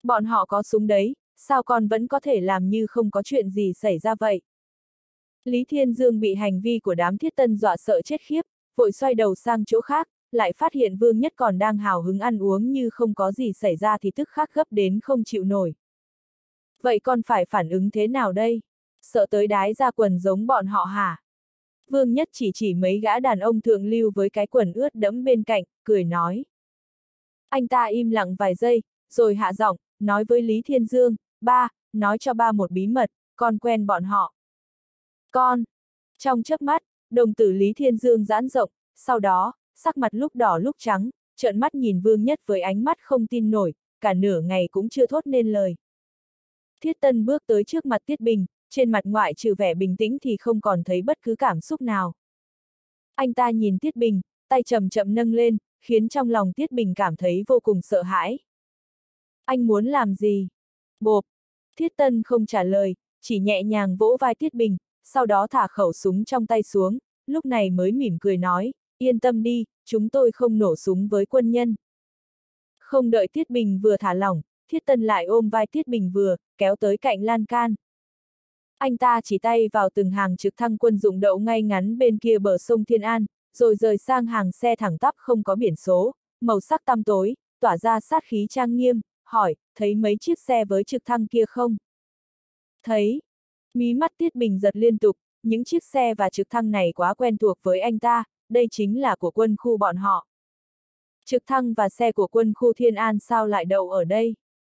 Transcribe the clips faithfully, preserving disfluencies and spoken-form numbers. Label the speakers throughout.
Speaker 1: Bọn họ có súng đấy, sao con vẫn có thể làm như không có chuyện gì xảy ra vậy? Lý Thiên Dương bị hành vi của đám thiết tân dọa sợ chết khiếp, vội xoay đầu sang chỗ khác, lại phát hiện Vương Nhất còn đang hào hứng ăn uống như không có gì xảy ra thì tức khắc gấp đến không chịu nổi. Vậy con phải phản ứng thế nào đây? Sợ tới đái ra quần giống bọn họ hả? Vương Nhất chỉ chỉ mấy gã đàn ông thượng lưu với cái quần ướt đẫm bên cạnh, cười nói. Anh ta im lặng vài giây, rồi hạ giọng, nói với Lý Thiên Dương, ba, nói cho ba một bí mật, con quen bọn họ. Con! Trong chớp mắt, đồng tử Lý Thiên Dương giãn rộng, sau đó, sắc mặt lúc đỏ lúc trắng, trợn mắt nhìn Vương Nhất với ánh mắt không tin nổi, cả nửa ngày cũng chưa thốt nên lời. Thiết Tân bước tới trước mặt Tiết Bình, trên mặt ngoại trừ vẻ bình tĩnh thì không còn thấy bất cứ cảm xúc nào. Anh ta nhìn Tiết Bình, tay chậm chậm nâng lên, khiến trong lòng Tiết Bình cảm thấy vô cùng sợ hãi. Anh muốn làm gì? Bộp! Thiết Tân không trả lời, chỉ nhẹ nhàng vỗ vai Tiết Bình, sau đó thả khẩu súng trong tay xuống, lúc này mới mỉm cười nói, yên tâm đi, chúng tôi không nổ súng với quân nhân. Không đợi Tiết Bình vừa thả lỏng, Thiết Tân lại ôm vai Tiết Bình vừa, kéo tới cạnh lan can. Anh ta chỉ tay vào từng hàng trực thăng quân dụng đậu ngay ngắn bên kia bờ sông Thiên An, rồi rời sang hàng xe thẳng tắp không có biển số, màu sắc tăm tối, tỏa ra sát khí trang nghiêm, hỏi, thấy mấy chiếc xe với trực thăng kia không? Thấy. Mí mắt Tiết Bình giật liên tục, những chiếc xe và trực thăng này quá quen thuộc với anh ta, đây chính là của quân khu bọn họ. Trực thăng và xe của quân khu Thiên An sao lại đậu ở đây?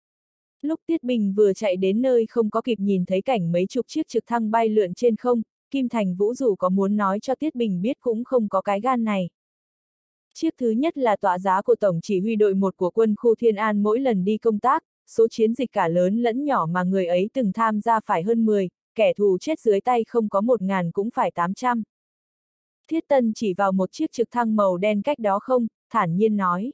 Speaker 1: Lúc Tiết Bình vừa chạy đến nơi không có kịp nhìn thấy cảnh mấy chục chiếc trực thăng bay lượn trên không, Kim Thành Vũ dù có muốn nói cho Tiết Bình biết cũng không có cái gan này. Chiếc thứ nhất là tọa giá của Tổng chỉ huy đội một của quân khu Thiên An mỗi lần đi công tác, số chiến dịch cả lớn lẫn nhỏ mà người ấy từng tham gia phải hơn mười, kẻ thù chết dưới tay không có một ngàn cũng phải tám trăm. Thiết Tân chỉ vào một chiếc trực thăng màu đen cách đó không, thản nhiên nói.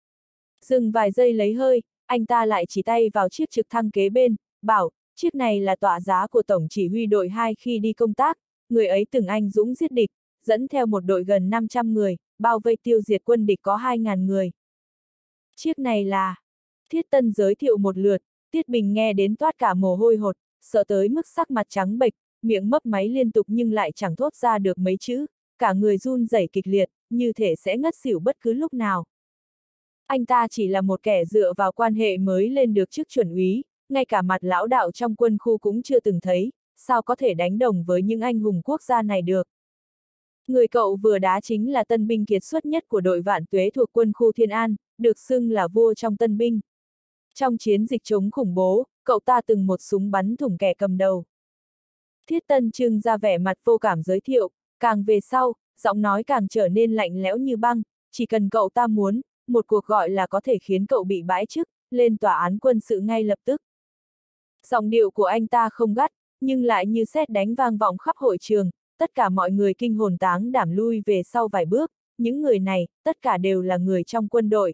Speaker 1: Dừng vài giây lấy hơi, anh ta lại chỉ tay vào chiếc trực thăng kế bên, bảo, chiếc này là tọa giá của Tổng chỉ huy đội hai khi đi công tác, người ấy từng anh dũng giết địch, dẫn theo một đội gần năm trăm người, bao vây tiêu diệt quân địch có hai nghìn người. Chiếc này là... Thiết Tân giới thiệu một lượt, Tiết Bình nghe đến toát cả mồ hôi hột, sợ tới mức sắc mặt trắng bệch, miệng mấp máy liên tục nhưng lại chẳng thốt ra được mấy chữ, cả người run rẩy kịch liệt, như thể sẽ ngất xỉu bất cứ lúc nào. Anh ta chỉ là một kẻ dựa vào quan hệ mới lên được chức chuẩn úy, ngay cả mặt lão đạo trong quân khu cũng chưa từng thấy, sao có thể đánh đồng với những anh hùng quốc gia này được. Người cậu vừa đá chính là tân binh kiệt xuất nhất của đội Vạn Tuế thuộc quân khu Thiên An, được xưng là vua trong tân binh. Trong chiến dịch chống khủng bố, cậu ta từng một súng bắn thủng kẻ cầm đầu. Thiết Tân trưng ra vẻ mặt vô cảm giới thiệu, càng về sau, giọng nói càng trở nên lạnh lẽo như băng, chỉ cần cậu ta muốn, một cuộc gọi là có thể khiến cậu bị bãi chức, lên tòa án quân sự ngay lập tức. Giọng điệu của anh ta không gắt, nhưng lại như sét đánh vang vọng khắp hội trường, tất cả mọi người kinh hồn táng đảm lui về sau vài bước, những người này, tất cả đều là người trong quân đội.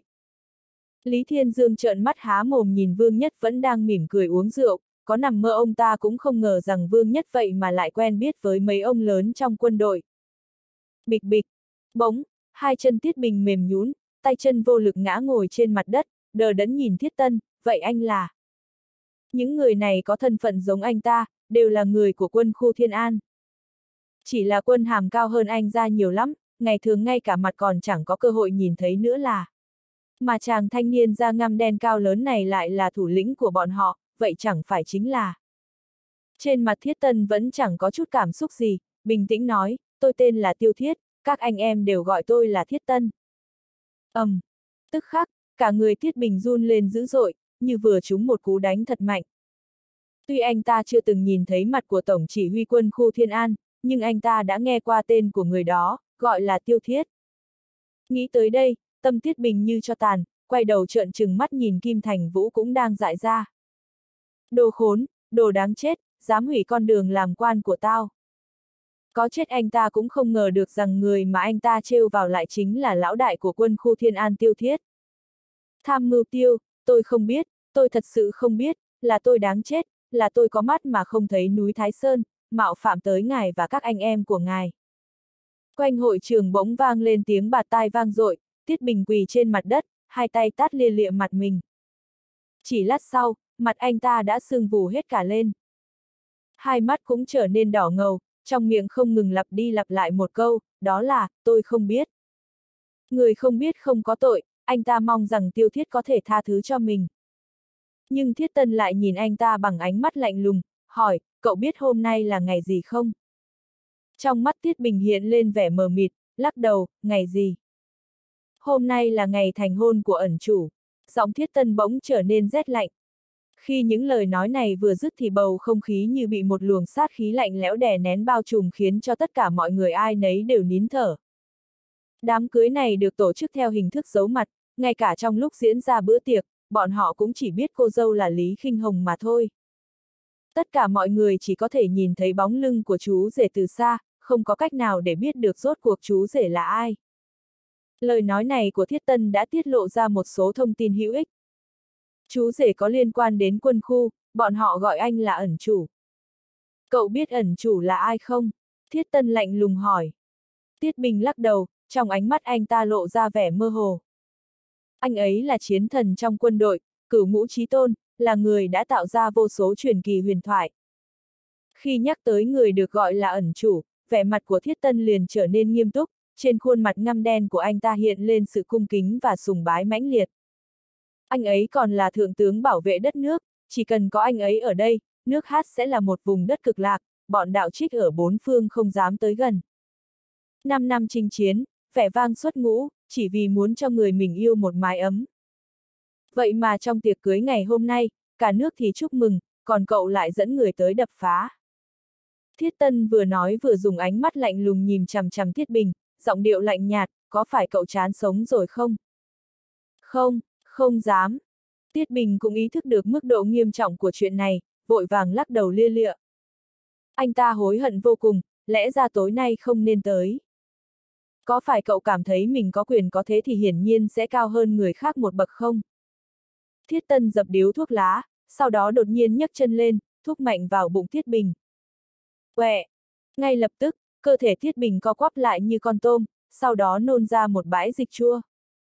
Speaker 1: Lý Thiên Dương trợn mắt há mồm nhìn Vương Nhất vẫn đang mỉm cười uống rượu, có nằm mơ ông ta cũng không ngờ rằng Vương Nhất vậy mà lại quen biết với mấy ông lớn trong quân đội. Bịch bịch, bỗng, hai chân Tiết Bình mềm nhũn, tay chân vô lực ngã ngồi trên mặt đất, đờ đẫn nhìn Thiết Tân, vậy anh là... Những người này có thân phận giống anh ta, đều là người của quân khu Thiên An. Chỉ là quân hàm cao hơn anh ra nhiều lắm, ngày thường ngay cả mặt còn chẳng có cơ hội nhìn thấy nữa là... Mà chàng thanh niên da ngăm đen cao lớn này lại là thủ lĩnh của bọn họ, vậy chẳng phải chính là... Trên mặt Thiết Tân vẫn chẳng có chút cảm xúc gì, bình tĩnh nói, tôi tên là Tiêu Thiết, các anh em đều gọi tôi là Thiết Tân. Ầm, um, tức khắc, cả người Tiết Bình run lên dữ dội, như vừa trúng một cú đánh thật mạnh. Tuy anh ta chưa từng nhìn thấy mặt của Tổng chỉ huy quân khu Thiên An, nhưng anh ta đã nghe qua tên của người đó, gọi là Tiêu Thiết. Nghĩ tới đây, tâm Tiết Bình như cho tàn, quay đầu trợn trừng mắt nhìn Kim Thành Vũ cũng đang dại ra. Đồ khốn, đồ đáng chết, dám hủy con đường làm quan của tao. Có chết anh ta cũng không ngờ được rằng người mà anh ta trêu vào lại chính là lão đại của quân khu Thiên An Tiêu Thiết. Tham mưu Tiêu, tôi không biết, tôi thật sự không biết, là tôi đáng chết, là tôi có mắt mà không thấy núi Thái Sơn, mạo phạm tới ngài và các anh em của ngài. Quanh hội trường bỗng vang lên tiếng bạt tai vang dội, Tiết Bình quỳ trên mặt đất, hai tay tát lia lịa mặt mình. chỉ lát sau, mặt anh ta đã sưng vù hết cả lên. Hai mắt cũng trở nên đỏ ngầu, trong miệng không ngừng lặp đi lặp lại một câu, đó là, tôi không biết. Người không biết không có tội, anh ta mong rằng Tiêu Thiết có thể tha thứ cho mình. Nhưng Thiết Tân lại nhìn anh ta bằng ánh mắt lạnh lùng, hỏi, cậu biết hôm nay là ngày gì không? Trong mắt Tiết Bình hiện lên vẻ mờ mịt, lắc đầu, ngày gì? Hôm nay là ngày thành hôn của ẩn chủ. Giọng Thiết Tân bỗng trở nên rét lạnh. Khi những lời nói này vừa dứt thì bầu không khí như bị một luồng sát khí lạnh lẽo đè nén bao trùm khiến cho tất cả mọi người ai nấy đều nín thở. Đám cưới này được tổ chức theo hình thức giấu mặt, ngay cả trong lúc diễn ra bữa tiệc, bọn họ cũng chỉ biết cô dâu là Lý Khinh Hồng mà thôi. Tất cả mọi người chỉ có thể nhìn thấy bóng lưng của chú rể từ xa, không có cách nào để biết được rốt cuộc chú rể là ai. Lời nói này của Thiết Tân đã tiết lộ ra một số thông tin hữu ích. Chú rể có liên quan đến quân khu, bọn họ gọi anh là ẩn chủ. Cậu biết ẩn chủ là ai không? Thiết Tân lạnh lùng hỏi. Tiết Bình lắc đầu, trong ánh mắt anh ta lộ ra vẻ mơ hồ. Anh ấy là chiến thần trong quân đội, cửu ngũ chí tôn, là người đã tạo ra vô số truyền kỳ huyền thoại. Khi nhắc tới người được gọi là ẩn chủ, vẻ mặt của Thiết Tân liền trở nên nghiêm túc, trên khuôn mặt ngăm đen của anh ta hiện lên sự cung kính và sùng bái mãnh liệt. Anh ấy còn là thượng tướng bảo vệ đất nước, chỉ cần có anh ấy ở đây, nước Hát sẽ là một vùng đất cực lạc, bọn đạo trích ở bốn phương không dám tới gần. Năm năm chinh chiến, vẻ vang xuất ngũ, chỉ vì muốn cho người mình yêu một mái ấm. Vậy mà trong tiệc cưới ngày hôm nay, cả nước thì chúc mừng, còn cậu lại dẫn người tới đập phá. Thiết Tân vừa nói vừa dùng ánh mắt lạnh lùng nhìn chằm chằm Thiết Bình, giọng điệu lạnh nhạt, có phải cậu chán sống rồi không? Không, không dám. Tiết Bình cũng ý thức được mức độ nghiêm trọng của chuyện này, vội vàng lắc đầu lia lịa. Anh ta hối hận vô cùng, lẽ ra tối nay không nên tới. Có phải cậu cảm thấy mình có quyền có thế thì hiển nhiên sẽ cao hơn người khác một bậc không? Thiết Tân dập điếu thuốc lá, sau đó đột nhiên nhấc chân lên, thúc mạnh vào bụng Thiết Bình. Quẹ! Ngay lập tức, cơ thể Thiết Bình co quắp lại như con tôm, sau đó nôn ra một bãi dịch chua.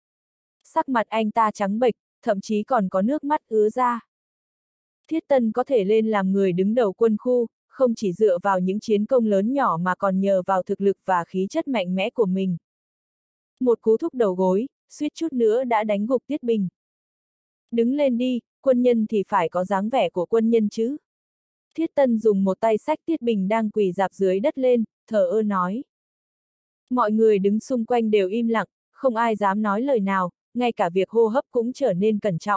Speaker 1: Sắc mặt anh ta trắng bệch, thậm chí còn có nước mắt ứa ra. Thiết Tân có thể lên làm người đứng đầu quân khu, không chỉ dựa vào những chiến công lớn nhỏ mà còn nhờ vào thực lực và khí chất mạnh mẽ của mình. Một cú thúc đầu gối, suýt chút nữa đã đánh gục Tiết Bình. Đứng lên đi, quân nhân thì phải có dáng vẻ của quân nhân chứ. Thiết Tân dùng một tay xách Tiết Bình đang quỳ rạp dưới đất lên, thờ ơ nói. Mọi người đứng xung quanh đều im lặng, không ai dám nói lời nào, ngay cả việc hô hấp cũng trở nên cẩn trọng.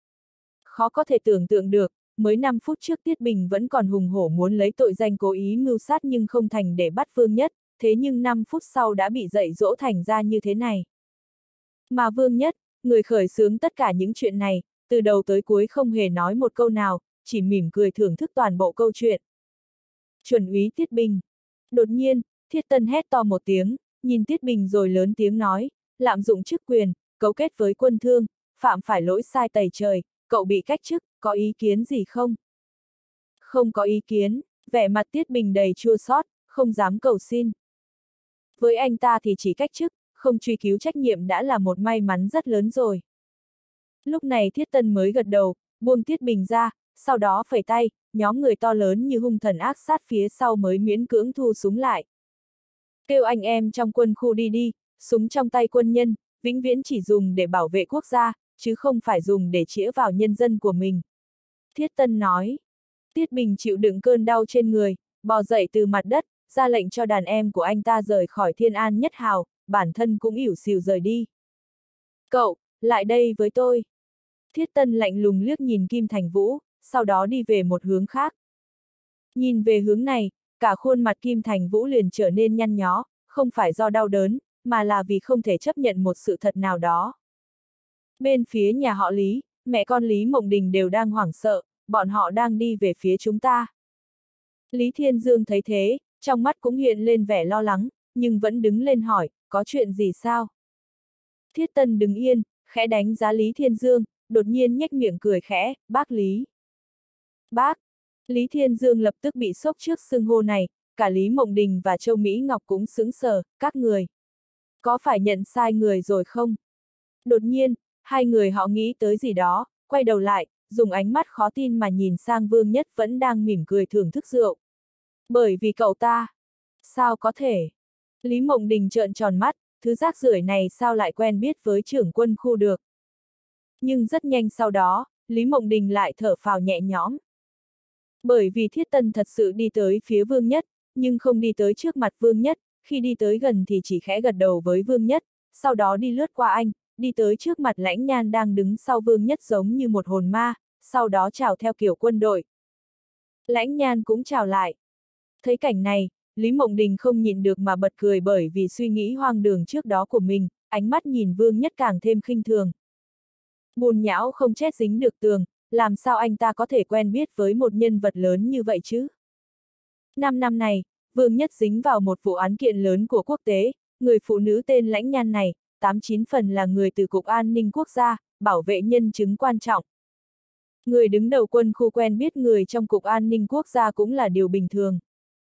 Speaker 1: Khó có thể tưởng tượng được, mới năm phút trước Tiết Bình vẫn còn hùng hổ muốn lấy tội danh cố ý mưu sát nhưng không thành để bắt Vương Nhất, thế nhưng năm phút sau đã bị dạy dỗ thành ra như thế này. Mà Vương Nhất, người khởi xướng tất cả những chuyện này, từ đầu tới cuối không hề nói một câu nào, chỉ mỉm cười thưởng thức toàn bộ câu chuyện. Chuẩn úy Tiết Bình. Đột nhiên, Thiết Tân hét to một tiếng, nhìn Tiết Bình rồi lớn tiếng nói, lạm dụng chức quyền, cấu kết với quân thương, phạm phải lỗi sai tày trời, cậu bị cách chức, có ý kiến gì không? Không có ý kiến, vẻ mặt Tiết Bình đầy chua xót, không dám cầu xin. Với anh ta thì chỉ cách chức, không truy cứu trách nhiệm đã là một may mắn rất lớn rồi. Lúc này Thiết Tân mới gật đầu, buông Tiết Bình ra, sau đó phẩy tay, nhóm người to lớn như hung thần ác sát phía sau mới miễn cưỡng thu súng lại. Kêu anh em trong quân khu đi đi, súng trong tay quân nhân, vĩnh viễn chỉ dùng để bảo vệ quốc gia, chứ không phải dùng để chĩa vào nhân dân của mình. Thiết Tân nói. Tiết Bình chịu đựng cơn đau trên người, bò dậy từ mặt đất, ra lệnh cho đàn em của anh ta rời khỏi Thiên An Nhất Hào, bản thân cũng ỉu xìu rời đi. Cậu, lại đây với tôi. Thiết Tân lạnh lùng liếc nhìn Kim Thành Vũ, sau đó đi về một hướng khác. Nhìn về hướng này, cả khuôn mặt Kim Thành Vũ liền trở nên nhăn nhó, không phải do đau đớn, mà là vì không thể chấp nhận một sự thật nào đó. Bên phía nhà họ Lý, mẹ con Lý Mộng Đình đều đang hoảng sợ, bọn họ đang đi về phía chúng ta. Lý Thiên Dương thấy thế, trong mắt cũng hiện lên vẻ lo lắng, nhưng vẫn đứng lên hỏi, có chuyện gì sao? Thiết Tân đứng yên, khẽ đánh giá Lý Thiên Dương, đột nhiên nhếch miệng cười khẽ, bác Lý. Bác! Lý Thiên Dương lập tức bị sốc trước xưng hô này, cả Lý Mộng Đình và Châu Mỹ Ngọc cũng sững sờ, các người. Có phải nhận sai người rồi không? Đột nhiên, hai người họ nghĩ tới gì đó, quay đầu lại, dùng ánh mắt khó tin mà nhìn sang Vương Nhất vẫn đang mỉm cười thưởng thức rượu. Bởi vì cậu ta. Sao có thể? Lý Mộng Đình trợn tròn mắt, thứ rác rưởi này sao lại quen biết với trưởng quân khu được. Nhưng rất nhanh sau đó, Lý Mộng Đình lại thở phào nhẹ nhõm. Bởi vì Thiết Tân thật sự đi tới phía Vương Nhất, nhưng không đi tới trước mặt Vương Nhất, khi đi tới gần thì chỉ khẽ gật đầu với Vương Nhất, sau đó đi lướt qua anh, đi tới trước mặt Lãnh Nhan đang đứng sau Vương Nhất giống như một hồn ma, sau đó chào theo kiểu quân đội. Lãnh Nhan cũng chào lại. Thấy cảnh này, Lý Mộng Đình không nhịn được mà bật cười bởi vì suy nghĩ hoang đường trước đó của mình, ánh mắt nhìn Vương Nhất càng thêm khinh thường. Bùn nhão không chết dính được tường, làm sao anh ta có thể quen biết với một nhân vật lớn như vậy chứ? Năm năm này, Vương Nhất dính vào một vụ án kiện lớn của quốc tế, người phụ nữ tên Lãnh Nhan này, tám chín phần là người từ Cục An ninh Quốc gia, bảo vệ nhân chứng quan trọng. Người đứng đầu quân khu quen biết người trong Cục An ninh Quốc gia cũng là điều bình thường.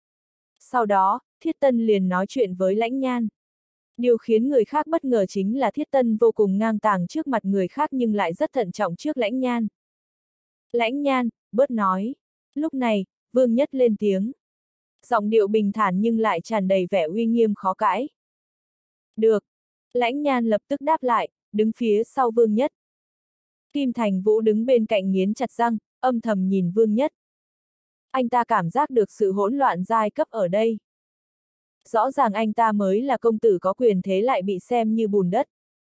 Speaker 1: Sau đó, Thiết Tân liền nói chuyện với Lãnh Nhan. Điều khiến người khác bất ngờ chính là Thiết Tân vô cùng ngang tàng trước mặt người khác nhưng lại rất thận trọng trước Lãnh Nhan. Lãnh Nhan, bớt nói. Lúc này, Vương Nhất lên tiếng. Giọng điệu bình thản nhưng lại tràn đầy vẻ uy nghiêm khó cãi. Được. Lãnh Nhan lập tức đáp lại, đứng phía sau Vương Nhất. Kim Thành Vũ đứng bên cạnh nghiến chặt răng, âm thầm nhìn Vương Nhất. Anh ta cảm giác được sự hỗn loạn giai cấp ở đây. Rõ ràng anh ta mới là công tử có quyền thế lại bị xem như bùn đất.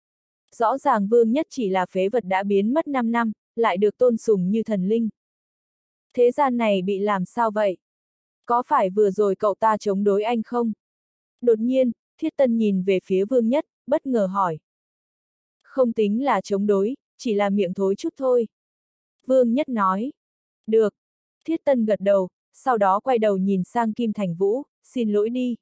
Speaker 1: Rõ ràng Vương Nhất chỉ là phế vật đã biến mất năm năm, lại được tôn sùng như thần linh. Thế gian này bị làm sao vậy? Có phải vừa rồi cậu ta chống đối anh không? Đột nhiên, Thiết Tân nhìn về phía Vương Nhất, bất ngờ hỏi. Không tính là chống đối, chỉ là miệng thối chút thôi. Vương Nhất nói. Được. Thiết Tân gật đầu, sau đó quay đầu nhìn sang Kim Thành Vũ, xin lỗi đi.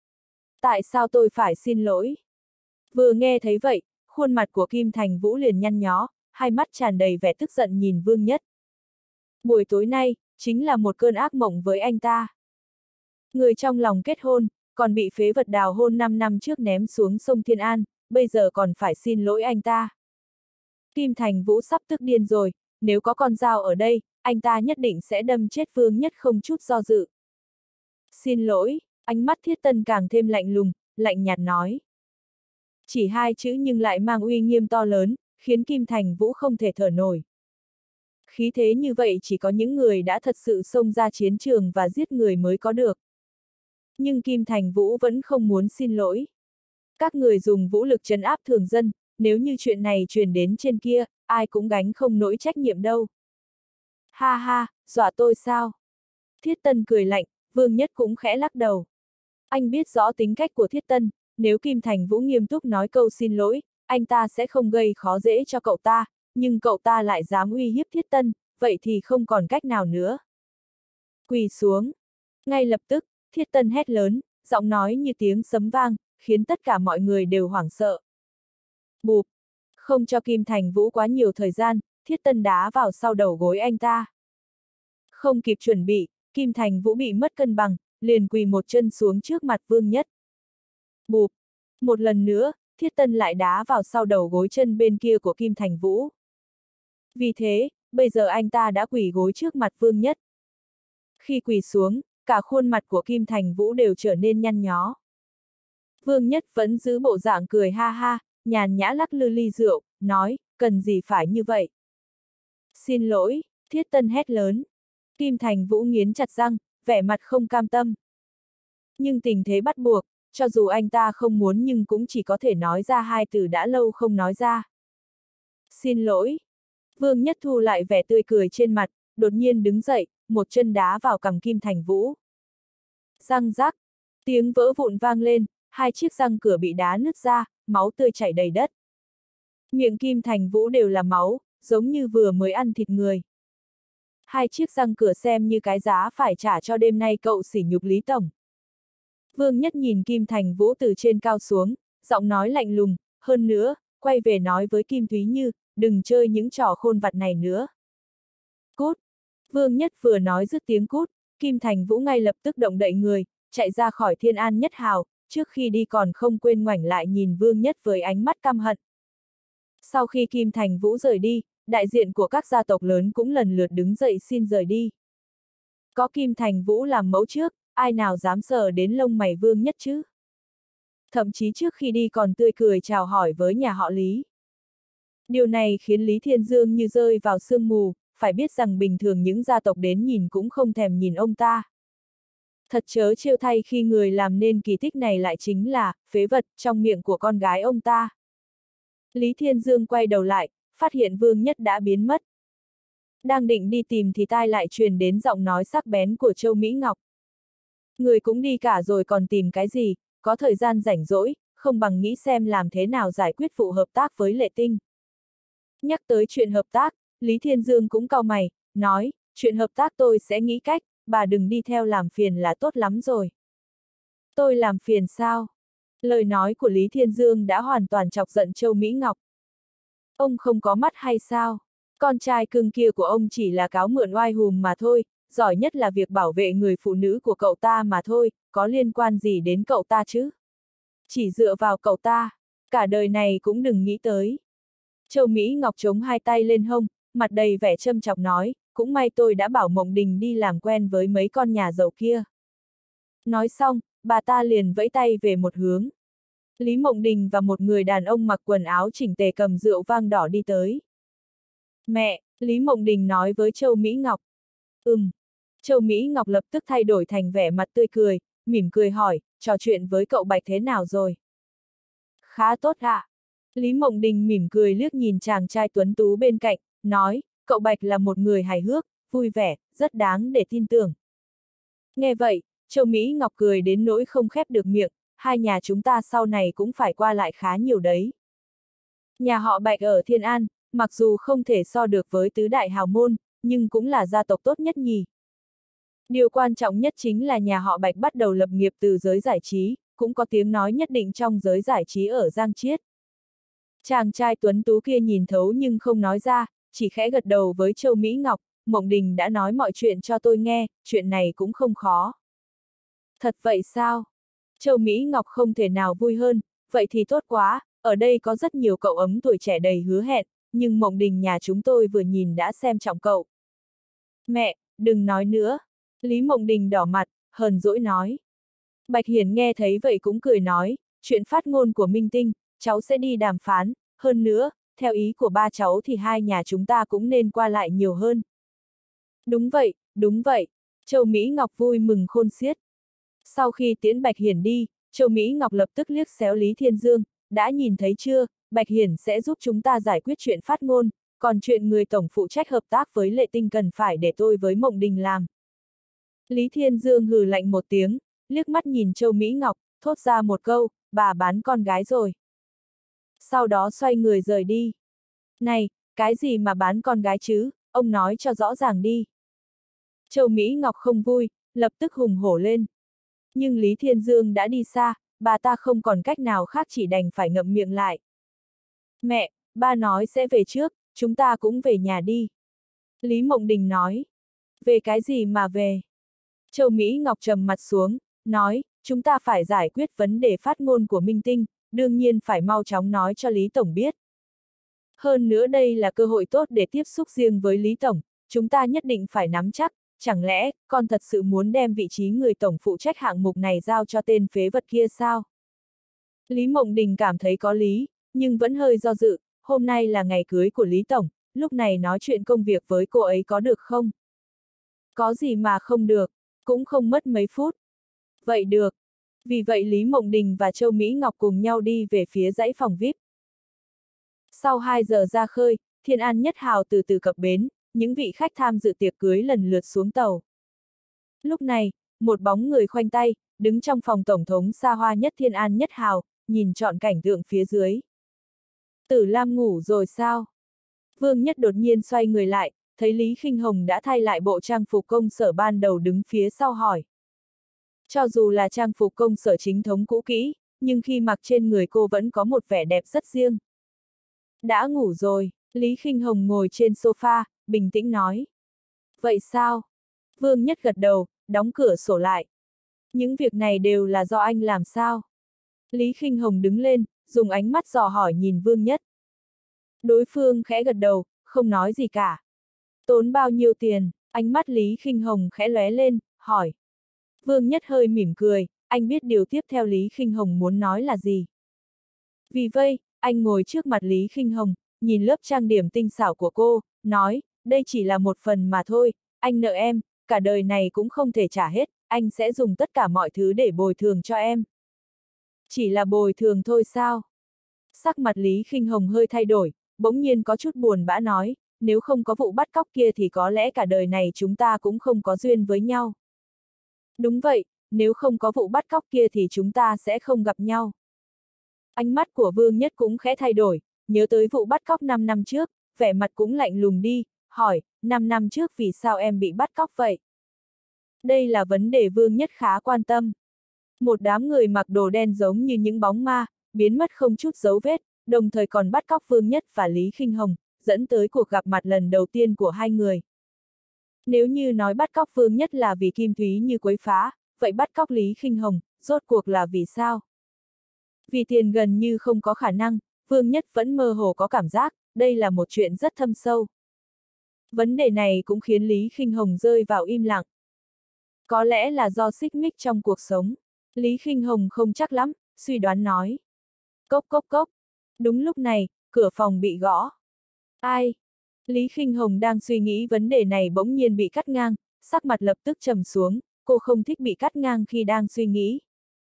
Speaker 1: Tại sao tôi phải xin lỗi? Vừa nghe thấy vậy, khuôn mặt của Kim Thành Vũ liền nhăn nhó, hai mắt tràn đầy vẻ tức giận nhìn Vương Nhất. Buổi tối nay, chính là một cơn ác mộng với anh ta. Người trong lòng kết hôn, còn bị phế vật đào hôn năm năm trước ném xuống sông Thiên An, bây giờ còn phải xin lỗi anh ta. Kim Thành Vũ sắp tức điên rồi, nếu có con dao ở đây, anh ta nhất định sẽ đâm chết Vương Nhất không chút do dự. Xin lỗi, ánh mắt Thiết Tân càng thêm lạnh lùng, lạnh nhạt nói. Chỉ hai chữ nhưng lại mang uy nghiêm to lớn, khiến Kim Thành Vũ không thể thở nổi. Khí thế như vậy chỉ có những người đã thật sự xông ra chiến trường và giết người mới có được. Nhưng Kim Thành Vũ vẫn không muốn xin lỗi. Các người dùng vũ lực trấn áp thường dân, nếu như chuyện này truyền đến trên kia, ai cũng gánh không nổi trách nhiệm đâu. Ha ha, dọa tôi sao? Thiết Tân cười lạnh, Vương Nhất cũng khẽ lắc đầu. Anh biết rõ tính cách của Thiết Tân, nếu Kim Thành Vũ nghiêm túc nói câu xin lỗi, anh ta sẽ không gây khó dễ cho cậu ta, nhưng cậu ta lại dám uy hiếp Thiết Tân, vậy thì không còn cách nào nữa. Quỳ xuống. Ngay lập tức, Thiết Tân hét lớn, giọng nói như tiếng sấm vang, khiến tất cả mọi người đều hoảng sợ. Bụp. Không cho Kim Thành Vũ quá nhiều thời gian, Thiết Tân đá vào sau đầu gối anh ta. Không kịp chuẩn bị, Kim Thành Vũ bị mất cân bằng, liền quỳ một chân xuống trước mặt Vương Nhất. Bụp. Một lần nữa, Thiết Tân lại đá vào sau đầu gối chân bên kia của Kim Thành Vũ. Vì thế, bây giờ anh ta đã quỳ gối trước mặt Vương Nhất. Khi quỳ xuống, cả khuôn mặt của Kim Thành Vũ đều trở nên nhăn nhó. Vương Nhất vẫn giữ bộ dạng cười ha ha, nhàn nhã lắc lư ly rượu, nói, cần gì phải như vậy? Xin lỗi, Thiết Tân hét lớn. Kim Thành Vũ nghiến chặt răng, vẻ mặt không cam tâm. Nhưng tình thế bắt buộc, cho dù anh ta không muốn nhưng cũng chỉ có thể nói ra hai từ đã lâu không nói ra. Xin lỗi. Vương Nhất thu lại vẻ tươi cười trên mặt, đột nhiên đứng dậy, một chân đá vào cằm Kim Thành Vũ. Răng rắc, tiếng vỡ vụn vang lên, hai chiếc răng cửa bị đá nứt ra, máu tươi chảy đầy đất. Miệng Kim Thành Vũ đều là máu, giống như vừa mới ăn thịt người. Hai chiếc răng cửa xem như cái giá phải trả cho đêm nay cậu sỉ nhục Lý Tổng. Vương Nhất nhìn Kim Thành Vũ từ trên cao xuống, giọng nói lạnh lùng, hơn nữa, quay về nói với Kim Thúy Như, đừng chơi những trò khôn vặt này nữa. Cút! Vương Nhất vừa nói dứt tiếng cút, Kim Thành Vũ ngay lập tức động đậy người, chạy ra khỏi Thiên An Nhất Hào, trước khi đi còn không quên ngoảnh lại nhìn Vương Nhất với ánh mắt căm hận. Sau khi Kim Thành Vũ rời đi, đại diện của các gia tộc lớn cũng lần lượt đứng dậy xin rời đi. Có Kim Thành Vũ làm mẫu trước, ai nào dám sờ đến lông mày Vương Nhất chứ? Thậm chí trước khi đi còn tươi cười chào hỏi với nhà họ Lý. Điều này khiến Lý Thiên Dương như rơi vào sương mù, phải biết rằng bình thường những gia tộc đến nhìn cũng không thèm nhìn ông ta. Thật chớ trêu thay khi người làm nên kỳ tích này lại chính là phế vật trong miệng của con gái ông ta. Lý Thiên Dương quay đầu lại, phát hiện Vương Nhất đã biến mất. Đang định đi tìm thì tai lại truyền đến giọng nói sắc bén của Châu Mỹ Ngọc. Người cũng đi cả rồi còn tìm cái gì, có thời gian rảnh rỗi, không bằng nghĩ xem làm thế nào giải quyết vụ hợp tác với Lệ Tinh. Nhắc tới chuyện hợp tác, Lý Thiên Dương cũng cau mày, nói, chuyện hợp tác tôi sẽ nghĩ cách, bà đừng đi theo làm phiền là tốt lắm rồi. Tôi làm phiền sao? Lời nói của Lý Thiên Dương đã hoàn toàn chọc giận Châu Mỹ Ngọc. Ông không có mắt hay sao? Con trai cưng kia của ông chỉ là cáo mượn oai hùm mà thôi, giỏi nhất là việc bảo vệ người phụ nữ của cậu ta mà thôi, có liên quan gì đến cậu ta chứ? Chỉ dựa vào cậu ta, cả đời này cũng đừng nghĩ tới. Châu Mỹ Ngọc chống hai tay lên hông, mặt đầy vẻ châm chọc nói, cũng may tôi đã bảo Mộng Đình đi làm quen với mấy con nhà giàu kia. Nói xong, bà ta liền vẫy tay về một hướng. Lý Mộng Đình và một người đàn ông mặc quần áo chỉnh tề cầm rượu vang đỏ đi tới. Mẹ, Lý Mộng Đình nói với Châu Mỹ Ngọc. Ừm. Châu Mỹ Ngọc lập tức thay đổi thành vẻ mặt tươi cười, mỉm cười hỏi, trò chuyện với cậu Bạch thế nào rồi? Khá tốt ạ. À? Lý Mộng Đình mỉm cười liếc nhìn chàng trai tuấn tú bên cạnh, nói, cậu Bạch là một người hài hước, vui vẻ, rất đáng để tin tưởng. Nghe vậy, Châu Mỹ Ngọc cười đến nỗi không khép được miệng, hai nhà chúng ta sau này cũng phải qua lại khá nhiều đấy. Nhà họ Bạch ở Thiên An, mặc dù không thể so được với tứ đại hào môn, nhưng cũng là gia tộc tốt nhất nhì. Điều quan trọng nhất chính là nhà họ Bạch bắt đầu lập nghiệp từ giới giải trí, cũng có tiếng nói nhất định trong giới giải trí ở Giang Chiết. Chàng trai tuấn tú kia nhìn thấu nhưng không nói ra, chỉ khẽ gật đầu với Châu Mỹ Ngọc, Mộng Đình đã nói mọi chuyện cho tôi nghe, chuyện này cũng không khó. Thật vậy sao? Châu Mỹ Ngọc không thể nào vui hơn, vậy thì tốt quá, ở đây có rất nhiều cậu ấm tuổi trẻ đầy hứa hẹn, nhưng Mộng Đình nhà chúng tôi vừa nhìn đã xem trọng cậu. Mẹ, đừng nói nữa. Lý Mộng Đình đỏ mặt, hờn dỗi nói. Bạch Hiển nghe thấy vậy cũng cười nói, chuyện phát ngôn của Minh Tinh, cháu sẽ đi đàm phán, hơn nữa, theo ý của ba cháu thì hai nhà chúng ta cũng nên qua lại nhiều hơn. Đúng vậy, đúng vậy, Châu Mỹ Ngọc vui mừng khôn xiết. Sau khi tiễn Bạch Hiển đi, Châu Mỹ Ngọc lập tức liếc xéo Lý Thiên Dương, đã nhìn thấy chưa, Bạch Hiển sẽ giúp chúng ta giải quyết chuyện phát ngôn, còn chuyện người tổng phụ trách hợp tác với Lệ Tinh cần phải để tôi với Mộng Đình làm. Lý Thiên Dương hừ lạnh một tiếng, liếc mắt nhìn Châu Mỹ Ngọc, thốt ra một câu, bà bán con gái rồi. Sau đó xoay người rời đi. Này, cái gì mà bán con gái chứ, ông nói cho rõ ràng đi. Châu Mỹ Ngọc không vui, lập tức hùng hổ lên. Nhưng Lý Thiên Dương đã đi xa, bà ta không còn cách nào khác chỉ đành phải ngậm miệng lại. Mẹ, ba nói sẽ về trước, chúng ta cũng về nhà đi. Lý Mộng Đình nói. Về cái gì mà về? Châu Mỹ Ngọc trầm mặt xuống, nói, chúng ta phải giải quyết vấn đề phát ngôn của Minh Tinh, đương nhiên phải mau chóng nói cho Lý Tổng biết. Hơn nữa đây là cơ hội tốt để tiếp xúc riêng với Lý Tổng, chúng ta nhất định phải nắm chắc, chẳng lẽ, con thật sự muốn đem vị trí người Tổng phụ trách hạng mục này giao cho tên phế vật kia sao? Lý Mộng Đình cảm thấy có lý, nhưng vẫn hơi do dự, hôm nay là ngày cưới của Lý Tổng, lúc này nói chuyện công việc với cô ấy có được không? Có gì mà không được, cũng không mất mấy phút. Vậy được. Vì vậy Lý Mộng Đình và Châu Mỹ Ngọc cùng nhau đi về phía dãy phòng vi ai pi. Sau hai giờ ra khơi, Thiên An Nhất Hào từ từ cập bến, những vị khách tham dự tiệc cưới lần lượt xuống tàu. Lúc này, một bóng người khoanh tay, đứng trong phòng tổng thống xa hoa nhất Thiên An Nhất Hào, nhìn trọn cảnh tượng phía dưới. Tử Lam ngủ rồi sao? Vương Nhất đột nhiên xoay người lại, thấy Lý Khinh Hồng đã thay lại bộ trang phục công sở ban đầu đứng phía sau hỏi. Cho dù là trang phục công sở chính thống cũ kỹ, nhưng khi mặc trên người cô vẫn có một vẻ đẹp rất riêng. Đã ngủ rồi, Lý Khinh Hồng ngồi trên sofa, bình tĩnh nói. Vậy sao? Vương Nhất gật đầu, đóng cửa sổ lại. Những việc này đều là do anh làm sao? Lý Khinh Hồng đứng lên, dùng ánh mắt dò hỏi nhìn Vương Nhất. Đối phương khẽ gật đầu, không nói gì cả. Tốn bao nhiêu tiền? Ánh mắt Lý Khinh Hồng khẽ lóe lên, hỏi. Vương Nhất hơi mỉm cười, anh biết điều tiếp theo Lý Khinh Hồng muốn nói là gì. Vì vậy, anh ngồi trước mặt Lý Khinh Hồng, nhìn lớp trang điểm tinh xảo của cô, nói, đây chỉ là một phần mà thôi, anh nợ em, cả đời này cũng không thể trả hết, anh sẽ dùng tất cả mọi thứ để bồi thường cho em. Chỉ là bồi thường thôi sao? Sắc mặt Lý Khinh Hồng hơi thay đổi, bỗng nhiên có chút buồn bã nói, nếu không có vụ bắt cóc kia thì có lẽ cả đời này chúng ta cũng không có duyên với nhau. Đúng vậy, nếu không có vụ bắt cóc kia thì chúng ta sẽ không gặp nhau. Ánh mắt của Vương Nhất cũng khẽ thay đổi, nhớ tới vụ bắt cóc năm năm trước, vẻ mặt cũng lạnh lùng đi, hỏi, năm năm trước vì sao em bị bắt cóc vậy? Đây là vấn đề Vương Nhất khá quan tâm. Một đám người mặc đồ đen giống như những bóng ma, biến mất không chút dấu vết, đồng thời còn bắt cóc Vương Nhất và Lý Khinh Hồng, dẫn tới cuộc gặp mặt lần đầu tiên của hai người. Nếu như nói bắt cóc Vương Nhất là vì Kim Thúy Như quấy phá, vậy bắt cóc Lý Khinh Hồng, rốt cuộc là vì sao? Vì tiền gần như không có khả năng, Vương Nhất vẫn mơ hồ có cảm giác, đây là một chuyện rất thâm sâu. Vấn đề này cũng khiến Lý Khinh Hồng rơi vào im lặng. Có lẽ là do xích mích trong cuộc sống. Lý Khinh Hồng không chắc lắm, suy đoán nói. Cốc cốc cốc. Đúng lúc này, cửa phòng bị gõ. Ai? Lý Khinh Hồng đang suy nghĩ vấn đề này bỗng nhiên bị cắt ngang, sắc mặt lập tức trầm xuống, cô không thích bị cắt ngang khi đang suy nghĩ.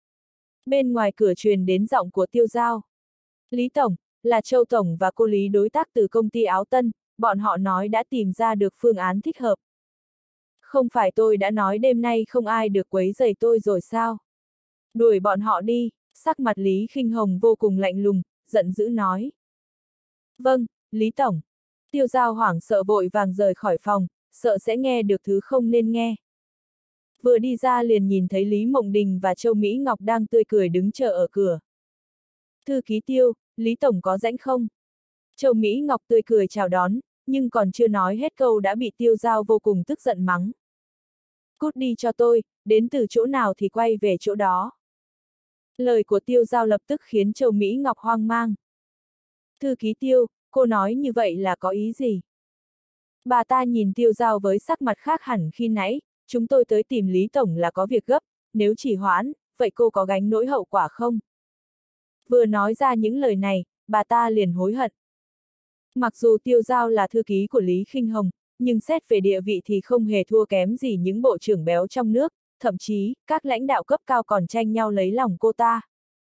Speaker 1: Bên ngoài cửa truyền đến giọng của Tiêu Giao. Lý Tổng, là Châu Tổng và cô Lý đối tác từ công ty Áo Tân, bọn họ nói đã tìm ra được phương án thích hợp. Không phải tôi đã nói đêm nay không ai được quấy rầy tôi rồi sao? Đuổi bọn họ đi, sắc mặt Lý Khinh Hồng vô cùng lạnh lùng, giận dữ nói. Vâng, Lý Tổng. Tiêu Giao hoảng sợ vội vàng rời khỏi phòng, sợ sẽ nghe được thứ không nên nghe. Vừa đi ra liền nhìn thấy Lý Mộng Đình và Châu Mỹ Ngọc đang tươi cười đứng chờ ở cửa. Thư ký Tiêu, Lý Tổng có rảnh không? Châu Mỹ Ngọc tươi cười chào đón, nhưng còn chưa nói hết câu đã bị Tiêu Giao vô cùng tức giận mắng. Cút đi cho tôi, đến từ chỗ nào thì quay về chỗ đó. Lời của Tiêu Giao lập tức khiến Châu Mỹ Ngọc hoang mang. Thư ký Tiêu, cô nói như vậy là có ý gì? Bà ta nhìn Tiêu Giao với sắc mặt khác hẳn khi nãy, chúng tôi tới tìm Lý Tổng là có việc gấp, nếu chỉ hoãn, vậy cô có gánh nỗi hậu quả không? Vừa nói ra những lời này, bà ta liền hối hận. Mặc dù Tiêu Giao là thư ký của Lý Khinh Hồng, nhưng xét về địa vị thì không hề thua kém gì những bộ trưởng béo trong nước, thậm chí, các lãnh đạo cấp cao còn tranh nhau lấy lòng cô ta.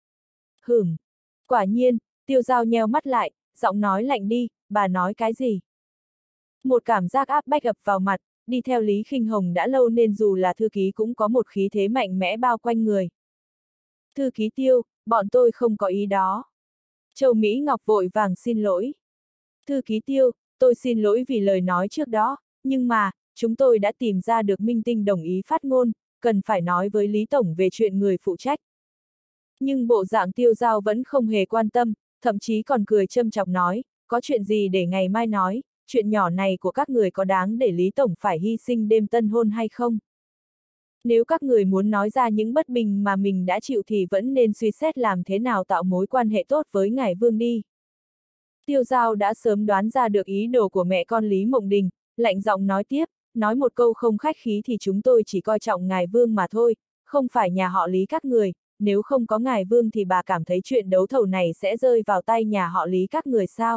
Speaker 1: Hửm. Quả nhiên, Tiêu Giao nheo mắt lại, giọng nói lạnh đi, bà nói cái gì? Một cảm giác áp bách ập vào mặt, đi theo Lý Khinh Hồng đã lâu nên dù là thư ký cũng có một khí thế mạnh mẽ bao quanh người. Thư ký Tiêu, bọn tôi không có ý đó. Châu Mỹ Ngọc vội vàng xin lỗi. Thư ký Tiêu, tôi xin lỗi vì lời nói trước đó, nhưng mà, chúng tôi đã tìm ra được minh tinh đồng ý phát ngôn, cần phải nói với Lý Tổng về chuyện người phụ trách. Nhưng bộ dạng Tiêu Giao vẫn không hề quan tâm, thậm chí còn cười châm chọc nói, có chuyện gì để ngày mai nói, chuyện nhỏ này của các người có đáng để Lý Tổng phải hy sinh đêm tân hôn hay không? Nếu các người muốn nói ra những bất bình mà mình đã chịu thì vẫn nên suy xét làm thế nào tạo mối quan hệ tốt với ngài Vương đi. Tiêu Giao đã sớm đoán ra được ý đồ của mẹ con Lý Mộng Đình, lạnh giọng nói tiếp, nói một câu không khách khí thì chúng tôi chỉ coi trọng ngài Vương mà thôi, không phải nhà họ Lý các người, nếu không có ngài Vương thì bà cảm thấy chuyện đấu thầu này sẽ rơi vào tay nhà họ Lý các người sao?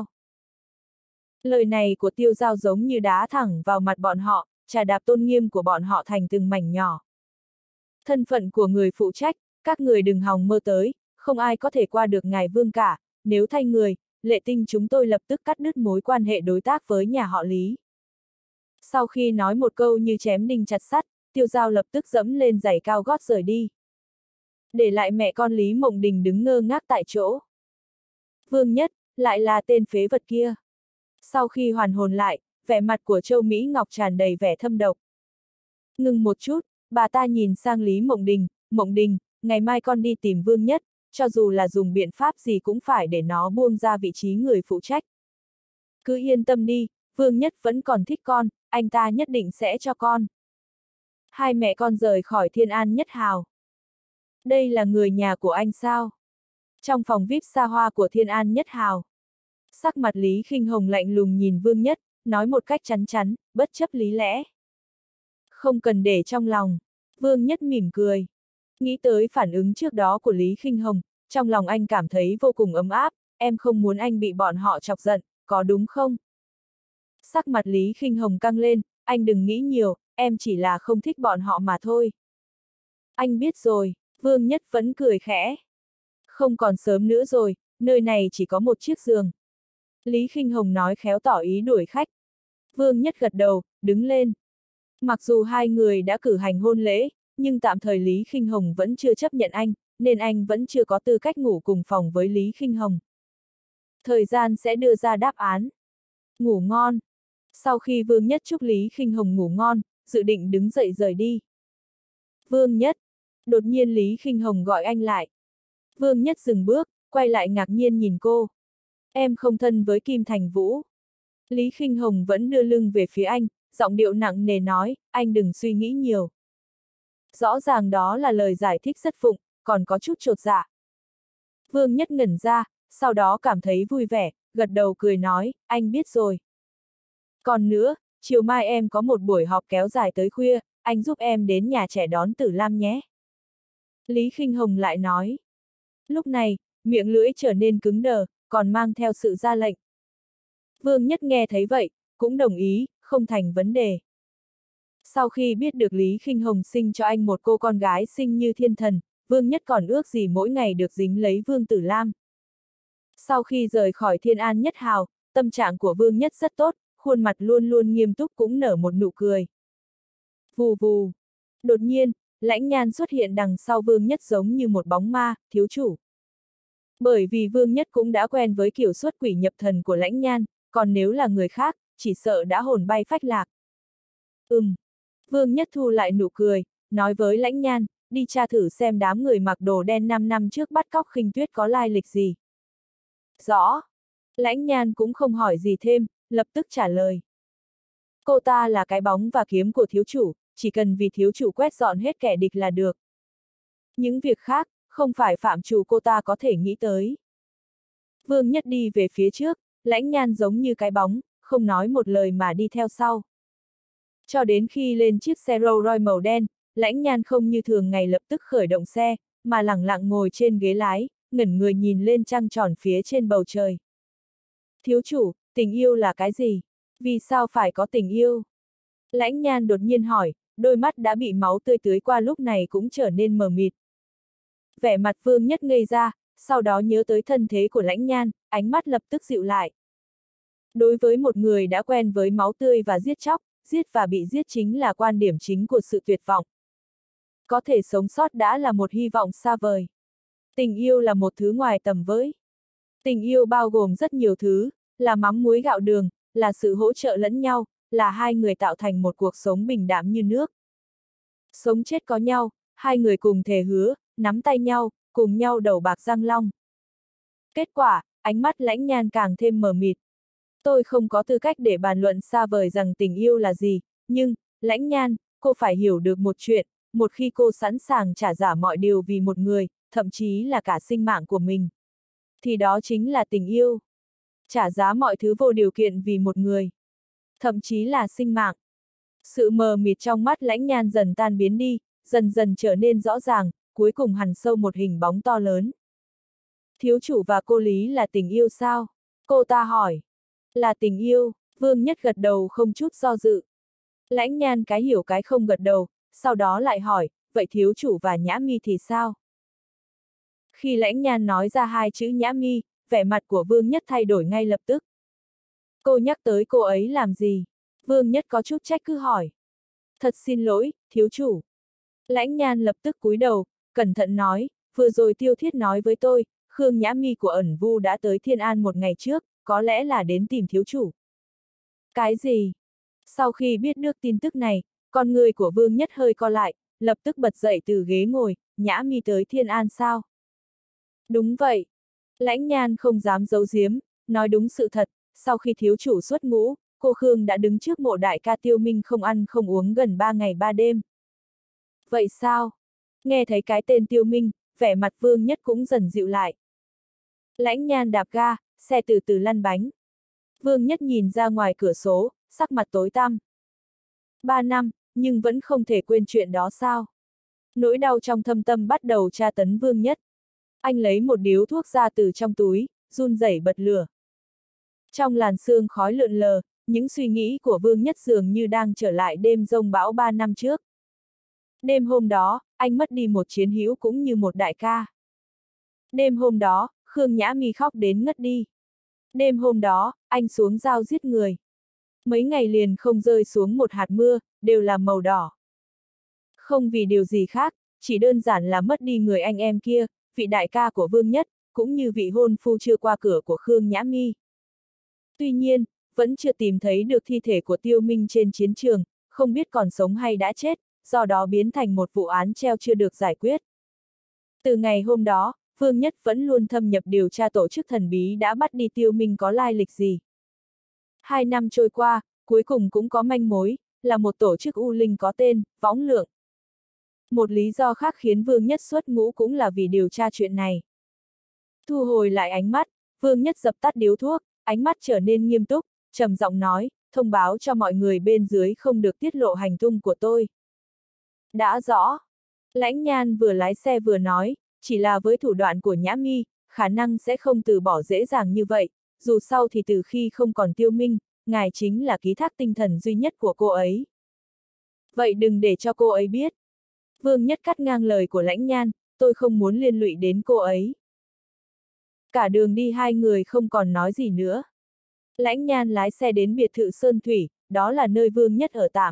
Speaker 1: Lời này của Tiêu Giao giống như đá thẳng vào mặt bọn họ, chà đạp tôn nghiêm của bọn họ thành từng mảnh nhỏ. Thân phận của người phụ trách, các người đừng hòng mơ tới, không ai có thể qua được ngài Vương cả, nếu thay người, Lệ Tinh chúng tôi lập tức cắt đứt mối quan hệ đối tác với nhà họ Lý. Sau khi nói một câu như chém đinh chặt sắt, Tiêu Giao lập tức dẫm lên giày cao gót rời đi. Để lại mẹ con Lý Mộng Đình đứng ngơ ngác tại chỗ. Vương Nhất, lại là tên phế vật kia. Sau khi hoàn hồn lại, vẻ mặt của Châu Mỹ Ngọc tràn đầy vẻ thâm độc. Ngừng một chút, bà ta nhìn sang Lý Mộng Đình, Mộng Đình, ngày mai con đi tìm Vương Nhất, cho dù là dùng biện pháp gì cũng phải để nó buông ra vị trí người phụ trách. Cứ yên tâm đi, Vương Nhất vẫn còn thích con, anh ta nhất định sẽ cho con. Hai mẹ con rời khỏi Thiên An Nhất Hào. Đây là người nhà của anh sao? Trong phòng vi ai pi xa hoa của Thiên An Nhất Hào. Sắc mặt Lý Khinh Hồng lạnh lùng nhìn Vương Nhất, nói một cách chắn chắn, bất chấp lý lẽ. Không cần để trong lòng. Vương Nhất mỉm cười. Nghĩ tới phản ứng trước đó của Lý Khinh Hồng, trong lòng anh cảm thấy vô cùng ấm áp, em không muốn anh bị bọn họ chọc giận, có đúng không? Sắc mặt Lý Khinh Hồng căng lên, anh đừng nghĩ nhiều, em chỉ là không thích bọn họ mà thôi. Anh biết rồi, Vương Nhất vẫn cười khẽ. Không còn sớm nữa rồi, nơi này chỉ có một chiếc giường. Lý Khinh Hồng nói khéo tỏ ý đuổi khách. Vương Nhất gật đầu, đứng lên. Mặc dù hai người đã cử hành hôn lễ, nhưng tạm thời Lý Khinh Hồng vẫn chưa chấp nhận anh, nên anh vẫn chưa có tư cách ngủ cùng phòng với Lý Khinh Hồng. Thời gian sẽ đưa ra đáp án. Ngủ ngon. Sau khi Vương Nhất chúc Lý Khinh Hồng ngủ ngon, dự định đứng dậy rời đi. Vương Nhất. Đột nhiên Lý Khinh Hồng gọi anh lại. Vương Nhất dừng bước, quay lại ngạc nhiên nhìn cô. Em không thân với Kim Thành Vũ. Lý Khinh Hồng vẫn đưa lưng về phía anh, giọng điệu nặng nề nói, anh đừng suy nghĩ nhiều. Rõ ràng đó là lời giải thích rất phụng, còn có chút chột dạ. Vương Nhất ngẩn ra, sau đó cảm thấy vui vẻ, gật đầu cười nói, anh biết rồi. Còn nữa, chiều mai em có một buổi họp kéo dài tới khuya, anh giúp em đến nhà trẻ đón Tử Lam nhé. Lý Khinh Hồng lại nói. Lúc này, miệng lưỡi trở nên cứng đờ, còn mang theo sự ra lệnh. Vương Nhất nghe thấy vậy, cũng đồng ý, không thành vấn đề. Sau khi biết được Lý Khinh Hồng sinh cho anh một cô con gái xinh như thiên thần, Vương Nhất còn ước gì mỗi ngày được dính lấy Vương Tử Lam. Sau khi rời khỏi Thiên An Nhất Hào, tâm trạng của Vương Nhất rất tốt, khuôn mặt luôn luôn nghiêm túc cũng nở một nụ cười. Vù vù. Đột nhiên, Lãnh Nhan xuất hiện đằng sau Vương Nhất giống như một bóng ma, thiếu chủ. Bởi vì Vương Nhất cũng đã quen với kiểu xuất quỷ nhập thần của Lãnh Nhan, còn nếu là người khác, chỉ sợ đã hồn bay phách lạc. Ừm. Vương Nhất thu lại nụ cười, nói với Lãnh Nhan, đi tra thử xem đám người mặc đồ đen năm năm trước bắt cóc Khinh Tuyết có lai lịch gì. Rõ. Lãnh Nhan cũng không hỏi gì thêm, lập tức trả lời. Cô ta là cái bóng và kiếm của thiếu chủ, chỉ cần vì thiếu chủ quét dọn hết kẻ địch là được. Những việc khác, không phải phạm trù cô ta có thể nghĩ tới. Vương Nhất đi về phía trước, Lãnh Nhan giống như cái bóng, không nói một lời mà đi theo sau. Cho đến khi lên chiếc xe Rolls Royce màu đen, Lãnh Nhan không như thường ngày lập tức khởi động xe, mà lẳng lặng ngồi trên ghế lái, ngẩn người nhìn lên trăng tròn phía trên bầu trời. Thiếu chủ, tình yêu là cái gì? Vì sao phải có tình yêu? Lãnh Nhan đột nhiên hỏi, đôi mắt đã bị máu tươi tưới qua lúc này cũng trở nên mờ mịt. Vẻ mặt Vương Nhất ngây ra, sau đó nhớ tới thân thế của Lãnh Nhan, ánh mắt lập tức dịu lại. Đối với một người đã quen với máu tươi và giết chóc, giết và bị giết chính là quan điểm chính của sự tuyệt vọng. Có thể sống sót đã là một hy vọng xa vời. Tình yêu là một thứ ngoài tầm với. Tình yêu bao gồm rất nhiều thứ, là mắm muối gạo đường, là sự hỗ trợ lẫn nhau, là hai người tạo thành một cuộc sống bình đạm như nước. Sống chết có nhau, hai người cùng thề hứa, nắm tay nhau, cùng nhau đầu bạc răng long. Kết quả, ánh mắt Lãnh Nhan càng thêm mờ mịt. Tôi không có tư cách để bàn luận xa vời rằng tình yêu là gì, nhưng, Lãnh Nhan, cô phải hiểu được một chuyện, một khi cô sẵn sàng trả giá mọi điều vì một người, thậm chí là cả sinh mạng của mình, thì đó chính là tình yêu. Trả giá mọi thứ vô điều kiện vì một người, thậm chí là sinh mạng. Sự mờ mịt trong mắt Lãnh Nhan dần tan biến đi, dần dần trở nên rõ ràng, cuối cùng hằn sâu một hình bóng to lớn. Thiếu chủ và cô Lý là tình yêu sao? Cô ta hỏi. Là tình yêu, Vương Nhất gật đầu không chút do dự. Lãnh Nhan cái hiểu cái không gật đầu, sau đó lại hỏi, vậy thiếu chủ và Nhã Mi thì sao? Khi Lãnh Nhan nói ra hai chữ Nhã Mi, vẻ mặt của Vương Nhất thay đổi ngay lập tức. Cô nhắc tới cô ấy làm gì? Vương Nhất có chút trách cứ hỏi. Thật xin lỗi, thiếu chủ. Lãnh Nhan lập tức cúi đầu, cẩn thận nói, vừa rồi Tiêu Thiết nói với tôi, Khương Nhã Mi của ẩn vu đã tới Thiên An một ngày trước, có lẽ là đến tìm thiếu chủ. Cái gì? Sau khi biết được tin tức này, con người của Vương Nhất hơi co lại, lập tức bật dậy từ ghế ngồi, Nhã Mi tới Thiên An sao? Đúng vậy. Lãnh Nhan không dám giấu giếm, nói đúng sự thật, sau khi thiếu chủ xuất ngũ, cô Khương đã đứng trước mộ đại ca Tiêu Minh không ăn không uống gần ba ngày ba đêm. Vậy sao? Nghe thấy cái tên Tiêu Minh, vẻ mặt Vương Nhất cũng dần dịu lại. Lãnh Nhan đạp ga, xe từ từ lăn bánh. Vương Nhất nhìn ra ngoài cửa sổ, sắc mặt tối tăm. Ba năm, nhưng vẫn không thể quên chuyện đó sao? Nỗi đau trong thâm tâm bắt đầu tra tấn Vương Nhất. Anh lấy một điếu thuốc ra từ trong túi, run rẩy bật lửa. Trong làn sương khói lượn lờ, những suy nghĩ của Vương Nhất dường như đang trở lại đêm giông bão ba năm trước. Đêm hôm đó, anh mất đi một chiến hữu cũng như một đại ca. Đêm hôm đó, Khương Nhã Mi khóc đến ngất đi. Đêm hôm đó, anh xuống dao giết người. Mấy ngày liền không rơi xuống một hạt mưa, đều là màu đỏ. Không vì điều gì khác, chỉ đơn giản là mất đi người anh em kia, vị đại ca của Vương Nhất, cũng như vị hôn phu chưa qua cửa của Khương Nhã Mi. Tuy nhiên, vẫn chưa tìm thấy được thi thể của Tiêu Minh trên chiến trường, không biết còn sống hay đã chết, do đó biến thành một vụ án treo chưa được giải quyết. Từ ngày hôm đó, Vương Nhất vẫn luôn thâm nhập điều tra tổ chức thần bí đã bắt đi Tiêu Minh có lai lịch gì. Hai năm trôi qua, cuối cùng cũng có manh mối, là một tổ chức U Linh có tên, Võng Lượng. Một lý do khác khiến Vương Nhất xuất ngũ cũng là vì điều tra chuyện này. Thu hồi lại ánh mắt, Vương Nhất dập tắt điếu thuốc, ánh mắt trở nên nghiêm túc, trầm giọng nói, thông báo cho mọi người bên dưới không được tiết lộ hành tung của tôi. Đã rõ. Lãnh Nhan vừa lái xe vừa nói, chỉ là với thủ đoạn của Nhã Mi, khả năng sẽ không từ bỏ dễ dàng như vậy, dù sau thì từ khi không còn Tiêu Minh, ngài chính là ký thác tinh thần duy nhất của cô ấy. Vậy đừng để cho cô ấy biết. Vương Nhất cắt ngang lời của Lãnh Nhan, tôi không muốn liên lụy đến cô ấy. Cả đường đi hai người không còn nói gì nữa. Lãnh Nhan lái xe đến biệt thự Sơn Thủy, đó là nơi Vương Nhất ở tạm.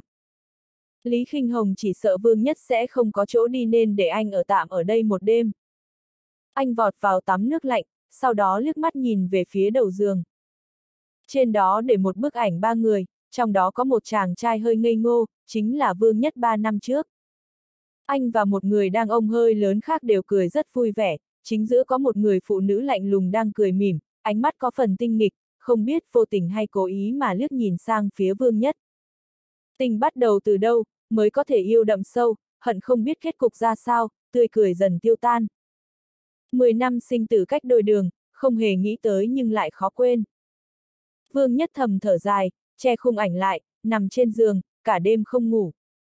Speaker 1: Lý Khinh Hồng chỉ sợ Vương Nhất sẽ không có chỗ đi nên để anh ở tạm ở đây một đêm. Anh vọt vào tắm nước lạnh, sau đó liếc mắt nhìn về phía đầu giường. Trên đó để một bức ảnh ba người, trong đó có một chàng trai hơi ngây ngô, chính là Vương Nhất ba năm trước. Anh và một người đàn ông hơi lớn khác đều cười rất vui vẻ, chính giữa có một người phụ nữ lạnh lùng đang cười mỉm, ánh mắt có phần tinh nghịch, không biết vô tình hay cố ý mà liếc nhìn sang phía Vương Nhất. Tình bắt đầu từ đâu, mới có thể yêu đậm sâu, hận không biết kết cục ra sao, tươi cười dần tiêu tan. Mười năm sinh tử cách đôi đường, không hề nghĩ tới nhưng lại khó quên. Vương Nhất thầm thở dài, che khung ảnh lại, nằm trên giường, cả đêm không ngủ.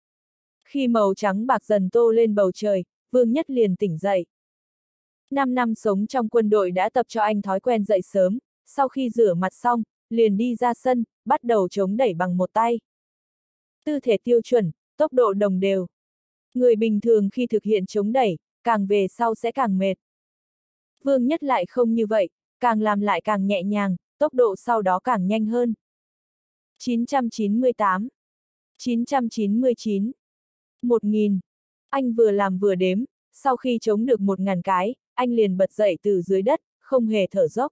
Speaker 1: Khi màu trắng bạc dần tô lên bầu trời, Vương Nhất liền tỉnh dậy. Năm năm sống trong quân đội đã tập cho anh thói quen dậy sớm, sau khi rửa mặt xong, liền đi ra sân, bắt đầu chống đẩy bằng một tay. Tư thế tiêu chuẩn, tốc độ đồng đều. Người bình thường khi thực hiện chống đẩy, càng về sau sẽ càng mệt. Vương Nhất lại không như vậy, càng làm lại càng nhẹ nhàng, tốc độ sau đó càng nhanh hơn. chín trăm chín mươi tám, chín trăm chín mươi chín, một nghìn. Anh vừa làm vừa đếm, sau khi chống được một ngàn cái, anh liền bật dậy từ dưới đất, không hề thở dốc.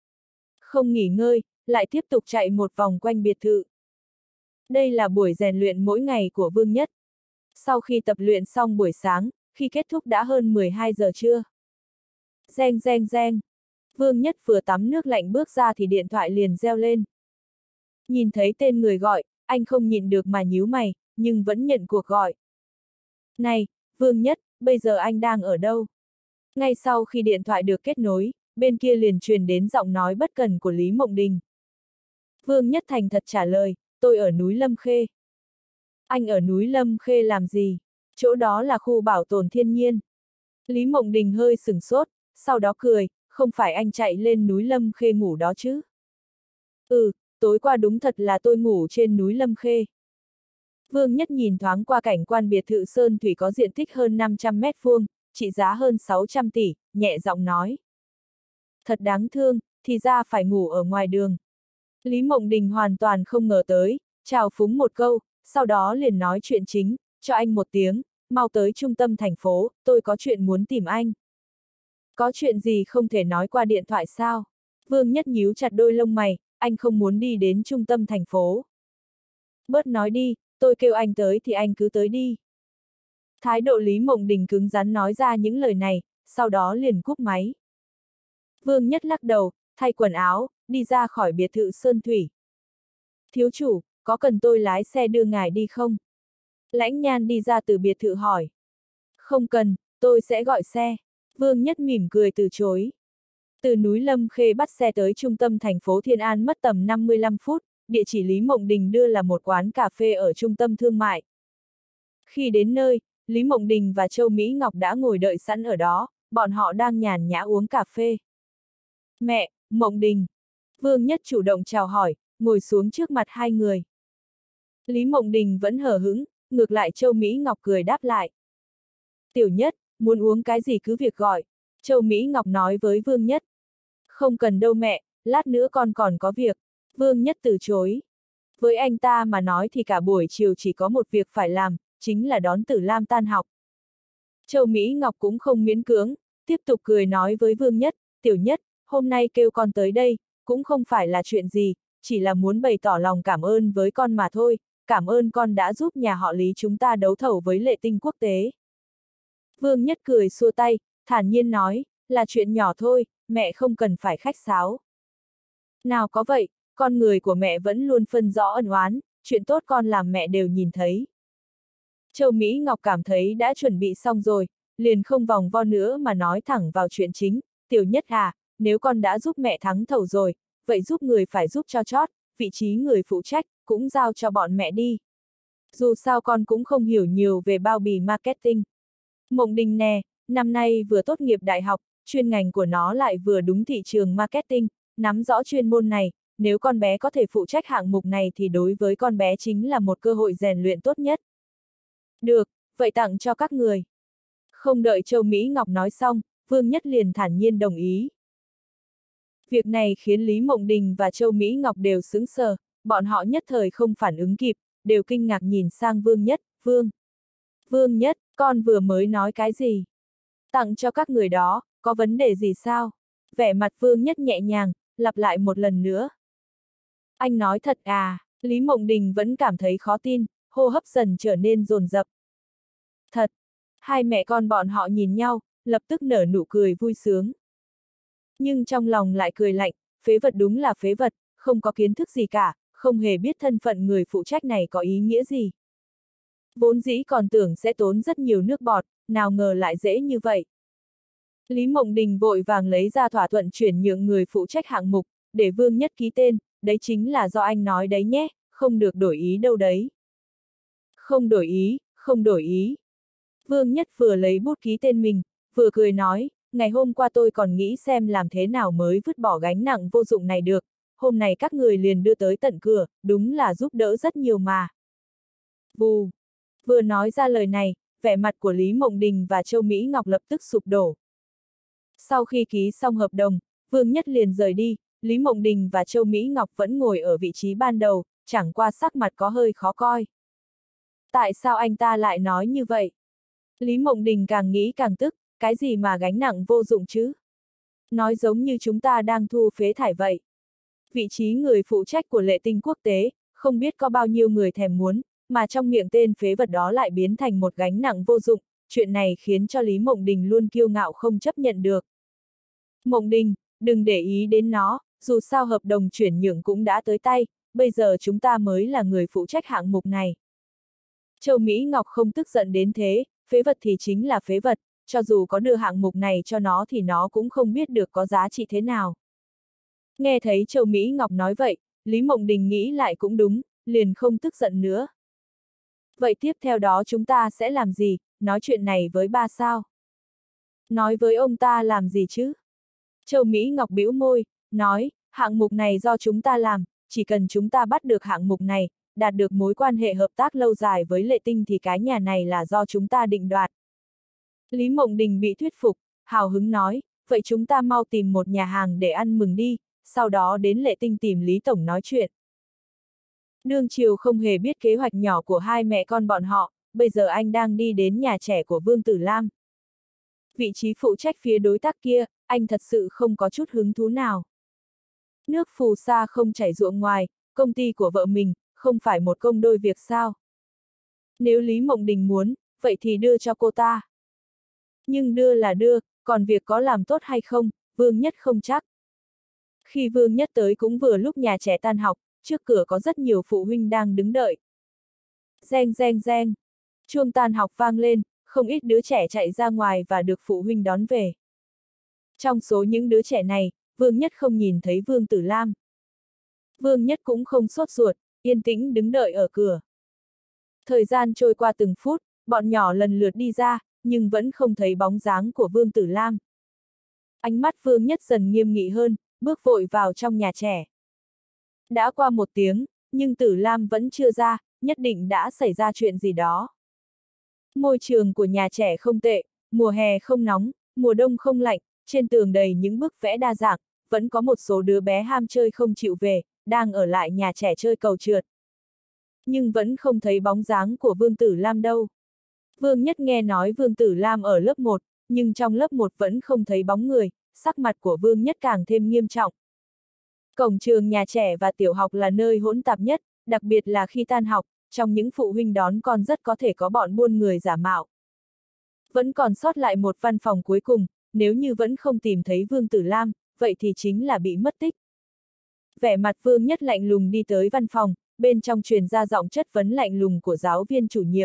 Speaker 1: Không nghỉ ngơi, lại tiếp tục chạy một vòng quanh biệt thự. Đây là buổi rèn luyện mỗi ngày của Vương Nhất. Sau khi tập luyện xong buổi sáng, khi kết thúc đã hơn mười hai giờ trưa. Reng reng reng. Vương Nhất vừa tắm nước lạnh bước ra thì điện thoại liền reo lên. Nhìn thấy tên người gọi, anh không nhịn được mà nhíu mày, nhưng vẫn nhận cuộc gọi. Này, Vương Nhất, bây giờ anh đang ở đâu? Ngay sau khi điện thoại được kết nối, bên kia liền truyền đến giọng nói bất cần của Lý Mộng Đình. Vương Nhất thành thật trả lời, tôi ở núi Lâm Khê. Anh ở núi Lâm Khê làm gì? Chỗ đó là khu bảo tồn thiên nhiên. Lý Mộng Đình hơi sửng sốt, sau đó cười, không phải anh chạy lên núi Lâm Khê ngủ đó chứ? Ừ, tối qua đúng thật là tôi ngủ trên núi Lâm Khê. Vương Nhất nhìn thoáng qua cảnh quan biệt thự Sơn Thủy có diện tích hơn năm trăm mét vuông, trị giá hơn sáu trăm tỷ, nhẹ giọng nói. Thật đáng thương, thì ra phải ngủ ở ngoài đường. Lý Mộng Đình hoàn toàn không ngờ tới, chào phúng một câu, sau đó liền nói chuyện chính, cho anh một tiếng, mau tới trung tâm thành phố, tôi có chuyện muốn tìm anh. Có chuyện gì không thể nói qua điện thoại sao? Vương Nhất nhíu chặt đôi lông mày, anh không muốn đi đến trung tâm thành phố. Bớt nói đi, tôi kêu anh tới thì anh cứ tới đi. Thái độ Lý Mộng Đình cứng rắn nói ra những lời này, sau đó liền cúp máy. Vương Nhất lắc đầu, thay quần áo, đi ra khỏi biệt thự Sơn Thủy. Thiếu chủ, có cần tôi lái xe đưa ngài đi không? Lãnh Nhan đi ra từ biệt thự hỏi. Không cần, tôi sẽ gọi xe. Vương Nhất mỉm cười từ chối. Từ núi Lâm Khê bắt xe tới trung tâm thành phố Thiên An mất tầm năm mươi lăm phút, địa chỉ Lý Mộng Đình đưa là một quán cà phê ở trung tâm thương mại. Khi đến nơi, Lý Mộng Đình và Châu Mỹ Ngọc đã ngồi đợi sẵn ở đó, bọn họ đang nhàn nhã uống cà phê. Mẹ, Mộng Đình. Vương Nhất chủ động chào hỏi, ngồi xuống trước mặt hai người. Lý Mộng Đình vẫn hờ hững, ngược lại Châu Mỹ Ngọc cười đáp lại. Tiểu Nhất, muốn uống cái gì cứ việc gọi, Châu Mỹ Ngọc nói với Vương Nhất. Không cần đâu mẹ, lát nữa con còn có việc. Vương Nhất từ chối. Với anh ta mà nói thì cả buổi chiều chỉ có một việc phải làm, chính là đón Tử Lam tan học. Châu Mỹ Ngọc cũng không miễn cưỡng, tiếp tục cười nói với Vương Nhất, Tiểu Nhất, hôm nay kêu con tới đây, cũng không phải là chuyện gì, chỉ là muốn bày tỏ lòng cảm ơn với con mà thôi, cảm ơn con đã giúp nhà họ Lý chúng ta đấu thầu với Lệ Tinh quốc tế. Vương Nhất cười xua tay, thản nhiên nói, là chuyện nhỏ thôi, mẹ không cần phải khách sáo. Nào có vậy, con người của mẹ vẫn luôn phân rõ ân oán, chuyện tốt con làm mẹ đều nhìn thấy. Châu Mỹ Ngọc cảm thấy đã chuẩn bị xong rồi, liền không vòng vo nữa mà nói thẳng vào chuyện chính, Tiểu Nhất à, nếu con đã giúp mẹ thắng thầu rồi, vậy giúp người phải giúp cho chót, vị trí người phụ trách, cũng giao cho bọn mẹ đi. Dù sao con cũng không hiểu nhiều về bao bì marketing. Mộng Đình nè, năm nay vừa tốt nghiệp đại học, chuyên ngành của nó lại vừa đúng thị trường marketing, nắm rõ chuyên môn này, nếu con bé có thể phụ trách hạng mục này thì đối với con bé chính là một cơ hội rèn luyện tốt nhất. Được, vậy tặng cho các người. Không đợi Châu Mỹ Ngọc nói xong, Vương Nhất liền thản nhiên đồng ý. Việc này khiến Lý Mộng Đình và Châu Mỹ Ngọc đều sững sờ, bọn họ nhất thời không phản ứng kịp, đều kinh ngạc nhìn sang Vương Nhất, Vương. Vương Nhất, con vừa mới nói cái gì? Tặng cho các người đó, có vấn đề gì sao? Vẻ mặt Vương Nhất nhẹ nhàng, lặp lại một lần nữa. Anh nói thật à? Lý Mộng Đình vẫn cảm thấy khó tin, hô hấp dần trở nên dồn dập. Thật. Hai mẹ con bọn họ nhìn nhau, lập tức nở nụ cười vui sướng. Nhưng trong lòng lại cười lạnh, phế vật đúng là phế vật, không có kiến thức gì cả, không hề biết thân phận người phụ trách này có ý nghĩa gì. Vốn dĩ còn tưởng sẽ tốn rất nhiều nước bọt, nào ngờ lại dễ như vậy. Lý Mộng Đình vội vàng lấy ra thỏa thuận chuyển nhượng người phụ trách hạng mục, để Vương Nhất ký tên, đấy chính là do anh nói đấy nhé, không được đổi ý đâu đấy. Không đổi ý, không đổi ý. Vương Nhất vừa lấy bút ký tên mình, vừa cười nói, ngày hôm qua tôi còn nghĩ xem làm thế nào mới vứt bỏ gánh nặng vô dụng này được, hôm nay các người liền đưa tới tận cửa, đúng là giúp đỡ rất nhiều mà. Vù. Vừa nói ra lời này, vẻ mặt của Lý Mộng Đình và Châu Mỹ Ngọc lập tức sụp đổ. Sau khi ký xong hợp đồng, Vương Nhất liền rời đi, Lý Mộng Đình và Châu Mỹ Ngọc vẫn ngồi ở vị trí ban đầu, chẳng qua sắc mặt có hơi khó coi. Tại sao anh ta lại nói như vậy? Lý Mộng Đình càng nghĩ càng tức, cái gì mà gánh nặng vô dụng chứ? Nói giống như chúng ta đang thu phế thải vậy. Vị trí người phụ trách của Lệ Tinh quốc tế, không biết có bao nhiêu người thèm muốn, mà trong miệng tên phế vật đó lại biến thành một gánh nặng vô dụng, chuyện này khiến cho Lý Mộng Đình luôn kiêu ngạo không chấp nhận được. Mộng Đình, đừng để ý đến nó, dù sao hợp đồng chuyển nhượng cũng đã tới tay, bây giờ chúng ta mới là người phụ trách hạng mục này. Châu Mỹ Ngọc không tức giận đến thế, phế vật thì chính là phế vật, cho dù có đưa hạng mục này cho nó thì nó cũng không biết được có giá trị thế nào. Nghe thấy Châu Mỹ Ngọc nói vậy, Lý Mộng Đình nghĩ lại cũng đúng, liền không tức giận nữa. Vậy tiếp theo đó chúng ta sẽ làm gì, nói chuyện này với ba sao? Nói với ông ta làm gì chứ? Châu Mỹ Ngọc bĩu môi, nói, hạng mục này do chúng ta làm, chỉ cần chúng ta bắt được hạng mục này, đạt được mối quan hệ hợp tác lâu dài với Lệ Tinh thì cái nhà này là do chúng ta định đoạt. Lý Mộng Đình bị thuyết phục, hào hứng nói, vậy chúng ta mau tìm một nhà hàng để ăn mừng đi, sau đó đến Lệ Tinh tìm Lý Tổng nói chuyện. Đương Triều không hề biết kế hoạch nhỏ của hai mẹ con bọn họ, bây giờ anh đang đi đến nhà trẻ của Vương Tử Lam. Vị trí phụ trách phía đối tác kia, anh thật sự không có chút hứng thú nào. Nước phù sa không chảy ruộng ngoài, công ty của vợ mình, không phải một công đôi việc sao? Nếu Lý Mộng Đình muốn, vậy thì đưa cho cô ta. Nhưng đưa là đưa, còn việc có làm tốt hay không, Vương Nhất không chắc. Khi Vương Nhất tới cũng vừa lúc nhà trẻ tan học, trước cửa có rất nhiều phụ huynh đang đứng đợi. Reng reng reng. Chuông tan học vang lên, không ít đứa trẻ chạy ra ngoài và được phụ huynh đón về. Trong số những đứa trẻ này, Vương Nhất không nhìn thấy Vương Tử Lam. Vương Nhất cũng không sốt ruột, yên tĩnh đứng đợi ở cửa. Thời gian trôi qua từng phút, bọn nhỏ lần lượt đi ra, nhưng vẫn không thấy bóng dáng của Vương Tử Lam. Ánh mắt Vương Nhất dần nghiêm nghị hơn, bước vội vào trong nhà trẻ. Đã qua một tiếng, nhưng Tử Lam vẫn chưa ra, nhất định đã xảy ra chuyện gì đó. Môi trường của nhà trẻ không tệ, mùa hè không nóng, mùa đông không lạnh, trên tường đầy những bức vẽ đa dạng, vẫn có một số đứa bé ham chơi không chịu về, đang ở lại nhà trẻ chơi cầu trượt. Nhưng vẫn không thấy bóng dáng của Vương Tử Lam đâu. Vương Nhất nghe nói Vương Tử Lam ở lớp một, nhưng trong lớp một vẫn không thấy bóng người, sắc mặt của Vương Nhất càng thêm nghiêm trọng. Cổng trường nhà trẻ và tiểu học là nơi hỗn tạp nhất, đặc biệt là khi tan học, trong những phụ huynh đón con rất có thể có bọn buôn người giả mạo. Vẫn còn sót lại một văn phòng cuối cùng, nếu như vẫn không tìm thấy Vương Tử Lam, vậy thì chính là bị mất tích. Vẻ mặt Vương Nhất lạnh lùng đi tới văn phòng, bên trong truyền ra giọng chất vấn lạnh lùng của giáo viên chủ nhiệm.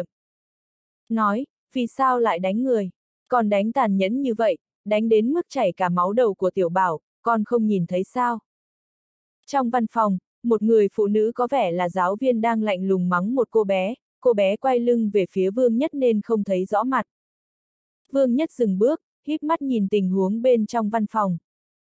Speaker 1: Nói, vì sao lại đánh người? Còn đánh tàn nhẫn như vậy, đánh đến mức chảy cả máu đầu của Tiểu Bảo, con không nhìn thấy sao? Trong văn phòng, một người phụ nữ có vẻ là giáo viên đang lạnh lùng mắng một cô bé, cô bé quay lưng về phía Vương Nhất nên không thấy rõ mặt. Vương Nhất dừng bước, híp mắt nhìn tình huống bên trong văn phòng.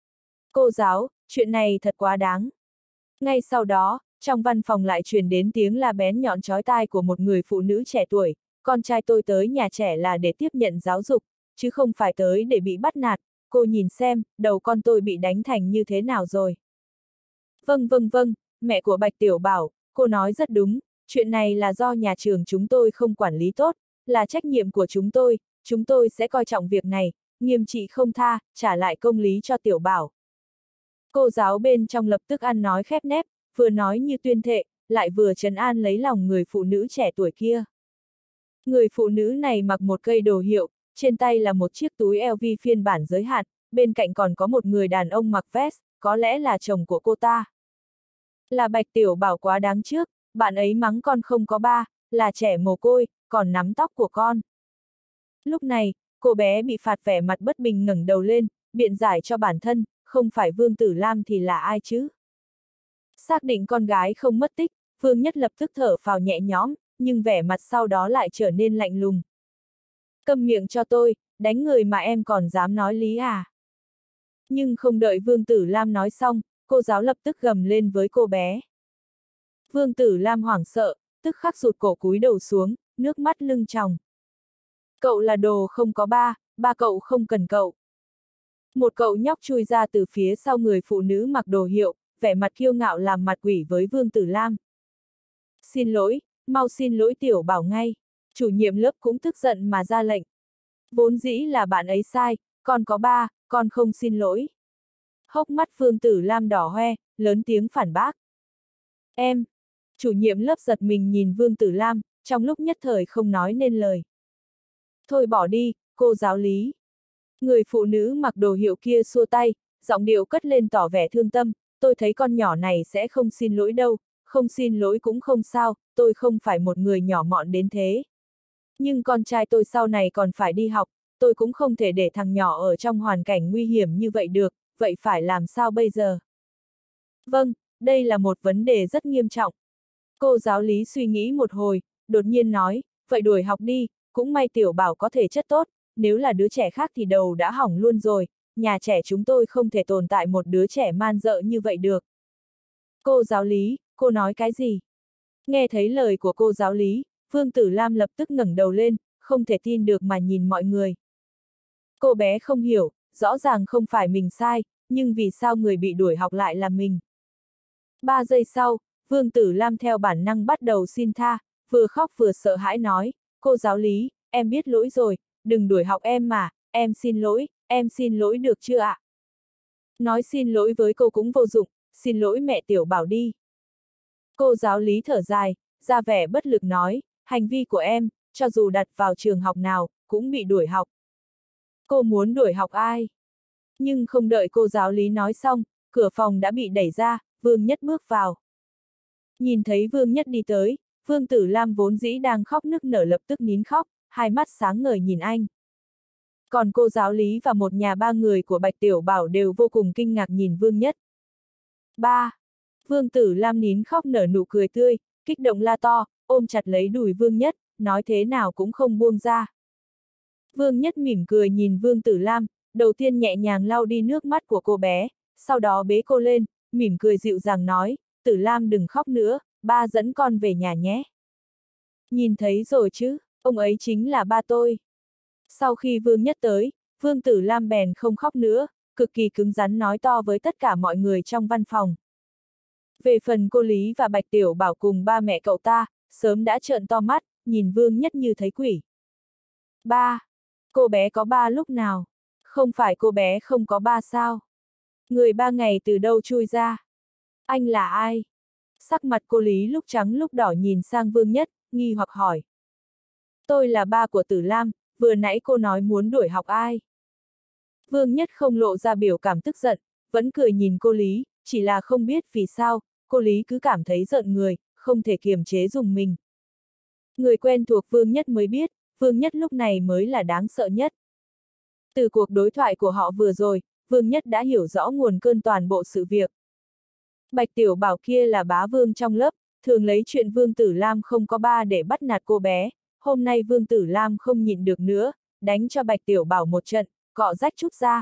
Speaker 1: Cô giáo, chuyện này thật quá đáng. Ngay sau đó, trong văn phòng lại truyền đến tiếng la bén nhọn chói tai của một người phụ nữ trẻ tuổi, con trai tôi tới nhà trẻ là để tiếp nhận giáo dục, chứ không phải tới để bị bắt nạt, cô nhìn xem, đầu con tôi bị đánh thành như thế nào rồi. Vâng vâng vâng, mẹ của Bạch Tiểu Bảo, cô nói rất đúng, chuyện này là do nhà trường chúng tôi không quản lý tốt, là trách nhiệm của chúng tôi, chúng tôi sẽ coi trọng việc này, nghiêm trị không tha, trả lại công lý cho Tiểu Bảo. Cô giáo bên trong lập tức ăn nói khép nép, vừa nói như tuyên thệ, lại vừa trấn an lấy lòng người phụ nữ trẻ tuổi kia. Người phụ nữ này mặc một cây đồ hiệu, trên tay là một chiếc túi L V phiên bản giới hạn, bên cạnh còn có một người đàn ông mặc vest, có lẽ là chồng của cô ta. Là Bạch Tiểu Bảo quá đáng trước, bạn ấy mắng con không có ba, là trẻ mồ côi, còn nắm tóc của con. Lúc này, cô bé bị phạt vẻ mặt bất bình ngẩng đầu lên, biện giải cho bản thân, không phải Vương Tử Lam thì là ai chứ? Xác định con gái không mất tích, Vương Nhất lập tức thở phào nhẹ nhõm, nhưng vẻ mặt sau đó lại trở nên lạnh lùng. Câm miệng cho tôi, đánh người mà em còn dám nói lý à? Nhưng không đợi Vương Tử Lam nói xong, cô giáo lập tức gầm lên với cô bé. Vương Tử Lam hoảng sợ, tức khắc rụt cổ cúi đầu xuống, nước mắt lưng tròng. Cậu là đồ không có ba, ba cậu không cần cậu. Một cậu nhóc chui ra từ phía sau người phụ nữ mặc đồ hiệu, vẻ mặt kiêu ngạo làm mặt quỷ với Vương Tử Lam. Xin lỗi, mau xin lỗi Tiểu Bảo ngay. Chủ nhiệm lớp cũng tức giận mà ra lệnh. Vốn dĩ là bạn ấy sai, con có ba, con không xin lỗi. Hốc mắt Vương Tử Lam đỏ hoe, lớn tiếng phản bác. Em! Chủ nhiệm lớp giật mình nhìn Vương Tử Lam, trong lúc nhất thời không nói nên lời. Thôi bỏ đi, cô giáo lý. Người phụ nữ mặc đồ hiệu kia xua tay, giọng điệu cất lên tỏ vẻ thương tâm, tôi thấy con nhỏ này sẽ không xin lỗi đâu, không xin lỗi cũng không sao, tôi không phải một người nhỏ mọn đến thế. Nhưng con trai tôi sau này còn phải đi học, tôi cũng không thể để thằng nhỏ ở trong hoàn cảnh nguy hiểm như vậy được, vậy phải làm sao bây giờ? Vâng, đây là một vấn đề rất nghiêm trọng. Cô giáo lý suy nghĩ một hồi, đột nhiên nói, vậy đuổi học đi, cũng may Tiểu Bảo có thể chất tốt, nếu là đứa trẻ khác thì đầu đã hỏng luôn rồi, nhà trẻ chúng tôi không thể tồn tại một đứa trẻ man dợ như vậy được. Cô giáo lý, cô nói cái gì? Nghe thấy lời của cô giáo lý, Vương Tử Lam lập tức ngẩng đầu lên, không thể tin được mà nhìn mọi người. Cô bé không hiểu, rõ ràng không phải mình sai, nhưng vì sao người bị đuổi học lại là mình? Ba giây sau, Vương Tử Lam theo bản năng bắt đầu xin tha, vừa khóc vừa sợ hãi nói, cô giáo lý, em biết lỗi rồi, đừng đuổi học em mà, em xin lỗi, em xin lỗi được chưa ạ? Nói xin lỗi với cô cũng vô dụng, xin lỗi mẹ Tiểu Bảo đi. Cô giáo lý thở dài, ra vẻ bất lực nói, hành vi của em, cho dù đặt vào trường học nào, cũng bị đuổi học. Cô muốn đuổi học ai? Nhưng không đợi cô giáo lý nói xong, cửa phòng đã bị đẩy ra, Vương Nhất bước vào. Nhìn thấy Vương Nhất đi tới, Vương Tử Lam vốn dĩ đang khóc nức nở lập tức nín khóc, hai mắt sáng ngời nhìn anh. Còn cô giáo lý và một nhà ba người của Bạch Tiểu Bảo đều vô cùng kinh ngạc nhìn Vương Nhất. Ba. Vương Tử Lam nín khóc nở nụ cười tươi, kích động la to, ôm chặt lấy đùi Vương Nhất, nói thế nào cũng không buông ra. Vương Nhất mỉm cười nhìn Vương Tử Lam, đầu tiên nhẹ nhàng lau đi nước mắt của cô bé, sau đó bế cô lên, mỉm cười dịu dàng nói, Tử Lam đừng khóc nữa, ba dẫn con về nhà nhé. Nhìn thấy rồi chứ, ông ấy chính là ba tôi. Sau khi Vương Nhất tới, Vương Tử Lam bèn không khóc nữa, cực kỳ cứng rắn nói to với tất cả mọi người trong văn phòng. Về phần cô Lý và Bạch Tiểu Bảo cùng ba mẹ cậu ta, sớm đã trợn to mắt, nhìn Vương Nhất như thấy quỷ. Ba. Cô bé có ba lúc nào? Không phải cô bé không có ba sao? Người ba ngày từ đâu chui ra? Anh là ai? Sắc mặt cô Lý lúc trắng lúc đỏ nhìn sang Vương Nhất, nghi hoặc hỏi. Tôi là ba của Tử Lam, vừa nãy cô nói muốn đuổi học ai? Vương Nhất không lộ ra biểu cảm tức giận, vẫn cười nhìn cô Lý, chỉ là không biết vì sao, cô Lý cứ cảm thấy giận người, không thể kiềm chế dùng mình. Người quen thuộc Vương Nhất mới biết, Vương Nhất lúc này mới là đáng sợ nhất. Từ cuộc đối thoại của họ vừa rồi, Vương Nhất đã hiểu rõ nguồn cơn toàn bộ sự việc. Bạch Tiểu Bảo kia là bá vương trong lớp, thường lấy chuyện Vương Tử Lam không có ba để bắt nạt cô bé, hôm nay Vương Tử Lam không nhịn được nữa, đánh cho Bạch Tiểu Bảo một trận, cọ rách chút ra.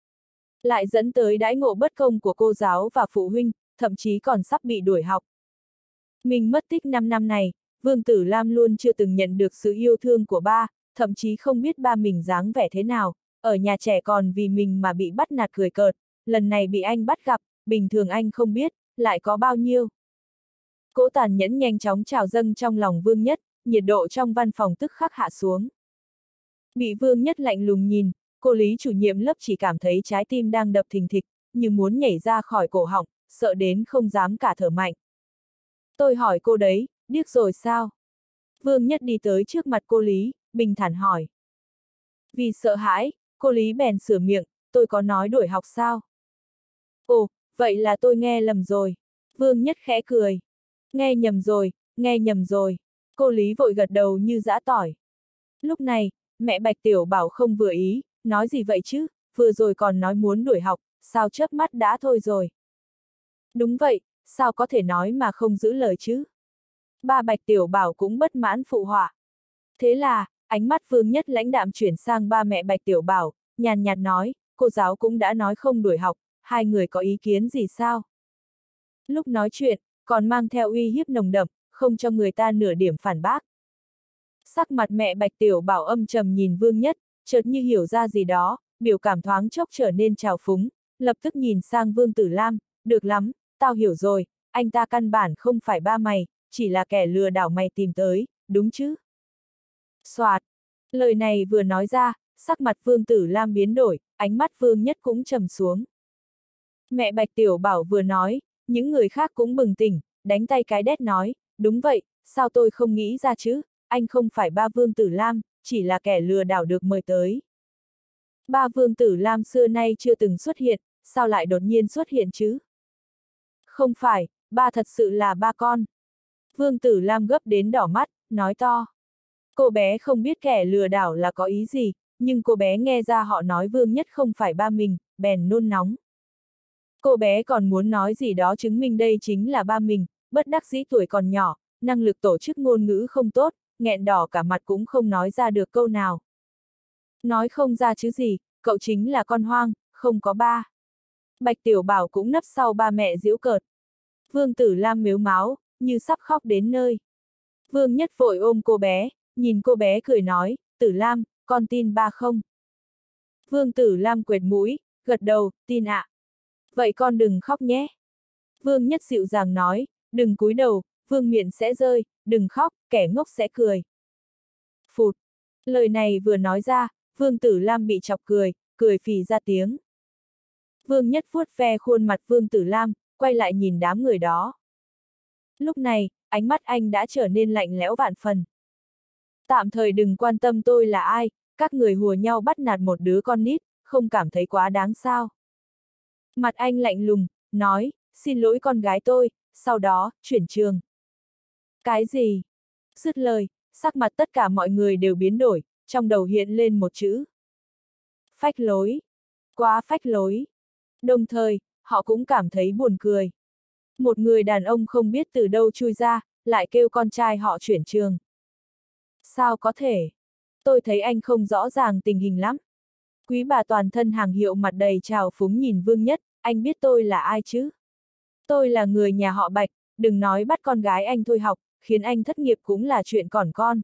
Speaker 1: Lại dẫn tới đãi ngộ bất công của cô giáo và phụ huynh, thậm chí còn sắp bị đuổi học. Mình mất tích năm năm này, Vương Tử Lam luôn chưa từng nhận được sự yêu thương của ba, thậm chí không biết ba mình dáng vẻ thế nào, ở nhà trẻ còn vì mình mà bị bắt nạt cười cợt, lần này bị anh bắt gặp, bình thường anh không biết, lại có bao nhiêu. Cỗ tàn nhẫn nhanh chóng trào dâng trong lòng Vương Nhất, nhiệt độ trong văn phòng tức khắc hạ xuống. Bị Vương Nhất lạnh lùng nhìn, cô Lý chủ nhiệm lớp chỉ cảm thấy trái tim đang đập thình thịch, như muốn nhảy ra khỏi cổ họng, sợ đến không dám cả thở mạnh. Tôi hỏi cô đấy, điếc rồi sao? Vương Nhất đi tới trước mặt cô Lý, bình thản hỏi. Vì sợ hãi, cô Lý bèn sửa miệng, tôi có nói đuổi học sao? Ồ, vậy là tôi nghe lầm rồi. Vương Nhất khẽ cười. Nghe nhầm rồi, nghe nhầm rồi. Cô Lý vội gật đầu như giã tỏi. Lúc này, mẹ Bạch Tiểu Bảo không vừa ý, nói gì vậy chứ, vừa rồi còn nói muốn đuổi học, sao chớp mắt đã thôi rồi. Đúng vậy, sao có thể nói mà không giữ lời chứ? Ba Bạch Tiểu Bảo cũng bất mãn phụ họa. Thế là, ánh mắt Vương Nhất lãnh đạm chuyển sang ba mẹ Bạch Tiểu Bảo, nhàn nhạt nói, cô giáo cũng đã nói không đuổi học, hai người có ý kiến gì sao? Lúc nói chuyện, còn mang theo uy hiếp nồng đậm, không cho người ta nửa điểm phản bác. Sắc mặt mẹ Bạch Tiểu Bảo âm trầm nhìn Vương Nhất, chợt như hiểu ra gì đó, biểu cảm thoáng chốc trở nên trào phúng, lập tức nhìn sang Vương Tử Lam, được lắm, tao hiểu rồi, anh ta căn bản không phải ba mày, chỉ là kẻ lừa đảo mày tìm tới, đúng chứ? Soạt, lời này vừa nói ra, sắc mặt Vương Tử Lam biến đổi, ánh mắt Vương Nhất cũng trầm xuống. Mẹ Bạch Tiểu Bảo vừa nói, những người khác cũng bừng tỉnh, đánh tay cái đét nói, đúng vậy, sao tôi không nghĩ ra chứ, anh không phải ba Vương Tử Lam, chỉ là kẻ lừa đảo được mời tới. Ba Vương Tử Lam xưa nay chưa từng xuất hiện, sao lại đột nhiên xuất hiện chứ? Không phải, ba thật sự là ba con. Vương Tử Lam gấp đến đỏ mắt, nói to. Cô bé không biết kẻ lừa đảo là có ý gì, nhưng cô bé nghe ra họ nói Vương Nhất không phải ba mình, bèn nôn nóng. Cô bé còn muốn nói gì đó chứng minh đây chính là ba mình, bất đắc dĩ tuổi còn nhỏ, năng lực tổ chức ngôn ngữ không tốt, nghẹn đỏ cả mặt cũng không nói ra được câu nào. Nói không ra chứ gì, cậu chính là con hoang, không có ba. Bạch Tiểu Bảo cũng nấp sau ba mẹ giễu cợt. Vương Tử Lam mếu máo, như sắp khóc đến nơi. Vương Nhất vội ôm cô bé, nhìn cô bé cười nói, Tử Lam, con tin ba không? Vương Tử Lam quệt mũi, gật đầu, tin ạ. Vậy con đừng khóc nhé. Vương Nhất dịu dàng nói, đừng cúi đầu, vương miện sẽ rơi, đừng khóc, kẻ ngốc sẽ cười. Phụt. Lời này vừa nói ra, Vương Tử Lam bị chọc cười, cười phì ra tiếng. Vương Nhất vuốt ve khuôn mặt Vương Tử Lam, quay lại nhìn đám người đó. Lúc này, ánh mắt anh đã trở nên lạnh lẽo vạn phần. Tạm thời đừng quan tâm tôi là ai, các người hùa nhau bắt nạt một đứa con nít, không cảm thấy quá đáng sao. Mặt anh lạnh lùng, nói, xin lỗi con gái tôi, sau đó, chuyển trường. Cái gì? Dứt lời, sắc mặt tất cả mọi người đều biến đổi, trong đầu hiện lên một chữ. Phách lối. Quá phách lối. Đồng thời, họ cũng cảm thấy buồn cười. Một người đàn ông không biết từ đâu chui ra, lại kêu con trai họ chuyển trường. Sao có thể? Tôi thấy anh không rõ ràng tình hình lắm. Quý bà toàn thân hàng hiệu mặt đầy trào phúng nhìn Vương Nhất, anh biết tôi là ai chứ? Tôi là người nhà họ Bạch, đừng nói bắt con gái anh thôi học, khiến anh thất nghiệp cũng là chuyện còn con.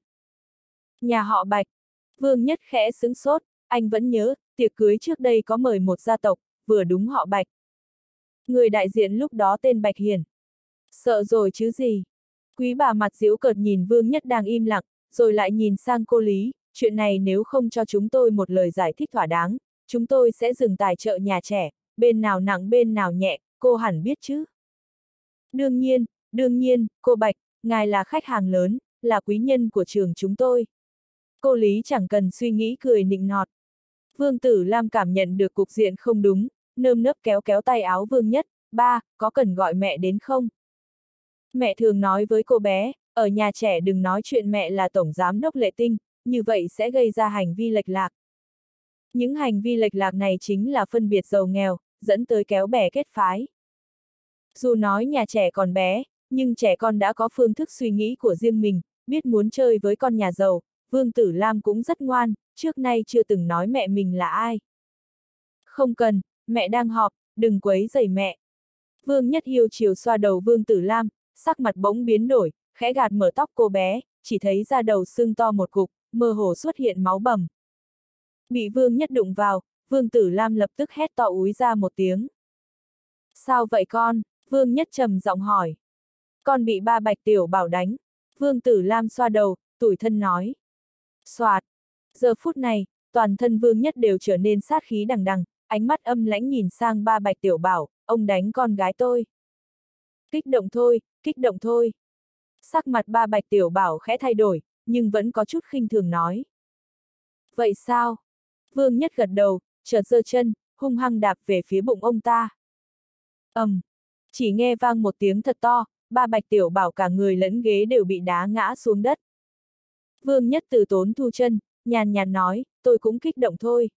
Speaker 1: Nhà họ Bạch. Vương Nhất khẽ sững sốt, anh vẫn nhớ, tiệc cưới trước đây có mời một gia tộc, vừa đúng họ Bạch. Người đại diện lúc đó tên Bạch Hiền. Sợ rồi chứ gì? Quý bà mặt giễu cợt nhìn Vương Nhất đang im lặng, rồi lại nhìn sang cô Lý, chuyện này nếu không cho chúng tôi một lời giải thích thỏa đáng, chúng tôi sẽ dừng tài trợ nhà trẻ, bên nào nặng bên nào nhẹ, cô hẳn biết chứ. Đương nhiên, đương nhiên, cô Bạch, ngài là khách hàng lớn, là quý nhân của trường chúng tôi. Cô Lý chẳng cần suy nghĩ cười nịnh nọt. Vương Tử Lam cảm nhận được cục diện không đúng, nơm nớp kéo kéo tay áo Vương Nhất, ba, có cần gọi mẹ đến không? Mẹ thường nói với cô bé, ở nhà trẻ đừng nói chuyện mẹ là tổng giám đốc Lệ Tinh, như vậy sẽ gây ra hành vi lệch lạc. Những hành vi lệch lạc này chính là phân biệt giàu nghèo, dẫn tới kéo bè kết phái. Dù nói nhà trẻ còn bé, nhưng trẻ con đã có phương thức suy nghĩ của riêng mình, biết muốn chơi với con nhà giàu. Vương Tử Lam cũng rất ngoan, trước nay chưa từng nói mẹ mình là ai. Không cần, mẹ đang họp, đừng quấy rầy mẹ. Vương Nhất yêu chiều xoa đầu Vương Tử Lam, sắc mặt bỗng biến đổi, khẽ gạt mở tóc cô bé, chỉ thấy da đầu sưng to một cục, mơ hồ xuất hiện máu bầm. Bị Vương Nhất đụng vào, Vương Tử Lam lập tức hét to úi ra một tiếng. Sao vậy con? Vương Nhất trầm giọng hỏi. Con bị ba Bạch Tiểu Bảo đánh. Vương Tử Lam xoa đầu, tủi thân nói. Soạt. Giờ phút này, toàn thân Vương Nhất đều trở nên sát khí đằng đằng, ánh mắt âm lãnh nhìn sang ba Bạch Tiểu Bảo, ông đánh con gái tôi. Kích động thôi, kích động thôi. Sắc mặt ba Bạch Tiểu Bảo khẽ thay đổi, nhưng vẫn có chút khinh thường nói. Vậy sao? Vương Nhất gật đầu, chợt giơ chân, hung hăng đạp về phía bụng ông ta. ầm, um, chỉ nghe vang một tiếng thật to, ba Bạch Tiểu Bảo cả người lẫn ghế đều bị đá ngã xuống đất. Vương Nhất từ tốn thu chân, nhàn nhạt nói, tôi cũng kích động thôi.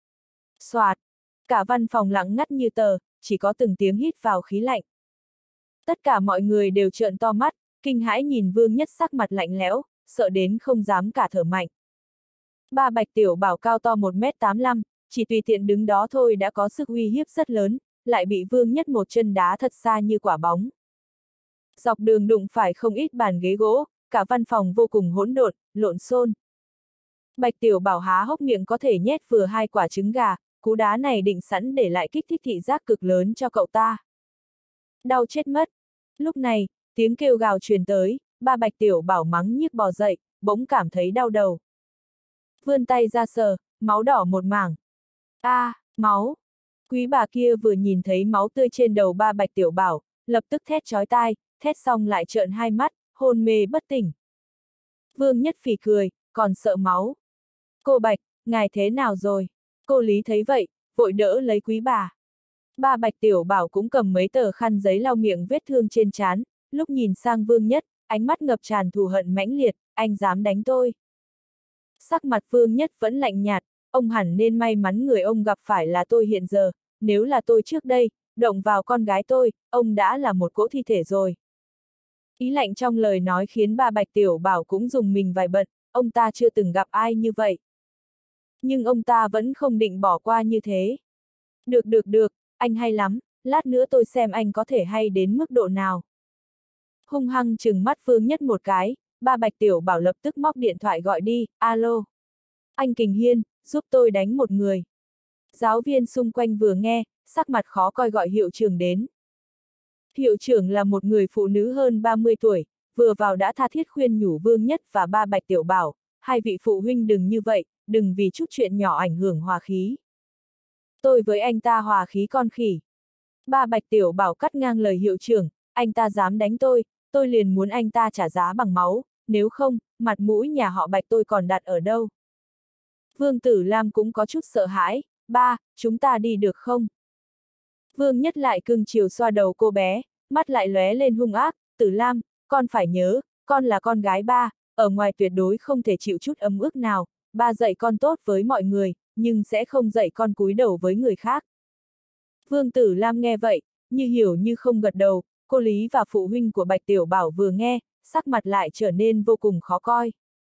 Speaker 1: Soạt, cả văn phòng lặng ngắt như tờ, chỉ có từng tiếng hít vào khí lạnh. Tất cả mọi người đều trợn to mắt, kinh hãi nhìn Vương Nhất sắc mặt lạnh lẽo, sợ đến không dám cả thở mạnh. Ba Bạch Tiểu Bảo cao to một mét tám mươi lăm, chỉ tùy tiện đứng đó thôi đã có sức uy hiếp rất lớn, lại bị Vương Nhất một chân đá thật xa như quả bóng. Dọc đường đụng phải không ít bàn ghế gỗ, cả văn phòng vô cùng hỗn độn, lộn xôn. Bạch Tiểu Bảo há hốc miệng có thể nhét vừa hai quả trứng gà, cú đá này định sẵn để lại kích thích thị giác cực lớn cho cậu ta. Đau chết mất. Lúc này, tiếng kêu gào truyền tới, ba Bạch Tiểu Bảo mắng nhiếc bò dậy, bỗng cảm thấy đau đầu. Vươn tay ra sờ, máu đỏ một mảng. A, à, máu. Quý bà kia vừa nhìn thấy máu tươi trên đầu ba Bạch Tiểu Bảo, lập tức thét chói tai, thét xong lại trợn hai mắt, hôn mê bất tỉnh. Vương Nhất phì cười, còn sợ máu. Cô Bạch, ngài thế nào rồi? Cô Lý thấy vậy, vội đỡ lấy quý bà. Ba Bạch Tiểu Bảo cũng cầm mấy tờ khăn giấy lau miệng vết thương trên trán, lúc nhìn sang Vương Nhất, ánh mắt ngập tràn thù hận mãnh liệt, anh dám đánh tôi. Sắc mặt Vương Nhất vẫn lạnh nhạt, ông hẳn nên may mắn người ông gặp phải là tôi hiện giờ, nếu là tôi trước đây, động vào con gái tôi, ông đã là một cỗ thi thể rồi. Ý lạnh trong lời nói khiến ba Bạch Tiểu Bảo cũng dùng mình vài bận, ông ta chưa từng gặp ai như vậy. Nhưng ông ta vẫn không định bỏ qua như thế. Được được được, anh hay lắm, lát nữa tôi xem anh có thể hay đến mức độ nào. Hung hăng trừng mắt Vương Nhất một cái, ba Bạch Tiểu Bảo lập tức móc điện thoại gọi đi, alo. Anh Kình Hiên, giúp tôi đánh một người. Giáo viên xung quanh vừa nghe, sắc mặt khó coi gọi hiệu trưởng đến. Hiệu trưởng là một người phụ nữ hơn ba mươi tuổi, vừa vào đã tha thiết khuyên nhủ Vương Nhất và ba Bạch Tiểu Bảo, hai vị phụ huynh đừng như vậy, đừng vì chút chuyện nhỏ ảnh hưởng hòa khí. Tôi với anh ta hòa khí con khỉ. Ba Bạch Tiểu Bảo cắt ngang lời hiệu trưởng, anh ta dám đánh tôi, tôi liền muốn anh ta trả giá bằng máu, nếu không, mặt mũi nhà họ Bạch tôi còn đặt ở đâu. Vương Tử Lam cũng có chút sợ hãi, ba, chúng ta đi được không? Vương Nhất lại cưng chiều xoa đầu cô bé, mắt lại lóe lên hung ác, Tử Lam, con phải nhớ, con là con gái ba, ở ngoài tuyệt đối không thể chịu chút ấm ức nào, ba dạy con tốt với mọi người, nhưng sẽ không dạy con cúi đầu với người khác. Vương Tử Lam nghe vậy, như hiểu như không gật đầu, cô Lý và phụ huynh của Bạch Tiểu Bảo vừa nghe, sắc mặt lại trở nên vô cùng khó coi.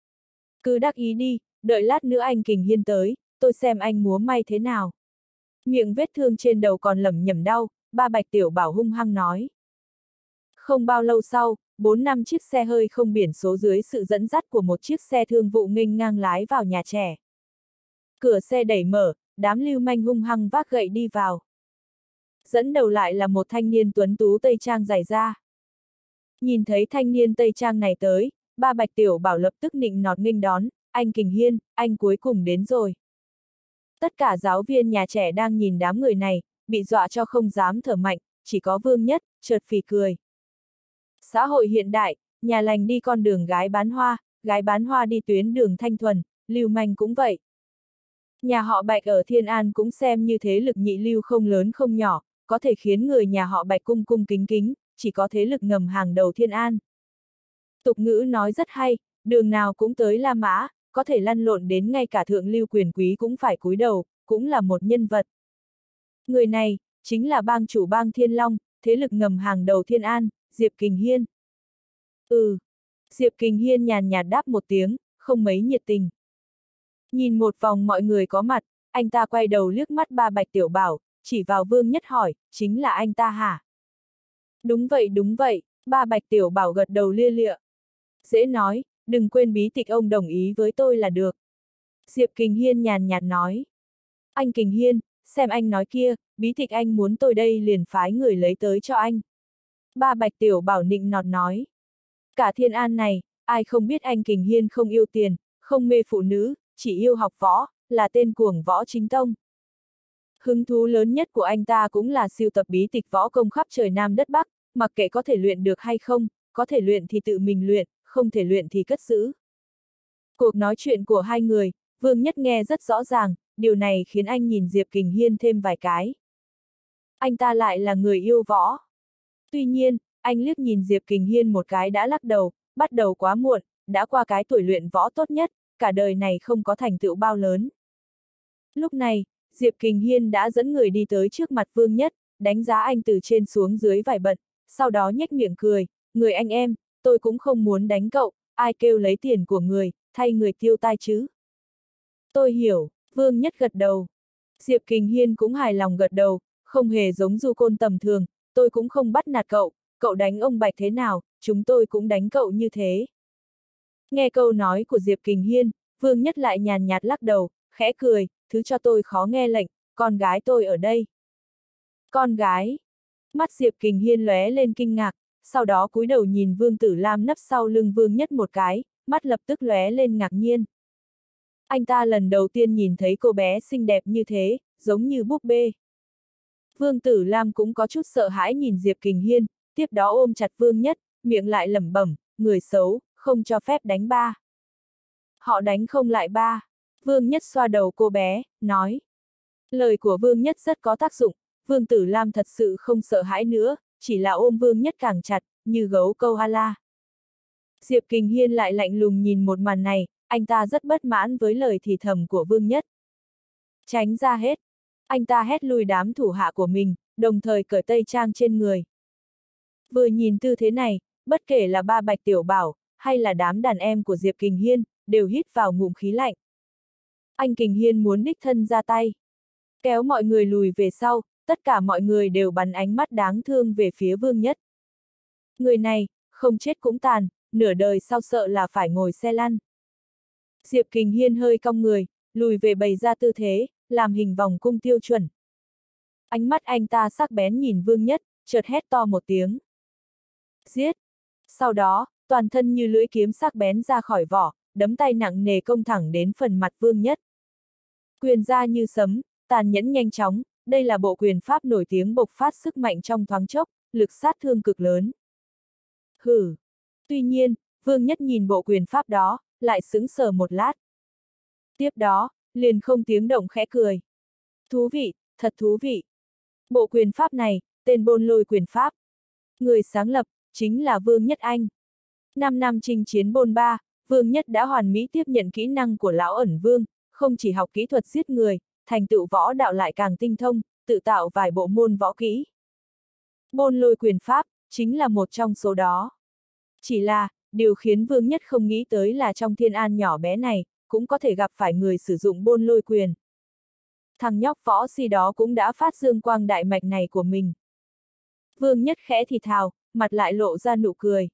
Speaker 1: Cứ đắc ý đi, đợi lát nữa anh Kình Hiên tới, tôi xem anh múa may thế nào. Miệng vết thương trên đầu còn lẩm nhẩm đau, ba Bạch Tiểu Bảo hung hăng nói. Không bao lâu sau, bốn năm chiếc xe hơi không biển số dưới sự dẫn dắt của một chiếc xe thương vụ nghênh ngang lái vào nhà trẻ. Cửa xe đẩy mở, đám lưu manh hung hăng vác gậy đi vào. Dẫn đầu lại là một thanh niên tuấn tú tây trang dài da. Nhìn thấy thanh niên tây trang này tới, ba Bạch Tiểu Bảo lập tức nịnh nọt nghênh đón, anh Kình Hiên, anh cuối cùng đến rồi. Tất cả giáo viên nhà trẻ đang nhìn đám người này, bị dọa cho không dám thở mạnh, chỉ có Vương Nhất, chợt phì cười. Xã hội hiện đại, nhà lành đi con đường gái bán hoa, gái bán hoa đi tuyến đường thanh thuần, lưu manh cũng vậy. Nhà họ Bạch ở Thiên An cũng xem như thế lực nhị lưu không lớn không nhỏ, có thể khiến người nhà họ Bạch cung cung kính kính, chỉ có thế lực ngầm hàng đầu Thiên An. Tục ngữ nói rất hay, đường nào cũng tới La Mã, có thể lăn lộn đến ngay cả thượng lưu quyền quý cũng phải cúi đầu, cũng là một nhân vật. Người này, chính là bang chủ bang Thiên Long, thế lực ngầm hàng đầu Thiên An, Diệp Kình Hiên. Ừ. Diệp Kình Hiên nhàn nhạt đáp một tiếng, không mấy nhiệt tình. Nhìn một vòng mọi người có mặt, anh ta quay đầu liếc mắt ba Bạch Tiểu Bảo, chỉ vào Vương Nhất hỏi, chính là anh ta hả? Đúng vậy đúng vậy, ba Bạch Tiểu Bảo gật đầu lia lịa. Dễ nói, đừng quên bí tịch ông đồng ý với tôi là được. Diệp Kình Hiên nhàn nhạt nói. Anh Kình Hiên, xem anh nói kia, bí tịch anh muốn tôi đây liền phái người lấy tới cho anh. Ba Bạch Tiểu Bảo nịnh nọt nói. Cả Thiên An này, ai không biết anh Kình Hiên không yêu tiền, không mê phụ nữ, chỉ yêu học võ, là tên cuồng võ chính tông. Hứng thú lớn nhất của anh ta cũng là sưu tập bí tịch võ công khắp trời Nam đất Bắc, mặc kệ có thể luyện được hay không, có thể luyện thì tự mình luyện, không thể luyện thì cất giữ. Cuộc nói chuyện của hai người, Vương Nhất nghe rất rõ ràng, điều này khiến anh nhìn Diệp Kình Hiên thêm vài cái. Anh ta lại là người yêu võ. Tuy nhiên, anh liếc nhìn Diệp Kình Hiên một cái đã lắc đầu, bắt đầu quá muộn, đã qua cái tuổi luyện võ tốt nhất, cả đời này không có thành tựu bao lớn. Lúc này, Diệp Kình Hiên đã dẫn người đi tới trước mặt Vương Nhất, đánh giá anh từ trên xuống dưới vài bận, sau đó nhếch miệng cười, người anh em, tôi cũng không muốn đánh cậu, ai kêu lấy tiền của người, thay người tiêu tai chứ. Tôi hiểu, Vương Nhất gật đầu. Diệp Kình Hiên cũng hài lòng gật đầu, không hề giống Du Côn tầm thường, tôi cũng không bắt nạt cậu, cậu đánh ông Bạch thế nào, chúng tôi cũng đánh cậu như thế. Nghe câu nói của Diệp Kình Hiên, Vương Nhất lại nhàn nhạt lắc đầu, khẽ cười, thứ cho tôi khó nghe lệnh, con gái tôi ở đây. Con gái. Mắt Diệp Kình Hiên lóe lên kinh ngạc, sau đó cúi đầu nhìn Vương Tử Lam nấp sau lưng Vương Nhất một cái, mắt lập tức lóe lên ngạc nhiên. Anh ta lần đầu tiên nhìn thấy cô bé xinh đẹp như thế, giống như búp bê. Vương Tử Lam cũng có chút sợ hãi nhìn Diệp Kình Hiên, tiếp đó ôm chặt Vương Nhất, miệng lại lẩm bẩm, người xấu, không cho phép đánh ba. Họ đánh không lại ba. Vương Nhất xoa đầu cô bé, nói. Lời của Vương Nhất rất có tác dụng, Vương Tử Lam thật sự không sợ hãi nữa, chỉ là ôm Vương Nhất càng chặt, như gấu câu a la. Diệp Kình Hiên lại lạnh lùng nhìn một màn này, anh ta rất bất mãn với lời thì thầm của Vương Nhất. Tránh ra hết. Anh ta hét lùi đám thủ hạ của mình, đồng thời cởi tây trang trên người. Vừa nhìn tư thế này, bất kể là ba Bạch Tiểu Bảo, hay là đám đàn em của Diệp Kình Hiên, đều hít vào ngụm khí lạnh. Anh Kình Hiên muốn đích thân ra tay. Kéo mọi người lùi về sau, tất cả mọi người đều bắn ánh mắt đáng thương về phía Vương Nhất. Người này, không chết cũng tàn, nửa đời sau sợ là phải ngồi xe lăn. Diệp Kình Hiên hơi cong người, lùi về bày ra tư thế, làm hình vòng cung tiêu chuẩn. Ánh mắt anh ta sắc bén nhìn Vương Nhất, chợt hét to một tiếng. Giết! Sau đó, toàn thân như lưỡi kiếm sắc bén ra khỏi vỏ, đấm tay nặng nề công thẳng đến phần mặt Vương Nhất. Quyền ra như sấm, tàn nhẫn nhanh chóng, đây là bộ quyền pháp nổi tiếng bộc phát sức mạnh trong thoáng chốc, lực sát thương cực lớn. Hừ! Tuy nhiên, Vương Nhất nhìn bộ quyền pháp đó, lại sững sờ một lát. Tiếp đó, liền không tiếng động khẽ cười. Thú vị, thật thú vị. Bộ quyền pháp này, tên Bôn Lôi quyền pháp. Người sáng lập, chính là Vương Nhất Anh. Năm năm chinh chiến Bôn Ba, Vương Nhất đã hoàn mỹ tiếp nhận kỹ năng của Lão Ẩn Vương, không chỉ học kỹ thuật giết người, thành tựu võ đạo lại càng tinh thông, tự tạo vài bộ môn võ kỹ. Bôn lôi quyền pháp, chính là một trong số đó. Chỉ là, điều khiến Vương Nhất không nghĩ tới là trong Thiên An nhỏ bé này, cũng có thể gặp phải người sử dụng bôn lôi quyền. Thằng nhóc võ si đó cũng đã phát dương quang đại mạch này của mình. Vương Nhất khẽ thì thào, mặt lại lộ ra nụ cười.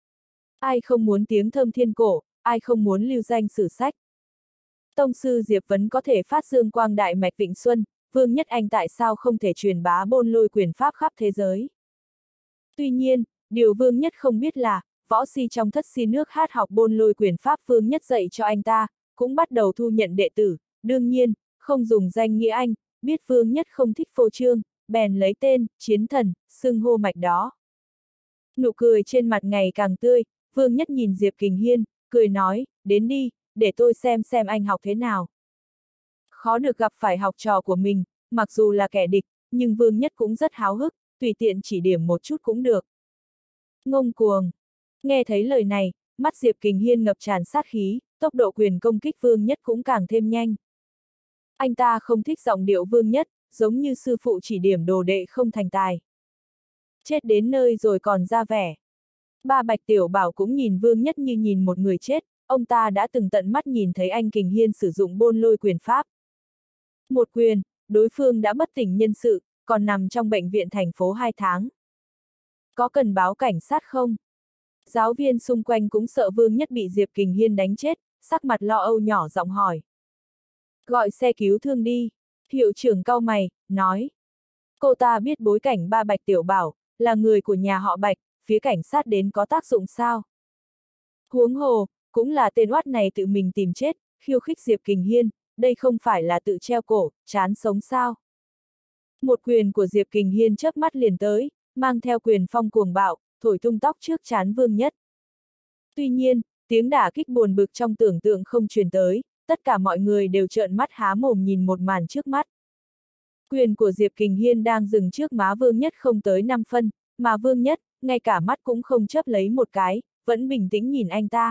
Speaker 1: Ai không muốn tiếng thơm thiên cổ, ai không muốn lưu danh sử sách. Tông sư Diệp Vấn có thể phát dương quang đại mạch Vịnh Xuân, Vương Nhất Anh tại sao không thể truyền bá bôn lôi quyền pháp khắp thế giới. Tuy nhiên, điều Vương Nhất không biết là, võ si trong thất si nước hát học bôn lôi quyền pháp Vương Nhất dạy cho anh ta, cũng bắt đầu thu nhận đệ tử, đương nhiên, không dùng danh nghĩa anh, biết Vương Nhất không thích phô trương, bèn lấy tên, chiến thần, xưng hô mạch đó. Nụ cười trên mặt ngày càng tươi, Vương Nhất nhìn Diệp Kình Hiên, cười nói, đến đi, để tôi xem xem anh học thế nào. Khó được gặp phải học trò của mình, mặc dù là kẻ địch, nhưng Vương Nhất cũng rất háo hức, tùy tiện chỉ điểm một chút cũng được. Ngông cuồng. Nghe thấy lời này, mắt Diệp Kình Hiên ngập tràn sát khí, tốc độ quyền công kích Vương Nhất cũng càng thêm nhanh. Anh ta không thích giọng điệu Vương Nhất, giống như sư phụ chỉ điểm đồ đệ không thành tài. Chết đến nơi rồi còn ra vẻ. Ba Bạch Tiểu Bảo cũng nhìn Vương Nhất như nhìn một người chết, ông ta đã từng tận mắt nhìn thấy anh Kình Hiên sử dụng bôn lôi quyền pháp. Một quyền, đối phương đã bất tỉnh nhân sự, còn nằm trong bệnh viện thành phố hai tháng. Có cần báo cảnh sát không? Giáo viên xung quanh cũng sợ Vương Nhất bị Diệp Kình Hiên đánh chết, sắc mặt lo âu nhỏ giọng hỏi. Gọi xe cứu thương đi. Hiệu trưởng cau mày, nói. Cô ta biết bối cảnh ba Bạch Tiểu Bảo, là người của nhà họ Bạch, phía cảnh sát đến có tác dụng sao? Huống hồ, cũng là tên oát này tự mình tìm chết, khiêu khích Diệp Kình Hiên, đây không phải là tự treo cổ, chán sống sao? Một quyền của Diệp Kình Hiên chớp mắt liền tới, mang theo quyền phong cuồng bạo, thổi tung tóc trước trán Vương Nhất. Tuy nhiên, tiếng đả kích buồn bực trong tưởng tượng không truyền tới, tất cả mọi người đều trợn mắt há mồm nhìn một màn trước mắt. Quyền của Diệp Kình Hiên đang dừng trước má Vương Nhất không tới năm phân, mà Vương Nhất, ngay cả mắt cũng không chớp lấy một cái, vẫn bình tĩnh nhìn anh ta.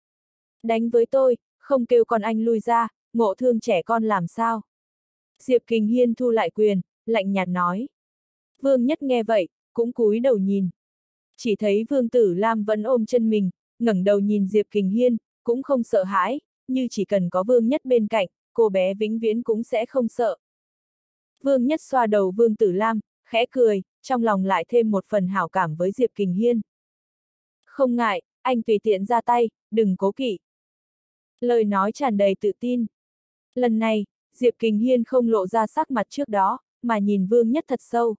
Speaker 1: Đánh với tôi, không kêu con anh lui ra, ngộ thương trẻ con làm sao? Diệp Kình Hiên thu lại quyền, lạnh nhạt nói. Vương Nhất nghe vậy, cũng cúi đầu nhìn. Chỉ thấy Vương Tử Lam vẫn ôm chân mình, ngẩng đầu nhìn Diệp Kình Hiên, cũng không sợ hãi, như chỉ cần có Vương Nhất bên cạnh, cô bé vĩnh viễn cũng sẽ không sợ. Vương Nhất xoa đầu Vương Tử Lam, khẽ cười, trong lòng lại thêm một phần hảo cảm với Diệp Kình Hiên. Không ngại, anh tùy tiện ra tay, đừng cố kỵ. Lời nói tràn đầy tự tin. Lần này, Diệp Kình Hiên không lộ ra sắc mặt trước đó, mà nhìn Vương Nhất thật sâu.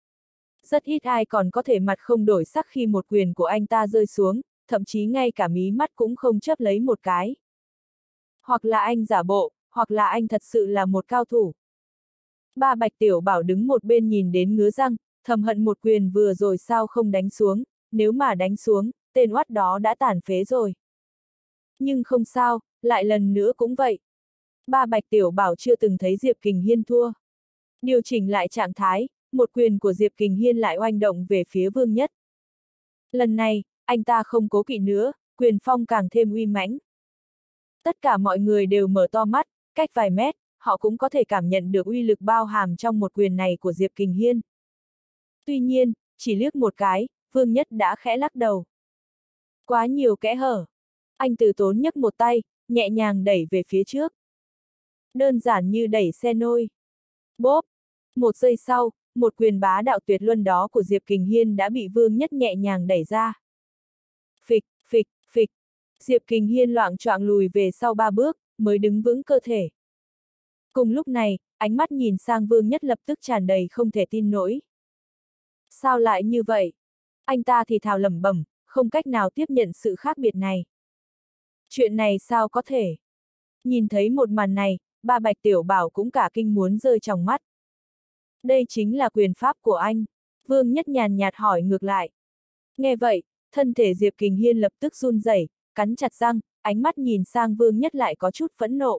Speaker 1: Rất ít ai còn có thể mặt không đổi sắc khi một quyền của anh ta rơi xuống, thậm chí ngay cả mí mắt cũng không chớp lấy một cái. Hoặc là anh giả bộ, hoặc là anh thật sự là một cao thủ. Ba Bạch Tiểu Bảo đứng một bên nhìn đến ngứa răng, thầm hận một quyền vừa rồi sao không đánh xuống, nếu mà đánh xuống, tên oát đó đã tàn phế rồi. Nhưng không sao, lại lần nữa cũng vậy. Ba Bạch Tiểu Bảo chưa từng thấy Diệp Kình Hiên thua. Điều chỉnh lại trạng thái, một quyền của Diệp Kình Hiên lại oanh động về phía Vương Nhất. Lần này, anh ta không cố kỵ nữa, quyền phong càng thêm uy mãnh. Tất cả mọi người đều mở to mắt, cách vài mét, họ cũng có thể cảm nhận được uy lực bao hàm trong một quyền này của Diệp Kình Hiên. Tuy nhiên, chỉ liếc một cái, Vương Nhất đã khẽ lắc đầu. Quá nhiều kẽ hở. Anh từ tốn nhấc một tay, nhẹ nhàng đẩy về phía trước. Đơn giản như đẩy xe nôi. Bốp! Một giây sau, một quyền bá đạo tuyệt luân đó của Diệp Kình Hiên đã bị Vương Nhất nhẹ nhàng đẩy ra. Phịch, phịch, phịch. Diệp Kình Hiên loạng choạng lùi về sau ba bước, mới đứng vững cơ thể. Cùng lúc này, ánh mắt nhìn sang Vương Nhất lập tức tràn đầy không thể tin nổi. Sao lại như vậy? Anh ta thì thào lẩm bẩm, không cách nào tiếp nhận sự khác biệt này. Chuyện này sao có thể? Nhìn thấy một màn này, ba Bạch Tiểu Bảo cũng cả kinh muốn rơi trong mắt. Đây chính là quyền pháp của anh. Vương Nhất nhàn nhạt hỏi ngược lại. Nghe vậy, thân thể Diệp Kình Hiên lập tức run rẩy, cắn chặt răng, ánh mắt nhìn sang Vương Nhất lại có chút phẫn nộ.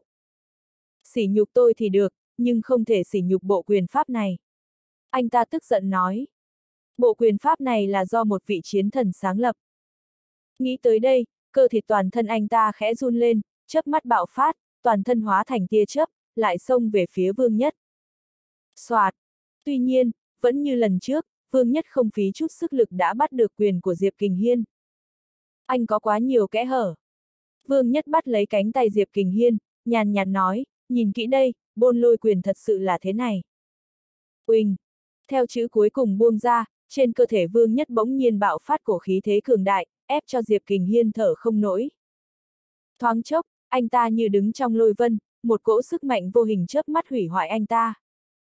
Speaker 1: Sỉ nhục tôi thì được, nhưng không thể sỉ nhục bộ quyền pháp này. Anh ta tức giận nói. Bộ quyền pháp này là do một vị chiến thần sáng lập. Nghĩ tới đây, cơ thịt toàn thân anh ta khẽ run lên, chớp mắt bạo phát, toàn thân hóa thành tia chớp, lại xông về phía Vương Nhất. Soạt! Tuy nhiên, vẫn như lần trước, Vương Nhất không phí chút sức lực đã bắt được quyền của Diệp Kình Hiên. Anh có quá nhiều kẽ hở. Vương Nhất bắt lấy cánh tay Diệp Kình Hiên, nhàn nhạt nói, nhìn kỹ đây, Bôn Lôi quyền thật sự là thế này. Uỳnh! Theo chữ cuối cùng buông ra, trên cơ thể Vương Nhất bỗng nhiên bạo phát cổ khí thế cường đại, ép cho Diệp Kình Hiên thở không nổi. Thoáng chốc, anh ta như đứng trong lôi vân, một cỗ sức mạnh vô hình chớp mắt hủy hoại anh ta.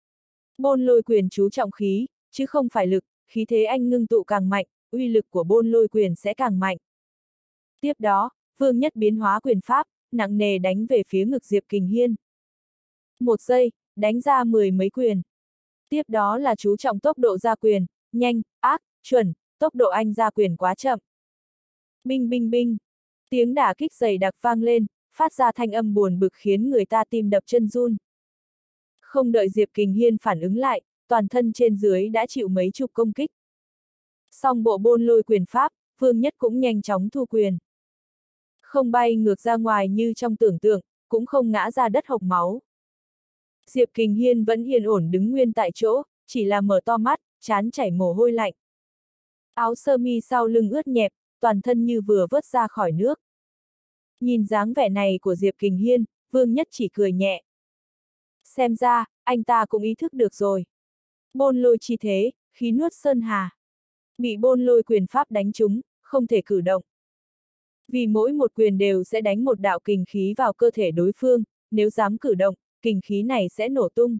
Speaker 1: Bôn Lôi quyền chú trọng khí, chứ không phải lực, khí thế anh ngưng tụ càng mạnh, uy lực của Bôn Lôi quyền sẽ càng mạnh. Tiếp đó, Vương Nhất biến hóa quyền pháp, nặng nề đánh về phía ngực Diệp Kình Hiên. Một giây, đánh ra mười mấy quyền. Tiếp đó là chú trọng tốc độ ra quyền, nhanh, ác, chuẩn, tốc độ anh ra quyền quá chậm. Binh binh binh, tiếng đả kích dày đặc vang lên, phát ra thanh âm buồn bực khiến người ta tim đập chân run. Không đợi Diệp Kình Hiên phản ứng lại, toàn thân trên dưới đã chịu mấy chục công kích. Song bộ Bôn Lôi quyền pháp, Vương Nhất cũng nhanh chóng thu quyền. Không bay ngược ra ngoài như trong tưởng tượng, cũng không ngã ra đất hộc máu. Diệp Kình Hiên vẫn yên ổn đứng nguyên tại chỗ, chỉ là mở to mắt, trán chảy mồ hôi lạnh. Áo sơ mi sau lưng ướt nhẹp, toàn thân như vừa vớt ra khỏi nước. Nhìn dáng vẻ này của Diệp Kình Hiên, Vương Nhất chỉ cười nhẹ. Xem ra, anh ta cũng ý thức được rồi. Bôn Lôi chi thế, khí nuốt sơn hà. Bị Bôn Lôi quyền pháp đánh trúng, không thể cử động. Vì mỗi một quyền đều sẽ đánh một đạo kình khí vào cơ thể đối phương, nếu dám cử động, kình khí này sẽ nổ tung.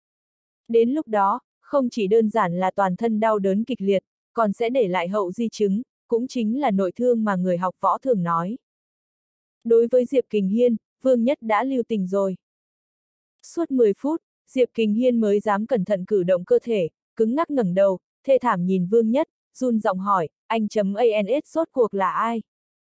Speaker 1: Đến lúc đó, không chỉ đơn giản là toàn thân đau đớn kịch liệt, còn sẽ để lại hậu di chứng, cũng chính là nội thương mà người học võ thường nói. Đối với Diệp Kình Hiên, Vương Nhất đã lưu tình rồi. Suốt mười phút, Diệp Kình Hiên mới dám cẩn thận cử động cơ thể, cứng ngắc ngẩng đầu, thê thảm nhìn Vương Nhất, run giọng hỏi, anh chấm ans rốt cuộc là ai?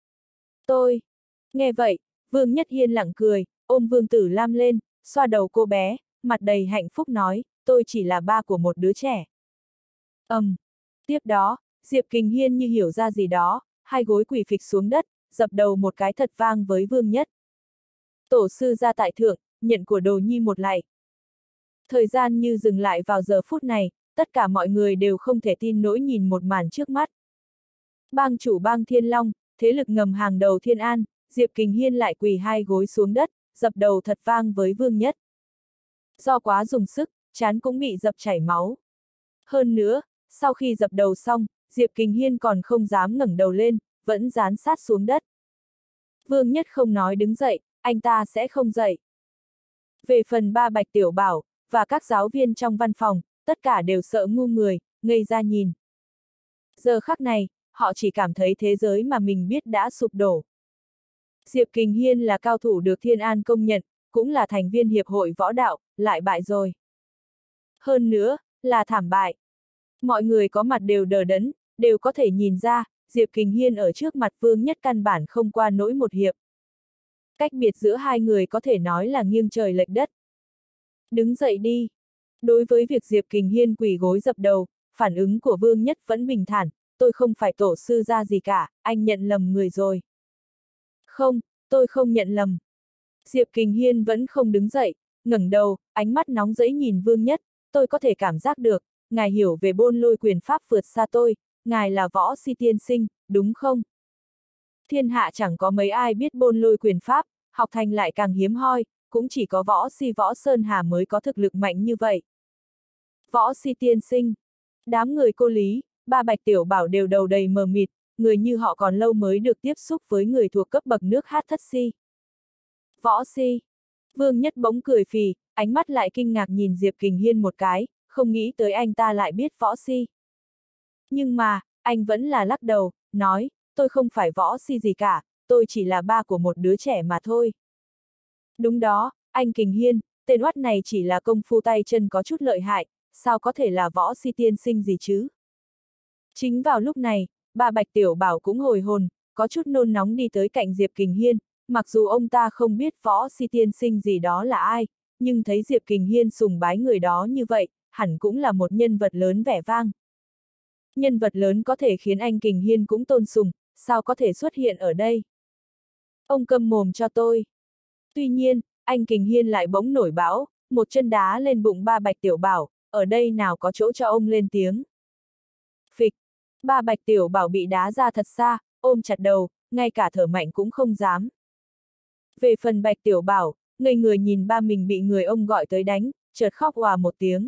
Speaker 1: Tôi. Nghe vậy, Vương Nhất Hiên lặng cười, ôm Vương Tử Lam lên, xoa đầu cô bé, mặt đầy hạnh phúc nói, tôi chỉ là ba của một đứa trẻ. Ầm. Um. Tiếp đó, Diệp Kình Hiên như hiểu ra gì đó, hai gối quỳ phịch xuống đất, dập đầu một cái thật vang với Vương Nhất. Tổ sư gia tại thượng, nhận của đồ nhi một lạy. Thời gian như dừng lại vào giờ phút này, tất cả mọi người đều không thể tin nỗi nhìn một màn trước mắt. Bang chủ bang Thiên Long, thế lực ngầm hàng đầu Thiên An, Diệp Kình Hiên lại quỳ hai gối xuống đất, dập đầu thật vang với Vương Nhất. Do quá dùng sức, trán cũng bị dập chảy máu. Hơn nữa, sau khi dập đầu xong, Diệp Kình Hiên còn không dám ngẩng đầu lên, vẫn dán sát xuống đất. Vương Nhất không nói đứng dậy, anh ta sẽ không dậy. Về phần ba Bạch Tiểu Bảo, và các giáo viên trong văn phòng, tất cả đều sợ ngu người, ngây ra nhìn. Giờ khắc này, họ chỉ cảm thấy thế giới mà mình biết đã sụp đổ. Diệp Kình Hiên là cao thủ được Thiên An công nhận, cũng là thành viên hiệp hội võ đạo, lại bại rồi. Hơn nữa, là thảm bại. Mọi người có mặt đều đờ đẫn, đều có thể nhìn ra, Diệp Kình Hiên ở trước mặt Vương Nhất căn bản không qua nổi một hiệp. Cách biệt giữa hai người có thể nói là nghiêng trời lệch đất. Đứng dậy đi. Đối với việc Diệp Kình Hiên quỳ gối dập đầu, phản ứng của Vương Nhất vẫn bình thản, tôi không phải tổ sư gia gì cả, anh nhận lầm người rồi. Không, tôi không nhận lầm. Diệp Kình Hiên vẫn không đứng dậy, ngẩng đầu, ánh mắt nóng rẫy nhìn Vương Nhất, tôi có thể cảm giác được, ngài hiểu về Bôn Lôi quyền pháp vượt xa tôi, ngài là võ si tiên sinh, đúng không? Thiên hạ chẳng có mấy ai biết Bôn Lôi quyền pháp, học thành lại càng hiếm hoi, cũng chỉ có võ si võ Sơn Hà mới có thực lực mạnh như vậy. Võ si tiên sinh. Đám người cô Lý, ba Bạch Tiểu Bảo đều đầu đầy mờ mịt, người như họ còn lâu mới được tiếp xúc với người thuộc cấp bậc nước hát thất si. Võ si. Vương Nhất bỗng cười phì, ánh mắt lại kinh ngạc nhìn Diệp Kình Hiên một cái, không nghĩ tới anh ta lại biết võ si. Nhưng mà, anh vẫn là lắc đầu, nói, tôi không phải võ si gì cả, tôi chỉ là ba của một đứa trẻ mà thôi. Đúng đó, anh Kình Hiên, tên oắt này chỉ là công phu tay chân có chút lợi hại, sao có thể là võ si tiên sinh gì chứ? Chính vào lúc này, bà Bạch Tiểu Bảo cũng hồi hồn, có chút nôn nóng đi tới cạnh Diệp Kình Hiên, mặc dù ông ta không biết võ si tiên sinh gì đó là ai, nhưng thấy Diệp Kình Hiên sùng bái người đó như vậy, hẳn cũng là một nhân vật lớn vẻ vang. Nhân vật lớn có thể khiến anh Kình Hiên cũng tôn sùng, sao có thể xuất hiện ở đây? Ông câm mồm cho tôi. Tuy nhiên, anh Kình Hiên lại bỗng nổi bão, một chân đá lên bụng ba Bạch Tiểu Bảo, ở đây nào có chỗ cho ông lên tiếng. Phịch, ba Bạch Tiểu Bảo bị đá ra thật xa, ôm chặt đầu, ngay cả thở mạnh cũng không dám. Về phần Bạch Tiểu Bảo, ngây người nhìn ba mình bị người ông gọi tới đánh, chợt khóc òa một tiếng.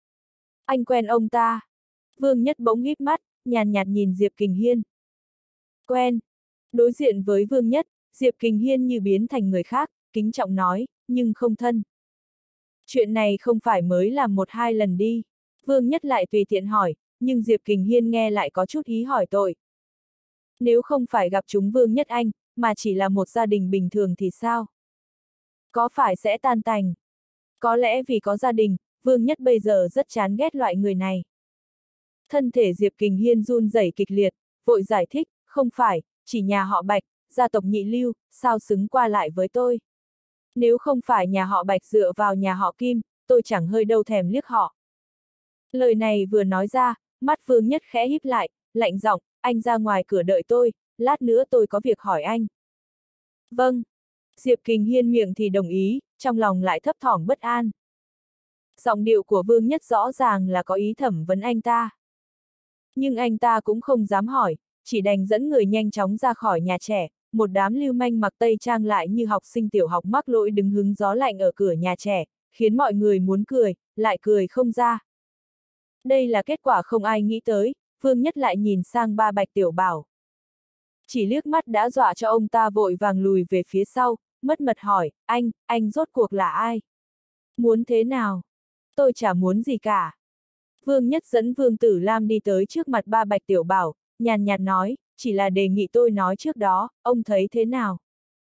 Speaker 1: Anh quen ông ta. Vương Nhất bỗng híp mắt, nhàn nhạt nhìn Diệp Kình Hiên. Quen. Đối diện với Vương Nhất, Diệp Kình Hiên như biến thành người khác, kính trọng nói, nhưng không thân. Chuyện này không phải mới làm một hai lần đi. Vương Nhất lại tùy tiện hỏi, nhưng Diệp Kình Hiên nghe lại có chút ý hỏi tội. Nếu không phải gặp chúng Vương Nhất anh, mà chỉ là một gia đình bình thường thì sao? Có phải sẽ tan tành? Có lẽ vì có gia đình, Vương Nhất bây giờ rất chán ghét loại người này. Thân thể Diệp Kình Hiên run rẩy kịch liệt, vội giải thích, không phải, chỉ nhà họ Bạch, gia tộc nhị lưu, sao xứng qua lại với tôi. Nếu không phải nhà họ Bạch dựa vào nhà họ Kim, tôi chẳng hơi đâu thèm liếc họ. Lời này vừa nói ra, mắt Vương Nhất khẽ híp lại, lạnh giọng, anh ra ngoài cửa đợi tôi, lát nữa tôi có việc hỏi anh. Vâng. Diệp Kình Hiên miệng thì đồng ý, trong lòng lại thấp thỏm bất an. Giọng điệu của Vương Nhất rõ ràng là có ý thẩm vấn anh ta. Nhưng anh ta cũng không dám hỏi, chỉ đành dẫn người nhanh chóng ra khỏi nhà trẻ, một đám lưu manh mặc tây trang lại như học sinh tiểu học mắc lỗi đứng hứng gió lạnh ở cửa nhà trẻ, khiến mọi người muốn cười, lại cười không ra. Đây là kết quả không ai nghĩ tới, Vương Nhất lại nhìn sang ba Bạch Tiểu Bảo. Chỉ liếc mắt đã dọa cho ông ta vội vàng lùi về phía sau, mất mật hỏi, anh, anh rốt cuộc là ai? Muốn thế nào? Tôi chả muốn gì cả. Vương Nhất dẫn Vương Tử Lam đi tới trước mặt ba Bạch Tiểu Bảo, nhàn nhạt nói, chỉ là đề nghị tôi nói trước đó, ông thấy thế nào?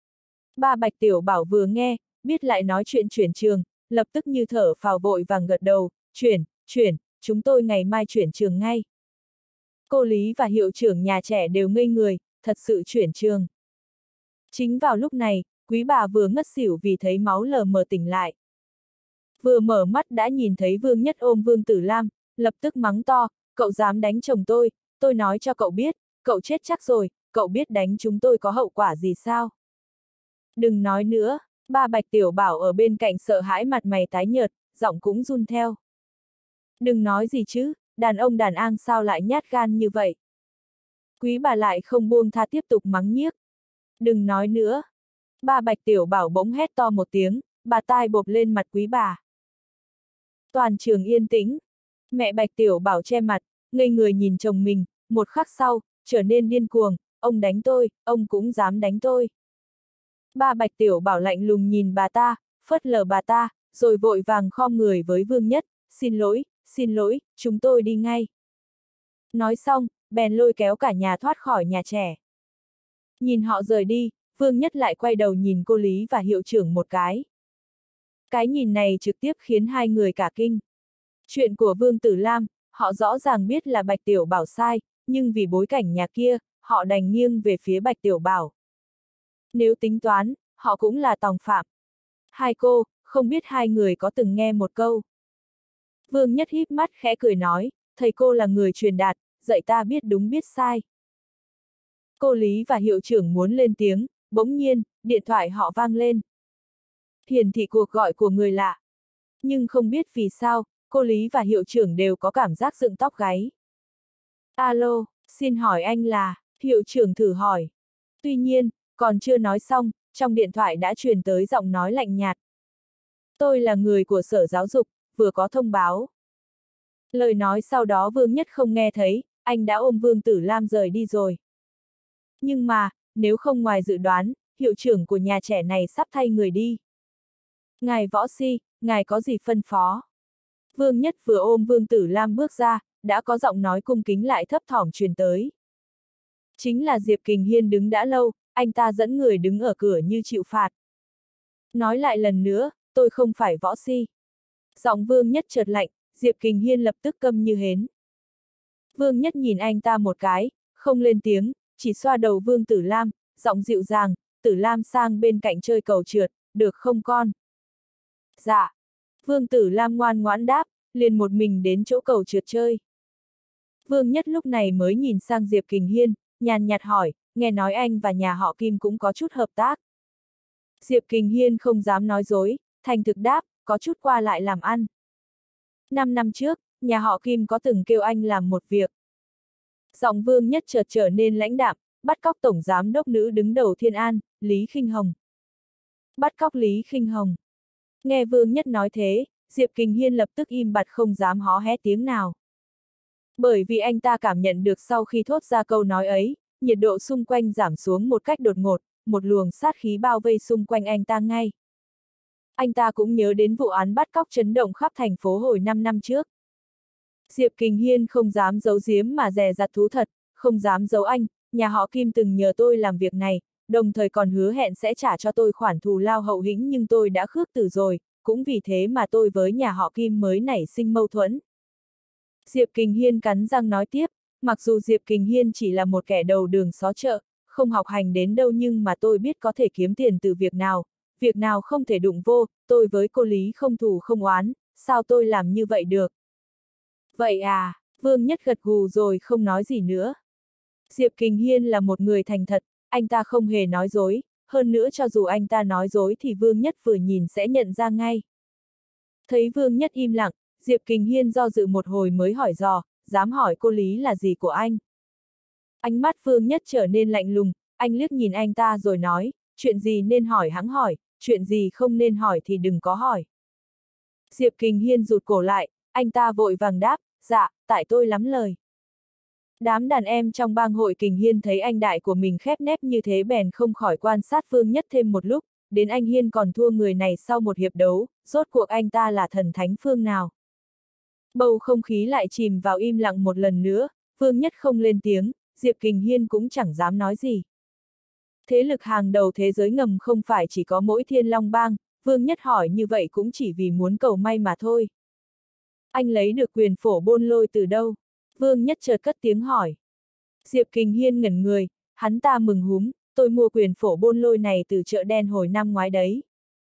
Speaker 1: Ba Bạch Tiểu Bảo vừa nghe, biết lại nói chuyện chuyển trường, lập tức như thở phào vội vàng gật đầu, chuyển, chuyển, chúng tôi ngày mai chuyển trường ngay. Cô Lý và hiệu trưởng nhà trẻ đều ngây người, thật sự chuyển trường. Chính vào lúc này, quý bà vừa ngất xỉu vì thấy máu lờ mờ tỉnh lại. Vừa mở mắt đã nhìn thấy Vương Nhất ôm Vương Tử Lam, lập tức mắng to, cậu dám đánh chồng tôi, tôi nói cho cậu biết, cậu chết chắc rồi, cậu biết đánh chúng tôi có hậu quả gì sao? Đừng nói nữa, ba Bạch Tiểu Bảo ở bên cạnh sợ hãi mặt mày tái nhợt, giọng cũng run theo. Đừng nói gì chứ, đàn ông đàn an sao lại nhát gan như vậy? Quý bà lại không buông tha tiếp tục mắng nhiếc. Đừng nói nữa. Ba Bạch Tiểu Bảo bỗng hét to một tiếng, bà tai bộp lên mặt quý bà. Toàn trường yên tĩnh. Mẹ Bạch Tiểu Bảo che mặt, ngây người nhìn chồng mình, một khắc sau, trở nên điên cuồng, ông đánh tôi, ông cũng dám đánh tôi. Ba Bạch Tiểu Bảo lạnh lùng nhìn bà ta, phớt lờ bà ta, rồi vội vàng khom người với Vương Nhất, xin lỗi, xin lỗi, chúng tôi đi ngay. Nói xong, bèn lôi kéo cả nhà thoát khỏi nhà trẻ. Nhìn họ rời đi, Vương Nhất lại quay đầu nhìn cô Lý và hiệu trưởng một cái. Cái nhìn này trực tiếp khiến hai người cả kinh. Chuyện của Vương Tử Lam, họ rõ ràng biết là Bạch Tiểu Bảo sai, nhưng vì bối cảnh nhà kia, họ đành nghiêng về phía Bạch Tiểu Bảo. Nếu tính toán, họ cũng là tòng phạm. Hai cô, không biết hai người có từng nghe một câu. Vương Nhất híp mắt khẽ cười nói, thầy cô là người truyền đạt, dạy ta biết đúng biết sai. Cô Lý và hiệu trưởng muốn lên tiếng, bỗng nhiên, điện thoại họ vang lên. Hiển thị cuộc gọi của người lạ. Nhưng không biết vì sao, cô Lý và hiệu trưởng đều có cảm giác dựng tóc gáy. Alo, xin hỏi anh là, hiệu trưởng thử hỏi. Tuy nhiên, còn chưa nói xong, trong điện thoại đã truyền tới giọng nói lạnh nhạt. Tôi là người của Sở Giáo dục, vừa có thông báo. Lời nói sau đó Vương Nhất không nghe thấy, anh đã ôm Vương Tử Lam rời đi rồi. Nhưng mà, nếu không ngoài dự đoán, hiệu trưởng của nhà trẻ này sắp thay người đi. Ngài Võ Si, ngài có gì phân phó? Vương Nhất vừa ôm Vương Tử Lam bước ra, đã có giọng nói cung kính lại thấp thỏm truyền tới. Chính là Diệp Kình Hiên đứng đã lâu, anh ta dẫn người đứng ở cửa như chịu phạt. Nói lại lần nữa, tôi không phải Võ Si. Giọng Vương Nhất chợt lạnh, Diệp Kình Hiên lập tức câm như hến. Vương Nhất nhìn anh ta một cái, không lên tiếng, chỉ xoa đầu Vương Tử Lam, giọng dịu dàng, Tử Lam sang bên cạnh chơi cầu trượt, được không con? Dạ. Vương Tử Lam ngoan ngoãn đáp, liền một mình đến chỗ cầu trượt chơi. Vương Nhất lúc này mới nhìn sang Diệp Kình Hiên, nhàn nhạt hỏi, nghe nói anh và nhà họ Kim cũng có chút hợp tác. Diệp Kình Hiên không dám nói dối, thành thực đáp, có chút qua lại làm ăn. Năm năm trước, nhà họ Kim có từng kêu anh làm một việc. Giọng Vương Nhất chợt trở nên lãnh đạm, bắt cóc tổng giám đốc nữ đứng đầu Thiên An, Lý Khinh Hồng. Bắt cóc Lý Khinh Hồng. Nghe Vương Nhất nói thế, Diệp Kình Hiên lập tức im bặt không dám hó hé tiếng nào. Bởi vì anh ta cảm nhận được sau khi thốt ra câu nói ấy, nhiệt độ xung quanh giảm xuống một cách đột ngột, một luồng sát khí bao vây xung quanh anh ta ngay. Anh ta cũng nhớ đến vụ án bắt cóc chấn động khắp thành phố hồi năm năm trước. Diệp Kình Hiên không dám giấu giếm mà dè dặt thú thật, không dám giấu anh, nhà họ Kim từng nhờ tôi làm việc này, đồng thời còn hứa hẹn sẽ trả cho tôi khoản thù lao hậu hĩnh nhưng tôi đã khước từ rồi, cũng vì thế mà tôi với nhà họ Kim mới nảy sinh mâu thuẫn. Diệp Kình Hiên cắn răng nói tiếp, mặc dù Diệp Kình Hiên chỉ là một kẻ đầu đường xó chợ, không học hành đến đâu nhưng mà tôi biết có thể kiếm tiền từ việc nào, việc nào không thể đụng vô, tôi với cô Lý không thù không oán, sao tôi làm như vậy được? Vậy à, Vương Nhất gật gù rồi không nói gì nữa. Diệp Kình Hiên là một người thành thật, anh ta không hề nói dối, hơn nữa cho dù anh ta nói dối thì Vương Nhất vừa nhìn sẽ nhận ra ngay. Thấy Vương Nhất im lặng, Diệp Kình Hiên do dự một hồi mới hỏi dò, dám hỏi cô Lý là gì của anh? Ánh mắt Vương Nhất trở nên lạnh lùng, anh liếc nhìn anh ta rồi nói, chuyện gì nên hỏi hẵng hỏi, chuyện gì không nên hỏi thì đừng có hỏi. Diệp Kình Hiên rụt cổ lại, anh ta vội vàng đáp, dạ, tại tôi lắm lời. Đám đàn em trong bang hội Kình Hiên thấy anh đại của mình khép nép như thế bèn không khỏi quan sát Vương Nhất thêm một lúc, đến anh Hiên còn thua người này sau một hiệp đấu, rốt cuộc anh ta là thần thánh phương nào. Bầu không khí lại chìm vào im lặng một lần nữa, Vương Nhất không lên tiếng, Diệp Kình Hiên cũng chẳng dám nói gì. Thế lực hàng đầu thế giới ngầm không phải chỉ có mỗi Thiên Long Bang, Vương Nhất hỏi như vậy cũng chỉ vì muốn cầu may mà thôi. Anh lấy được quyền phổ bôn lôi từ đâu? Vương Nhất chợt cất tiếng hỏi. Diệp Kình Hiên ngẩn người, hắn ta mừng húm, tôi mua quyền phổ bôn lôi này từ chợ đen hồi năm ngoái đấy.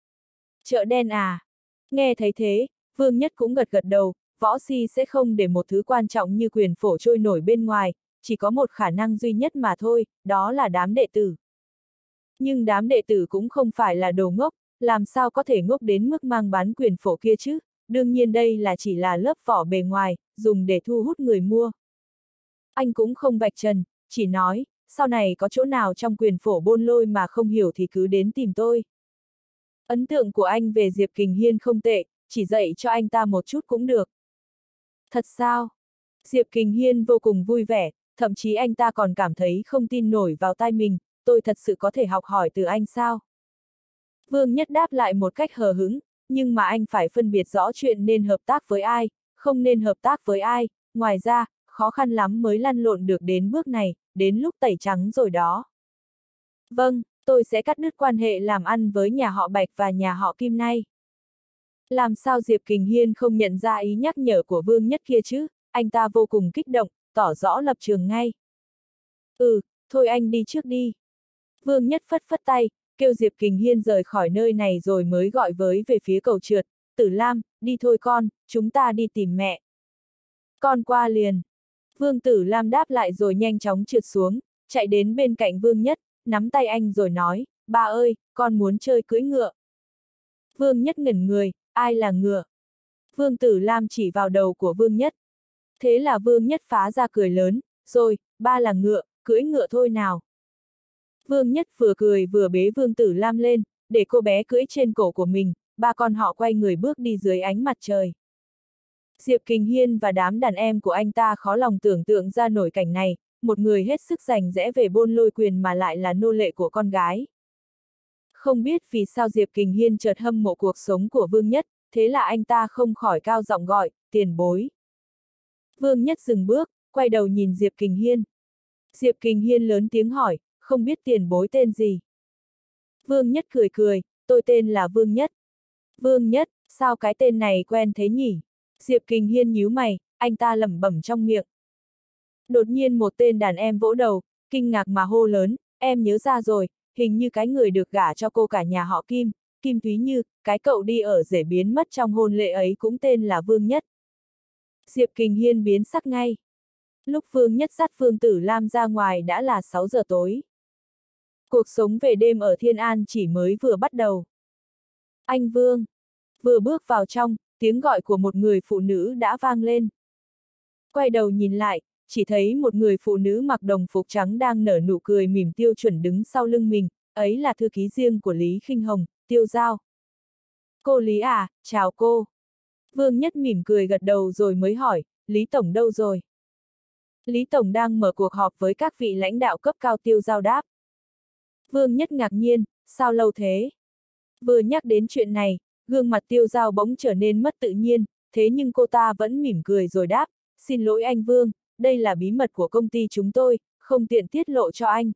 Speaker 1: Chợ đen à? Nghe thấy thế, Vương Nhất cũng gật gật đầu, võ si sẽ không để một thứ quan trọng như quyền phổ trôi nổi bên ngoài, chỉ có một khả năng duy nhất mà thôi, đó là đám đệ tử. Nhưng đám đệ tử cũng không phải là đồ ngốc, làm sao có thể ngốc đến mức mang bán quyền phổ kia chứ, đương nhiên đây là chỉ là lớp vỏ bề ngoài, dùng để thu hút người mua. Anh cũng không vạch trần, chỉ nói, sau này có chỗ nào trong quyền phổ bôn lôi mà không hiểu thì cứ đến tìm tôi. Ấn tượng của anh về Diệp Kình Hiên không tệ, chỉ dạy cho anh ta một chút cũng được. Thật sao? Diệp Kình Hiên vô cùng vui vẻ, thậm chí anh ta còn cảm thấy không tin nổi vào tai mình, tôi thật sự có thể học hỏi từ anh sao? Vương Nhất đáp lại một cách hờ hững, nhưng mà anh phải phân biệt rõ chuyện nên hợp tác với ai, không nên hợp tác với ai, ngoài ra, khó khăn lắm mới lăn lộn được đến bước này, đến lúc tẩy trắng rồi đó. Vâng, tôi sẽ cắt đứt quan hệ làm ăn với nhà họ Bạch và nhà họ Kim nay. Làm sao Diệp Kình Hiên không nhận ra ý nhắc nhở của Vương Nhất kia chứ, anh ta vô cùng kích động, tỏ rõ lập trường ngay. Ừ, thôi anh đi trước đi. Vương Nhất phất phất tay, kêu Diệp Kình Hiên rời khỏi nơi này rồi mới gọi với về phía cầu trượt, Tử Lam, đi thôi con, chúng ta đi tìm mẹ. Con qua liền. Vương Tử Lam đáp lại rồi nhanh chóng trượt xuống, chạy đến bên cạnh Vương Nhất, nắm tay anh rồi nói, ba ơi, con muốn chơi cưỡi ngựa. Vương Nhất ngẩn người, ai là ngựa? Vương Tử Lam chỉ vào đầu của Vương Nhất. Thế là Vương Nhất phá ra cười lớn, rồi, ba là ngựa, cưỡi ngựa thôi nào. Vương Nhất vừa cười vừa bế Vương Tử Lam lên, để cô bé cưỡi trên cổ của mình, ba con họ quay người bước đi dưới ánh mặt trời. Diệp Kình Hiên và đám đàn em của anh ta khó lòng tưởng tượng ra nổi cảnh này, một người hết sức rành rẽ về bôn lôi quyền mà lại là nô lệ của con gái. Không biết vì sao Diệp Kình Hiên chợt hâm mộ cuộc sống của Vương Nhất, thế là anh ta không khỏi cao giọng gọi, tiền bối. Vương Nhất dừng bước, quay đầu nhìn Diệp Kình Hiên. Diệp Kình Hiên lớn tiếng hỏi, không biết tiền bối tên gì. Vương Nhất cười cười, tôi tên là Vương Nhất. Vương Nhất, sao cái tên này quen thế nhỉ? Diệp Kình Hiên nhíu mày, anh ta lẩm bẩm trong miệng. Đột nhiên một tên đàn em vỗ đầu, kinh ngạc mà hô lớn, em nhớ ra rồi, hình như cái người được gả cho cô cả nhà họ Kim, Kim Thúy Như, cái cậu đi ở rể biến mất trong hôn lễ ấy cũng tên là Vương Nhất. Diệp Kình Hiên biến sắc ngay. Lúc Vương Nhất dắt Vương Tử Lam ra ngoài đã là sáu giờ tối. Cuộc sống về đêm ở Thiên An chỉ mới vừa bắt đầu. Anh Vương! Vừa bước vào trong, tiếng gọi của một người phụ nữ đã vang lên. Quay đầu nhìn lại, chỉ thấy một người phụ nữ mặc đồng phục trắng đang nở nụ cười mỉm Tiêu Chuẩn đứng sau lưng mình, ấy là thư ký riêng của Lý Khinh Hồng, Tiêu Giao. Cô Lý à, chào cô. Vương Nhất mỉm cười gật đầu rồi mới hỏi, Lý Tổng đâu rồi? Lý Tổng đang mở cuộc họp với các vị lãnh đạo cấp cao, Tiêu Giao đáp. Vương Nhất ngạc nhiên, sao lâu thế? Vừa nhắc đến chuyện này, gương mặt Tiêu Giao bỗng trở nên mất tự nhiên, thế nhưng cô ta vẫn mỉm cười rồi đáp, xin lỗi anh Vương, đây là bí mật của công ty chúng tôi, không tiện tiết lộ cho anh.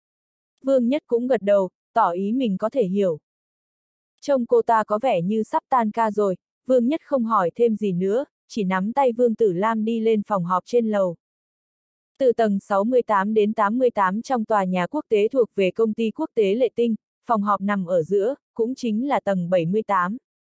Speaker 1: Vương Nhất cũng gật đầu, tỏ ý mình có thể hiểu. Trông cô ta có vẻ như sắp tan ca rồi, Vương Nhất không hỏi thêm gì nữa, chỉ nắm tay Vương Tử Lam đi lên phòng họp trên lầu. Từ tầng sáu mươi tám đến tám mươi tám trong tòa nhà quốc tế thuộc về công ty quốc tế Lệ Tinh, phòng họp nằm ở giữa, cũng chính là tầng bảy mươi tám.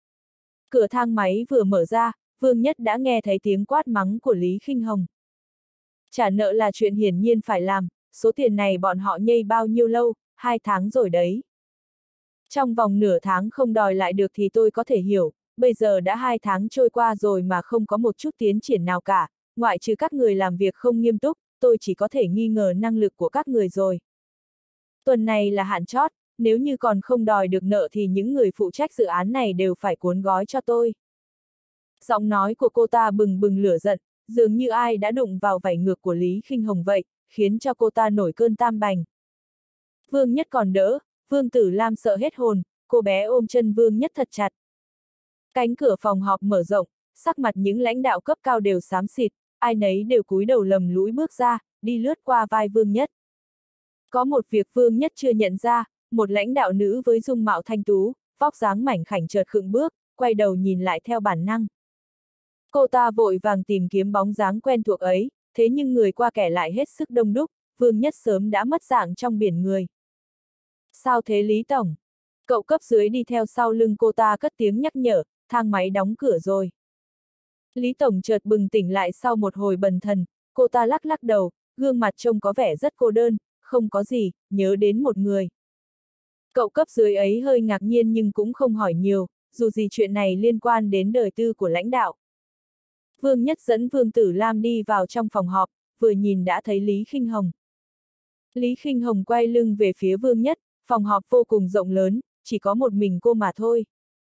Speaker 1: Cửa thang máy vừa mở ra, Vương Nhất đã nghe thấy tiếng quát mắng của Lý Khinh Hồng. Trả nợ là chuyện hiển nhiên phải làm, số tiền này bọn họ nhây bao nhiêu lâu, hai tháng rồi đấy. Trong vòng nửa tháng không đòi lại được thì tôi có thể hiểu, bây giờ đã hai tháng trôi qua rồi mà không có một chút tiến triển nào cả, ngoại trừ các người làm việc không nghiêm túc, tôi chỉ có thể nghi ngờ năng lực của các người rồi. Tuần này là hạn chót, nếu như còn không đòi được nợ thì những người phụ trách dự án này đều phải cuốn gói cho tôi. Giọng nói của cô ta bừng bừng lửa giận, dường như ai đã đụng vào vảy ngược của Lý Khinh Hồng vậy, khiến cho cô ta nổi cơn tam bành. Vương Nhất còn đỡ, Vương Tử Lam sợ hết hồn, cô bé ôm chân Vương Nhất thật chặt. Cánh cửa phòng họp mở rộng, sắc mặt những lãnh đạo cấp cao đều xám xịt, ai nấy đều cúi đầu lầm lũi bước ra, đi lướt qua vai Vương Nhất. Có một việc Vương Nhất chưa nhận ra, một lãnh đạo nữ với dung mạo thanh tú, vóc dáng mảnh khảnh chợt khựng bước, quay đầu nhìn lại theo bản năng. Cô ta vội vàng tìm kiếm bóng dáng quen thuộc ấy, thế nhưng người qua kẻ lại hết sức đông đúc, Vương Nhất sớm đã mất dạng trong biển người. Sao thế Lý Tổng? Cậu cấp dưới đi theo sau lưng cô ta cất tiếng nhắc nhở, thang máy đóng cửa rồi. Lý Tổng chợt bừng tỉnh lại sau một hồi bần thần, cô ta lắc lắc đầu, gương mặt trông có vẻ rất cô đơn, không có gì, nhớ đến một người. Cậu cấp dưới ấy hơi ngạc nhiên nhưng cũng không hỏi nhiều, dù gì chuyện này liên quan đến đời tư của lãnh đạo. Vương Nhất dẫn Vương Tử Lam đi vào trong phòng họp, vừa nhìn đã thấy Lý Khinh Hồng. Lý Khinh Hồng quay lưng về phía Vương Nhất, phòng họp vô cùng rộng lớn, chỉ có một mình cô mà thôi.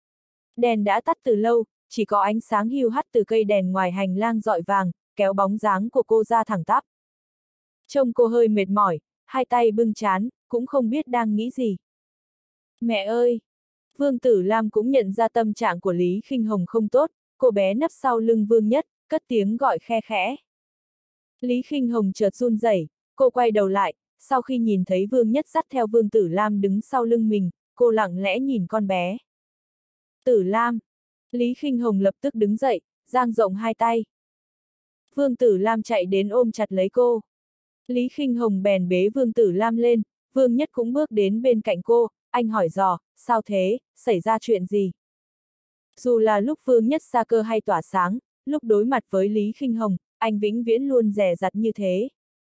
Speaker 1: Đèn đã tắt từ lâu, chỉ có ánh sáng hiu hắt từ cây đèn ngoài hành lang rọi vàng, kéo bóng dáng của cô ra thẳng tắp. Trông cô hơi mệt mỏi, hai tay bưng trán, cũng không biết đang nghĩ gì. Mẹ ơi! Vương Tử Lam cũng nhận ra tâm trạng của Lý Khinh Hồng không tốt, cô bé nấp sau lưng Vương Nhất, cất tiếng gọi khe khẽ. Lý Khinh Hồng chợt run rẩy, cô quay đầu lại, sau khi nhìn thấy Vương Nhất dắt theo Vương Tử Lam đứng sau lưng mình, cô lặng lẽ nhìn con bé. Tử Lam! Lý Khinh Hồng lập tức đứng dậy, dang rộng hai tay. Vương Tử Lam chạy đến ôm chặt lấy cô. Lý Khinh Hồng bèn bế Vương Tử Lam lên, Vương Nhất cũng bước đến bên cạnh cô, anh hỏi dò, sao thế, xảy ra chuyện gì? Dù là lúc Vương Nhất xa cơ hay tỏa sáng, lúc đối mặt với Lý Khinh Hồng, anh vĩnh viễn luôn dè dặt như thế.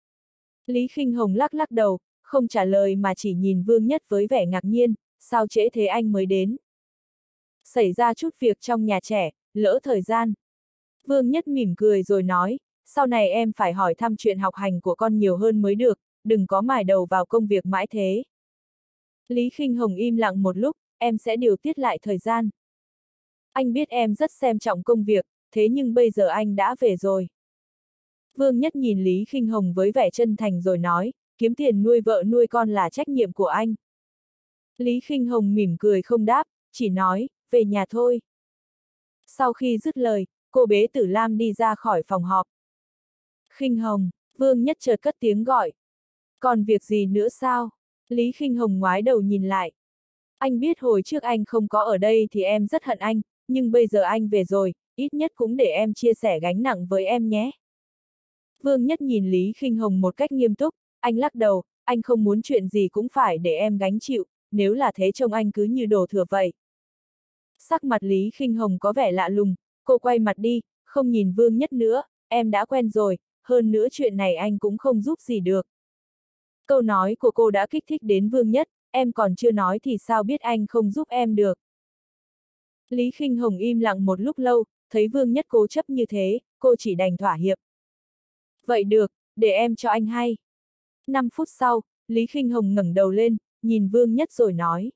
Speaker 1: Lý Khinh Hồng lắc lắc đầu, không trả lời mà chỉ nhìn Vương Nhất với vẻ ngạc nhiên, sao trễ thế anh mới đến? Xảy ra chút việc trong nhà trẻ, lỡ thời gian. Vương Nhất mỉm cười rồi nói, sau này em phải hỏi thăm chuyện học hành của con nhiều hơn mới được, đừng có mải đầu vào công việc mãi thế. Lý Khinh Hồng im lặng một lúc, em sẽ điều tiết lại thời gian. Anh biết em rất xem trọng công việc, thế nhưng bây giờ anh đã về rồi. Vương Nhất nhìn Lý Khinh Hồng với vẻ chân thành rồi nói, kiếm tiền nuôi vợ nuôi con là trách nhiệm của anh. Lý Khinh Hồng mỉm cười không đáp, chỉ nói, về nhà thôi. Sau khi dứt lời, cô bế Tử Lam đi ra khỏi phòng họp. Khinh Hồng, Vương Nhất chợt cất tiếng gọi. Còn việc gì nữa sao? Lý Khinh Hồng ngoái đầu nhìn lại. Anh biết hồi trước anh không có ở đây thì em rất hận anh, nhưng bây giờ anh về rồi, ít nhất cũng để em chia sẻ gánh nặng với em nhé. Vương Nhất nhìn Lý Khinh Hồng một cách nghiêm túc, anh lắc đầu, anh không muốn chuyện gì cũng phải để em gánh chịu, nếu là thế trông anh cứ như đồ thừa vậy. Sắc mặt Lý Khinh Hồng có vẻ lạ lùng, cô quay mặt đi, không nhìn Vương Nhất nữa, em đã quen rồi, hơn nữa chuyện này anh cũng không giúp gì được. Câu nói của cô đã kích thích đến Vương Nhất, em còn chưa nói thì sao biết anh không giúp em được. Lý Khinh Hồng im lặng một lúc lâu, thấy Vương Nhất cố chấp như thế, cô chỉ đành thỏa hiệp. Vậy được, để em cho anh hay. Năm phút sau, Lý Khinh Hồng ngẩng đầu lên, nhìn Vương Nhất rồi nói.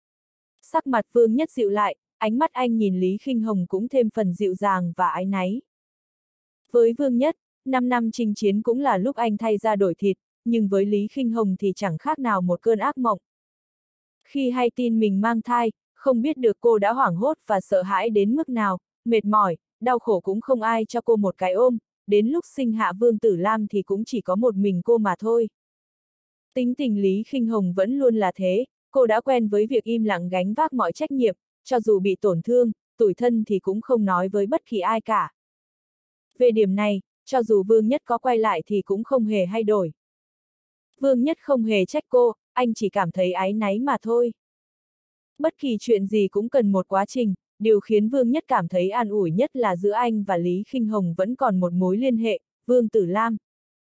Speaker 1: Sắc mặt Vương Nhất dịu lại, ánh mắt anh nhìn Lý Khinh Hồng cũng thêm phần dịu dàng và áy náy. Với Vương Nhất, năm năm chinh chiến cũng là lúc anh thay da đổi thịt, nhưng với Lý Khinh Hồng thì chẳng khác nào một cơn ác mộng. Khi hay tin mình mang thai, không biết được cô đã hoảng hốt và sợ hãi đến mức nào, mệt mỏi, đau khổ cũng không ai cho cô một cái ôm, đến lúc sinh hạ Vương Tử Lam thì cũng chỉ có một mình cô mà thôi. Tính tình Lý Khinh Hồng vẫn luôn là thế, cô đã quen với việc im lặng gánh vác mọi trách nhiệm, cho dù bị tổn thương, tủi thân thì cũng không nói với bất kỳ ai cả. Về điểm này, cho dù Vương Nhất có quay lại thì cũng không hề thay đổi. Vương Nhất không hề trách cô, anh chỉ cảm thấy áy náy mà thôi. Bất kỳ chuyện gì cũng cần một quá trình, điều khiến Vương Nhất cảm thấy an ủi nhất là giữa anh và Lý Khinh Hồng vẫn còn một mối liên hệ, Vương Tử Lam.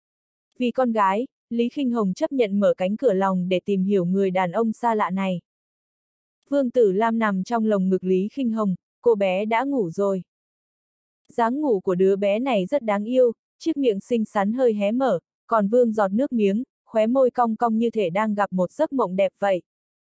Speaker 1: Vì con gái, Lý Khinh Hồng chấp nhận mở cánh cửa lòng để tìm hiểu người đàn ông xa lạ này. Vương Tử Lam nằm trong lồng ngực Lý Khinh Hồng, cô bé đã ngủ rồi. Dáng ngủ của đứa bé này rất đáng yêu, chiếc miệng xinh xắn hơi hé mở, còn vương giọt nước miếng, khóe môi cong cong như thể đang gặp một giấc mộng đẹp vậy.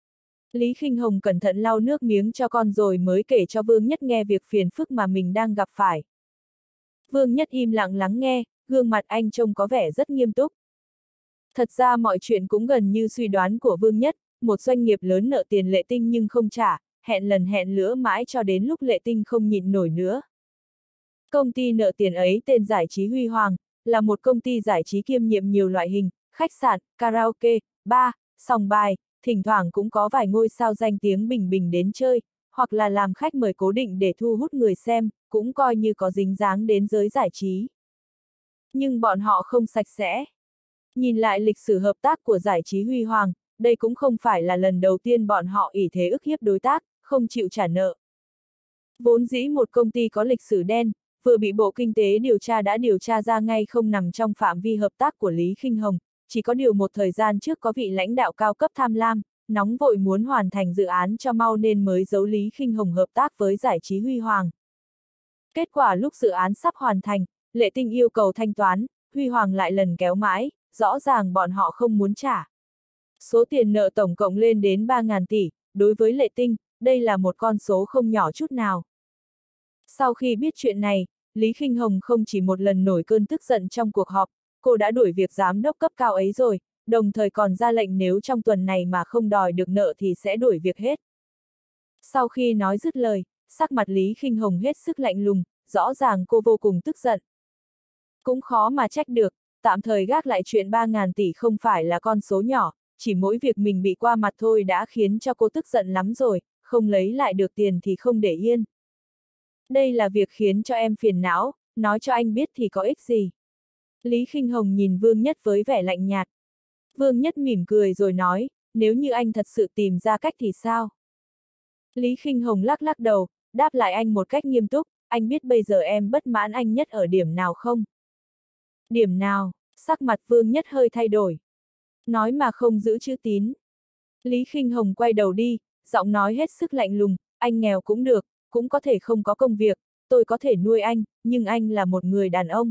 Speaker 1: Lý Khinh Hồng cẩn thận lau nước miếng cho con rồi mới kể cho Vương Nhất nghe việc phiền phức mà mình đang gặp phải. Vương Nhất im lặng lắng nghe, gương mặt anh trông có vẻ rất nghiêm túc. Thật ra mọi chuyện cũng gần như suy đoán của Vương Nhất, một doanh nghiệp lớn nợ tiền Lệ Tinh nhưng không trả, hẹn lần hẹn lữa mãi cho đến lúc Lệ Tinh không nhịn nổi nữa. Công ty nợ tiền ấy tên Giải trí Huy Hoàng, là một công ty giải trí kiêm nhiệm nhiều loại hình, khách sạn, karaoke, bar, sòng bài, thỉnh thoảng cũng có vài ngôi sao danh tiếng bình bình đến chơi, hoặc là làm khách mời cố định để thu hút người xem, cũng coi như có dính dáng đến giới giải trí. Nhưng bọn họ không sạch sẽ. Nhìn lại lịch sử hợp tác của Giải trí Huy Hoàng, đây cũng không phải là lần đầu tiên bọn họ ỷ thế ức hiếp đối tác, không chịu trả nợ. Vốn dĩ một công ty có lịch sử đen, vừa bị Bộ Kinh tế điều tra đã điều tra ra ngay không nằm trong phạm vi hợp tác của Lý Khinh Hồng, chỉ có điều một thời gian trước có vị lãnh đạo cao cấp tham lam, nóng vội muốn hoàn thành dự án cho mau nên mới giấu Lý Khinh Hồng hợp tác với Giải trí Huy Hoàng. Kết quả lúc dự án sắp hoàn thành, Lệ Tinh yêu cầu thanh toán, Huy Hoàng lại lần kéo mãi, rõ ràng bọn họ không muốn trả. Số tiền nợ tổng cộng lên đến ba nghìn tỷ, đối với Lệ Tinh, đây là một con số không nhỏ chút nào. Sau khi biết chuyện này, Lý Khinh Hồng không chỉ một lần nổi cơn tức giận trong cuộc họp, cô đã đuổi việc giám đốc cấp cao ấy rồi, đồng thời còn ra lệnh nếu trong tuần này mà không đòi được nợ thì sẽ đuổi việc hết. Sau khi nói dứt lời, sắc mặt Lý Khinh Hồng hết sức lạnh lùng, rõ ràng cô vô cùng tức giận. Cũng khó mà trách được, tạm thời gác lại chuyện ba nghìn tỷ không phải là con số nhỏ, chỉ mỗi việc mình bị qua mặt thôi đã khiến cho cô tức giận lắm rồi, không lấy lại được tiền thì không để yên. Đây là việc khiến cho em phiền não, nói cho anh biết thì có ích gì. Lý Khinh Hồng nhìn Vương Nhất với vẻ lạnh nhạt. Vương Nhất mỉm cười rồi nói, nếu như anh thật sự tìm ra cách thì sao? Lý Khinh Hồng lắc lắc đầu, đáp lại anh một cách nghiêm túc, anh biết bây giờ em bất mãn anh nhất ở điểm nào không? Điểm nào? Sắc mặt Vương Nhất hơi thay đổi. Nói mà không giữ chữ tín. Lý Khinh Hồng quay đầu đi, giọng nói hết sức lạnh lùng, anh nghèo cũng được, cũng có thể không có công việc, tôi có thể nuôi anh, nhưng anh là một người đàn ông.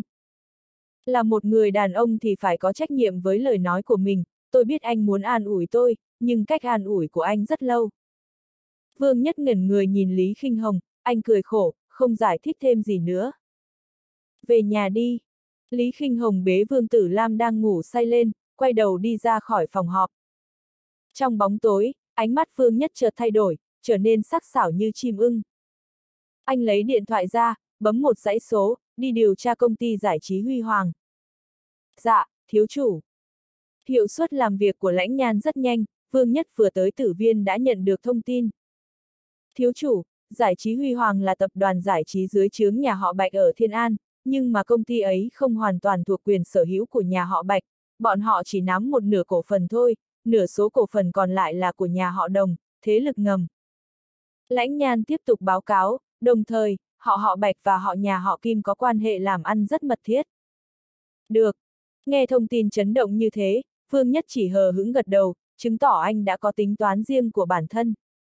Speaker 1: Là một người đàn ông thì phải có trách nhiệm với lời nói của mình, tôi biết anh muốn an ủi tôi, nhưng cách an ủi của anh rất lâu. Vương Nhất ngẩn người nhìn Lý Khinh Hồng, anh cười khổ, không giải thích thêm gì nữa. Về nhà đi. Lý Khinh Hồng bế Vương Tử Lam đang ngủ say lên, quay đầu đi ra khỏi phòng họp. Trong bóng tối, ánh mắt Vương Nhất chợt thay đổi, trở nên sắc sảo như chim ưng. Anh lấy điện thoại ra, bấm một dãy số, đi điều tra công ty giải trí Huy Hoàng. Dạ, thiếu chủ. Hiệu suất làm việc của Lãnh Nhan rất nhanh, Vương Nhất vừa tới Tử Viên đã nhận được thông tin. Thiếu chủ, giải trí Huy Hoàng là tập đoàn giải trí dưới trướng nhà họ Bạch ở Thiên An, nhưng mà công ty ấy không hoàn toàn thuộc quyền sở hữu của nhà họ Bạch, bọn họ chỉ nắm một nửa cổ phần thôi, nửa số cổ phần còn lại là của nhà họ Đồng, thế lực ngầm. Lãnh Nhan tiếp tục báo cáo, đồng thời, họ họ Bạch và họ nhà họ Kim có quan hệ làm ăn rất mật thiết. Được. Nghe thông tin chấn động như thế, Vương Nhất chỉ hờ hững gật đầu, chứng tỏ anh đã có tính toán riêng của bản thân.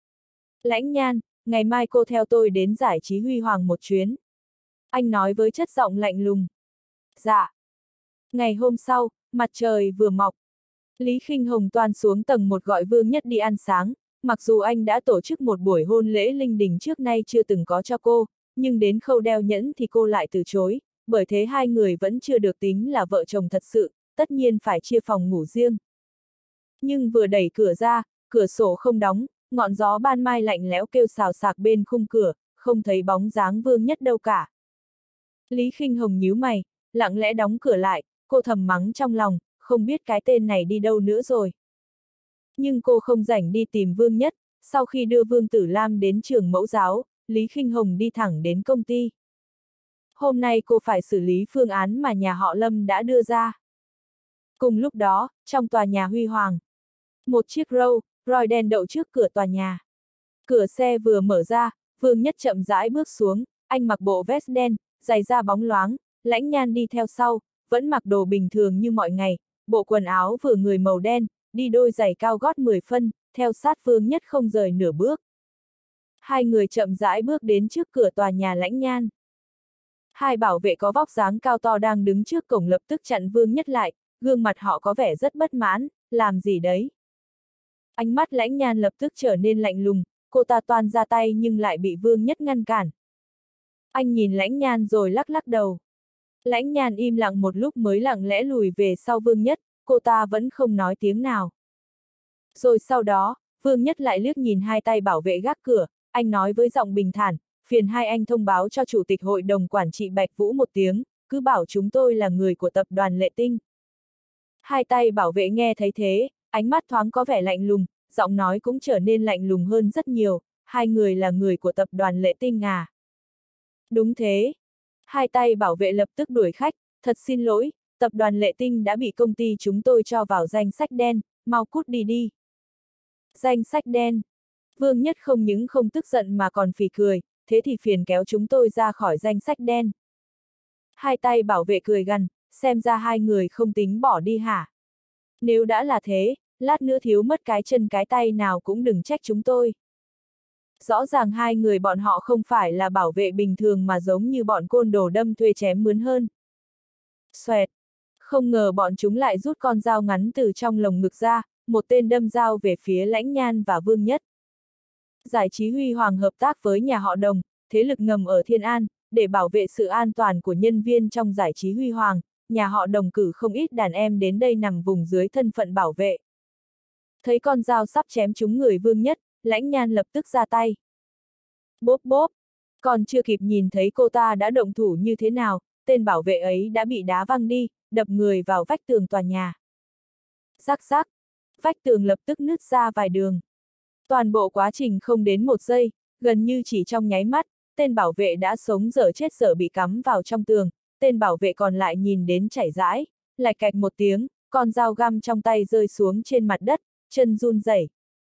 Speaker 1: Lãnh Nhan, ngày mai cô theo tôi đến giải trí Huy Hoàng một chuyến. Anh nói với chất giọng lạnh lùng. Dạ. Ngày hôm sau, mặt trời vừa mọc. Lý Khinh Hồng toan xuống tầng một gọi Vương Nhất đi ăn sáng, mặc dù anh đã tổ chức một buổi hôn lễ linh đình trước nay chưa từng có cho cô, nhưng đến khâu đeo nhẫn thì cô lại từ chối, bởi thế hai người vẫn chưa được tính là vợ chồng thật sự, tất nhiên phải chia phòng ngủ riêng. Nhưng vừa đẩy cửa ra, cửa sổ không đóng, ngọn gió ban mai lạnh lẽo kêu xào xạc bên khung cửa, không thấy bóng dáng Vương Nhất đâu cả. Lý Khinh Hồng nhíu mày, lặng lẽ đóng cửa lại, cô thầm mắng trong lòng, không biết cái tên này đi đâu nữa rồi. Nhưng cô không rảnh đi tìm Vương Nhất, sau khi đưa Vương Tử Lam đến trường mẫu giáo, Lý Khinh Hồng đi thẳng đến công ty. Hôm nay cô phải xử lý phương án mà nhà họ Lâm đã đưa ra. Cùng lúc đó, trong tòa nhà Huy Hoàng, một chiếc Rolls Royce đen đậu trước cửa tòa nhà. Cửa xe vừa mở ra, Vương Nhất chậm rãi bước xuống, anh mặc bộ vest đen, giày da bóng loáng, Lãnh Nhan đi theo sau, vẫn mặc đồ bình thường như mọi ngày, bộ quần áo vừa người màu đen, đi đôi giày cao gót mười phân, theo sát Vương Nhất không rời nửa bước. Hai người chậm rãi bước đến trước cửa tòa nhà Lãnh Nhan. Hai bảo vệ có vóc dáng cao to đang đứng trước cổng lập tức chặn Vương Nhất lại, gương mặt họ có vẻ rất bất mãn, làm gì đấy? Ánh mắt Lãnh Nhan lập tức trở nên lạnh lùng, cô ta toan ra tay nhưng lại bị Vương Nhất ngăn cản. Anh nhìn Lãnh Nhan rồi lắc lắc đầu. Lãnh Nhan im lặng một lúc mới lặng lẽ lùi về sau Vương Nhất, cô ta vẫn không nói tiếng nào. Rồi sau đó, Vương Nhất lại liếc nhìn hai tay bảo vệ gác cửa, anh nói với giọng bình thản, phiền hai anh thông báo cho Chủ tịch Hội đồng Quản trị Bạch Vũ một tiếng, cứ bảo chúng tôi là người của tập đoàn Lệ Tinh. Hai tay bảo vệ nghe thấy thế, ánh mắt thoáng có vẻ lạnh lùng, giọng nói cũng trở nên lạnh lùng hơn rất nhiều, hai người là người của tập đoàn Lệ Tinh à? Đúng thế. Hai tay bảo vệ lập tức đuổi khách, thật xin lỗi, tập đoàn Lệ Tinh đã bị công ty chúng tôi cho vào danh sách đen, mau cút đi đi. Danh sách đen. Vương Nhất không những không tức giận mà còn phì cười, thế thì phiền kéo chúng tôi ra khỏi danh sách đen. Hai tay bảo vệ cười gằn, xem ra hai người không tính bỏ đi hả? Nếu đã là thế, lát nữa thiếu mất cái chân cái tay nào cũng đừng trách chúng tôi. Rõ ràng hai người bọn họ không phải là bảo vệ bình thường mà giống như bọn côn đồ đâm thuê chém mướn hơn. Xoẹt. Không ngờ bọn chúng lại rút con dao ngắn từ trong lồng ngực ra, một tên đâm dao về phía Lãnh Nhan và Vương Nhất. Giải trí Huy Hoàng hợp tác với nhà họ Đồng, thế lực ngầm ở Thiên An, để bảo vệ sự an toàn của nhân viên trong giải trí Huy Hoàng, nhà họ Đồng cử không ít đàn em đến đây nằm vùng dưới thân phận bảo vệ. Thấy con dao sắp chém trúng người Vương Nhất, Lãnh Nhan lập tức ra tay. Bốp bốp, còn chưa kịp nhìn thấy cô ta đã động thủ như thế nào, tên bảo vệ ấy đã bị đá văng đi, đập người vào vách tường tòa nhà. Rắc rắc, vách tường lập tức nứt ra vài đường. Toàn bộ quá trình không đến một giây, gần như chỉ trong nháy mắt, tên bảo vệ đã sống dở chết dở bị cắm vào trong tường, tên bảo vệ còn lại nhìn đến chảy rãi, lạch cạch một tiếng, con dao găm trong tay rơi xuống trên mặt đất, chân run rẩy.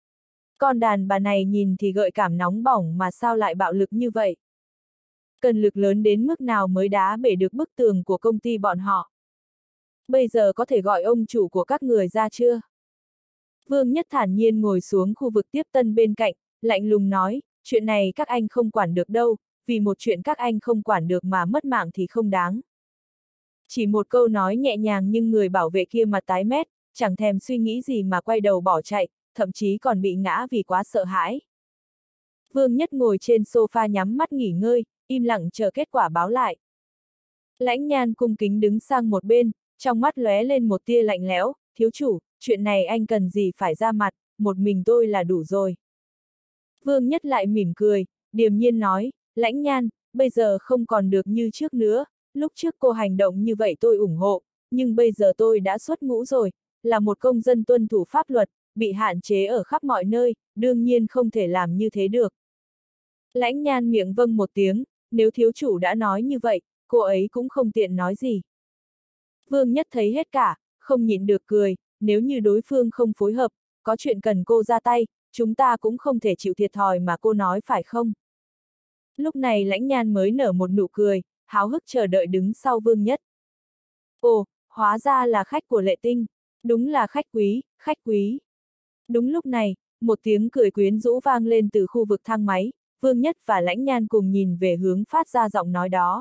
Speaker 1: Con đàn bà này nhìn thì gợi cảm nóng bỏng mà sao lại bạo lực như vậy? Cần lực lớn đến mức nào mới đá bể được bức tường của công ty bọn họ? Bây giờ có thể gọi ông chủ của các người ra chưa? Vương Nhất thản nhiên ngồi xuống khu vực tiếp tân bên cạnh, lạnh lùng nói, chuyện này các anh không quản được đâu, vì một chuyện các anh không quản được mà mất mạng thì không đáng. Chỉ một câu nói nhẹ nhàng nhưng người bảo vệ kia mặt tái mét, chẳng thèm suy nghĩ gì mà quay đầu bỏ chạy, thậm chí còn bị ngã vì quá sợ hãi. Vương Nhất ngồi trên sofa nhắm mắt nghỉ ngơi, im lặng chờ kết quả báo lại. Lãnh Nhan cung kính đứng sang một bên, trong mắt lóe lên một tia lạnh lẽo, thiếu chủ, chuyện này anh cần gì phải ra mặt, một mình tôi là đủ rồi. Vương Nhất lại mỉm cười, điềm nhiên nói, Lãnh Nhan, bây giờ không còn được như trước nữa, lúc trước cô hành động như vậy tôi ủng hộ, nhưng bây giờ tôi đã xuất ngũ rồi, là một công dân tuân thủ pháp luật, bị hạn chế ở khắp mọi nơi, đương nhiên không thể làm như thế được. Lãnh Nhan miệng vâng một tiếng, nếu thiếu chủ đã nói như vậy, cô ấy cũng không tiện nói gì. Vương Nhất thấy hết cả, không nhịn được cười, nếu như đối phương không phối hợp, có chuyện cần cô ra tay, chúng ta cũng không thể chịu thiệt thòi mà cô nói phải không? Lúc này Lãnh Nhan mới nở một nụ cười, háo hức chờ đợi đứng sau Vương Nhất. Ồ, hóa ra là khách của Lệ Tinh. Đúng là khách quý, khách quý. Đúng lúc này, một tiếng cười quyến rũ vang lên từ khu vực thang máy, Vương Nhất và Lãnh Nhan cùng nhìn về hướng phát ra giọng nói đó.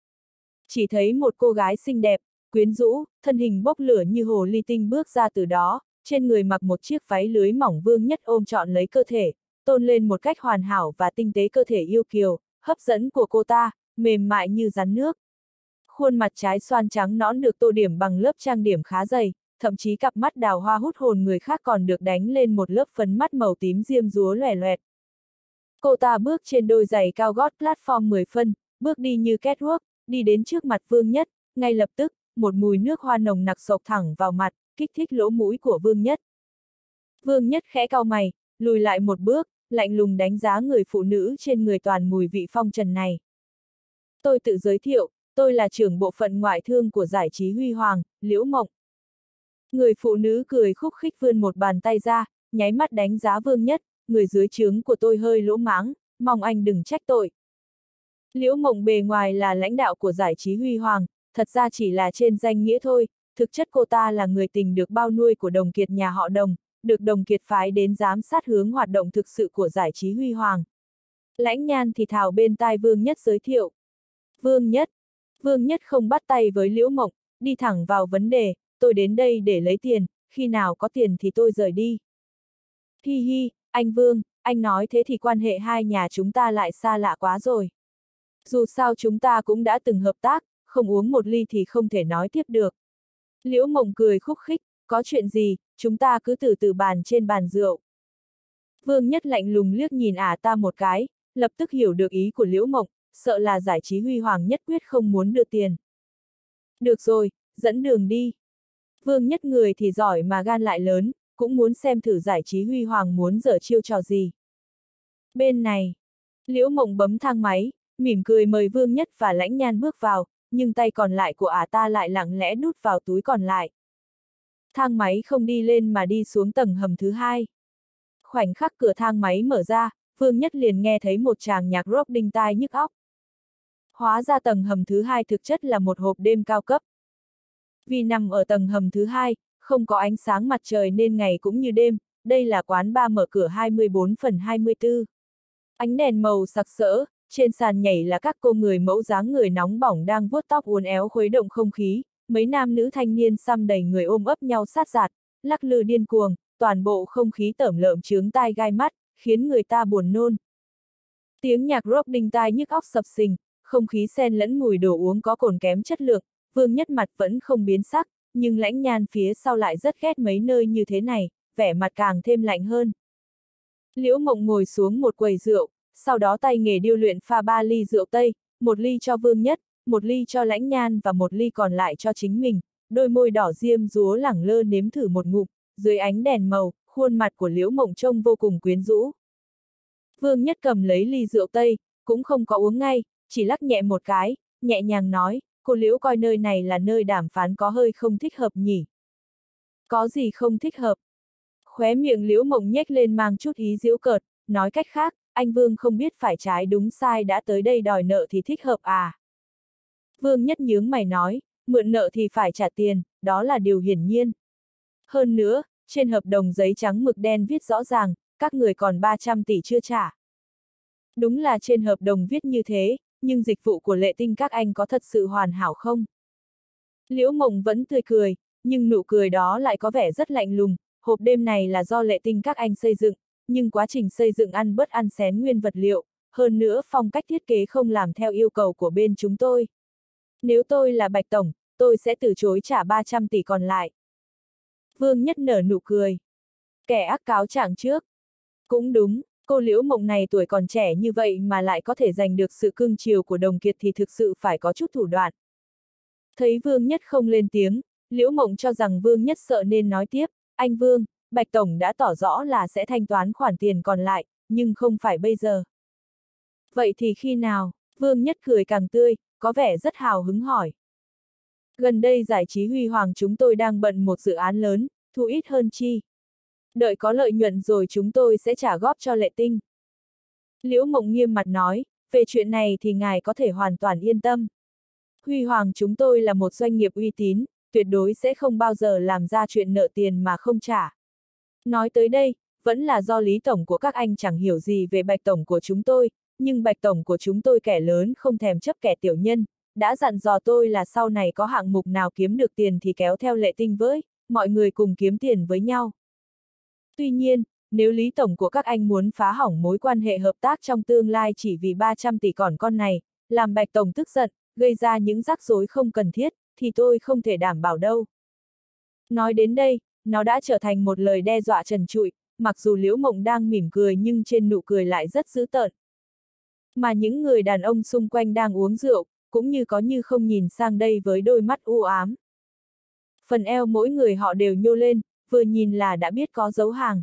Speaker 1: Chỉ thấy một cô gái xinh đẹp, quyến rũ, thân hình bốc lửa như hồ ly tinh bước ra từ đó, trên người mặc một chiếc váy lưới mỏng. Vương Nhất ôm trọn lấy cơ thể, tôn lên một cách hoàn hảo và tinh tế cơ thể yêu kiều, hấp dẫn của cô ta, mềm mại như rắn nước. Khuôn mặt trái xoan trắng nõn được tô điểm bằng lớp trang điểm khá dày, thậm chí cặp mắt đào hoa hút hồn người khác còn được đánh lên một lớp phấn mắt màu tím diêm dúa loè loẹt. Cô ta bước trên đôi giày cao gót platform mười phân, bước đi như catwalk, đi đến trước mặt Vương Nhất, ngay lập tức, một mùi nước hoa nồng nặc xộc thẳng vào mặt, kích thích lỗ mũi của Vương Nhất. Vương Nhất khẽ cau mày, lùi lại một bước, lạnh lùng đánh giá người phụ nữ trên người toàn mùi vị phong trần này. Tôi tự giới thiệu, tôi là trưởng bộ phận ngoại thương của giải trí Huy Hoàng, Liễu Mộng. Người phụ nữ cười khúc khích vươn một bàn tay ra, nháy mắt đánh giá Vương Nhất, người dưới trướng của tôi hơi lỗ mãng, mong anh đừng trách tội. Liễu Mộng bề ngoài là lãnh đạo của giải trí Huy Hoàng, thật ra chỉ là trên danh nghĩa thôi, thực chất cô ta là người tình được bao nuôi của Đồng Kiệt nhà họ Đồng, được Đồng Kiệt phái đến giám sát hướng hoạt động thực sự của giải trí Huy Hoàng. Lãnh Nhan thì thào bên tai Vương Nhất giới thiệu. Vương Nhất. Vương Nhất không bắt tay với Liễu Mộng, đi thẳng vào vấn đề, tôi đến đây để lấy tiền, khi nào có tiền thì tôi rời đi. Hi hi, anh Vương, anh nói thế thì quan hệ hai nhà chúng ta lại xa lạ quá rồi. Dù sao chúng ta cũng đã từng hợp tác, không uống một ly thì không thể nói tiếp được. Liễu Mộng cười khúc khích, có chuyện gì, chúng ta cứ từ từ bàn trên bàn rượu. Vương Nhất lạnh lùng liếc nhìn ả ta một cái, lập tức hiểu được ý của Liễu Mộng, sợ là giải trí Huy Hoàng nhất quyết không muốn đưa tiền. Được rồi, dẫn đường đi. Vương Nhất người thì giỏi mà gan lại lớn, cũng muốn xem thử giải trí Huy Hoàng muốn giở chiêu trò gì. Bên này, Liễu Mộng bấm thang máy, mỉm cười mời Vương Nhất và Lãnh Nhan bước vào, nhưng tay còn lại của ả ta lại lặng lẽ đút vào túi còn lại. Thang máy không đi lên mà đi xuống tầng hầm thứ hai. Khoảnh khắc cửa thang máy mở ra, Vương Nhất liền nghe thấy một tràng nhạc rock đinh tai nhức óc. Hóa ra tầng hầm thứ hai thực chất là một hộp đêm cao cấp. Vì nằm ở tầng hầm thứ hai, không có ánh sáng mặt trời nên ngày cũng như đêm, đây là quán bar mở cửa hai mươi bốn phần hai mươi tư. Ánh đèn màu sặc sỡ, trên sàn nhảy là các cô người mẫu dáng người nóng bỏng đang vuốt tóc uốn éo khuấy động không khí, mấy nam nữ thanh niên xăm đầy người ôm ấp nhau sát giạt, lắc lư điên cuồng, toàn bộ không khí tởm lợm chướng tai gai mắt, khiến người ta buồn nôn. Tiếng nhạc rock đinh tai nhức óc sập sình, không khí xen lẫn mùi đồ uống có cồn kém chất lượng, Vương Nhất mặt vẫn không biến sắc, nhưng Lãnh Nhan phía sau lại rất ghét mấy nơi như thế này, vẻ mặt càng thêm lạnh hơn. Liễu Mộng ngồi xuống một quầy rượu, sau đó tay nghề điêu luyện pha ba ly rượu Tây, một ly cho Vương Nhất, một ly cho Lãnh Nhan và một ly còn lại cho chính mình, đôi môi đỏ diêm dúa lẳng lơ nếm thử một ngụm, dưới ánh đèn màu, khuôn mặt của Liễu Mộng trông vô cùng quyến rũ. Vương Nhất cầm lấy ly rượu Tây, cũng không có uống ngay, chỉ lắc nhẹ một cái, nhẹ nhàng nói, cô Liễu coi nơi này là nơi đàm phán có hơi không thích hợp nhỉ. Có gì không thích hợp? Khóe miệng Liễu Mộng nhếch lên mang chút ý giễu cợt, nói cách khác, anh Vương không biết phải trái đúng sai đã tới đây đòi nợ thì thích hợp à? Vương Nhất nhướng mày nói, mượn nợ thì phải trả tiền, đó là điều hiển nhiên. Hơn nữa, trên hợp đồng giấy trắng mực đen viết rõ ràng, các người còn ba trăm tỷ chưa trả. Đúng là trên hợp đồng viết như thế, nhưng dịch vụ của Lệ Tinh các anh có thật sự hoàn hảo không? Liễu Mộng vẫn tươi cười, nhưng nụ cười đó lại có vẻ rất lạnh lùng, hộp đêm này là do Lệ Tinh các anh xây dựng, nhưng quá trình xây dựng ăn bớt ăn xén nguyên vật liệu, hơn nữa phong cách thiết kế không làm theo yêu cầu của bên chúng tôi. Nếu tôi là Bạch Tổng, tôi sẽ từ chối trả ba trăm tỷ còn lại. Vương Nhất nở nụ cười. Kẻ ác cáo trạng trước. Cũng đúng, cô Liễu Mộng này tuổi còn trẻ như vậy mà lại có thể giành được sự cưng chiều của Đồng Kiệt thì thực sự phải có chút thủ đoạn. Thấy Vương Nhất không lên tiếng, Liễu Mộng cho rằng Vương Nhất sợ nên nói tiếp, anh Vương, Bạch Tổng đã tỏ rõ là sẽ thanh toán khoản tiền còn lại, nhưng không phải bây giờ. Vậy thì khi nào? Vương Nhất cười càng tươi, có vẻ rất hào hứng hỏi. Gần đây giải trí Huy Hoàng chúng tôi đang bận một dự án lớn, thu ít hơn chi. Đợi có lợi nhuận rồi chúng tôi sẽ trả góp cho Lệ Tinh. Liễu Mộng nghiêm mặt nói, về chuyện này thì ngài có thể hoàn toàn yên tâm. Huy Hoàng chúng tôi là một doanh nghiệp uy tín, tuyệt đối sẽ không bao giờ làm ra chuyện nợ tiền mà không trả. Nói tới đây, vẫn là do Lý Tổng của các anh chẳng hiểu gì về Bạch Tổng của chúng tôi, nhưng Bạch Tổng của chúng tôi kẻ lớn không thèm chấp kẻ tiểu nhân, đã dặn dò tôi là sau này có hạng mục nào kiếm được tiền thì kéo theo Lệ Tinh với, mọi người cùng kiếm tiền với nhau. Tuy nhiên, nếu Lý Tổng của các anh muốn phá hỏng mối quan hệ hợp tác trong tương lai chỉ vì ba trăm tỷ còn con này, làm Bạch Tổng tức giận, gây ra những rắc rối không cần thiết, thì tôi không thể đảm bảo đâu. Nói đến đây, nó đã trở thành một lời đe dọa trần trụi, mặc dù Liễu Mộng đang mỉm cười nhưng trên nụ cười lại rất dữ tợn. Mà những người đàn ông xung quanh đang uống rượu, cũng như có như không nhìn sang đây với đôi mắt u ám. Phần eo mỗi người họ đều nhô lên, vừa nhìn là đã biết có dấu hàng.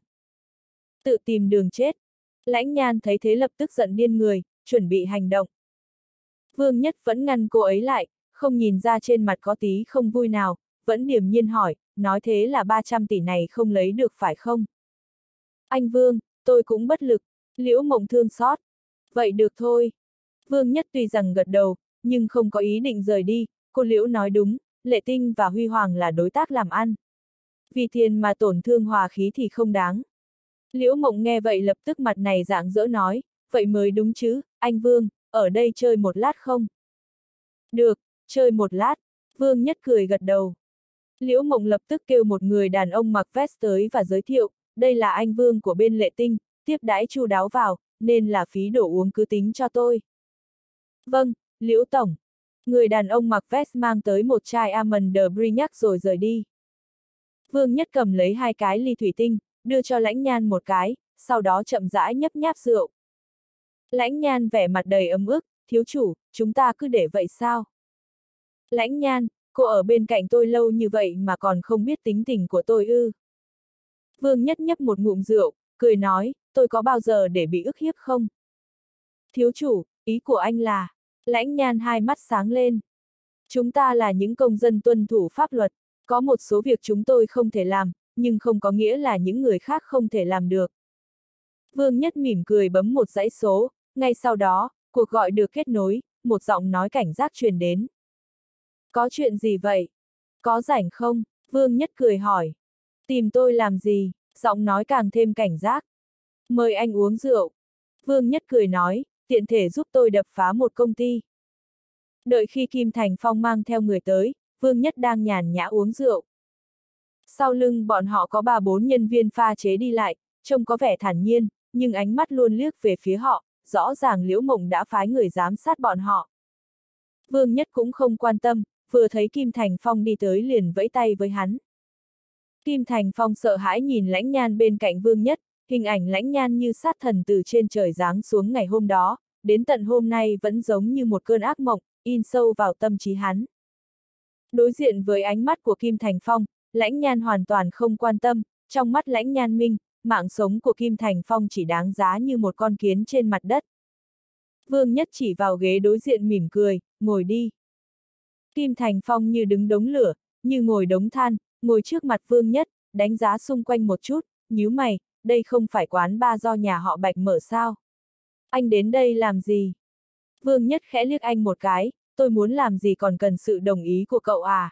Speaker 1: Tự tìm đường chết. Lãnh Nhan thấy thế lập tức giận điên người, chuẩn bị hành động. Vương Nhất vẫn ngăn cô ấy lại, không nhìn ra trên mặt có tí không vui nào, vẫn điềm nhiên hỏi, nói thế là ba trăm tỷ này không lấy được phải không? Anh Vương, tôi cũng bất lực, Liễu Mộng thương xót. Vậy được thôi. Vương Nhất tuy rằng gật đầu, nhưng không có ý định rời đi, cô Liễu nói đúng, Lệ Tinh và Huy Hoàng là đối tác làm ăn. Vì tiền mà tổn thương hòa khí thì không đáng. Liễu Mộng nghe vậy lập tức mặt này rạng rỡ nói, vậy mới đúng chứ, anh Vương, ở đây chơi một lát không? Được, chơi một lát, Vương Nhất cười gật đầu. Liễu Mộng lập tức kêu một người đàn ông mặc vest tới và giới thiệu, đây là anh Vương của bên Lệ Tinh, tiếp đãi chu đáo vào, nên là phí đồ uống cứ tính cho tôi. Vâng, Liễu Tổng. Người đàn ông mặc vest mang tới một chai Almond Brignac rồi rời đi. Vương Nhất cầm lấy hai cái ly thủy tinh, đưa cho Lãnh Nhan một cái, sau đó chậm rãi nhấp nháp rượu. Lãnh Nhan vẻ mặt đầy ấm ức, thiếu chủ, chúng ta cứ để vậy sao? Lãnh Nhan, cô ở bên cạnh tôi lâu như vậy mà còn không biết tính tình của tôi ư? Vương Nhất nhấp một ngụm rượu, cười nói, tôi có bao giờ để bị ức hiếp không? Thiếu chủ, ý của anh là... Lãnh Nhan hai mắt sáng lên. Chúng ta là những công dân tuân thủ pháp luật, có một số việc chúng tôi không thể làm, nhưng không có nghĩa là những người khác không thể làm được. Vương Nhất mỉm cười bấm một dãy số, ngay sau đó, cuộc gọi được kết nối, một giọng nói cảnh giác truyền đến. Có chuyện gì vậy? Có rảnh không? Vương Nhất cười hỏi. Tìm tôi làm gì? Giọng nói càng thêm cảnh giác. Mời anh uống rượu. Vương Nhất cười nói, tiện thể giúp tôi đập phá một công ty. Đợi khi Kim Thành Phong mang theo người tới, Vương Nhất đang nhàn nhã uống rượu. Sau lưng bọn họ có ba bốn nhân viên pha chế đi lại, trông có vẻ thản nhiên, nhưng ánh mắt luôn liếc về phía họ, rõ ràng Liễu Mộng đã phái người giám sát bọn họ. Vương Nhất cũng không quan tâm, vừa thấy Kim Thành Phong đi tới liền vẫy tay với hắn. Kim Thành Phong sợ hãi nhìn Lãnh Nhan bên cạnh Vương Nhất, hình ảnh Lãnh Nhan như sát thần từ trên trời giáng xuống ngày hôm đó, đến tận hôm nay vẫn giống như một cơn ác mộng, in sâu vào tâm trí hắn. Đối diện với ánh mắt của Kim Thành Phong, Lãnh Nhan hoàn toàn không quan tâm, trong mắt Lãnh Nhan minh, mạng sống của Kim Thành Phong chỉ đáng giá như một con kiến trên mặt đất. Vương Nhất chỉ vào ghế đối diện mỉm cười, ngồi đi. Kim Thành Phong như đứng đống lửa, như ngồi đống than, ngồi trước mặt Vương Nhất, đánh giá xung quanh một chút, nhíu mày, đây không phải quán bar do nhà họ Bạch mở sao? Anh đến đây làm gì? Vương Nhất khẽ liếc anh một cái, tôi muốn làm gì còn cần sự đồng ý của cậu à?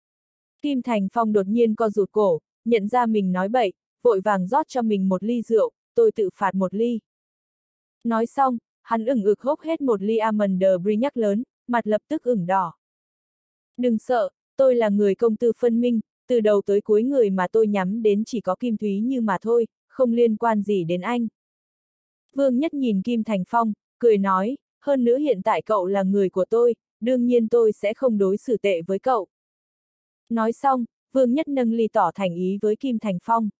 Speaker 1: Kim Thành Phong đột nhiên co rụt cổ, nhận ra mình nói bậy, vội vàng rót cho mình một ly rượu, tôi tự phạt một ly. Nói xong, hắn ửng ực hốc hết một ly Almond Brignac lớn, mặt lập tức ửng đỏ. Đừng sợ, tôi là người công tư phân minh, từ đầu tới cuối người mà tôi nhắm đến chỉ có Kim Thúy Như mà thôi, không liên quan gì đến anh. Vương Nhất nhìn Kim Thành Phong, cười nói, hơn nữa hiện tại cậu là người của tôi, đương nhiên tôi sẽ không đối xử tệ với cậu. Nói xong, Vương Nhất nâng ly tỏ thành ý với Kim Thành Phong.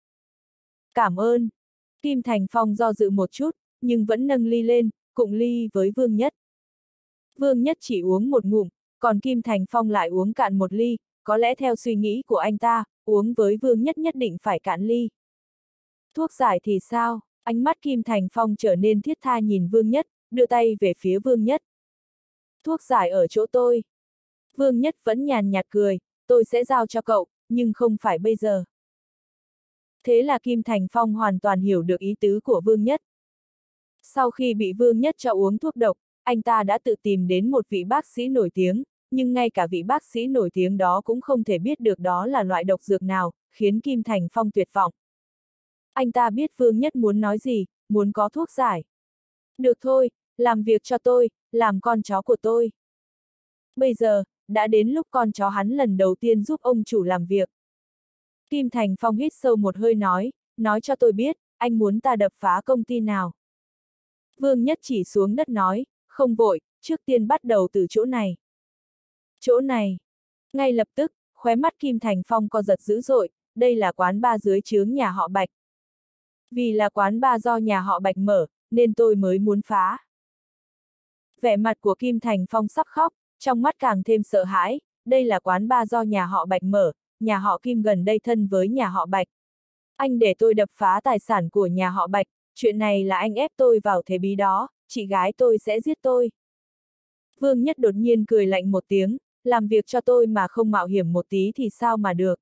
Speaker 1: Cảm ơn. Kim Thành Phong do dự một chút, nhưng vẫn nâng ly lên, cụng ly với Vương Nhất. Vương Nhất chỉ uống một ngụm, còn Kim Thành Phong lại uống cạn một ly, có lẽ theo suy nghĩ của anh ta, uống với Vương Nhất nhất định phải cạn ly. Thuốc giải thì sao? Ánh mắt Kim Thành Phong trở nên thiết tha nhìn Vương Nhất, đưa tay về phía Vương Nhất. Thuốc giải ở chỗ tôi. Vương Nhất vẫn nhàn nhạt cười, tôi sẽ giao cho cậu, nhưng không phải bây giờ. Thế là Kim Thành Phong hoàn toàn hiểu được ý tứ của Vương Nhất. Sau khi bị Vương Nhất cho uống thuốc độc, anh ta đã tự tìm đến một vị bác sĩ nổi tiếng, nhưng ngay cả vị bác sĩ nổi tiếng đó cũng không thể biết được đó là loại độc dược nào, khiến Kim Thành Phong tuyệt vọng. Anh ta biết Vương Nhất muốn nói gì, muốn có thuốc giải. Được thôi, làm việc cho tôi, làm con chó của tôi. Bây giờ, đã đến lúc con chó hắn lần đầu tiên giúp ông chủ làm việc. Kim Thành Phong hít sâu một hơi nói, nói cho tôi biết, anh muốn ta đập phá công ty nào. Vương Nhất chỉ xuống đất nói, không vội, trước tiên bắt đầu từ chỗ này. Chỗ này. Ngay lập tức, khóe mắt Kim Thành Phong co giật dữ dội, đây là quán bar dưới trướng nhà họ Bạch. Vì là quán bar do nhà họ Bạch mở, nên tôi mới muốn phá. Vẻ mặt của Kim Thành Phong sắp khóc, trong mắt càng thêm sợ hãi, đây là quán bar do nhà họ Bạch mở, nhà họ Kim gần đây thân với nhà họ Bạch. Anh để tôi đập phá tài sản của nhà họ Bạch, chuyện này là anh ép tôi vào thế bí đó, chị gái tôi sẽ giết tôi. Vương Nhất đột nhiên cười lạnh một tiếng, làm việc cho tôi mà không mạo hiểm một tí thì sao mà được.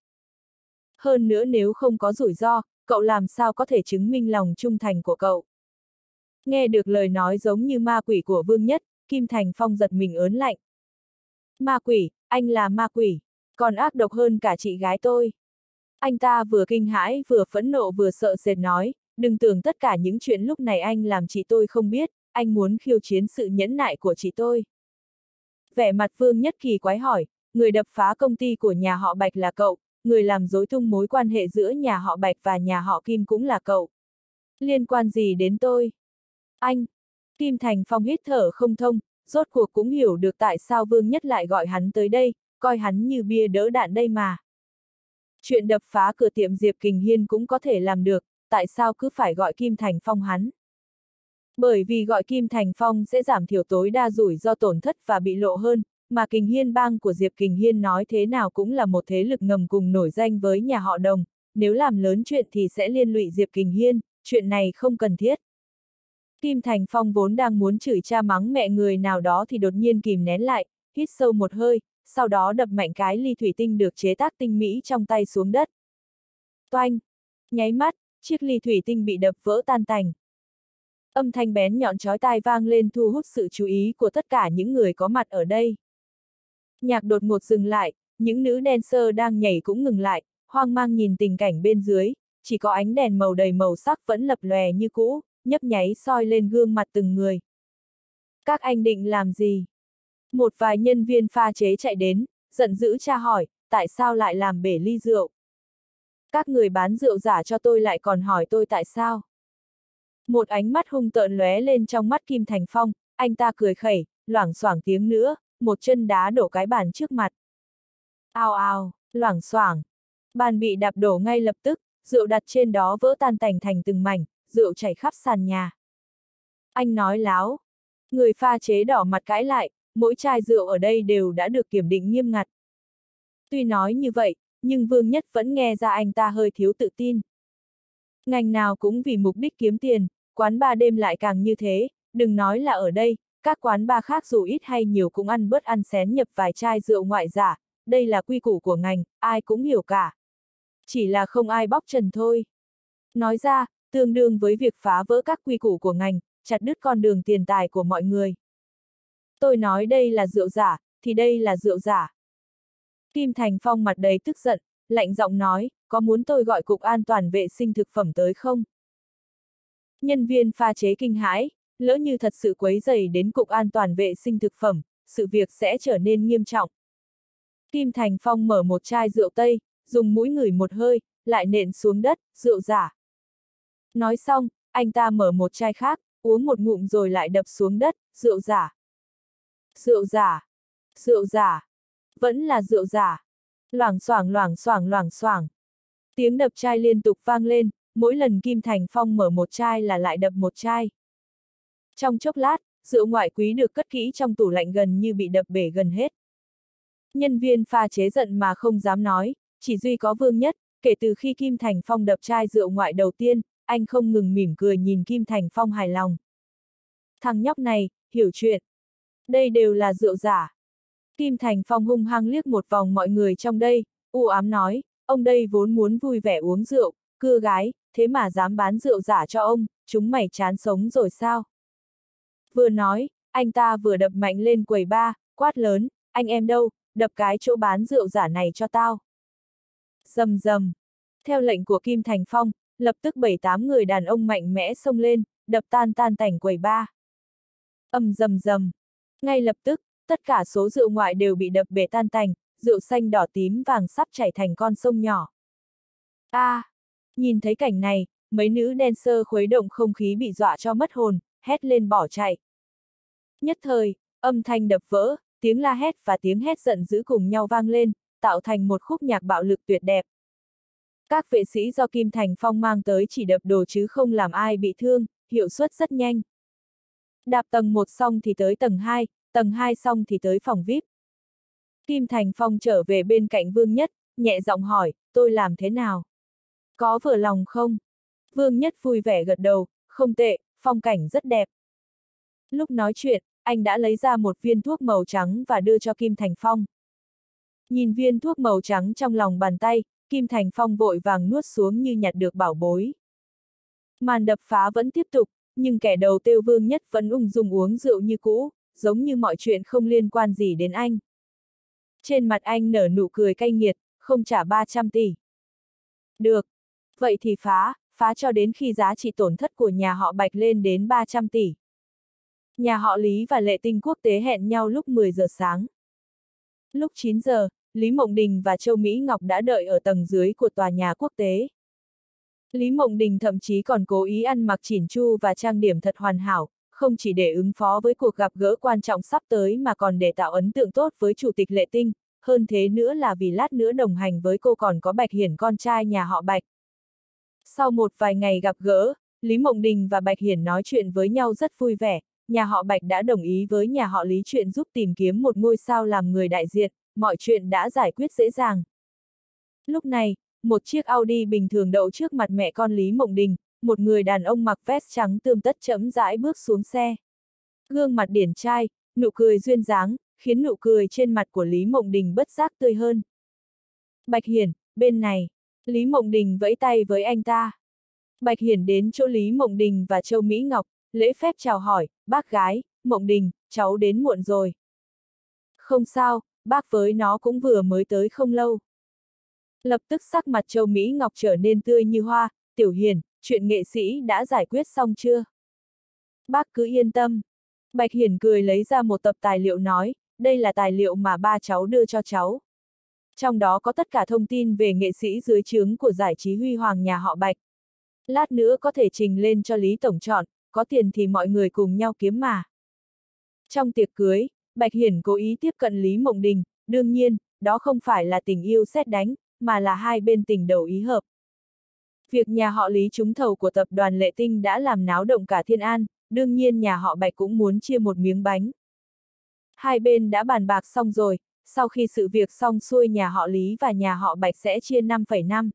Speaker 1: Hơn nữa nếu không có rủi ro, cậu làm sao có thể chứng minh lòng trung thành của cậu. Nghe được lời nói giống như ma quỷ của Vương Nhất, Kim Thành Phong giật mình ớn lạnh. Ma quỷ, anh là ma quỷ, còn ác độc hơn cả chị gái tôi. Anh ta vừa kinh hãi vừa phẫn nộ vừa sợ sệt nói, đừng tưởng tất cả những chuyện lúc này anh làm chị tôi không biết, anh muốn khiêu chiến sự nhẫn nại của chị tôi. Vẻ mặt Vương Nhất kỳ quái hỏi, người đập phá công ty của nhà họ Bạch là cậu, người làm rối tung mối quan hệ giữa nhà họ Bạch và nhà họ Kim cũng là cậu. Liên quan gì đến tôi? Anh! Kim Thành Phong hít thở không thông, rốt cuộc cũng hiểu được tại sao Vương Nhất lại gọi hắn tới đây, coi hắn như bia đỡ đạn đây mà. Chuyện đập phá cửa tiệm Diệp Kình Hiên cũng có thể làm được, tại sao cứ phải gọi Kim Thành Phong hắn? Bởi vì gọi Kim Thành Phong sẽ giảm thiểu tối đa rủi ro tổn thất và bị lộ hơn, mà Kình Hiên bang của Diệp Kình Hiên nói thế nào cũng là một thế lực ngầm cùng nổi danh với nhà họ Đồng, nếu làm lớn chuyện thì sẽ liên lụy Diệp Kình Hiên, chuyện này không cần thiết. Kim Thành Phong vốn đang muốn chửi cha mắng mẹ người nào đó thì đột nhiên kìm nén lại, hít sâu một hơi, sau đó đập mạnh cái ly thủy tinh được chế tác tinh mỹ trong tay xuống đất. Toanh! Nháy mắt, chiếc ly thủy tinh bị đập vỡ tan tành. Âm thanh bén nhọn chói tai vang lên thu hút sự chú ý của tất cả những người có mặt ở đây. Nhạc đột ngột dừng lại, những nữ dancer đang nhảy cũng ngừng lại, hoang mang nhìn tình cảnh bên dưới, chỉ có ánh đèn màu đầy màu sắc vẫn lập lòe như cũ, nhấp nháy soi lên gương mặt từng người. Các anh định làm gì? Một vài nhân viên pha chế chạy đến, giận dữ tra hỏi, tại sao lại làm bể ly rượu? Các người bán rượu giả cho tôi lại còn hỏi tôi tại sao? Một ánh mắt hung tợn lóe lên trong mắt Kim Thành Phong, anh ta cười khẩy, loảng xoảng tiếng nữa, một chân đá đổ cái bàn trước mặt. Ao ao, loảng xoảng. Bàn bị đạp đổ ngay lập tức, rượu đặt trên đó vỡ tan tành thành từng mảnh, rượu chảy khắp sàn nhà. Anh nói láo. Người pha chế đỏ mặt cãi lại, mỗi chai rượu ở đây đều đã được kiểm định nghiêm ngặt. Tuy nói như vậy, nhưng Vương Nhất vẫn nghe ra anh ta hơi thiếu tự tin. Ngành nào cũng vì mục đích kiếm tiền, quán bar đêm lại càng như thế, đừng nói là ở đây, các quán bar khác dù ít hay nhiều cũng ăn bớt ăn xén nhập vài chai rượu ngoại giả, đây là quy củ của ngành, ai cũng hiểu cả. Chỉ là không ai bóc trần thôi. Nói ra, tương đương với việc phá vỡ các quy củ của ngành, chặt đứt con đường tiền tài của mọi người. Tôi nói đây là rượu giả, thì đây là rượu giả. Kim Thành Phong mặt đầy tức giận, lạnh giọng nói, có muốn tôi gọi Cục An toàn vệ sinh thực phẩm tới không? Nhân viên pha chế kinh hãi, lỡ như thật sự quấy rầy đến Cục An toàn vệ sinh thực phẩm, sự việc sẽ trở nên nghiêm trọng. Kim Thành Phong mở một chai rượu Tây, dùng mũi ngửi một hơi, lại nện xuống đất, rượu giả. Nói xong, anh ta mở một chai khác, uống một ngụm rồi lại đập xuống đất, rượu giả. Rượu giả. Rượu giả. Vẫn là rượu giả. Loảng xoảng loảng xoảng loảng xoảng. Tiếng đập chai liên tục vang lên, mỗi lần Kim Thành Phong mở một chai là lại đập một chai. Trong chốc lát, rượu ngoại quý được cất kỹ trong tủ lạnh gần như bị đập bể gần hết. Nhân viên pha chế giận mà không dám nói, chỉ duy có Vương Nhất, kể từ khi Kim Thành Phong đập chai rượu ngoại đầu tiên, anh không ngừng mỉm cười nhìn Kim Thành Phong hài lòng. Thằng nhóc này, hiểu chuyện. Đây đều là rượu giả. Kim Thành Phong hung hăng liếc một vòng mọi người trong đây, u ám nói, ông đây vốn muốn vui vẻ uống rượu, cưa gái, thế mà dám bán rượu giả cho ông, chúng mày chán sống rồi sao? Vừa nói, anh ta vừa đập mạnh lên quầy bar, quát lớn, anh em đâu, đập cái chỗ bán rượu giả này cho tao. Rầm rầm. Theo lệnh của Kim Thành Phong, lập tức bảy tám người đàn ông mạnh mẽ xông lên, đập tan tan tành quầy bar. Ầm rầm rầm. Ngay lập tức, tất cả số rượu ngoại đều bị đập bể tan tành, rượu xanh đỏ tím vàng sắp chảy thành con sông nhỏ. A! À, nhìn thấy cảnh này, mấy nữ dancer khuấy động không khí bị dọa cho mất hồn, hét lên bỏ chạy. Nhất thời, âm thanh đập vỡ, tiếng la hét và tiếng hét giận dữ cùng nhau vang lên, tạo thành một khúc nhạc bạo lực tuyệt đẹp. Các vệ sĩ do Kim Thành Phong mang tới chỉ đập đồ chứ không làm ai bị thương, hiệu suất rất nhanh. Đạp tầng một xong thì tới tầng hai, tầng hai xong thì tới phòng vi ai pi. Kim Thành Phong trở về bên cạnh Vương Nhất, nhẹ giọng hỏi, tôi làm thế nào? Có vừa lòng không? Vương Nhất vui vẻ gật đầu, không tệ, phong cảnh rất đẹp. Lúc nói chuyện, anh đã lấy ra một viên thuốc màu trắng và đưa cho Kim Thành Phong. Nhìn viên thuốc màu trắng trong lòng bàn tay, Kim Thành Phong vội vàng nuốt xuống như nhặt được bảo bối. Màn đập phá vẫn tiếp tục, nhưng kẻ đầu tiêu Vương Nhất vẫn ung dung uống rượu như cũ, giống như mọi chuyện không liên quan gì đến anh. Trên mặt anh nở nụ cười cay nghiệt, không trả ba trăm tỷ. Được. Vậy thì phá, phá cho đến khi giá trị tổn thất của nhà họ Bạch lên đến ba trăm tỷ. Nhà họ Lý và Lệ Tinh Quốc tế hẹn nhau lúc mười giờ sáng. Lúc chín giờ, Lý Mộng Đình và Châu Mỹ Ngọc đã đợi ở tầng dưới của tòa nhà quốc tế. Lý Mộng Đình thậm chí còn cố ý ăn mặc chỉn chu và trang điểm thật hoàn hảo, không chỉ để ứng phó với cuộc gặp gỡ quan trọng sắp tới mà còn để tạo ấn tượng tốt với Chủ tịch Lệ Tinh, hơn thế nữa là vì lát nữa đồng hành với cô còn có Bạch Hiển con trai nhà họ Bạch. Sau một vài ngày gặp gỡ, Lý Mộng Đình và Bạch Hiển nói chuyện với nhau rất vui vẻ, nhà họ Bạch đã đồng ý với nhà họ Lý chuyện giúp tìm kiếm một ngôi sao làm người đại diện, mọi chuyện đã giải quyết dễ dàng. Lúc này, một chiếc Audi bình thường đậu trước mặt mẹ con Lý Mộng Đình, một người đàn ông mặc vest trắng tươm tất chậm rãi bước xuống xe. Gương mặt điển trai, nụ cười duyên dáng, khiến nụ cười trên mặt của Lý Mộng Đình bất giác tươi hơn. Bạch Hiển, bên này. Lý Mộng Đình vẫy tay với anh ta. Bạch Hiển đến chỗ Lý Mộng Đình và Châu Mỹ Ngọc, lễ phép chào hỏi, bác gái, Mộng Đình, cháu đến muộn rồi. Không sao, bác với nó cũng vừa mới tới không lâu. Lập tức sắc mặt Châu Mỹ Ngọc trở nên tươi như hoa, Tiểu Hiển, chuyện nghệ sĩ đã giải quyết xong chưa? Bác cứ yên tâm. Bạch Hiển cười lấy ra một tập tài liệu nói, đây là tài liệu mà ba cháu đưa cho cháu. Trong đó có tất cả thông tin về nghệ sĩ dưới trướng của giải trí huy hoàng nhà họ Bạch. Lát nữa có thể trình lên cho Lý Tổng chọn, có tiền thì mọi người cùng nhau kiếm mà. Trong tiệc cưới, Bạch Hiển cố ý tiếp cận Lý Mộng Đình, đương nhiên, đó không phải là tình yêu sét đánh, mà là hai bên tình đầu ý hợp. Việc nhà họ Lý trúng thầu của tập đoàn Lệ Tinh đã làm náo động cả Thiên An, đương nhiên nhà họ Bạch cũng muốn chia một miếng bánh. Hai bên đã bàn bạc xong rồi, sau khi sự việc xong xuôi nhà họ Lý và nhà họ Bạch sẽ chia năm phẩy năm.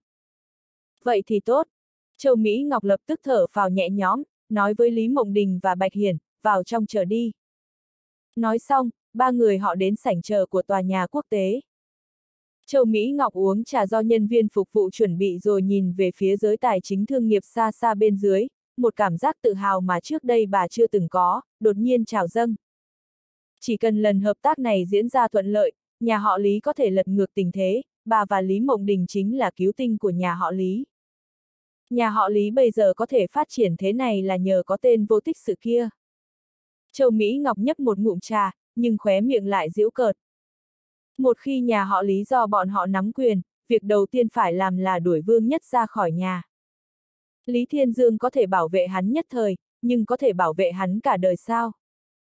Speaker 1: Vậy thì tốt. Châu Mỹ Ngọc lập tức thở phào nhẹ nhõm, nói với Lý Mộng Đình và Bạch Hiển, vào trong chờ đi. Nói xong, ba người họ đến sảnh chờ của tòa nhà quốc tế. Châu Mỹ Ngọc uống trà do nhân viên phục vụ chuẩn bị rồi nhìn về phía giới tài chính thương nghiệp xa xa bên dưới, một cảm giác tự hào mà trước đây bà chưa từng có, đột nhiên trào dâng. Chỉ cần lần hợp tác này diễn ra thuận lợi, nhà họ Lý có thể lật ngược tình thế, bà và Lý Mộng Đình chính là cứu tinh của nhà họ Lý. Nhà họ Lý bây giờ có thể phát triển thế này là nhờ có tên vô tích sự kia. Châu Mỹ Ngọc nhấp một ngụm trà, nhưng khóe miệng lại giễu cợt. Một khi nhà họ Lý do bọn họ nắm quyền, việc đầu tiên phải làm là đuổi Vương Nhất ra khỏi nhà. Lý Thiên Dương có thể bảo vệ hắn nhất thời, nhưng có thể bảo vệ hắn cả đời sao?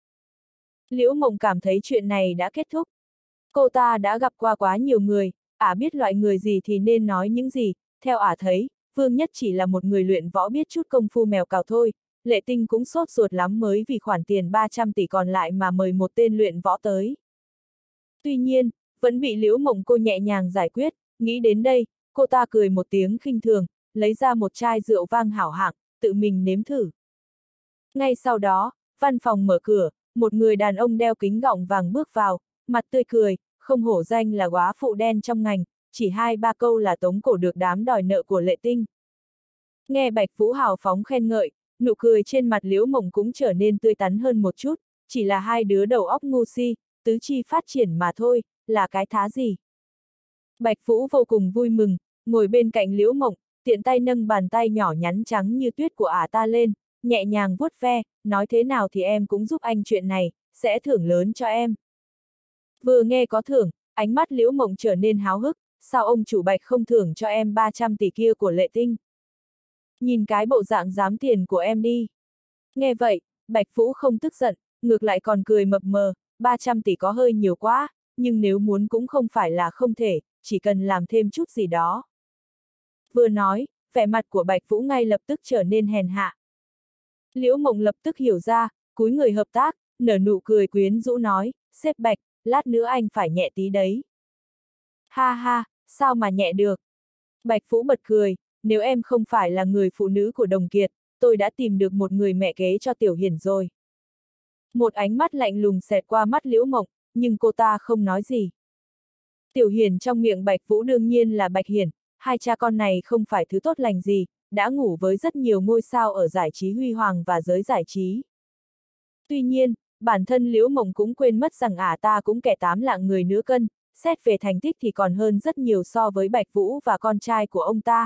Speaker 1: Liễu Mộng cảm thấy chuyện này đã kết thúc. Cô ta đã gặp qua quá nhiều người, ả biết loại người gì thì nên nói những gì, theo ả thấy, Vương Nhất chỉ là một người luyện võ biết chút công phu mèo cào thôi, Lệ Tinh cũng sốt ruột lắm mới vì khoản tiền ba trăm tỷ còn lại mà mời một tên luyện võ tới. Tuy nhiên, vẫn bị Liễu Mộng cô nhẹ nhàng giải quyết, nghĩ đến đây, cô ta cười một tiếng khinh thường, lấy ra một chai rượu vang hảo hạng, tự mình nếm thử. Ngay sau đó, văn phòng mở cửa, một người đàn ông đeo kính gọng vàng bước vào, mặt tươi cười, không hổ danh là góa phụ đen trong ngành, chỉ hai ba câu là tống cổ được đám đòi nợ của Lệ Tinh. Nghe Bạch Vũ hào phóng khen ngợi, nụ cười trên mặt Liễu Mộng cũng trở nên tươi tắn hơn một chút, chỉ là hai đứa đầu óc ngu si, tứ chi phát triển mà thôi, là cái thá gì. Bạch Vũ vô cùng vui mừng, ngồi bên cạnh Liễu Mộng, tiện tay nâng bàn tay nhỏ nhắn trắng như tuyết của ả ta lên, nhẹ nhàng vuốt ve, nói thế nào thì em cũng giúp anh chuyện này, sẽ thưởng lớn cho em. Vừa nghe có thưởng, ánh mắt Liễu Mộng trở nên háo hức, sao ông chủ Bạch không thưởng cho em ba trăm tỷ kia của Lệ Tinh? Nhìn cái bộ dạng dám tiền của em đi. Nghe vậy, Bạch Vũ không tức giận, ngược lại còn cười mập mờ, ba trăm tỷ có hơi nhiều quá, nhưng nếu muốn cũng không phải là không thể, chỉ cần làm thêm chút gì đó. Vừa nói, vẻ mặt của Bạch Vũ ngay lập tức trở nên hèn hạ. Liễu Mộng lập tức hiểu ra, cúi người hợp tác, nở nụ cười quyến rũ nói, sếp Bạch, lát nữa anh phải nhẹ tí đấy. Ha ha, sao mà nhẹ được? Bạch Vũ bật cười, nếu em không phải là người phụ nữ của Đồng Kiệt, tôi đã tìm được một người mẹ kế cho Tiểu Hiển rồi. Một ánh mắt lạnh lùng xẹt qua mắt Liễu Mộng, nhưng cô ta không nói gì. Tiểu Hiển trong miệng Bạch Vũ đương nhiên là Bạch Hiển, hai cha con này không phải thứ tốt lành gì, đã ngủ với rất nhiều ngôi sao ở giải trí huy hoàng và giới giải trí. Tuy nhiên, bản thân Liễu Mộng cũng quên mất rằng ả ta cũng kẻ tám lạng người nửa cân, xét về thành tích thì còn hơn rất nhiều so với Bạch Vũ và con trai của ông ta.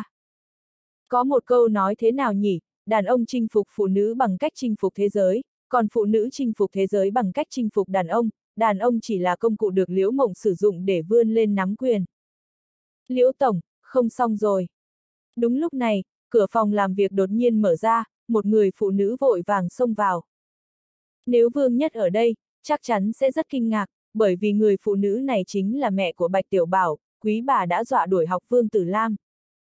Speaker 1: Có một câu nói thế nào nhỉ, đàn ông chinh phục phụ nữ bằng cách chinh phục thế giới, còn phụ nữ chinh phục thế giới bằng cách chinh phục đàn ông, đàn ông chỉ là công cụ được Liễu Mộng sử dụng để vươn lên nắm quyền. Liễu Tổng, không xong rồi. Đúng lúc này, cửa phòng làm việc đột nhiên mở ra, một người phụ nữ vội vàng xông vào. Nếu Vương Nhất ở đây, chắc chắn sẽ rất kinh ngạc, bởi vì người phụ nữ này chính là mẹ của Bạch Tiểu Bảo, quý bà đã dọa đuổi học Vương Tử Lam.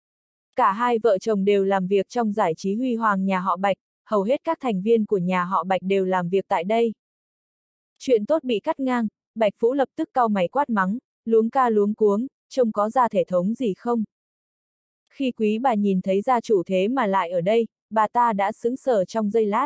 Speaker 1: Cả hai vợ chồng đều làm việc trong giải trí huy hoàng nhà họ Bạch, hầu hết các thành viên của nhà họ Bạch đều làm việc tại đây. Chuyện tốt bị cắt ngang, Bạch Vũ lập tức cau mày quát mắng, luống ca luống cuống, trông có ra thể thống gì không? Khi quý bà nhìn thấy gia chủ thế mà lại ở đây, bà ta đã sững sờ trong giây lát.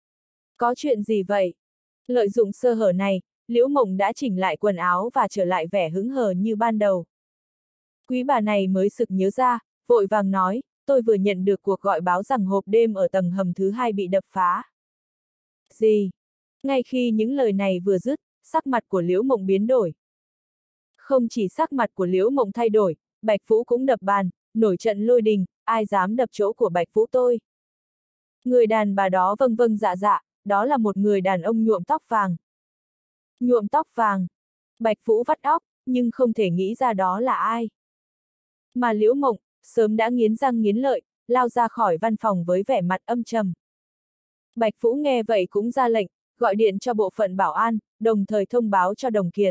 Speaker 1: Có chuyện gì vậy? Lợi dụng sơ hở này, Liễu Mộng đã chỉnh lại quần áo và trở lại vẻ hững hờ như ban đầu. Quý bà này mới sực nhớ ra, vội vàng nói, tôi vừa nhận được cuộc gọi báo rằng hộp đêm ở tầng hầm thứ hai bị đập phá. Gì? Ngay khi những lời này vừa dứt, sắc mặt của Liễu Mộng biến đổi. Không chỉ sắc mặt của Liễu Mộng thay đổi, Bạch Vũ cũng đập bàn, nổi trận lôi đình, ai dám đập chỗ của Bạch Vũ tôi. Người đàn bà đó vâng vâng dạ dạ, đó là một người đàn ông nhuộm tóc vàng. Nhuộm tóc vàng. Bạch Vũ vắt óc, nhưng không thể nghĩ ra đó là ai. Mà Liễu Mộng, sớm đã nghiến răng nghiến lợi, lao ra khỏi văn phòng với vẻ mặt âm trầm. Bạch Vũ nghe vậy cũng ra lệnh, gọi điện cho bộ phận bảo an, đồng thời thông báo cho Đồng Kiệt.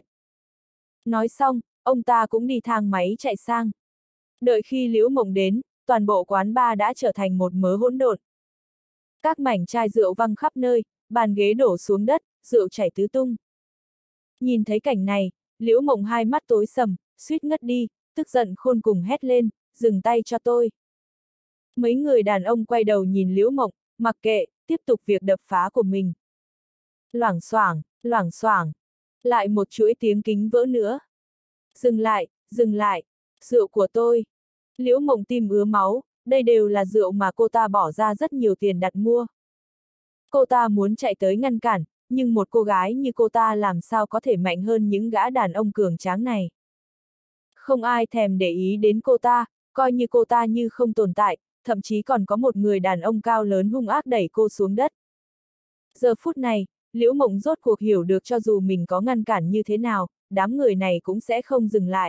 Speaker 1: Nói xong, ông ta cũng đi thang máy chạy sang. Đợi khi Liễu Mộng đến, toàn bộ quán bar đã trở thành một mớ hỗn độn. Các mảnh chai rượu văng khắp nơi, bàn ghế đổ xuống đất, rượu chảy tứ tung. Nhìn thấy cảnh này, Liễu Mộng hai mắt tối sầm, suýt ngất đi, tức giận khôn cùng hét lên, dừng tay cho tôi. Mấy người đàn ông quay đầu nhìn Liễu Mộng, mặc kệ, tiếp tục việc đập phá của mình. Loảng xoảng, loảng xoảng, lại một chuỗi tiếng kính vỡ nữa. Dừng lại, dừng lại, rượu của tôi. Liễu Mộng tim ứa máu, đây đều là rượu mà cô ta bỏ ra rất nhiều tiền đặt mua. Cô ta muốn chạy tới ngăn cản, nhưng một cô gái như cô ta làm sao có thể mạnh hơn những gã đàn ông cường tráng này. Không ai thèm để ý đến cô ta, coi như cô ta như không tồn tại, thậm chí còn có một người đàn ông cao lớn hung ác đẩy cô xuống đất. Giờ phút này, Liễu Mộng rốt cuộc hiểu được cho dù mình có ngăn cản như thế nào, đám người này cũng sẽ không dừng lại.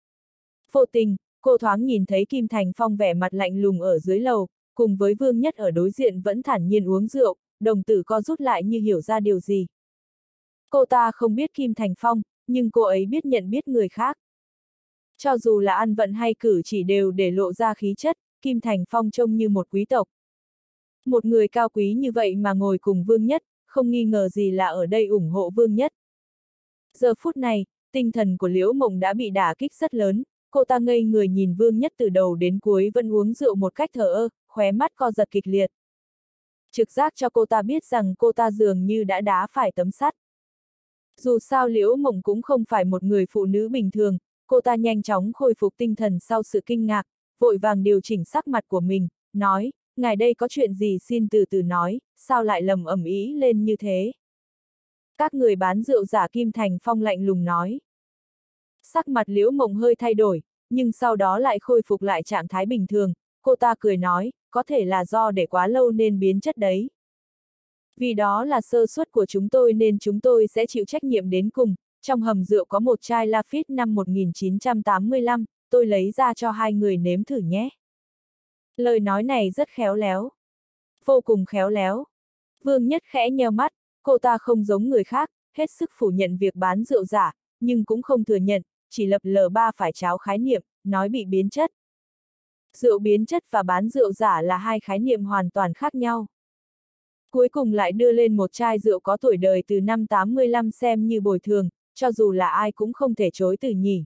Speaker 1: Vô tình, cô thoáng nhìn thấy Kim Thành Phong vẻ mặt lạnh lùng ở dưới lầu, cùng với Vương Nhất ở đối diện vẫn thản nhiên uống rượu, đồng tử co rút lại như hiểu ra điều gì. Cô ta không biết Kim Thành Phong, nhưng cô ấy biết nhận biết người khác. Cho dù là ăn vận hay cử chỉ đều để lộ ra khí chất, Kim Thành Phong trông như một quý tộc. Một người cao quý như vậy mà ngồi cùng Vương Nhất, không nghi ngờ gì là ở đây ủng hộ Vương Nhất. Giờ phút này, tinh thần của Liễu Mộng đã bị đả kích rất lớn, cô ta ngây người nhìn Vương Nhất từ đầu đến cuối vẫn uống rượu một cách thờ ơ, khóe mắt co giật kịch liệt. Trực giác cho cô ta biết rằng cô ta dường như đã đá phải tấm sắt. Dù sao Liễu Mộng cũng không phải một người phụ nữ bình thường, cô ta nhanh chóng khôi phục tinh thần sau sự kinh ngạc, vội vàng điều chỉnh sắc mặt của mình, nói, ngài đây có chuyện gì xin từ từ nói, sao lại lầm ầm ĩ lên như thế? Các người bán rượu giả, Kim Thành Phong lạnh lùng nói. Sắc mặt Liễu Mộng hơi thay đổi, nhưng sau đó lại khôi phục lại trạng thái bình thường, cô ta cười nói, có thể là do để quá lâu nên biến chất đấy. Vì đó là sơ suất của chúng tôi nên chúng tôi sẽ chịu trách nhiệm đến cùng, trong hầm rượu có một chai Lafite năm một nghìn chín trăm tám mươi lăm, tôi lấy ra cho hai người nếm thử nhé. Lời nói này rất khéo léo. Vô cùng khéo léo. Vương Nhất khẽ nheo mắt, cô ta không giống người khác, hết sức phủ nhận việc bán rượu giả, nhưng cũng không thừa nhận, chỉ lập lờ ba phải tráo khái niệm, nói bị biến chất. Rượu biến chất và bán rượu giả là hai khái niệm hoàn toàn khác nhau. Cuối cùng lại đưa lên một chai rượu có tuổi đời từ năm tám mươi lăm xem như bồi thường, cho dù là ai cũng không thể chối từ nhỉ.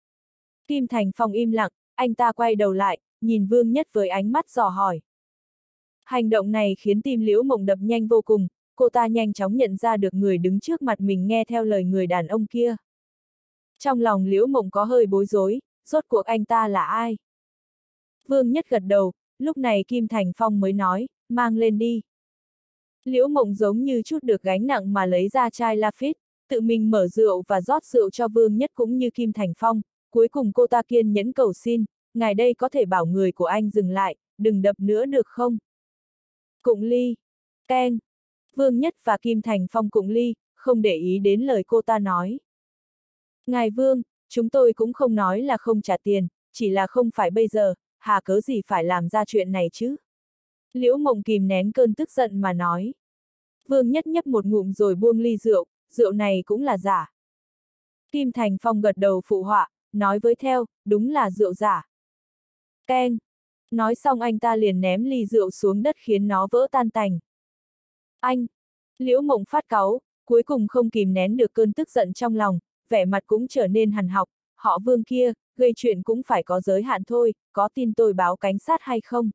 Speaker 1: Kim Thành Phong im lặng, anh ta quay đầu lại, nhìn Vương Nhất với ánh mắt dò hỏi. Hành động này khiến tim Liễu Mộng đập nhanh vô cùng, cô ta nhanh chóng nhận ra được người đứng trước mặt mình nghe theo lời người đàn ông kia. Trong lòng Liễu Mộng có hơi bối rối, rốt cuộc anh ta là ai? Vương Nhất gật đầu, lúc này Kim Thành Phong mới nói, mang lên đi. Liễu Mộng giống như chút được gánh nặng mà lấy ra chai Lafite, tự mình mở rượu và rót rượu cho Vương Nhất cũng như Kim Thành Phong, cuối cùng cô ta kiên nhẫn cầu xin, ngài đây có thể bảo người của anh dừng lại, đừng đập nữa được không? Cụng ly. Keng. Vương Nhất và Kim Thành Phong cụng ly, không để ý đến lời cô ta nói. Ngài Vương, chúng tôi cũng không nói là không trả tiền, chỉ là không phải bây giờ, hà cớ gì phải làm ra chuyện này chứ? Liễu Mộng kìm nén cơn tức giận mà nói. Vương Nhất nhấp một ngụm rồi buông ly rượu, rượu này cũng là giả. Kim Thành Phong gật đầu phụ họa, nói với theo, đúng là rượu giả. Keng. Nói xong anh ta liền ném ly rượu xuống đất khiến nó vỡ tan tành. Anh! Liễu Mộng phát cáu, cuối cùng không kìm nén được cơn tức giận trong lòng, vẻ mặt cũng trở nên hằn học, họ Vương kia, gây chuyện cũng phải có giới hạn thôi, có tin tôi báo cảnh sát hay không?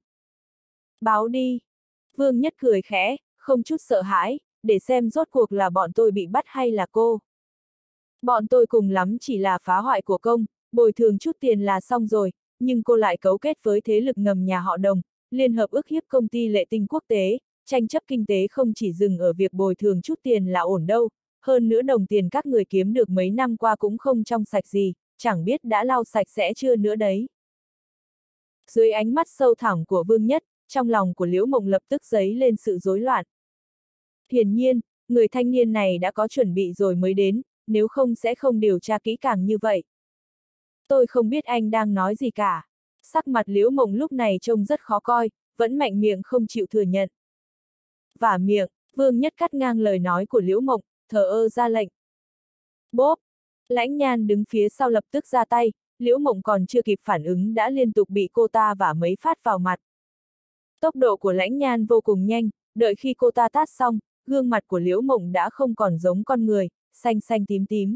Speaker 1: Báo đi! Vương Nhất cười khẽ, không chút sợ hãi, để xem rốt cuộc là bọn tôi bị bắt hay là cô. Bọn tôi cùng lắm chỉ là phá hoại của công, bồi thường chút tiền là xong rồi, nhưng cô lại cấu kết với thế lực ngầm nhà họ Đồng, liên hợp ức hiếp công ty Lệ Tinh Quốc tế, tranh chấp kinh tế không chỉ dừng ở việc bồi thường chút tiền là ổn đâu, hơn nữa đồng tiền các người kiếm được mấy năm qua cũng không trong sạch gì, chẳng biết đã lau sạch sẽ chưa nữa đấy. Dưới ánh mắt sâu thẳm của Vương Nhất, trong lòng của Liễu Mộng lập tức dấy lên sự rối loạn. Hiển nhiên, người thanh niên này đã có chuẩn bị rồi mới đến, nếu không sẽ không điều tra kỹ càng như vậy. Tôi không biết anh đang nói gì cả. Sắc mặt Liễu Mộng lúc này trông rất khó coi, vẫn mạnh miệng không chịu thừa nhận. Vả miệng, Vương Nhất cắt ngang lời nói của Liễu Mộng, thờ ơ ra lệnh. Bốp! Lãnh Nhan đứng phía sau lập tức ra tay, Liễu Mộng còn chưa kịp phản ứng đã liên tục bị cô ta vả mấy phát vào mặt. Tốc độ của Lãnh Nhan vô cùng nhanh, đợi khi cô ta tát xong, gương mặt của Liễu Mộng đã không còn giống con người, xanh xanh tím tím.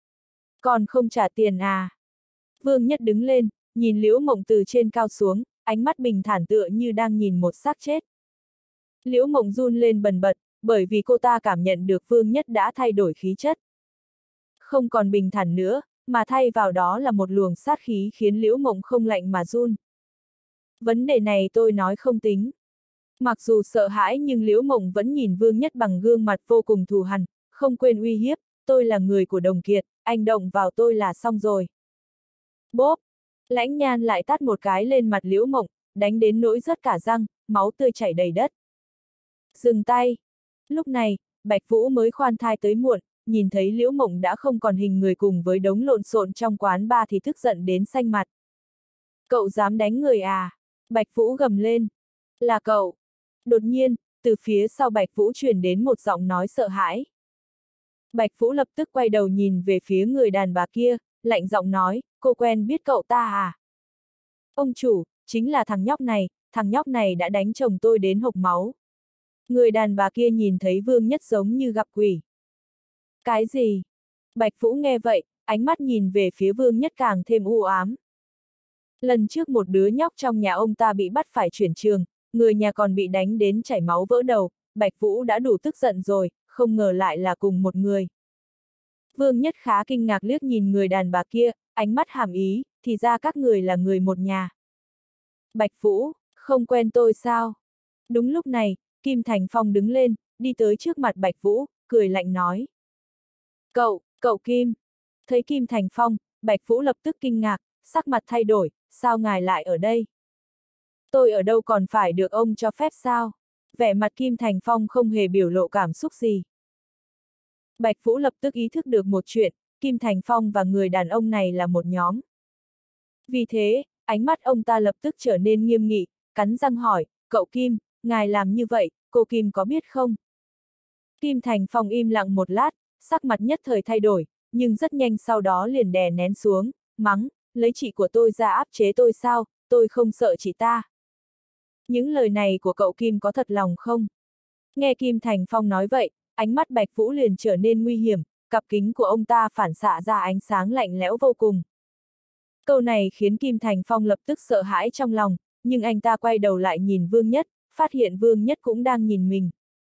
Speaker 1: Còn không trả tiền à? Vương Nhất đứng lên, nhìn Liễu Mộng từ trên cao xuống, ánh mắt bình thản tựa như đang nhìn một xác chết. Liễu Mộng run lên bần bật, bởi vì cô ta cảm nhận được Vương Nhất đã thay đổi khí chất. Không còn bình thản nữa, mà thay vào đó là một luồng sát khí khiến Liễu Mộng không lạnh mà run. Vấn đề này tôi nói không tính. Mặc dù sợ hãi nhưng Liễu Mộng vẫn nhìn Vương Nhất bằng gương mặt vô cùng thù hằn, không quên uy hiếp, tôi là người của Đồng Kiệt, anh động vào tôi là xong rồi. Bốp! Lãnh Nhan lại tát một cái lên mặt Liễu Mộng, đánh đến nỗi rớt cả răng, máu tươi chảy đầy đất. Dừng tay! Lúc này, Bạch Vũ mới khoan thai tới muộn, nhìn thấy Liễu Mộng đã không còn hình người cùng với đống lộn xộn trong quán bar thì tức giận đến xanh mặt. Cậu dám đánh người à? Bạch Vũ gầm lên. Là cậu! Đột nhiên, từ phía sau Bạch Vũ truyền đến một giọng nói sợ hãi. Bạch Vũ lập tức quay đầu nhìn về phía người đàn bà kia, lạnh giọng nói, cô quen biết cậu ta à? Ông chủ, chính là thằng nhóc này, thằng nhóc này đã đánh chồng tôi đến hộc máu. Người đàn bà kia nhìn thấy Vương Nhất giống như gặp quỷ. Cái gì? Bạch Vũ nghe vậy, ánh mắt nhìn về phía Vương Nhất càng thêm u ám. Lần trước một đứa nhóc trong nhà ông ta bị bắt phải chuyển trường, người nhà còn bị đánh đến chảy máu vỡ đầu, Bạch Vũ đã đủ tức giận rồi, không ngờ lại là cùng một người. Vương Nhất khá kinh ngạc liếc nhìn người đàn bà kia, ánh mắt hàm ý, thì ra các người là người một nhà. Bạch Vũ, không quen tôi sao? Đúng lúc này, Kim Thành Phong đứng lên, đi tới trước mặt Bạch Vũ, cười lạnh nói. Cậu, cậu Kim. Thấy Kim Thành Phong, Bạch Vũ lập tức kinh ngạc, sắc mặt thay đổi, sao ngài lại ở đây? Tôi ở đâu còn phải được ông cho phép sao? Vẻ mặt Kim Thành Phong không hề biểu lộ cảm xúc gì. Bạch Vũ lập tức ý thức được một chuyện, Kim Thành Phong và người đàn ông này là một nhóm. Vì thế, ánh mắt ông ta lập tức trở nên nghiêm nghị, cắn răng hỏi, cậu Kim, ngài làm như vậy, cô Kim có biết không? Kim Thành Phong im lặng một lát, sắc mặt nhất thời thay đổi, nhưng rất nhanh sau đó liền đè nén xuống, mắng, lấy chị của tôi ra áp chế tôi sao, tôi không sợ chị ta. Những lời này của cậu Kim có thật lòng không? Nghe Kim Thành Phong nói vậy, ánh mắt Bạch Vũ liền trở nên nguy hiểm, cặp kính của ông ta phản xạ ra ánh sáng lạnh lẽo vô cùng. Câu này khiến Kim Thành Phong lập tức sợ hãi trong lòng, nhưng anh ta quay đầu lại nhìn Vương Nhất, phát hiện Vương Nhất cũng đang nhìn mình.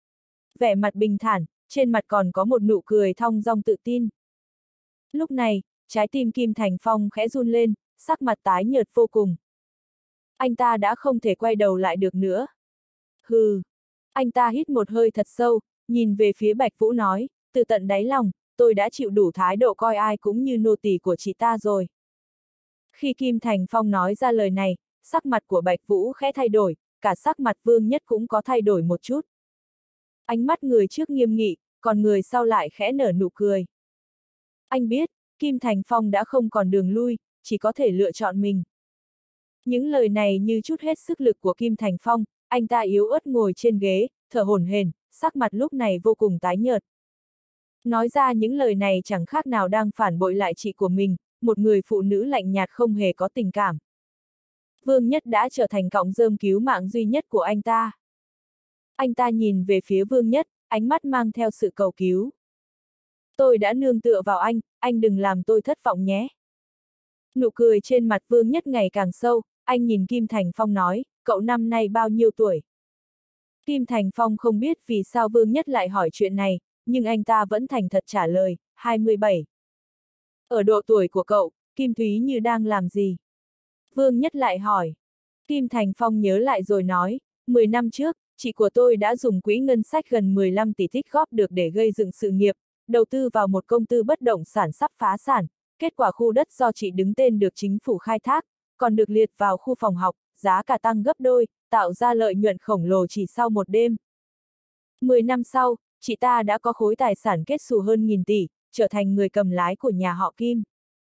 Speaker 1: Vẻ mặt bình thản, trên mặt còn có một nụ cười thong dong tự tin. Lúc này, trái tim Kim Thành Phong khẽ run lên, sắc mặt tái nhợt vô cùng. Anh ta đã không thể quay đầu lại được nữa. Hừ. Anh ta hít một hơi thật sâu, nhìn về phía Bạch Vũ nói, từ tận đáy lòng, tôi đã chịu đủ thái độ coi ai cũng như nô tỳ của chị ta rồi. Khi Kim Thành Phong nói ra lời này, sắc mặt của Bạch Vũ khẽ thay đổi, cả sắc mặt Vương Nhất cũng có thay đổi một chút. Ánh mắt người trước nghiêm nghị, còn người sau lại khẽ nở nụ cười. Anh biết, Kim Thành Phong đã không còn đường lui, chỉ có thể lựa chọn mình. Những lời này như chút hết sức lực của Kim Thành Phong, anh ta yếu ớt ngồi trên ghế, thở hổn hển, sắc mặt lúc này vô cùng tái nhợt. Nói ra những lời này chẳng khác nào đang phản bội lại chị của mình, một người phụ nữ lạnh nhạt không hề có tình cảm. Vương Nhất đã trở thành cọng rơm cứu mạng duy nhất của anh ta. Anh ta nhìn về phía Vương Nhất, ánh mắt mang theo sự cầu cứu. Tôi đã nương tựa vào anh, anh đừng làm tôi thất vọng nhé. Nụ cười trên mặt Vương Nhất ngày càng sâu, anh nhìn Kim Thành Phong nói, cậu năm nay bao nhiêu tuổi? Kim Thành Phong không biết vì sao Vương Nhất lại hỏi chuyện này, nhưng anh ta vẫn thành thật trả lời, hai mươi bảy. Ở độ tuổi của cậu, Kim Thúy Như đang làm gì? Vương Nhất lại hỏi. Kim Thành Phong nhớ lại rồi nói, mười năm trước, chị của tôi đã dùng quỹ ngân sách gần mười lăm tỷ tích góp được để gây dựng sự nghiệp, đầu tư vào một công ty bất động sản sắp phá sản, kết quả khu đất do chị đứng tên được chính phủ khai thác, còn được liệt vào khu phòng học, giá cả tăng gấp đôi, tạo ra lợi nhuận khổng lồ chỉ sau một đêm. Mười năm sau, chị ta đã có khối tài sản kết xù hơn nghìn tỷ, trở thành người cầm lái của nhà họ Kim.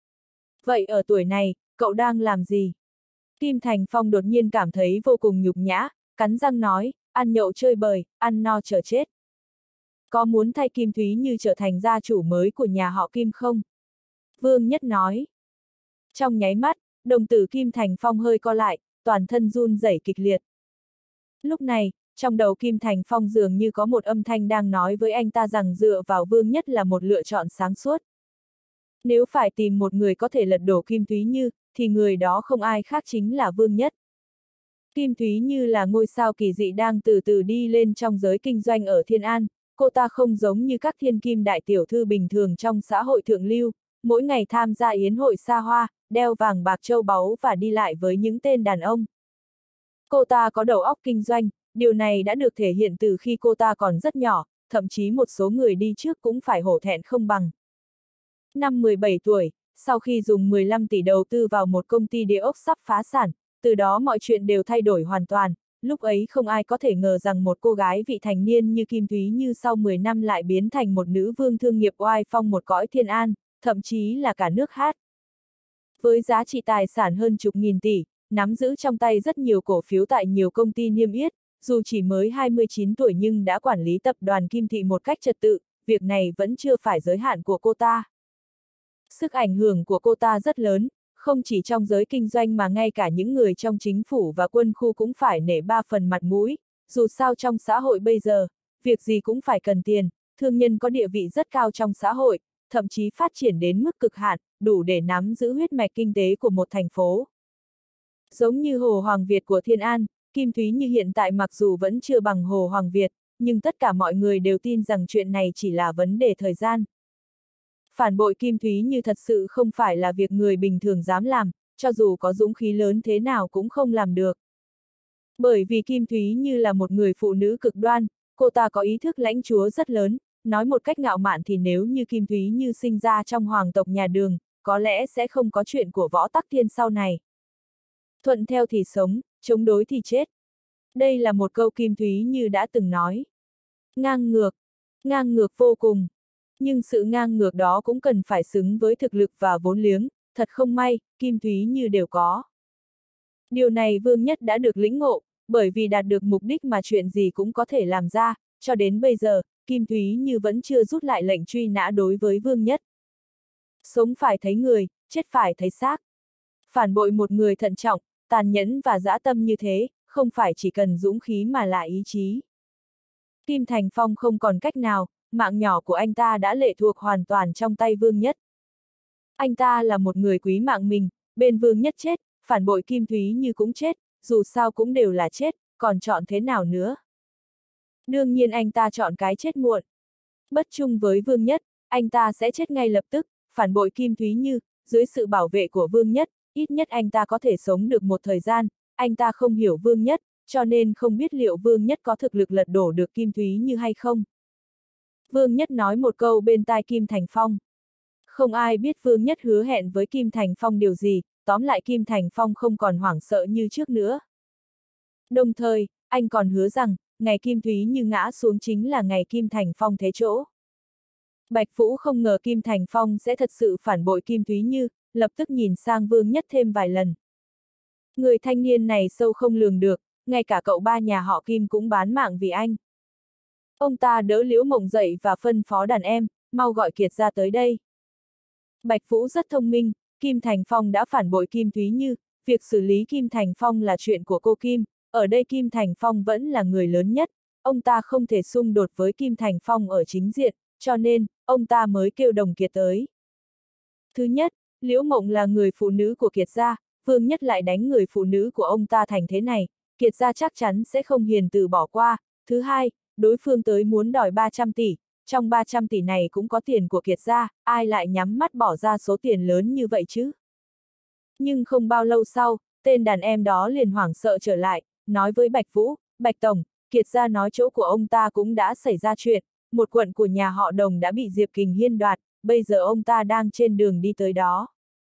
Speaker 1: Vậy ở tuổi này, cậu đang làm gì? Kim Thành Phong đột nhiên cảm thấy vô cùng nhục nhã, cắn răng nói, ăn nhậu chơi bời, ăn no chờ chết. Có muốn thay Kim Thúy Như trở thành gia chủ mới của nhà họ Kim không? Vương Nhất nói. Trong nháy mắt, đồng tử Kim Thành Phong hơi co lại, toàn thân run rẩy kịch liệt. Lúc này, trong đầu Kim Thành Phong dường như có một âm thanh đang nói với anh ta rằng dựa vào Vương Nhất là một lựa chọn sáng suốt. Nếu phải tìm một người có thể lật đổ Kim Thúy Như, thì người đó không ai khác chính là Vương Nhất. Kim Thúy Như là ngôi sao kỳ dị đang từ từ đi lên trong giới kinh doanh ở Thiên An, cô ta không giống như các thiên kim đại tiểu thư bình thường trong xã hội thượng lưu, mỗi ngày tham gia yến hội xa hoa, đeo vàng bạc châu báu và đi lại với những tên đàn ông. Cô ta có đầu óc kinh doanh, điều này đã được thể hiện từ khi cô ta còn rất nhỏ, thậm chí một số người đi trước cũng phải hổ thẹn không bằng. Năm mười bảy tuổi, sau khi dùng mười lăm tỷ đầu tư vào một công ty địa ốc sắp phá sản, từ đó mọi chuyện đều thay đổi hoàn toàn, lúc ấy không ai có thể ngờ rằng một cô gái vị thành niên như Kim Thúy Như sau mười năm lại biến thành một nữ vương thương nghiệp oai phong một cõi Thiên An, thậm chí là cả nước hát. Với giá trị tài sản hơn chục nghìn tỷ, nắm giữ trong tay rất nhiều cổ phiếu tại nhiều công ty niêm yết, dù chỉ mới hai mươi chín tuổi nhưng đã quản lý tập đoàn Kim Thị một cách trật tự, việc này vẫn chưa phải giới hạn của cô ta. Sức ảnh hưởng của cô ta rất lớn, không chỉ trong giới kinh doanh mà ngay cả những người trong chính phủ và quân khu cũng phải nể ba phần mặt mũi, dù sao trong xã hội bây giờ, việc gì cũng phải cần tiền, thương nhân có địa vị rất cao trong xã hội, thậm chí phát triển đến mức cực hạn, đủ để nắm giữ huyết mạch kinh tế của một thành phố. Giống như Hồ Hoàng Việt của Thiên An, Kim Thúy Như hiện tại mặc dù vẫn chưa bằng Hồ Hoàng Việt, nhưng tất cả mọi người đều tin rằng chuyện này chỉ là vấn đề thời gian. Phản bội Kim Thúy Như thật sự không phải là việc người bình thường dám làm, cho dù có dũng khí lớn thế nào cũng không làm được. Bởi vì Kim Thúy Như là một người phụ nữ cực đoan, cô ta có ý thức lãnh chúa rất lớn, nói một cách ngạo mạn thì nếu như Kim Thúy Như sinh ra trong hoàng tộc nhà Đường, có lẽ sẽ không có chuyện của Võ Tắc Thiên sau này. Thuận theo thì sống, chống đối thì chết. Đây là một câu Kim Thúy Như đã từng nói. Ngang ngược, ngang ngược vô cùng. Nhưng sự ngang ngược đó cũng cần phải xứng với thực lực và vốn liếng, thật không may, Kim Thúy Như đều có. Điều này Vương Nhất đã được lĩnh ngộ, bởi vì đạt được mục đích mà chuyện gì cũng có thể làm ra, cho đến bây giờ, Kim Thúy Như vẫn chưa rút lại lệnh truy nã đối với Vương Nhất. Sống phải thấy người, chết phải thấy xác. Phản bội một người thận trọng, tàn nhẫn và dã tâm như thế, không phải chỉ cần dũng khí mà là ý chí. Kim Thành Phong không còn cách nào, mạng nhỏ của anh ta đã lệ thuộc hoàn toàn trong tay Vương Nhất. Anh ta là một người quý mạng mình, bên Vương Nhất chết, phản bội Kim Thúy Như cũng chết, dù sao cũng đều là chết, còn chọn thế nào nữa. Đương nhiên anh ta chọn cái chết muộn. Bất chung với Vương Nhất, anh ta sẽ chết ngay lập tức, phản bội Kim Thúy Như, dưới sự bảo vệ của Vương Nhất, ít nhất anh ta có thể sống được một thời gian, anh ta không hiểu Vương Nhất, cho nên không biết liệu Vương Nhất có thực lực lật đổ được Kim Thúy Như hay không. Vương Nhất nói một câu bên tai Kim Thành Phong. Không ai biết Vương Nhất hứa hẹn với Kim Thành Phong điều gì, tóm lại Kim Thành Phong không còn hoảng sợ như trước nữa. Đồng thời, anh còn hứa rằng, ngày Kim Thúy Như ngã xuống chính là ngày Kim Thành Phong thế chỗ. Bạch Vũ không ngờ Kim Thành Phong sẽ thật sự phản bội Kim Thúy Như, lập tức nhìn sang Vương Nhất thêm vài lần. Người thanh niên này sâu không lường được, ngay cả cậu ba nhà họ Kim cũng bán mạng vì anh. Ông ta đỡ Liễu Mộng dậy và phân phó đàn em, mau gọi Kiệt ra tới đây. Bạch Vũ rất thông minh, Kim Thành Phong đã phản bội Kim Thúy Như, việc xử lý Kim Thành Phong là chuyện của cô Kim, ở đây Kim Thành Phong vẫn là người lớn nhất, ông ta không thể xung đột với Kim Thành Phong ở chính diện, cho nên, ông ta mới kêu Đồng Kiệt tới. Thứ nhất, Liễu Mộng là người phụ nữ của Kiệt gia, Vương Nhất lại đánh người phụ nữ của ông ta thành thế này, Kiệt gia chắc chắn sẽ không hiền từ bỏ qua. Thứ hai, đối phương tới muốn đòi ba trăm tỷ, trong ba trăm tỷ này cũng có tiền của Kiệt gia, ai lại nhắm mắt bỏ ra số tiền lớn như vậy chứ? Nhưng không bao lâu sau, tên đàn em đó liền hoảng sợ trở lại, nói với Bạch Vũ, Bạch Tổng, Kiệt gia nói chỗ của ông ta cũng đã xảy ra chuyện, một quận của nhà họ Đồng đã bị Diệp Kình Hiên đoạt, bây giờ ông ta đang trên đường đi tới đó.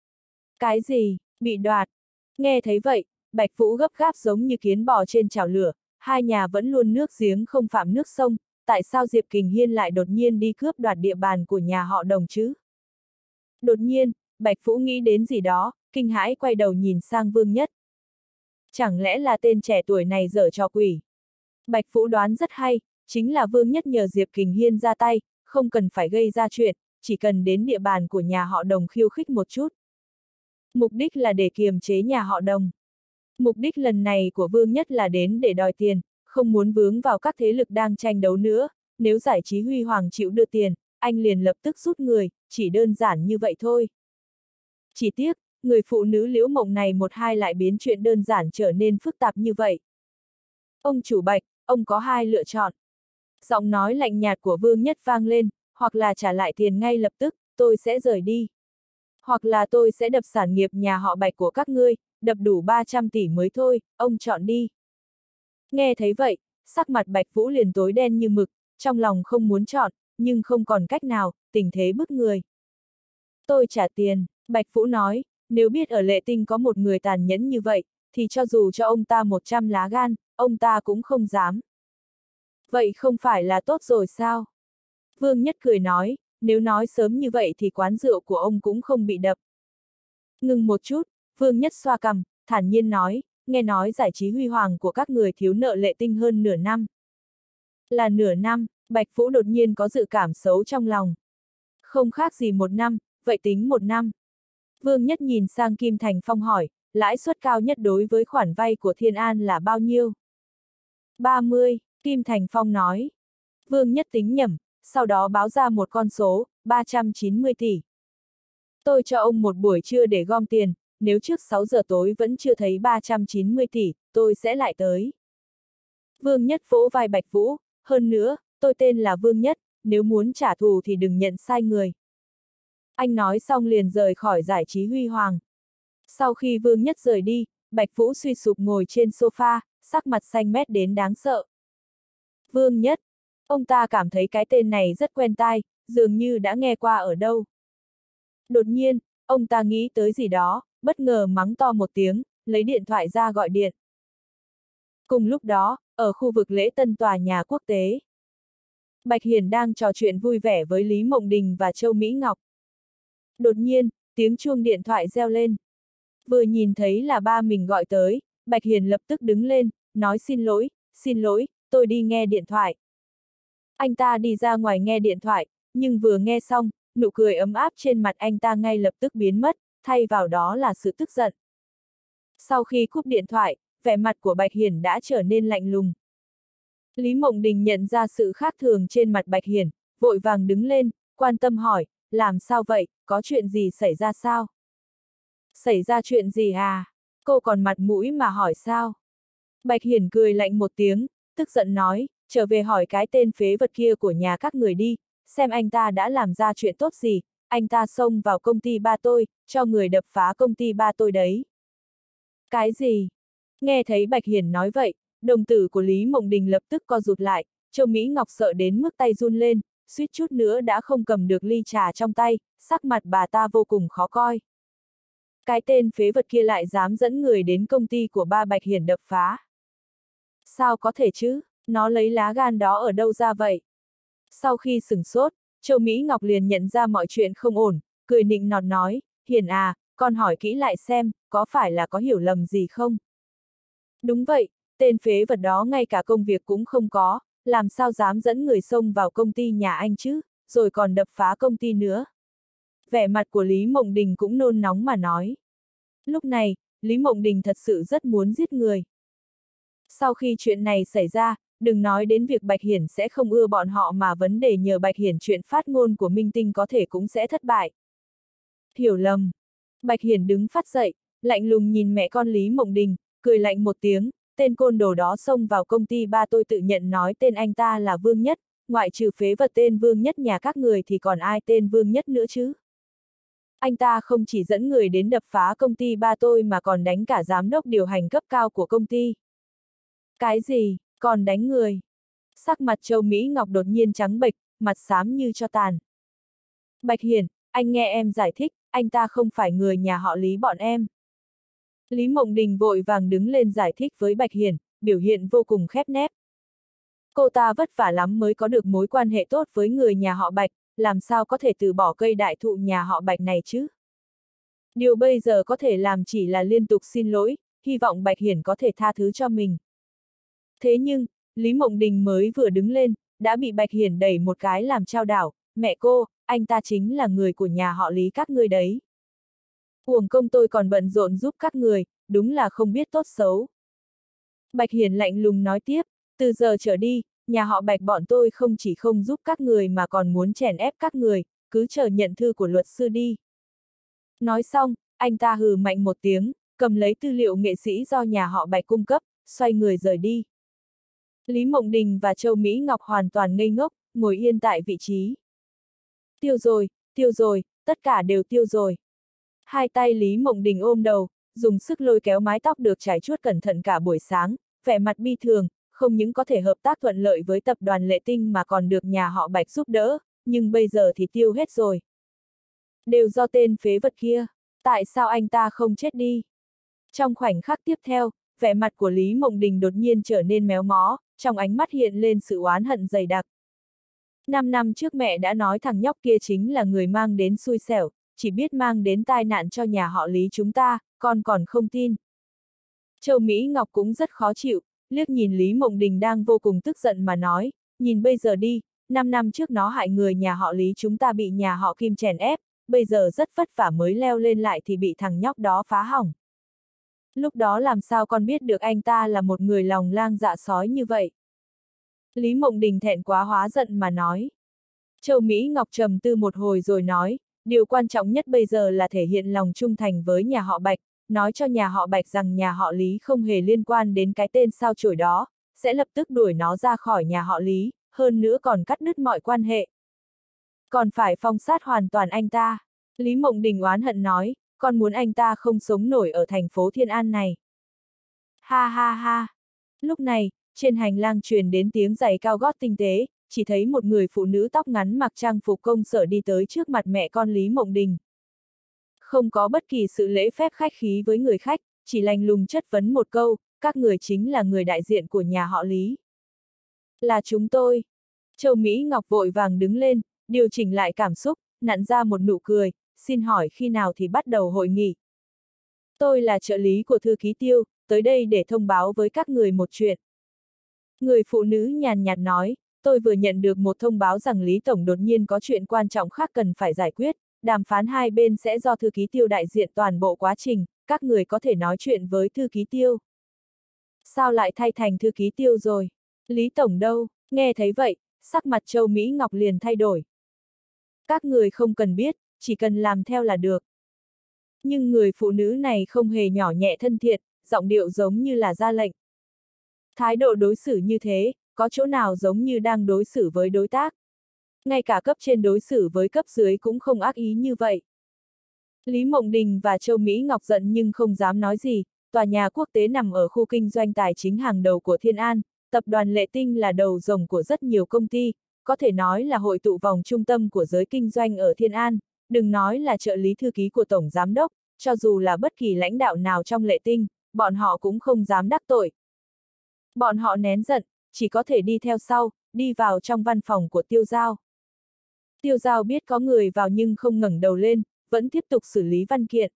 Speaker 1: Cái gì, bị đoạt? Nghe thấy vậy, Bạch Vũ gấp gáp giống như kiến bò trên chảo lửa, hai nhà vẫn luôn nước giếng không phạm nước sông, tại sao Diệp Kình Hiên lại đột nhiên đi cướp đoạt địa bàn của nhà họ Đồng chứ? Đột nhiên, Bạch Vũ nghĩ đến gì đó, kinh hãi quay đầu nhìn sang Vương Nhất. Chẳng lẽ là tên trẻ tuổi này giở trò quỷ? Bạch Vũ đoán rất hay, chính là Vương Nhất nhờ Diệp Kình Hiên ra tay, không cần phải gây ra chuyện, chỉ cần đến địa bàn của nhà họ Đồng khiêu khích một chút. Mục đích là để kiềm chế nhà họ Đồng. Mục đích lần này của Vương Nhất là đến để đòi tiền, không muốn vướng vào các thế lực đang tranh đấu nữa, nếu Giải Trí Huy Hoàng chịu đưa tiền, anh liền lập tức rút người, chỉ đơn giản như vậy thôi. Chỉ tiếc, người phụ nữ Liễu Mộng này một hai lại biến chuyện đơn giản trở nên phức tạp như vậy. Ông chủ Bạch, ông có hai lựa chọn. Giọng nói lạnh nhạt của Vương Nhất vang lên, hoặc là trả lại tiền ngay lập tức, tôi sẽ rời đi. Hoặc là tôi sẽ đập sản nghiệp nhà họ Bạch của các ngươi, đập đủ ba trăm tỷ mới thôi, ông chọn đi. Nghe thấy vậy, sắc mặt Bạch Vũ liền tối đen như mực, trong lòng không muốn chọn, nhưng không còn cách nào, tình thế bức người. Tôi trả tiền, Bạch Vũ nói, nếu biết ở Lệ Tinh có một người tàn nhẫn như vậy, thì cho dù cho ông ta một trăm lá gan, ông ta cũng không dám. Vậy không phải là tốt rồi sao? Vương Nhất cười nói, nếu nói sớm như vậy thì quán rượu của ông cũng không bị đập. Ngừng một chút, Vương Nhất xoa cằm, thản nhiên nói, nghe nói Giải Trí Huy Hoàng của các người thiếu nợ Lệ Tinh hơn nửa năm. Là nửa năm, Bạch Vũ đột nhiên có dự cảm xấu trong lòng. Không khác gì một năm, vậy tính một năm. Vương Nhất nhìn sang Kim Thành Phong hỏi, lãi suất cao nhất đối với khoản vay của Thiên An là bao nhiêu? ba mươi, Kim Thành Phong nói. Vương Nhất tính nhẩm, sau đó báo ra một con số, ba trăm chín mươi tỷ. Tôi cho ông một buổi trưa để gom tiền, nếu trước sáu giờ tối vẫn chưa thấy ba trăm chín mươi tỷ, tôi sẽ lại tới. Vương Nhất vỗ vai Bạch Vũ, hơn nữa, tôi tên là Vương Nhất, nếu muốn trả thù thì đừng nhận sai người. Anh nói xong liền rời khỏi Giải Trí Huy Hoàng. Sau khi Vương Nhất rời đi, Bạch Vũ suy sụp ngồi trên sofa, sắc mặt xanh mét đến đáng sợ. Vương Nhất, Ông ta cảm thấy cái tên này rất quen tai, dường như đã nghe qua ở đâu. Đột nhiên, ông ta nghĩ tới gì đó, bất ngờ mắng to một tiếng, lấy điện thoại ra gọi điện. Cùng lúc đó, ở khu vực lễ tân tòa nhà quốc tế, Bạch Hiển đang trò chuyện vui vẻ với Lý Mộng Đình và Châu Mỹ Ngọc. Đột nhiên, tiếng chuông điện thoại reo lên. Vừa nhìn thấy là ba mình gọi tới, Bạch Hiển lập tức đứng lên, nói xin lỗi, xin lỗi, tôi đi nghe điện thoại. Anh ta đi ra ngoài nghe điện thoại, nhưng vừa nghe xong, nụ cười ấm áp trên mặt anh ta ngay lập tức biến mất, thay vào đó là sự tức giận. Sau khi cúp điện thoại, vẻ mặt của Bạch Hiển đã trở nên lạnh lùng. Lý Mộng Đình nhận ra sự khác thường trên mặt Bạch Hiển, vội vàng đứng lên, quan tâm hỏi, làm sao vậy, có chuyện gì xảy ra sao? Xảy ra chuyện gì à? Cô còn mặt mũi mà hỏi sao? Bạch Hiển cười lạnh một tiếng, tức giận nói, trở về hỏi cái tên phế vật kia của nhà các người đi, xem anh ta đã làm ra chuyện tốt gì, anh ta xông vào công ty ba tôi, cho người đập phá công ty ba tôi đấy. Cái gì? Nghe thấy Bạch Hiển nói vậy, đồng tử của Lý Mộng Đình lập tức co rụt lại, Châu Mỹ Ngọc sợ đến mức tay run lên, suýt chút nữa đã không cầm được ly trà trong tay, sắc mặt bà ta vô cùng khó coi. Cái tên phế vật kia lại dám dẫn người đến công ty của ba Bạch Hiển đập phá. Sao có thể chứ, nó lấy lá gan đó ở đâu ra vậy? Sau khi sửng sốt, Châu Mỹ Ngọc liền nhận ra mọi chuyện không ổn, cười nịnh nọt nói, Hiển à, con hỏi kỹ lại xem, có phải là có hiểu lầm gì không? Đúng vậy, tên phế vật đó ngay cả công việc cũng không có, làm sao dám dẫn người xông vào công ty nhà anh chứ, rồi còn đập phá công ty nữa. Vẻ mặt của Lý Mộng Đình cũng nôn nóng mà nói. Lúc này, Lý Mộng Đình thật sự rất muốn giết người. Sau khi chuyện này xảy ra, đừng nói đến việc Bạch Hiển sẽ không ưa bọn họ mà vấn đề nhờ Bạch Hiển chuyện phát ngôn của Minh Tinh có thể cũng sẽ thất bại. Hiểu lầm. Bạch Hiển đứng phát dậy, lạnh lùng nhìn mẹ con Lý Mộng Đình, cười lạnh một tiếng, tên côn đồ đó xông vào công ty ba tôi tự nhận nói tên anh ta là Vương Nhất, ngoại trừ phế vật tên Vương Nhất nhà các người thì còn ai tên Vương Nhất nữa chứ? Anh ta không chỉ dẫn người đến đập phá công ty ba tôi mà còn đánh cả giám đốc điều hành cấp cao của công ty. Cái gì, còn đánh người? Sắc mặt Châu Mỹ Ngọc đột nhiên trắng bệch, mặt xám như cho tàn. Bạch Hiển, anh nghe em giải thích, anh ta không phải người nhà họ Lý bọn em. Lý Mộng Đình vội vàng đứng lên giải thích với Bạch Hiển, biểu hiện vô cùng khép nép. Cô ta vất vả lắm mới có được mối quan hệ tốt với người nhà họ Bạch, làm sao có thể từ bỏ cây đại thụ nhà họ Bạch này chứ? Điều bây giờ có thể làm chỉ là liên tục xin lỗi, hy vọng Bạch Hiển có thể tha thứ cho mình. Thế nhưng, Lý Mộng Đình mới vừa đứng lên, đã bị Bạch Hiển đẩy một cái làm chao đảo, mẹ cô, anh ta chính là người của nhà họ Lý các ngươi đấy. Uổng công tôi còn bận rộn giúp các người, đúng là không biết tốt xấu. Bạch Hiển lạnh lùng nói tiếp, từ giờ trở đi, nhà họ Bạch bọn tôi không chỉ không giúp các người mà còn muốn chèn ép các người, cứ chờ nhận thư của luật sư đi. Nói xong, anh ta hừ mạnh một tiếng, cầm lấy tư liệu nghệ sĩ do nhà họ Bạch cung cấp, xoay người rời đi. Lý Mộng Đình và Châu Mỹ Ngọc hoàn toàn ngây ngốc, ngồi yên tại vị trí. Tiêu rồi, tiêu rồi, tất cả đều tiêu rồi. Hai tay Lý Mộng Đình ôm đầu, dùng sức lôi kéo mái tóc được trải chuốt cẩn thận cả buổi sáng, vẻ mặt bi thường, không những có thể hợp tác thuận lợi với tập đoàn Lệ Tinh mà còn được nhà họ Bạch giúp đỡ, nhưng bây giờ thì tiêu hết rồi. Đều do tên phế vật kia, tại sao anh ta không chết đi? Trong khoảnh khắc tiếp theo, vẻ mặt của Lý Mộng Đình đột nhiên trở nên méo mó, trong ánh mắt hiện lên sự oán hận dày đặc. Năm năm trước mẹ đã nói thằng nhóc kia chính là người mang đến xui xẻo, chỉ biết mang đến tai nạn cho nhà họ Lý chúng ta, con còn không tin. Châu Mỹ Ngọc cũng rất khó chịu, liếc nhìn Lý Mộng Đình đang vô cùng tức giận mà nói, nhìn bây giờ đi, năm năm trước nó hại người nhà họ Lý chúng ta bị nhà họ Kim chèn ép, bây giờ rất vất vả mới leo lên lại thì bị thằng nhóc đó phá hỏng. Lúc đó làm sao con biết được anh ta là một người lòng lang dạ sói như vậy? Lý Mộng Đình thẹn quá hóa giận mà nói. Châu Mỹ Ngọc trầm tư một hồi rồi nói, điều quan trọng nhất bây giờ là thể hiện lòng trung thành với nhà họ Bạch, nói cho nhà họ Bạch rằng nhà họ Lý không hề liên quan đến cái tên sao chổi đó, sẽ lập tức đuổi nó ra khỏi nhà họ Lý, hơn nữa còn cắt đứt mọi quan hệ. Còn phải phong sát hoàn toàn anh ta. Lý Mộng Đình oán hận nói, con muốn anh ta không sống nổi ở thành phố Thiên An này. Ha ha ha. Lúc này, trên hành lang truyền đến tiếng giày cao gót tinh tế, chỉ thấy một người phụ nữ tóc ngắn mặc trang phục công sở đi tới trước mặt mẹ con Lý Mộng Đình. Không có bất kỳ sự lễ phép khách khí với người khách, chỉ lạnh lùng chất vấn một câu, các người chính là người đại diện của nhà họ Lý. Là chúng tôi. Châu Mỹ Ngọc vội vàng đứng lên, điều chỉnh lại cảm xúc, nặn ra một nụ cười, xin hỏi khi nào thì bắt đầu hội nghị. Tôi là trợ lý của thư ký Tiêu, tới đây để thông báo với các người một chuyện. Người phụ nữ nhàn nhạt nói, tôi vừa nhận được một thông báo rằng Lý Tổng đột nhiên có chuyện quan trọng khác cần phải giải quyết, đàm phán hai bên sẽ do thư ký Tiêu đại diện toàn bộ quá trình, các người có thể nói chuyện với thư ký Tiêu. Sao lại thay thành thư ký Tiêu rồi? Lý Tổng đâu? Nghe thấy vậy, sắc mặt Châu Mỹ Ngọc liền thay đổi. Các người không cần biết, chỉ cần làm theo là được. Nhưng người phụ nữ này không hề nhỏ nhẹ thân thiện, giọng điệu giống như là ra lệnh. Thái độ đối xử như thế, có chỗ nào giống như đang đối xử với đối tác. Ngay cả cấp trên đối xử với cấp dưới cũng không ác ý như vậy. Lý Mộng Đình và Châu Mỹ Ngọc giận nhưng không dám nói gì, tòa nhà quốc tế nằm ở khu kinh doanh tài chính hàng đầu của Thiên An, tập đoàn Lệ Tinh là đầu rồng của rất nhiều công ty, có thể nói là hội tụ vòng trung tâm của giới kinh doanh ở Thiên An, đừng nói là trợ lý thư ký của Tổng Giám đốc, cho dù là bất kỳ lãnh đạo nào trong Lệ Tinh, bọn họ cũng không dám đắc tội. Bọn họ nén giận, chỉ có thể đi theo sau, đi vào trong văn phòng của Tiêu Giao. Tiêu Giao biết có người vào nhưng không ngẩng đầu lên, vẫn tiếp tục xử lý văn kiện.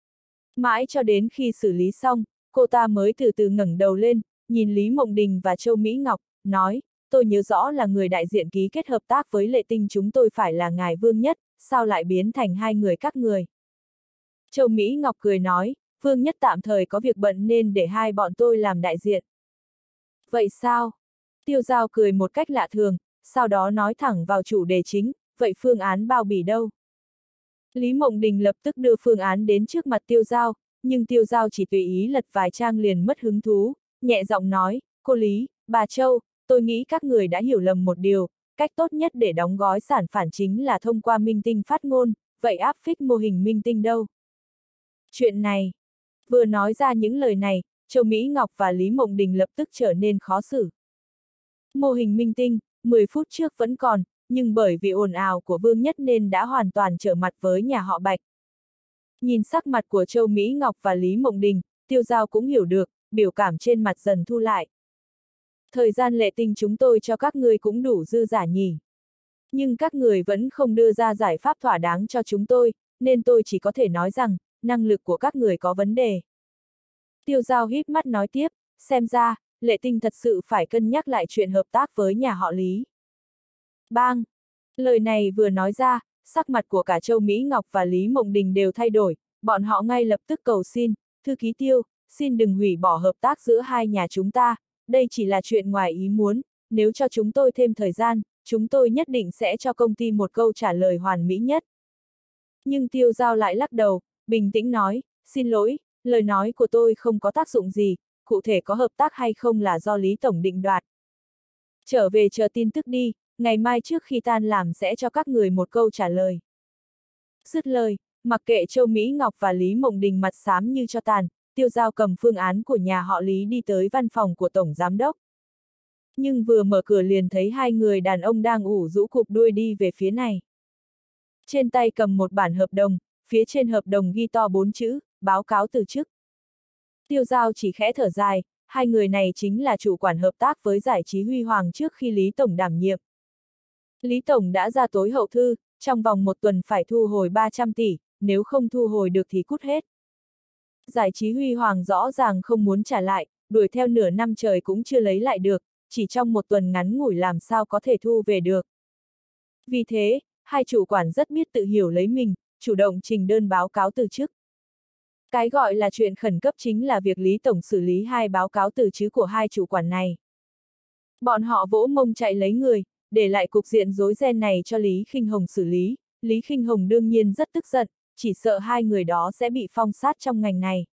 Speaker 1: Mãi cho đến khi xử lý xong, cô ta mới từ từ ngẩng đầu lên, nhìn Lý Mộng Đình và Châu Mỹ Ngọc, nói, tôi nhớ rõ là người đại diện ký kết hợp tác với Lệ Tinh chúng tôi phải là ngài Vương Nhất, sao lại biến thành hai người các người. Châu Mỹ Ngọc cười nói, Vương Nhất tạm thời có việc bận nên để hai bọn tôi làm đại diện. Vậy sao? Tiêu Giao cười một cách lạ thường, sau đó nói thẳng vào chủ đề chính, vậy phương án bao bì đâu? Lý Mộng Đình lập tức đưa phương án đến trước mặt Tiêu Giao, nhưng Tiêu Giao chỉ tùy ý lật vài trang liền mất hứng thú, nhẹ giọng nói, cô Lý, bà Châu, tôi nghĩ các người đã hiểu lầm một điều, cách tốt nhất để đóng gói sản phản chính là thông qua minh tinh phát ngôn, vậy áp phích mô hình minh tinh đâu? Chuyện này, vừa nói ra những lời này, Châu Mỹ Ngọc và Lý Mộng Đình lập tức trở nên khó xử. Mô hình minh tinh, mười phút trước vẫn còn, nhưng bởi vì ồn ào của Vương Nhất nên đã hoàn toàn trở mặt với nhà họ Bạch. Nhìn sắc mặt của Châu Mỹ Ngọc và Lý Mộng Đình, Tiêu Giao cũng hiểu được, biểu cảm trên mặt dần thu lại. Thời gian Lệ Tinh chúng tôi cho các người cũng đủ dư giả nhỉ. Nhưng các người vẫn không đưa ra giải pháp thỏa đáng cho chúng tôi, nên tôi chỉ có thể nói rằng, năng lực của các người có vấn đề. Tiêu Giao híp mắt nói tiếp, xem ra, Lệ Tinh thật sự phải cân nhắc lại chuyện hợp tác với nhà họ Lý. Bang! Lời này vừa nói ra, sắc mặt của cả Châu Mỹ Ngọc và Lý Mộng Đình đều thay đổi, bọn họ ngay lập tức cầu xin, thư ký Tiêu, xin đừng hủy bỏ hợp tác giữa hai nhà chúng ta, đây chỉ là chuyện ngoài ý muốn, nếu cho chúng tôi thêm thời gian, chúng tôi nhất định sẽ cho công ty một câu trả lời hoàn mỹ nhất. Nhưng Tiêu Giao lại lắc đầu, bình tĩnh nói, xin lỗi, lời nói của tôi không có tác dụng gì, cụ thể có hợp tác hay không là do Lý Tổng định đoạt. Trở về chờ tin tức đi, ngày mai trước khi tan làm sẽ cho các người một câu trả lời. Dứt lời, mặc kệ Châu Mỹ Ngọc và Lý Mộng Đình mặt xám như cho tàn, Tiêu Giao cầm phương án của nhà họ Lý đi tới văn phòng của Tổng Giám đốc. Nhưng vừa mở cửa liền thấy hai người đàn ông đang ủ rũ cụp đuôi đi về phía này. Trên tay cầm một bản hợp đồng, phía trên hợp đồng ghi to bốn chữ, báo cáo từ chức. Tiêu Giao chỉ khẽ thở dài, hai người này chính là chủ quản hợp tác với giải trí Huy Hoàng trước khi Lý Tổng đảm nhiệm. Lý Tổng đã ra tối hậu thư, trong vòng một tuần phải thu hồi ba trăm tỷ, nếu không thu hồi được thì cút hết. Giải trí Huy Hoàng rõ ràng không muốn trả lại, đuổi theo nửa năm trời cũng chưa lấy lại được, chỉ trong một tuần ngắn ngủi làm sao có thể thu về được. Vì thế, hai chủ quản rất biết tự hiểu lấy mình, chủ động trình đơn báo cáo từ chức. Cái gọi là chuyện khẩn cấp chính là việc Lý Tổng xử lý hai báo cáo từ chức của hai chủ quản này. Bọn họ vỗ mông chạy lấy người, để lại cục diện rối ren này cho Lý Khinh Hồng xử lý, Lý Khinh Hồng đương nhiên rất tức giận, chỉ sợ hai người đó sẽ bị phong sát trong ngành này.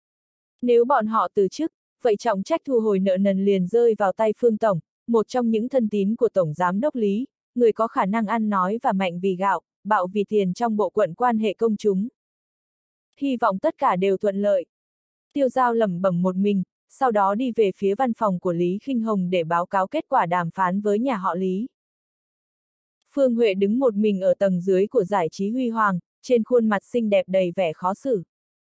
Speaker 1: Nếu bọn họ từ chức, vậy trọng trách thu hồi nợ nần liền rơi vào tay Phương Tổng, một trong những thân tín của Tổng Giám đốc Lý, người có khả năng ăn nói và mạnh vì gạo, bạo vì tiền trong bộ quận quan hệ công chúng. Hy vọng tất cả đều thuận lợi. Tiêu Giao lẩm bẩm một mình, sau đó đi về phía văn phòng của Lý Khinh Hồng để báo cáo kết quả đàm phán với nhà họ Lý. Phương Huệ đứng một mình ở tầng dưới của giải trí huy hoàng, trên khuôn mặt xinh đẹp đầy vẻ khó xử.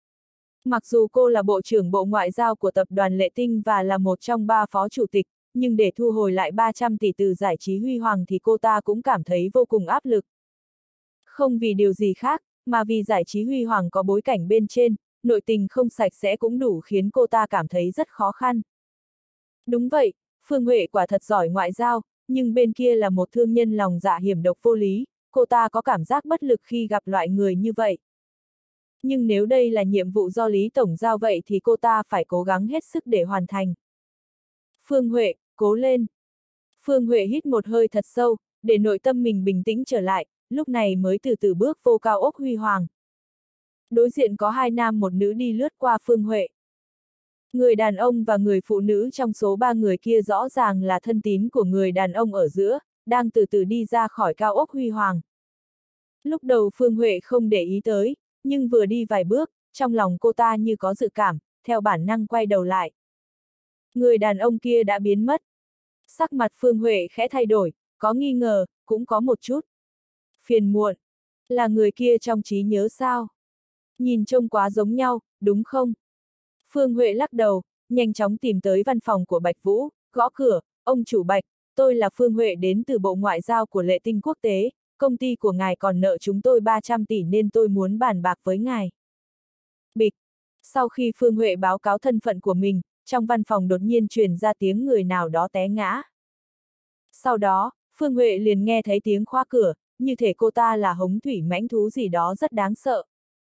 Speaker 1: Mặc dù cô là Bộ trưởng Bộ Ngoại giao của tập đoàn Lệ Tinh và là một trong ba phó chủ tịch, nhưng để thu hồi lại ba trăm tỷ từ giải trí huy hoàng thì cô ta cũng cảm thấy vô cùng áp lực. Không vì điều gì khác, mà vì giải trí huy hoàng có bối cảnh bên trên, nội tình không sạch sẽ cũng đủ khiến cô ta cảm thấy rất khó khăn. Đúng vậy, Phương Huệ quả thật giỏi ngoại giao, nhưng bên kia là một thương nhân lòng dạ hiểm độc vô lý, cô ta có cảm giác bất lực khi gặp loại người như vậy. Nhưng nếu đây là nhiệm vụ do Lý Tổng giao vậy thì cô ta phải cố gắng hết sức để hoàn thành. Phương Huệ, cố lên! Phương Huệ hít một hơi thật sâu, để nội tâm mình bình tĩnh trở lại, lúc này mới từ từ bước vô cao ốc huy hoàng. Đối diện có hai nam một nữ đi lướt qua Phương Huệ. Người đàn ông và người phụ nữ trong số ba người kia rõ ràng là thân tín của người đàn ông ở giữa, đang từ từ đi ra khỏi cao ốc huy hoàng. Lúc đầu Phương Huệ không để ý tới, nhưng vừa đi vài bước, trong lòng cô ta như có dự cảm, theo bản năng quay đầu lại. Người đàn ông kia đã biến mất. Sắc mặt Phương Huệ khẽ thay đổi, có nghi ngờ, cũng có một chút phiền muộn. Là người kia trong trí nhớ sao? Nhìn trông quá giống nhau, đúng không? Phương Huệ lắc đầu, nhanh chóng tìm tới văn phòng của Bạch Vũ, gõ cửa, ông chủ Bạch, tôi là Phương Huệ đến từ Bộ Ngoại giao của Lệ Tinh Quốc tế, công ty của ngài còn nợ chúng tôi ba trăm tỷ nên tôi muốn bàn bạc với ngài. Bịch. Sau khi Phương Huệ báo cáo thân phận của mình, trong văn phòng đột nhiên truyền ra tiếng người nào đó té ngã. Sau đó, Phương Huệ liền nghe thấy tiếng khóa cửa, như thể cô ta là hống thủy mãnh thú gì đó rất đáng sợ.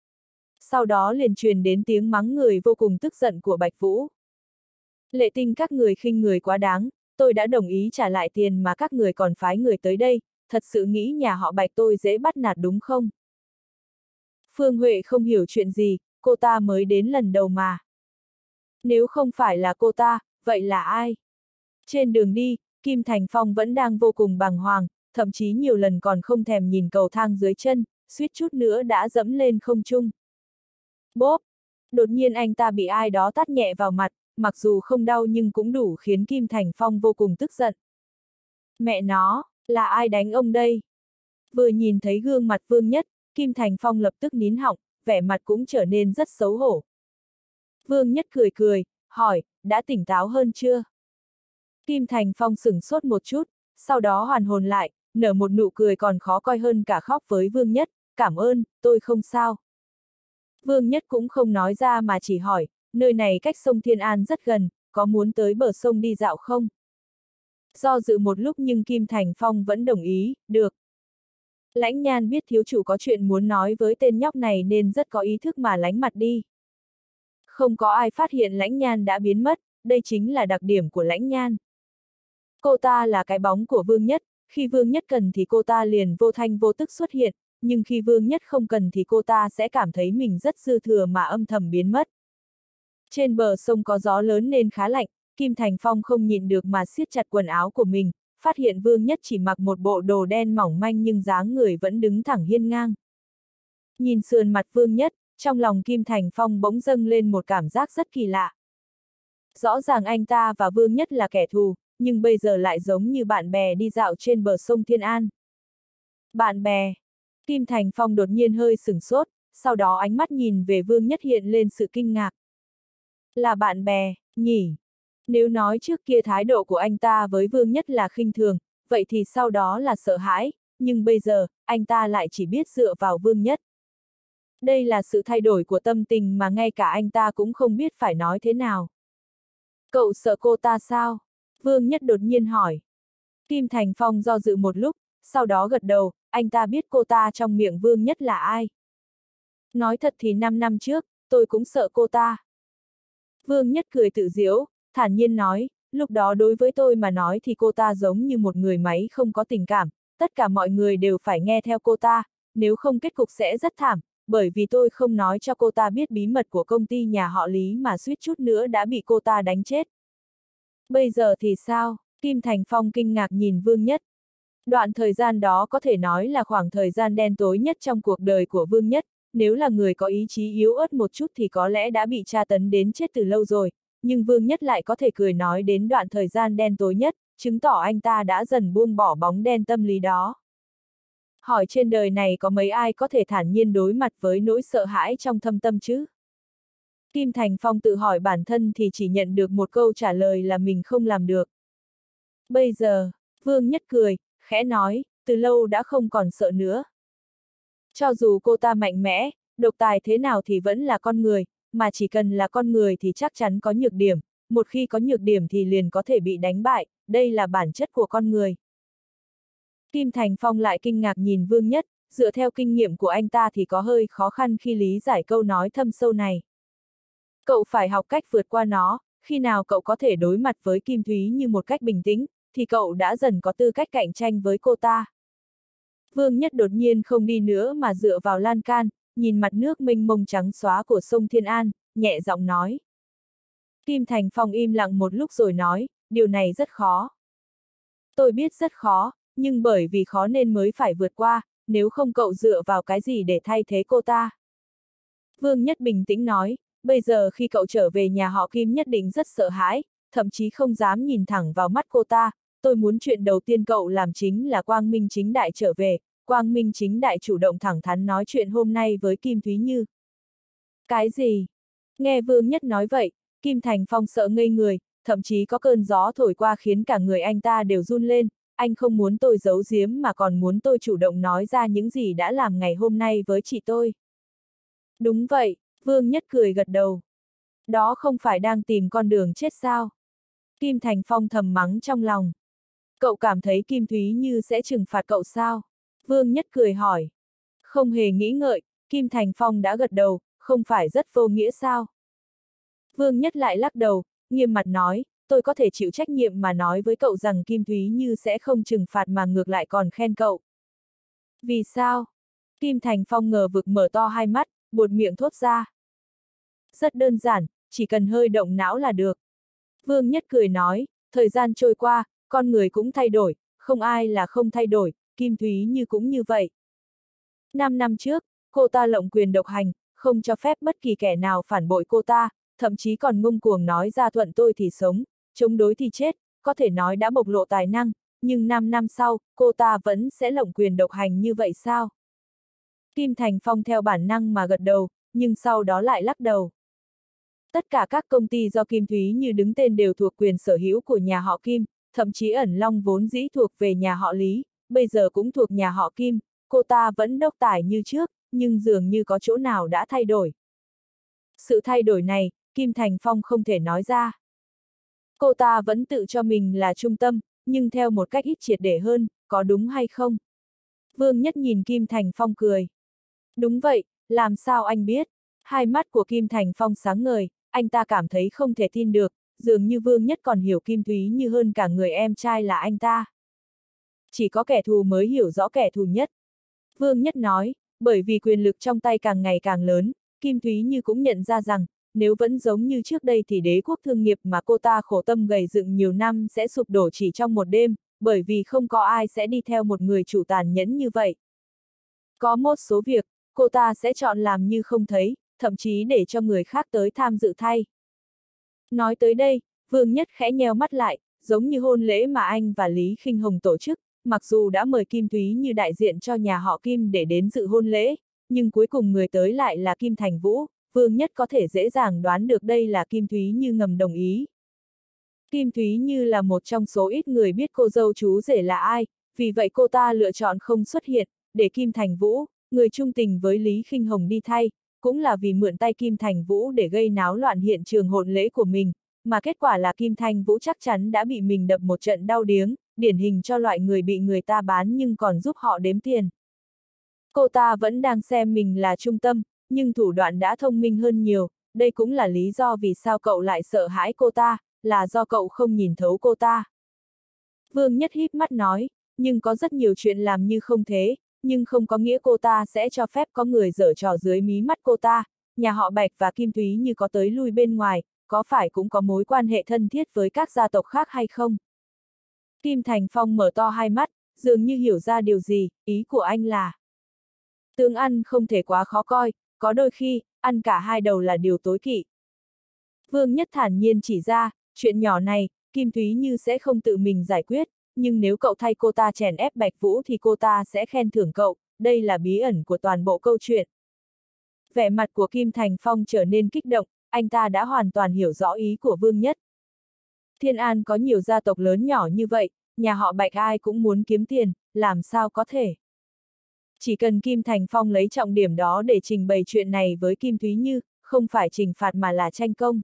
Speaker 1: Sau đó liền truyền đến tiếng mắng người vô cùng tức giận của Bạch Vũ. Lệ Tinh các người khinh người quá đáng, tôi đã đồng ý trả lại tiền mà các người còn phái người tới đây, thật sự nghĩ nhà họ Bạch tôi dễ bắt nạt đúng không? Phương Huệ không hiểu chuyện gì, cô ta mới đến lần đầu mà. Nếu không phải là cô ta, vậy là ai? Trên đường đi, Kim Thành Phong vẫn đang vô cùng bàng hoàng, thậm chí nhiều lần còn không thèm nhìn cầu thang dưới chân, suýt chút nữa đã dẫm lên không trung. Bốp! Đột nhiên anh ta bị ai đó tát nhẹ vào mặt, mặc dù không đau nhưng cũng đủ khiến Kim Thành Phong vô cùng tức giận. Mẹ nó, là ai đánh ông đây? Vừa nhìn thấy gương mặt Vương Nhất, Kim Thành Phong lập tức nín họng, vẻ mặt cũng trở nên rất xấu hổ. Vương Nhất cười cười, hỏi, đã tỉnh táo hơn chưa? Kim Thành Phong sửng sốt một chút, sau đó hoàn hồn lại, nở một nụ cười còn khó coi hơn cả khóc với Vương Nhất, cảm ơn, tôi không sao. Vương Nhất cũng không nói ra mà chỉ hỏi, nơi này cách sông Thiên An rất gần, có muốn tới bờ sông đi dạo không? Do dự một lúc nhưng Kim Thành Phong vẫn đồng ý, được. Lãnh Nhan biết thiếu chủ có chuyện muốn nói với tên nhóc này nên rất có ý thức mà lánh mặt đi. Không có ai phát hiện Lãnh Nhan đã biến mất, đây chính là đặc điểm của Lãnh Nhan. Cô ta là cái bóng của Vương Nhất, khi Vương Nhất cần thì cô ta liền vô thanh vô tức xuất hiện, nhưng khi Vương Nhất không cần thì cô ta sẽ cảm thấy mình rất dư thừa mà âm thầm biến mất. Trên bờ sông có gió lớn nên khá lạnh, Kim Thành Phong không nhịn được mà siết chặt quần áo của mình, phát hiện Vương Nhất chỉ mặc một bộ đồ đen mỏng manh nhưng dáng người vẫn đứng thẳng hiên ngang. Nhìn sườn mặt Vương Nhất, trong lòng Kim Thành Phong bỗng dâng lên một cảm giác rất kỳ lạ. Rõ ràng anh ta và Vương Nhất là kẻ thù, nhưng bây giờ lại giống như bạn bè đi dạo trên bờ sông Thiên An. Bạn bè. Kim Thành Phong đột nhiên hơi sửng sốt, sau đó ánh mắt nhìn về Vương Nhất hiện lên sự kinh ngạc. Là bạn bè, nhỉ? Nếu nói trước kia thái độ của anh ta với Vương Nhất là khinh thường, vậy thì sau đó là sợ hãi, nhưng bây giờ, anh ta lại chỉ biết dựa vào Vương Nhất. Đây là sự thay đổi của tâm tình mà ngay cả anh ta cũng không biết phải nói thế nào. Cậu sợ cô ta sao? Vương Nhất đột nhiên hỏi. Kim Thành Phong do dự một lúc, sau đó gật đầu, anh ta biết cô ta trong miệng Vương Nhất là ai. Nói thật thì năm năm trước, tôi cũng sợ cô ta. Vương Nhất cười tự giễu, thản nhiên nói, lúc đó đối với tôi mà nói thì cô ta giống như một người máy không có tình cảm, tất cả mọi người đều phải nghe theo cô ta, nếu không kết cục sẽ rất thảm, bởi vì tôi không nói cho cô ta biết bí mật của công ty nhà họ Lý mà suýt chút nữa đã bị cô ta đánh chết. Bây giờ thì sao? Kim Thành Phong kinh ngạc nhìn Vương Nhất. Đoạn thời gian đó có thể nói là khoảng thời gian đen tối nhất trong cuộc đời của Vương Nhất, nếu là người có ý chí yếu ớt một chút thì có lẽ đã bị tra tấn đến chết từ lâu rồi, nhưng Vương Nhất lại có thể cười nói đến đoạn thời gian đen tối nhất, chứng tỏ anh ta đã dần buông bỏ bóng đen tâm lý đó. Hỏi trên đời này có mấy ai có thể thản nhiên đối mặt với nỗi sợ hãi trong thâm tâm chứ? Kim Thành Phong tự hỏi bản thân thì chỉ nhận được một câu trả lời là mình không làm được. Bây giờ, Vương Nhất cười, khẽ nói, từ lâu đã không còn sợ nữa. Cho dù cô ta mạnh mẽ, độc tài thế nào thì vẫn là con người, mà chỉ cần là con người thì chắc chắn có nhược điểm, một khi có nhược điểm thì liền có thể bị đánh bại, đây là bản chất của con người. Kim Thành Phong lại kinh ngạc nhìn Vương Nhất, dựa theo kinh nghiệm của anh ta thì có hơi khó khăn khi lý giải câu nói thâm sâu này. Cậu phải học cách vượt qua nó, khi nào cậu có thể đối mặt với Kim Thúy như một cách bình tĩnh, thì cậu đã dần có tư cách cạnh tranh với cô ta. Vương Nhất đột nhiên không đi nữa mà dựa vào lan can, nhìn mặt nước mênh mông trắng xóa của sông Thiên An, nhẹ giọng nói. Kim Thành Phong im lặng một lúc rồi nói, điều này rất khó. Tôi biết rất khó, nhưng bởi vì khó nên mới phải vượt qua, nếu không cậu dựa vào cái gì để thay thế cô ta. Vương Nhất bình tĩnh nói, bây giờ khi cậu trở về nhà họ Kim nhất định rất sợ hãi, thậm chí không dám nhìn thẳng vào mắt cô ta, tôi muốn chuyện đầu tiên cậu làm chính là quang minh chính đại trở về, quang minh chính đại chủ động thẳng thắn nói chuyện hôm nay với Kim Thúy Như. Cái gì? Nghe Vương Nhất nói vậy, Kim Thành Phong sợ ngây người, thậm chí có cơn gió thổi qua khiến cả người anh ta đều run lên, anh không muốn tôi giấu giếm mà còn muốn tôi chủ động nói ra những gì đã làm ngày hôm nay với chị tôi. Đúng vậy, Vương Nhất cười gật đầu. Đó không phải đang tìm con đường chết sao? Kim Thành Phong thầm mắng trong lòng. Cậu cảm thấy Kim Thúy Như sẽ trừng phạt cậu sao? Vương Nhất cười hỏi. Không hề nghĩ ngợi, Kim Thành Phong đã gật đầu, không phải rất vô nghĩa sao? Vương Nhất lại lắc đầu, nghiêm mặt nói, tôi có thể chịu trách nhiệm mà nói với cậu rằng Kim Thúy Như sẽ không trừng phạt mà ngược lại còn khen cậu. Vì sao? Kim Thành Phong ngờ vực mở to hai mắt, buột miệng thốt ra. Rất đơn giản, chỉ cần hơi động não là được. Vương Nhất cười nói, thời gian trôi qua, con người cũng thay đổi, không ai là không thay đổi, Kim Thúy Như cũng như vậy. Năm năm trước, cô ta lộng quyền độc hành, không cho phép bất kỳ kẻ nào phản bội cô ta, thậm chí còn ngông cuồng nói ra thuận tôi thì sống, chống đối thì chết, có thể nói đã bộc lộ tài năng, nhưng năm năm sau, cô ta vẫn sẽ lộng quyền độc hành như vậy sao? Kim Thành Phong theo bản năng mà gật đầu, nhưng sau đó lại lắc đầu. Tất cả các công ty do Kim Thúy Như đứng tên đều thuộc quyền sở hữu của nhà họ Kim, thậm chí Ẩn Long vốn dĩ thuộc về nhà họ Lý, bây giờ cũng thuộc nhà họ Kim, cô ta vẫn độc tài như trước, nhưng dường như có chỗ nào đã thay đổi. Sự thay đổi này, Kim Thành Phong không thể nói ra. Cô ta vẫn tự cho mình là trung tâm, nhưng theo một cách ít triệt để hơn, có đúng hay không? Vương Nhất nhìn Kim Thành Phong cười. Đúng vậy, làm sao anh biết? Hai mắt của Kim Thành Phong sáng ngời, anh ta cảm thấy không thể tin được, dường như Vương Nhất còn hiểu Kim Thúy Như hơn cả người em trai là anh ta. Chỉ có kẻ thù mới hiểu rõ kẻ thù nhất. Vương Nhất nói, bởi vì quyền lực trong tay càng ngày càng lớn, Kim Thúy Như cũng nhận ra rằng, nếu vẫn giống như trước đây thì đế quốc thương nghiệp mà cô ta khổ tâm gầy dựng nhiều năm sẽ sụp đổ chỉ trong một đêm, bởi vì không có ai sẽ đi theo một người chủ tàn nhẫn như vậy. Có một số việc, cô ta sẽ chọn làm như không thấy, thậm chí để cho người khác tới tham dự thay. Nói tới đây, Vương Nhất khẽ nheo mắt lại, giống như hôn lễ mà anh và Lý Khinh Hồng tổ chức, mặc dù đã mời Kim Thúy Như đại diện cho nhà họ Kim để đến dự hôn lễ, nhưng cuối cùng người tới lại là Kim Thành Vũ, Vương Nhất có thể dễ dàng đoán được đây là Kim Thúy Như ngầm đồng ý. Kim Thúy Như là một trong số ít người biết cô dâu chú rể là ai, vì vậy cô ta lựa chọn không xuất hiện, để Kim Thành Vũ, người trung tình với Lý Khinh Hồng đi thay, cũng là vì mượn tay Kim Thành Vũ để gây náo loạn hiện trường hôn lễ của mình, mà kết quả là Kim Thành Vũ chắc chắn đã bị mình đập một trận đau điếng, điển hình cho loại người bị người ta bán nhưng còn giúp họ đếm tiền. Cô ta vẫn đang xem mình là trung tâm, nhưng thủ đoạn đã thông minh hơn nhiều, đây cũng là lý do vì sao cậu lại sợ hãi cô ta, là do cậu không nhìn thấu cô ta. Vương Nhất híp mắt nói, nhưng có rất nhiều chuyện làm như không thế, nhưng không có nghĩa cô ta sẽ cho phép có người giở trò dưới mí mắt cô ta, nhà họ Bạch và Kim Thúy Như có tới lui bên ngoài, có phải cũng có mối quan hệ thân thiết với các gia tộc khác hay không? Kim Thành Phong mở to hai mắt, dường như hiểu ra điều gì, ý của anh là tướng ăn không thể quá khó coi, có đôi khi, ăn cả hai đầu là điều tối kỵ. Vương Nhất thản nhiên chỉ ra, chuyện nhỏ này, Kim Thúy Như sẽ không tự mình giải quyết, nhưng nếu cậu thay cô ta chèn ép Bạch Vũ thì cô ta sẽ khen thưởng cậu, đây là bí ẩn của toàn bộ câu chuyện. Vẻ mặt của Kim Thành Phong trở nên kích động, anh ta đã hoàn toàn hiểu rõ ý của Vương Nhất. Thiên An có nhiều gia tộc lớn nhỏ như vậy, nhà họ Bạch ai cũng muốn kiếm tiền, làm sao có thể. Chỉ cần Kim Thành Phong lấy trọng điểm đó để trình bày chuyện này với Kim Thúy Như, không phải trừng phạt mà là tranh công.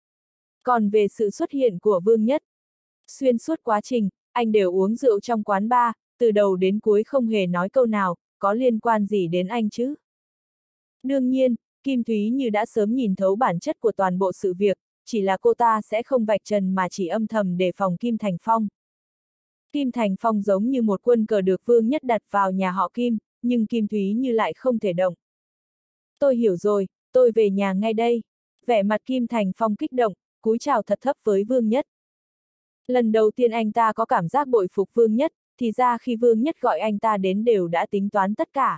Speaker 1: Còn về sự xuất hiện của Vương Nhất, xuyên suốt quá trình, anh đều uống rượu trong quán bar, từ đầu đến cuối không hề nói câu nào, có liên quan gì đến anh chứ? Đương nhiên, Kim Thúy Như đã sớm nhìn thấu bản chất của toàn bộ sự việc, chỉ là cô ta sẽ không vạch trần mà chỉ âm thầm đề phòng Kim Thành Phong. Kim Thành Phong giống như một quân cờ được Vương Nhất đặt vào nhà họ Kim, nhưng Kim Thúy Như lại không thể động. Tôi hiểu rồi, tôi về nhà ngay đây. Vẻ mặt Kim Thành Phong kích động, cúi chào thật thấp với Vương Nhất. Lần đầu tiên anh ta có cảm giác bội phục Vương Nhất, thì ra khi Vương Nhất gọi anh ta đến đều đã tính toán tất cả.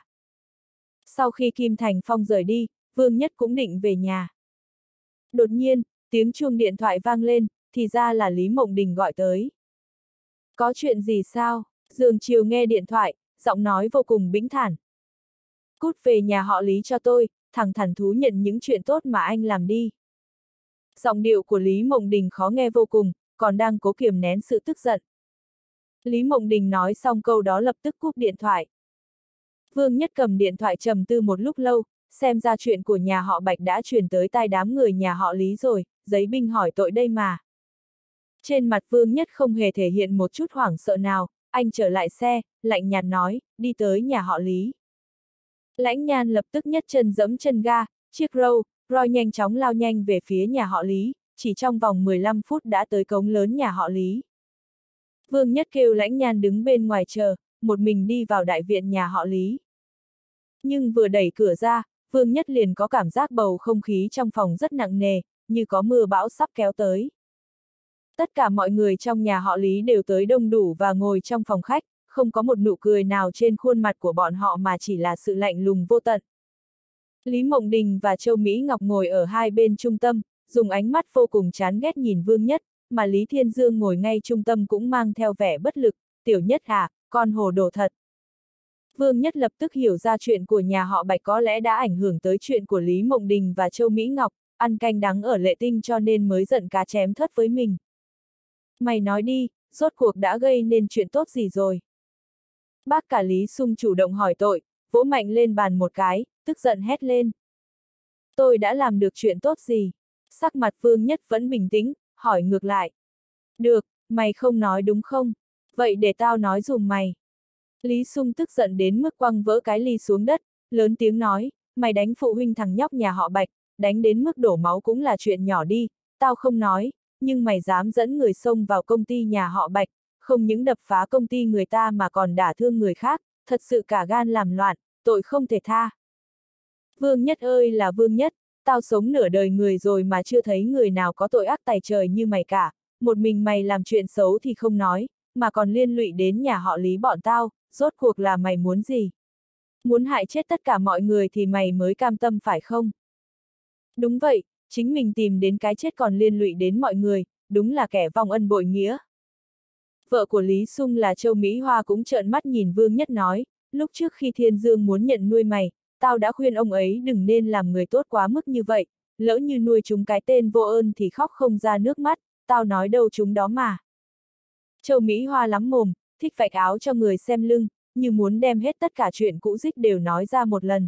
Speaker 1: Sau khi Kim Thành Phong rời đi, Vương Nhất cũng định về nhà. Đột nhiên, tiếng chuông điện thoại vang lên, thì ra là Lý Mộng Đình gọi tới. Có chuyện gì sao? Dương Chiều nghe điện thoại, giọng nói vô cùng bĩnh thản. Cút về nhà họ Lý cho tôi, thẳng thắn thú nhận những chuyện tốt mà anh làm đi. Giọng điệu của Lý Mộng Đình khó nghe vô cùng, còn đang cố kiềm nén sự tức giận. Lý Mộng Đình nói xong câu đó lập tức cúp điện thoại. Vương Nhất cầm điện thoại trầm tư một lúc lâu, xem ra chuyện của nhà họ Bạch đã truyền tới tai đám người nhà họ Lý rồi, giấy binh hỏi tội đây mà. Trên mặt Vương Nhất không hề thể hiện một chút hoảng sợ nào, anh trở lại xe, lạnh nhạt nói, đi tới nhà họ Lý. Lãnh Nhan lập tức nhấc chân giẫm chân ga, chiếc Rolls Royce nhanh chóng lao nhanh về phía nhà họ Lý, chỉ trong vòng mười lăm phút đã tới cổng lớn nhà họ Lý. Vương Nhất kêu Lãnh Nhan đứng bên ngoài chờ, một mình đi vào đại viện nhà họ Lý. Nhưng vừa đẩy cửa ra, Vương Nhất liền có cảm giác bầu không khí trong phòng rất nặng nề, như có mưa bão sắp kéo tới. Tất cả mọi người trong nhà họ Lý đều tới đông đủ và ngồi trong phòng khách, không có một nụ cười nào trên khuôn mặt của bọn họ mà chỉ là sự lạnh lùng vô tận. Lý Mộng Đình và Châu Mỹ Ngọc ngồi ở hai bên trung tâm, dùng ánh mắt vô cùng chán ghét nhìn Vương Nhất, mà Lý Thiên Dương ngồi ngay trung tâm cũng mang theo vẻ bất lực, tiểu Nhất à, con hồ đồ thật. Vương Nhất lập tức hiểu ra chuyện của nhà họ Bạch có lẽ đã ảnh hưởng tới chuyện của Lý Mộng Đình và Châu Mỹ Ngọc, ăn canh đắng ở Lệ Tinh cho nên mới giận cá chém thớt với mình. Mày nói đi, rốt cuộc đã gây nên chuyện tốt gì rồi? Bác cả Lý Sung chủ động hỏi tội, vỗ mạnh lên bàn một cái, tức giận hét lên. Tôi đã làm được chuyện tốt gì? Sắc mặt Vương Nhất vẫn bình tĩnh, hỏi ngược lại. Được, mày không nói đúng không? Vậy để tao nói dùm mày. Lý Sung tức giận đến mức quăng vỡ cái ly xuống đất, lớn tiếng nói, mày đánh phụ huynh thằng nhóc nhà họ Bạch, đánh đến mức đổ máu cũng là chuyện nhỏ đi, tao không nói, nhưng mày dám dẫn người xông vào công ty nhà họ Bạch, không những đập phá công ty người ta mà còn đả thương người khác, thật sự cả gan làm loạn, tội không thể tha. Vương Nhất ơi là Vương Nhất, tao sống nửa đời người rồi mà chưa thấy người nào có tội ác tày trời như mày cả, một mình mày làm chuyện xấu thì không nói, mà còn liên lụy đến nhà họ Lý bọn tao, rốt cuộc là mày muốn gì? Muốn hại chết tất cả mọi người thì mày mới cam tâm phải không? Đúng vậy, chính mình tìm đến cái chết còn liên lụy đến mọi người, đúng là kẻ vong ân bội nghĩa. Vợ của Lý Sung là Châu Mỹ Hoa cũng trợn mắt nhìn Vương Nhất nói, lúc trước khi Thiên Dương muốn nhận nuôi mày, tao đã khuyên ông ấy đừng nên làm người tốt quá mức như vậy, lỡ như nuôi chúng cái tên vô ơn thì khóc không ra nước mắt, tao nói đâu chúng đó mà. Châu Mỹ Hoa lắm mồm, thích vạch áo cho người xem lưng, như muốn đem hết tất cả chuyện cũ dích đều nói ra một lần.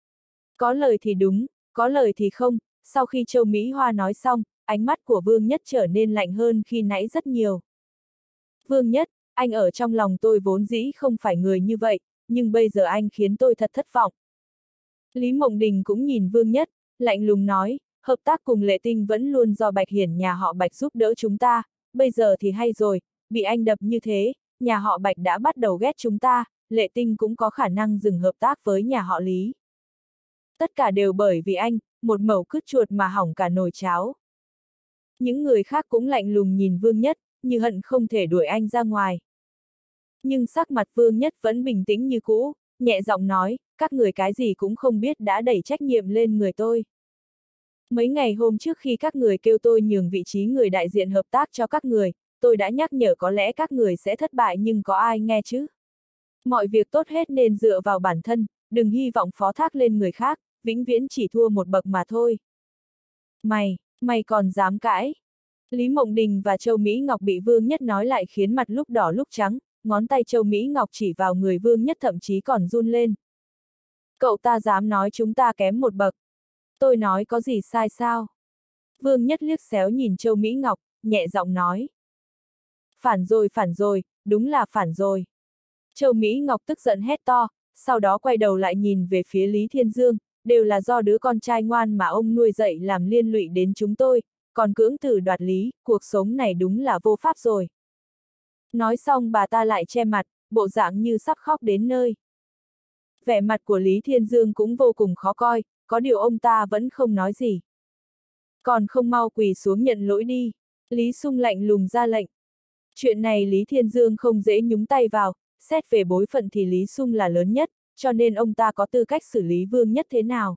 Speaker 1: Có lời thì đúng, có lời thì không, sau khi Châu Mỹ Hoa nói xong, ánh mắt của Vương Nhất trở nên lạnh hơn khi nãy rất nhiều. Vương Nhất, anh ở trong lòng tôi vốn dĩ không phải người như vậy, nhưng bây giờ anh khiến tôi thật thất vọng. Lý Mộng Đình cũng nhìn Vương Nhất, lạnh lùng nói, hợp tác cùng Lệ Tinh vẫn luôn do Bạch Hiển nhà họ Bạch giúp đỡ chúng ta, bây giờ thì hay rồi, bị anh đập như thế, nhà họ Bạch đã bắt đầu ghét chúng ta, Lệ Tinh cũng có khả năng dừng hợp tác với nhà họ Lý. Tất cả đều bởi vì anh, một mẩu cứt chuột mà hỏng cả nồi cháo. Những người khác cũng lạnh lùng nhìn Vương Nhất, như hận không thể đuổi anh ra ngoài. Nhưng sắc mặt Vương Nhất vẫn bình tĩnh như cũ, nhẹ giọng nói, các người cái gì cũng không biết đã đẩy trách nhiệm lên người tôi. Mấy ngày hôm trước khi các người kêu tôi nhường vị trí người đại diện hợp tác cho các người, tôi đã nhắc nhở có lẽ các người sẽ thất bại nhưng có ai nghe chứ? Mọi việc tốt hết nên dựa vào bản thân, đừng hy vọng phó thác lên người khác, vĩnh viễn chỉ thua một bậc mà thôi. Mày, mày còn dám cãi? Lý Mộng Đình và Châu Mỹ Ngọc bị Vương Nhất nói lại khiến mặt lúc đỏ lúc trắng, ngón tay Châu Mỹ Ngọc chỉ vào người Vương Nhất thậm chí còn run lên. Cậu ta dám nói chúng ta kém một bậc. Tôi nói có gì sai sao? Vương Nhất liếc xéo nhìn Châu Mỹ Ngọc, nhẹ giọng nói. Phản rồi phản rồi, đúng là phản rồi. Châu Mỹ Ngọc tức giận hét to, sau đó quay đầu lại nhìn về phía Lý Thiên Dương, đều là do đứa con trai ngoan mà ông nuôi dạy làm liên lụy đến chúng tôi, còn cưỡng tử đoạt lý, cuộc sống này đúng là vô pháp rồi. Nói xong bà ta lại che mặt, bộ dạng như sắp khóc đến nơi. Vẻ mặt của Lý Thiên Dương cũng vô cùng khó coi, có điều ông ta vẫn không nói gì. Còn không mau quỳ xuống nhận lỗi đi, Lý Sung lạnh lùng ra lệnh. Chuyện này Lý Thiên Dương không dễ nhúng tay vào, xét về bối phận thì Lý Sung là lớn nhất, cho nên ông ta có tư cách xử lý Vương Nhất thế nào.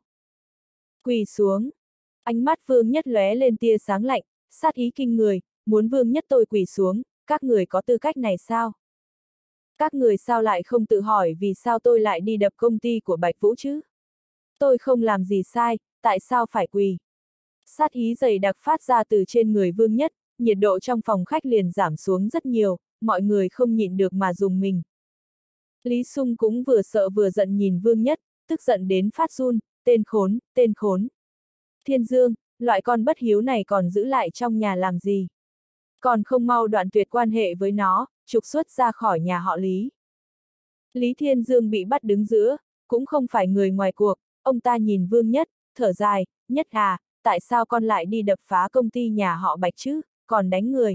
Speaker 1: Quỳ xuống. Ánh mắt Vương Nhất lóe lên tia sáng lạnh, sát ý kinh người, muốn Vương Nhất tôi quỳ xuống, các người có tư cách này sao? Các người sao lại không tự hỏi vì sao tôi lại đi đập công ty của Bạch Vũ chứ? Tôi không làm gì sai, tại sao phải quỳ? Sát ý dày đặc phát ra từ trên người Vương Nhất, nhiệt độ trong phòng khách liền giảm xuống rất nhiều, mọi người không nhịn được mà dùng mình. Lý Sung cũng vừa sợ vừa giận nhìn Vương Nhất, tức giận đến phát run, tên khốn, tên khốn. Thiên Dương, loại con bất hiếu này còn giữ lại trong nhà làm gì? Còn không mau đoạn tuyệt quan hệ với nó, trục xuất ra khỏi nhà họ Lý. Lý Thiên Dương bị bắt đứng giữa, cũng không phải người ngoài cuộc, ông ta nhìn Vương Nhất, thở dài, Nhất à, tại sao con lại đi đập phá công ty nhà họ Bạch chứ, còn đánh người?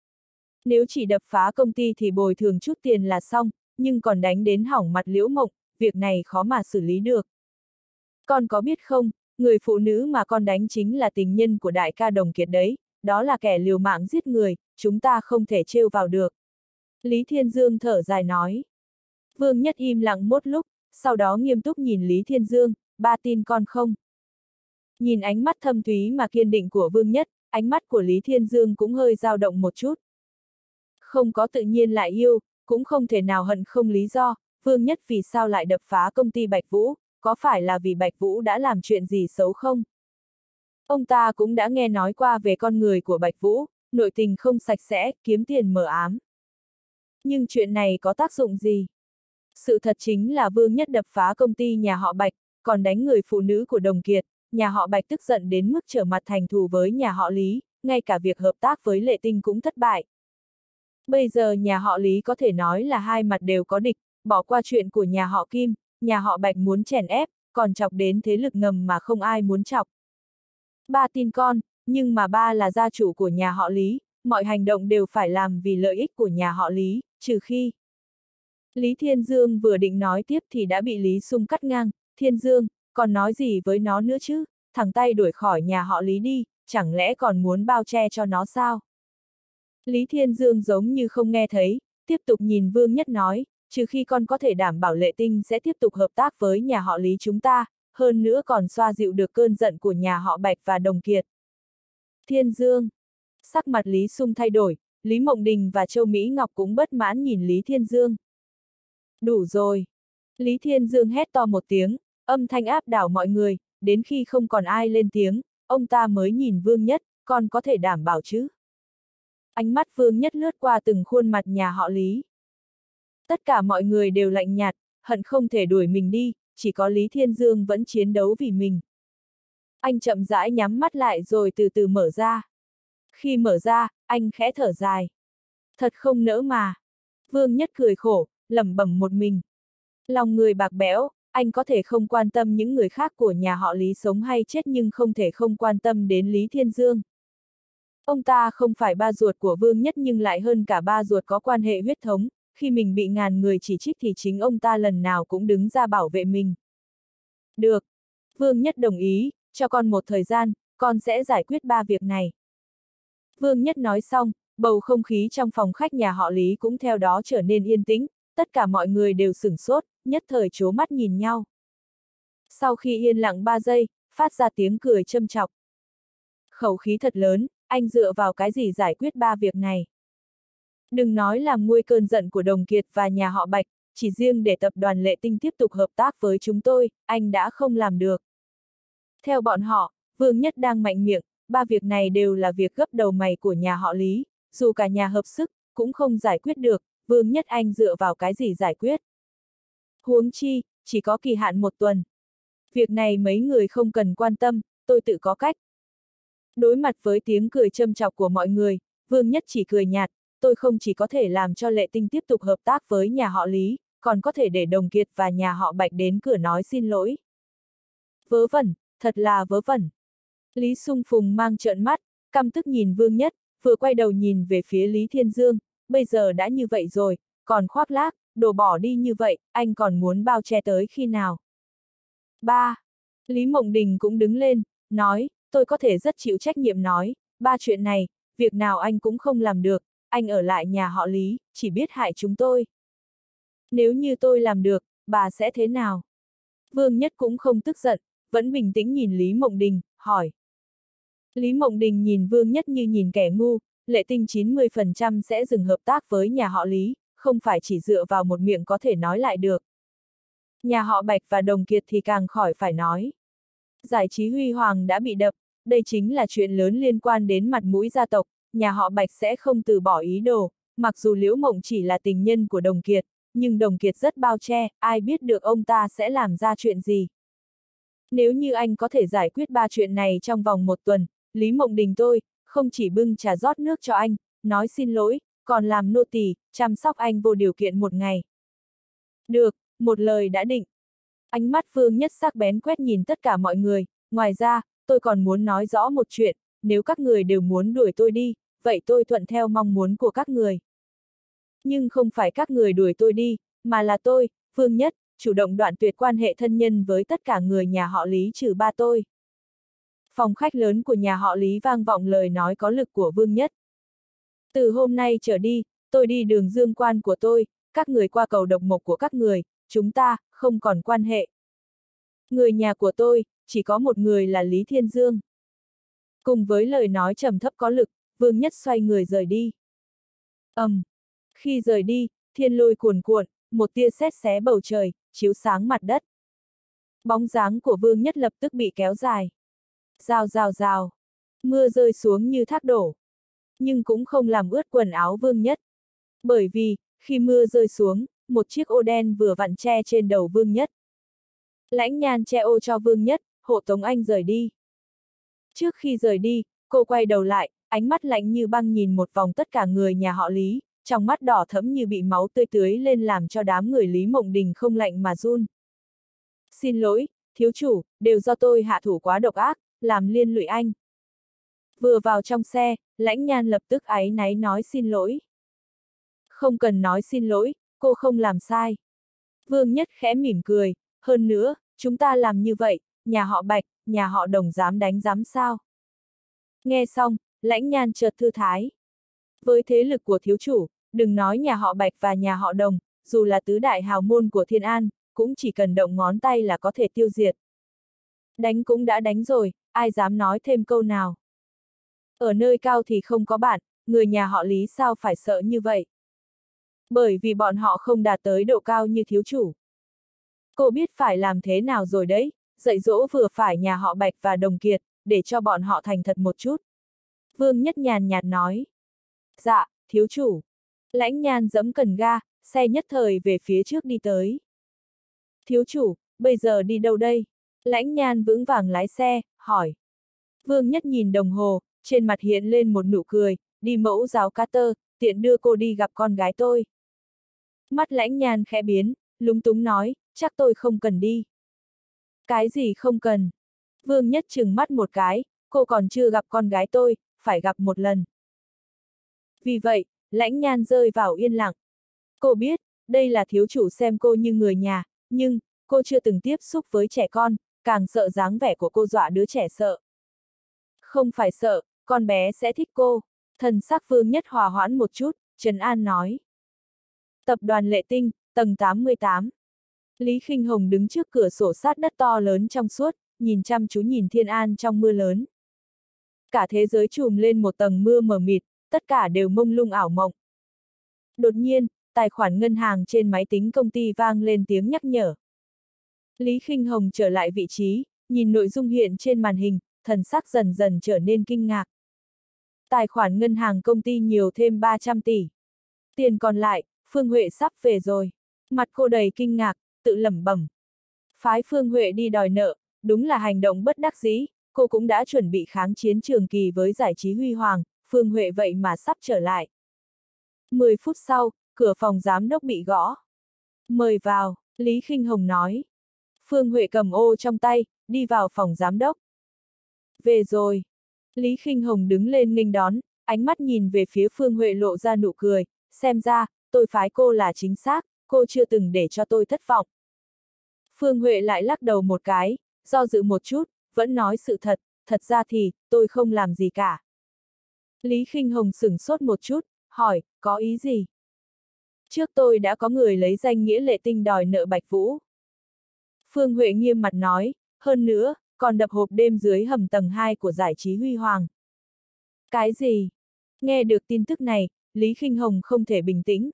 Speaker 1: Nếu chỉ đập phá công ty thì bồi thường chút tiền là xong, nhưng còn đánh đến hỏng mặt Liễu Mộng, việc này khó mà xử lý được. Con có biết không, người phụ nữ mà con đánh chính là tình nhân của đại ca Đồng Kiệt đấy, đó là kẻ liều mạng giết người, chúng ta không thể trêu vào được. Lý Thiên Dương thở dài nói. Vương Nhất im lặng một lúc, sau đó nghiêm túc nhìn Lý Thiên Dương, ba tin con không? Nhìn ánh mắt thâm thúy mà kiên định của Vương Nhất, ánh mắt của Lý Thiên Dương cũng hơi dao động một chút. Không có tự nhiên lại yêu, cũng không thể nào hận không lý do, Vương Nhất vì sao lại đập phá công ty Bạch Vũ, có phải là vì Bạch Vũ đã làm chuyện gì xấu không? Ông ta cũng đã nghe nói qua về con người của Bạch Vũ, nội tình không sạch sẽ, kiếm tiền mờ ám. Nhưng chuyện này có tác dụng gì? Sự thật chính là Vương Nhất đập phá công ty nhà họ Bạch, còn đánh người phụ nữ của Đồng Kiệt, nhà họ Bạch tức giận đến mức trở mặt thành thù với nhà họ Lý, ngay cả việc hợp tác với Lệ Tinh cũng thất bại. Bây giờ nhà họ Lý có thể nói là hai mặt đều có địch, bỏ qua chuyện của nhà họ Kim, nhà họ Bạch muốn chèn ép, còn chọc đến thế lực ngầm mà không ai muốn chọc. Ba tin con, nhưng mà ba là gia chủ của nhà họ Lý, mọi hành động đều phải làm vì lợi ích của nhà họ Lý, trừ khi... Lý Thiên Dương vừa định nói tiếp thì đã bị Lý Sung cắt ngang, Thiên Dương, còn nói gì với nó nữa chứ, thẳng tay đuổi khỏi nhà họ Lý đi, chẳng lẽ còn muốn bao che cho nó sao? Lý Thiên Dương giống như không nghe thấy, tiếp tục nhìn Vương Nhất nói, trừ khi con có thể đảm bảo Lệ Tinh sẽ tiếp tục hợp tác với nhà họ Lý chúng ta, hơn nữa còn xoa dịu được cơn giận của nhà họ Bạch và Đồng Kiệt. Thiên Dương. Sắc mặt Lý Sung thay đổi, Lý Mộng Đình và Châu Mỹ Ngọc cũng bất mãn nhìn Lý Thiên Dương. Đủ rồi. Lý Thiên Dương hét to một tiếng, âm thanh áp đảo mọi người, đến khi không còn ai lên tiếng, ông ta mới nhìn Vương Nhất, con có thể đảm bảo chứ? Ánh mắt Vương Nhất lướt qua từng khuôn mặt nhà họ Lý. Tất cả mọi người đều lạnh nhạt, hận không thể đuổi mình đi, chỉ có Lý Thiên Dương vẫn chiến đấu vì mình. Anh chậm rãi nhắm mắt lại rồi từ từ mở ra. Khi mở ra, anh khẽ thở dài. Thật không nỡ mà. Vương Nhất cười khổ, lẩm bẩm một mình. Lòng người bạc bẽo, anh có thể không quan tâm những người khác của nhà họ Lý sống hay chết nhưng không thể không quan tâm đến Lý Thiên Dương. Ông ta không phải ba ruột của Vương Nhất nhưng lại hơn cả ba ruột có quan hệ huyết thống, khi mình bị ngàn người chỉ trích thì chính ông ta lần nào cũng đứng ra bảo vệ mình. Được. Vương Nhất đồng ý, cho con một thời gian, con sẽ giải quyết ba việc này. Vương Nhất nói xong, bầu không khí trong phòng khách nhà họ Lý cũng theo đó trở nên yên tĩnh, tất cả mọi người đều sửng sốt, nhất thời trố mắt nhìn nhau. Sau khi yên lặng ba giây, phát ra tiếng cười châm chọc. Khẩu khí thật lớn, anh dựa vào cái gì giải quyết ba việc này? Đừng nói làm nguôi cơn giận của Đồng Kiệt và nhà họ Bạch, chỉ riêng để tập đoàn Lệ Tinh tiếp tục hợp tác với chúng tôi, anh đã không làm được. Theo bọn họ, Vương Nhất đang mạnh miệng, ba việc này đều là việc gấp đầu mày của nhà họ Lý, dù cả nhà hợp sức, cũng không giải quyết được, Vương Nhất anh dựa vào cái gì giải quyết. Huống chi, chỉ có kỳ hạn một tuần. Việc này mấy người không cần quan tâm, tôi tự có cách. Đối mặt với tiếng cười châm chọc của mọi người, Vương Nhất chỉ cười nhạt, tôi không chỉ có thể làm cho Lệ Tinh tiếp tục hợp tác với nhà họ Lý, còn có thể để Đồng Kiệt và nhà họ Bạch đến cửa nói xin lỗi. Vớ vẩn, thật là vớ vẩn. Lý Sung Phùng mang trợn mắt, căm tức nhìn Vương Nhất, vừa quay đầu nhìn về phía Lý Thiên Dương, bây giờ đã như vậy rồi, còn khoác lác, đồ bỏ đi như vậy, anh còn muốn bao che tới khi nào? Ba. Lý Mộng Đình cũng đứng lên, nói, tôi có thể rất chịu trách nhiệm nói, ba chuyện này, việc nào anh cũng không làm được, anh ở lại nhà họ Lý, chỉ biết hại chúng tôi. Nếu như tôi làm được, bà sẽ thế nào? Vương Nhất cũng không tức giận, vẫn bình tĩnh nhìn Lý Mộng Đình, hỏi. Lý Mộng Đình nhìn Vương Nhất như nhìn kẻ ngu, Lệ Tinh chín mươi phần trăm sẽ dừng hợp tác với nhà họ Lý, không phải chỉ dựa vào một miệng có thể nói lại được. Nhà họ Bạch và Đồng Kiệt thì càng khỏi phải nói. Giải trí huy hoàng đã bị đập, đây chính là chuyện lớn liên quan đến mặt mũi gia tộc, nhà họ Bạch sẽ không từ bỏ ý đồ, mặc dù Liễu Mộng chỉ là tình nhân của Đồng Kiệt, nhưng Đồng Kiệt rất bao che, ai biết được ông ta sẽ làm ra chuyện gì. Nếu như anh có thể giải quyết ba chuyện này trong vòng một tuần, Lý Mộng Đình tôi, không chỉ bưng trà rót nước cho anh, nói xin lỗi, còn làm nô tỳ, chăm sóc anh vô điều kiện một ngày. Được, một lời đã định. Ánh mắt Vương Nhất sắc bén quét nhìn tất cả mọi người, ngoài ra, tôi còn muốn nói rõ một chuyện, nếu các người đều muốn đuổi tôi đi, vậy tôi thuận theo mong muốn của các người. Nhưng không phải các người đuổi tôi đi, mà là tôi, Vương Nhất, chủ động đoạn tuyệt quan hệ thân nhân với tất cả người nhà họ Lý trừ ba tôi. Phòng khách lớn của nhà họ Lý vang vọng lời nói có lực của Vương Nhất. Từ hôm nay trở đi, tôi đi đường dương quan của tôi, các người qua cầu độc mộc của các người, chúng ta, không còn quan hệ. Người nhà của tôi, chỉ có một người là Lý Thiên Dương. Cùng với lời nói trầm thấp có lực, Vương Nhất xoay người rời đi. ầm, um, khi rời đi, thiên lôi cuồn cuộn, một tia sét xé bầu trời, chiếu sáng mặt đất. Bóng dáng của Vương Nhất lập tức bị kéo dài. Rào rào rào, mưa rơi xuống như thác đổ. Nhưng cũng không làm ướt quần áo Vương Nhất. Bởi vì, khi mưa rơi xuống, một chiếc ô đen vừa vặn che trên đầu Vương Nhất. Lãnh Nhan che ô cho Vương Nhất, hộ tống anh rời đi. Trước khi rời đi, cô quay đầu lại, ánh mắt lạnh như băng nhìn một vòng tất cả người nhà họ Lý, trong mắt đỏ thẫm như bị máu tươi tưới lên làm cho đám người Lý Mộng Đình không lạnh mà run. Xin lỗi, thiếu chủ, đều do tôi hạ thủ quá độc ác, làm liên lụy anh. Vừa vào trong xe, Lãnh Nhan lập tức áy náy nói xin lỗi. Không cần nói xin lỗi, cô không làm sai. Vương Nhất khẽ mỉm cười, hơn nữa, chúng ta làm như vậy, nhà họ Bạch, nhà họ Đồng dám đánh dám sao? Nghe xong, Lãnh Nhan chợt thư thái. Với thế lực của thiếu chủ, đừng nói nhà họ Bạch và nhà họ Đồng, dù là tứ đại hào môn của Thiên An, cũng chỉ cần động ngón tay là có thể tiêu diệt. Đánh cũng đã đánh rồi, ai dám nói thêm câu nào. Ở nơi cao thì không có bạn, người nhà họ Lý sao phải sợ như vậy? Bởi vì bọn họ không đạt tới độ cao như thiếu chủ. Cô biết phải làm thế nào rồi đấy, dạy dỗ vừa phải nhà họ Bạch và Đồng Kiệt, để cho bọn họ thành thật một chút. Vương Nhất nhàn nhạt nói. Dạ, thiếu chủ. Lãnh Nhan giẫm cần ga, xe nhất thời về phía trước đi tới. Thiếu chủ, bây giờ đi đâu đây? Lãnh Nhan vững vàng lái xe, hỏi. Vương Nhất nhìn đồng hồ, trên mặt hiện lên một nụ cười, đi mẫu giáo Carter, tiện đưa cô đi gặp con gái tôi. Mắt Lãnh Nhan khẽ biến, lúng túng nói, chắc tôi không cần đi. Cái gì không cần? Vương Nhất trừng mắt một cái, cô còn chưa gặp con gái tôi, phải gặp một lần. Vì vậy, Lãnh Nhan rơi vào yên lặng. Cô biết, đây là thiếu chủ xem cô như người nhà, nhưng, cô chưa từng tiếp xúc với trẻ con, càng sợ dáng vẻ của cô dọa đứa trẻ sợ. Không phải sợ, con bé sẽ thích cô. Thần sắc Vương Nhất hòa hoãn một chút, trấn an nói. Tập đoàn Lệ Tinh, tầng tám mươi tám. Lý Khinh Hồng đứng trước cửa sổ sát đất to lớn trong suốt, nhìn chăm chú nhìn Thiên An trong mưa lớn. Cả thế giới trùm lên một tầng mưa mờ mịt, tất cả đều mông lung ảo mộng. Đột nhiên, tài khoản ngân hàng trên máy tính công ty vang lên tiếng nhắc nhở. Lý Khinh Hồng trở lại vị trí, nhìn nội dung hiện trên màn hình, thần sắc dần dần trở nên kinh ngạc. Tài khoản ngân hàng công ty nhiều thêm ba trăm tỷ. Tiền còn lại, Phương Huệ sắp về rồi. Mặt cô đầy kinh ngạc, tự lẩm bẩm. Phái Phương Huệ đi đòi nợ, đúng là hành động bất đắc dĩ, cô cũng đã chuẩn bị kháng chiến trường kỳ với giải trí huy hoàng, Phương Huệ vậy mà sắp trở lại. mười phút sau, cửa phòng giám đốc bị gõ. Mời vào, Lý Khinh Hồng nói. Phương Huệ cầm ô trong tay, đi vào phòng giám đốc. Về rồi. Lý Khinh Hồng đứng lên nghênh đón, ánh mắt nhìn về phía Phương Huệ lộ ra nụ cười, xem ra, tôi phái cô là chính xác, cô chưa từng để cho tôi thất vọng. Phương Huệ lại lắc đầu một cái, do dự một chút, vẫn nói sự thật, thật ra thì, tôi không làm gì cả. Lý Khinh Hồng sửng sốt một chút, hỏi, có ý gì? Trước tôi đã có người lấy danh nghĩa Lệ Tinh đòi nợ Bạch Vũ. Phương Huệ nghiêm mặt nói, hơn nữa, còn đập hộp đêm dưới hầm tầng hai của giải trí huy hoàng. Cái gì? Nghe được tin tức này, Lý Khinh Hồng không thể bình tĩnh.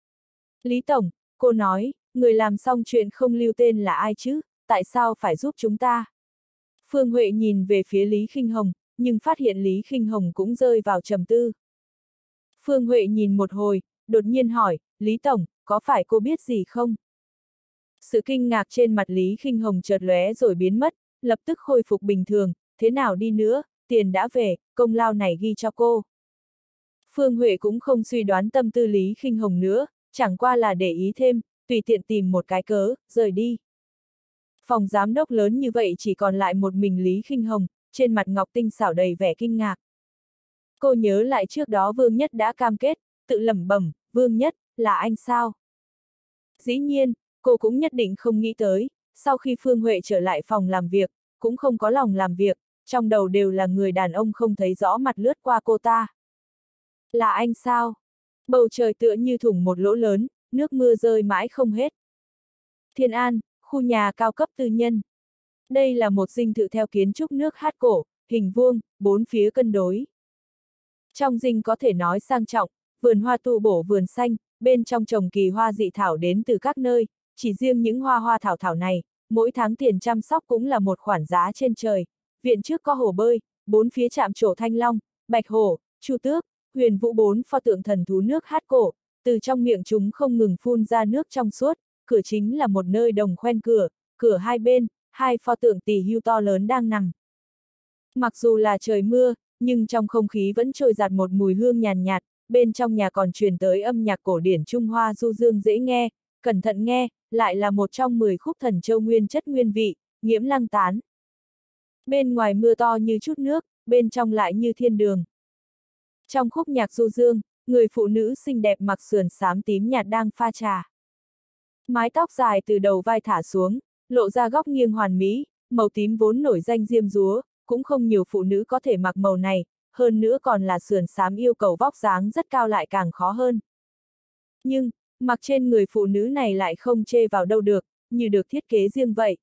Speaker 1: Lý Tổng, cô nói, người làm xong chuyện không lưu tên là ai chứ, tại sao phải giúp chúng ta? Phương Huệ nhìn về phía Lý Khinh Hồng, nhưng phát hiện Lý Khinh Hồng cũng rơi vào trầm tư. Phương Huệ nhìn một hồi, đột nhiên hỏi, Lý Tổng, có phải cô biết gì không? Sự kinh ngạc trên mặt Lý Khinh Hồng chợt lóe rồi biến mất, lập tức khôi phục bình thường, thế nào đi nữa, tiền đã về, công lao này ghi cho cô. Phương Huệ cũng không suy đoán tâm tư Lý Khinh Hồng nữa, chẳng qua là để ý thêm, tùy tiện tìm một cái cớ, rời đi. Phòng giám đốc lớn như vậy chỉ còn lại một mình Lý Khinh Hồng, trên mặt ngọc tinh xảo đầy vẻ kinh ngạc. Cô nhớ lại trước đó Vương Nhất đã cam kết, tự lẩm bẩm, Vương Nhất, là anh sao? Dĩ nhiên, cô cũng nhất định không nghĩ tới, sau khi Phương Huệ trở lại phòng làm việc, cũng không có lòng làm việc, trong đầu đều là người đàn ông không thấy rõ mặt lướt qua cô ta. Là anh sao? Bầu trời tựa như thủng một lỗ lớn, nước mưa rơi mãi không hết. Thiên An, khu nhà cao cấp tư nhân. Đây là một dinh thự theo kiến trúc nước hát cổ, hình vuông, bốn phía cân đối. Trong dinh có thể nói sang trọng, vườn hoa tu bổ vườn xanh, bên trong trồng kỳ hoa dị thảo đến từ các nơi, chỉ riêng những hoa hoa thảo thảo này, mỗi tháng tiền chăm sóc cũng là một khoản giá trên trời. Viện trước có hồ bơi, bốn phía chạm trổ thanh long, bạch hổ, chu tước, huyền vũ bốn pho tượng thần thú nước hát cổ, từ trong miệng chúng không ngừng phun ra nước trong suốt, cửa chính là một nơi đồng khoen cửa, cửa hai bên, hai pho tượng tỳ hưu to lớn đang nằm. Mặc dù là trời mưa, nhưng trong không khí vẫn trôi giạt một mùi hương nhàn nhạt, bên trong nhà còn truyền tới âm nhạc cổ điển Trung Hoa du dương dễ nghe, cẩn thận nghe, lại là một trong mười khúc thần châu nguyên chất nguyên vị, nghiễm lăng tán. Bên ngoài mưa to như chút nước, bên trong lại như thiên đường. Trong khúc nhạc du dương, người phụ nữ xinh đẹp mặc sườn xám tím nhạt đang pha trà. Mái tóc dài từ đầu vai thả xuống, lộ ra góc nghiêng hoàn mỹ, màu tím vốn nổi danh diêm dúa, cũng không nhiều phụ nữ có thể mặc màu này, hơn nữa còn là sườn xám yêu cầu vóc dáng rất cao lại càng khó hơn. Nhưng, mặc trên người phụ nữ này lại không chê vào đâu được, như được thiết kế riêng vậy.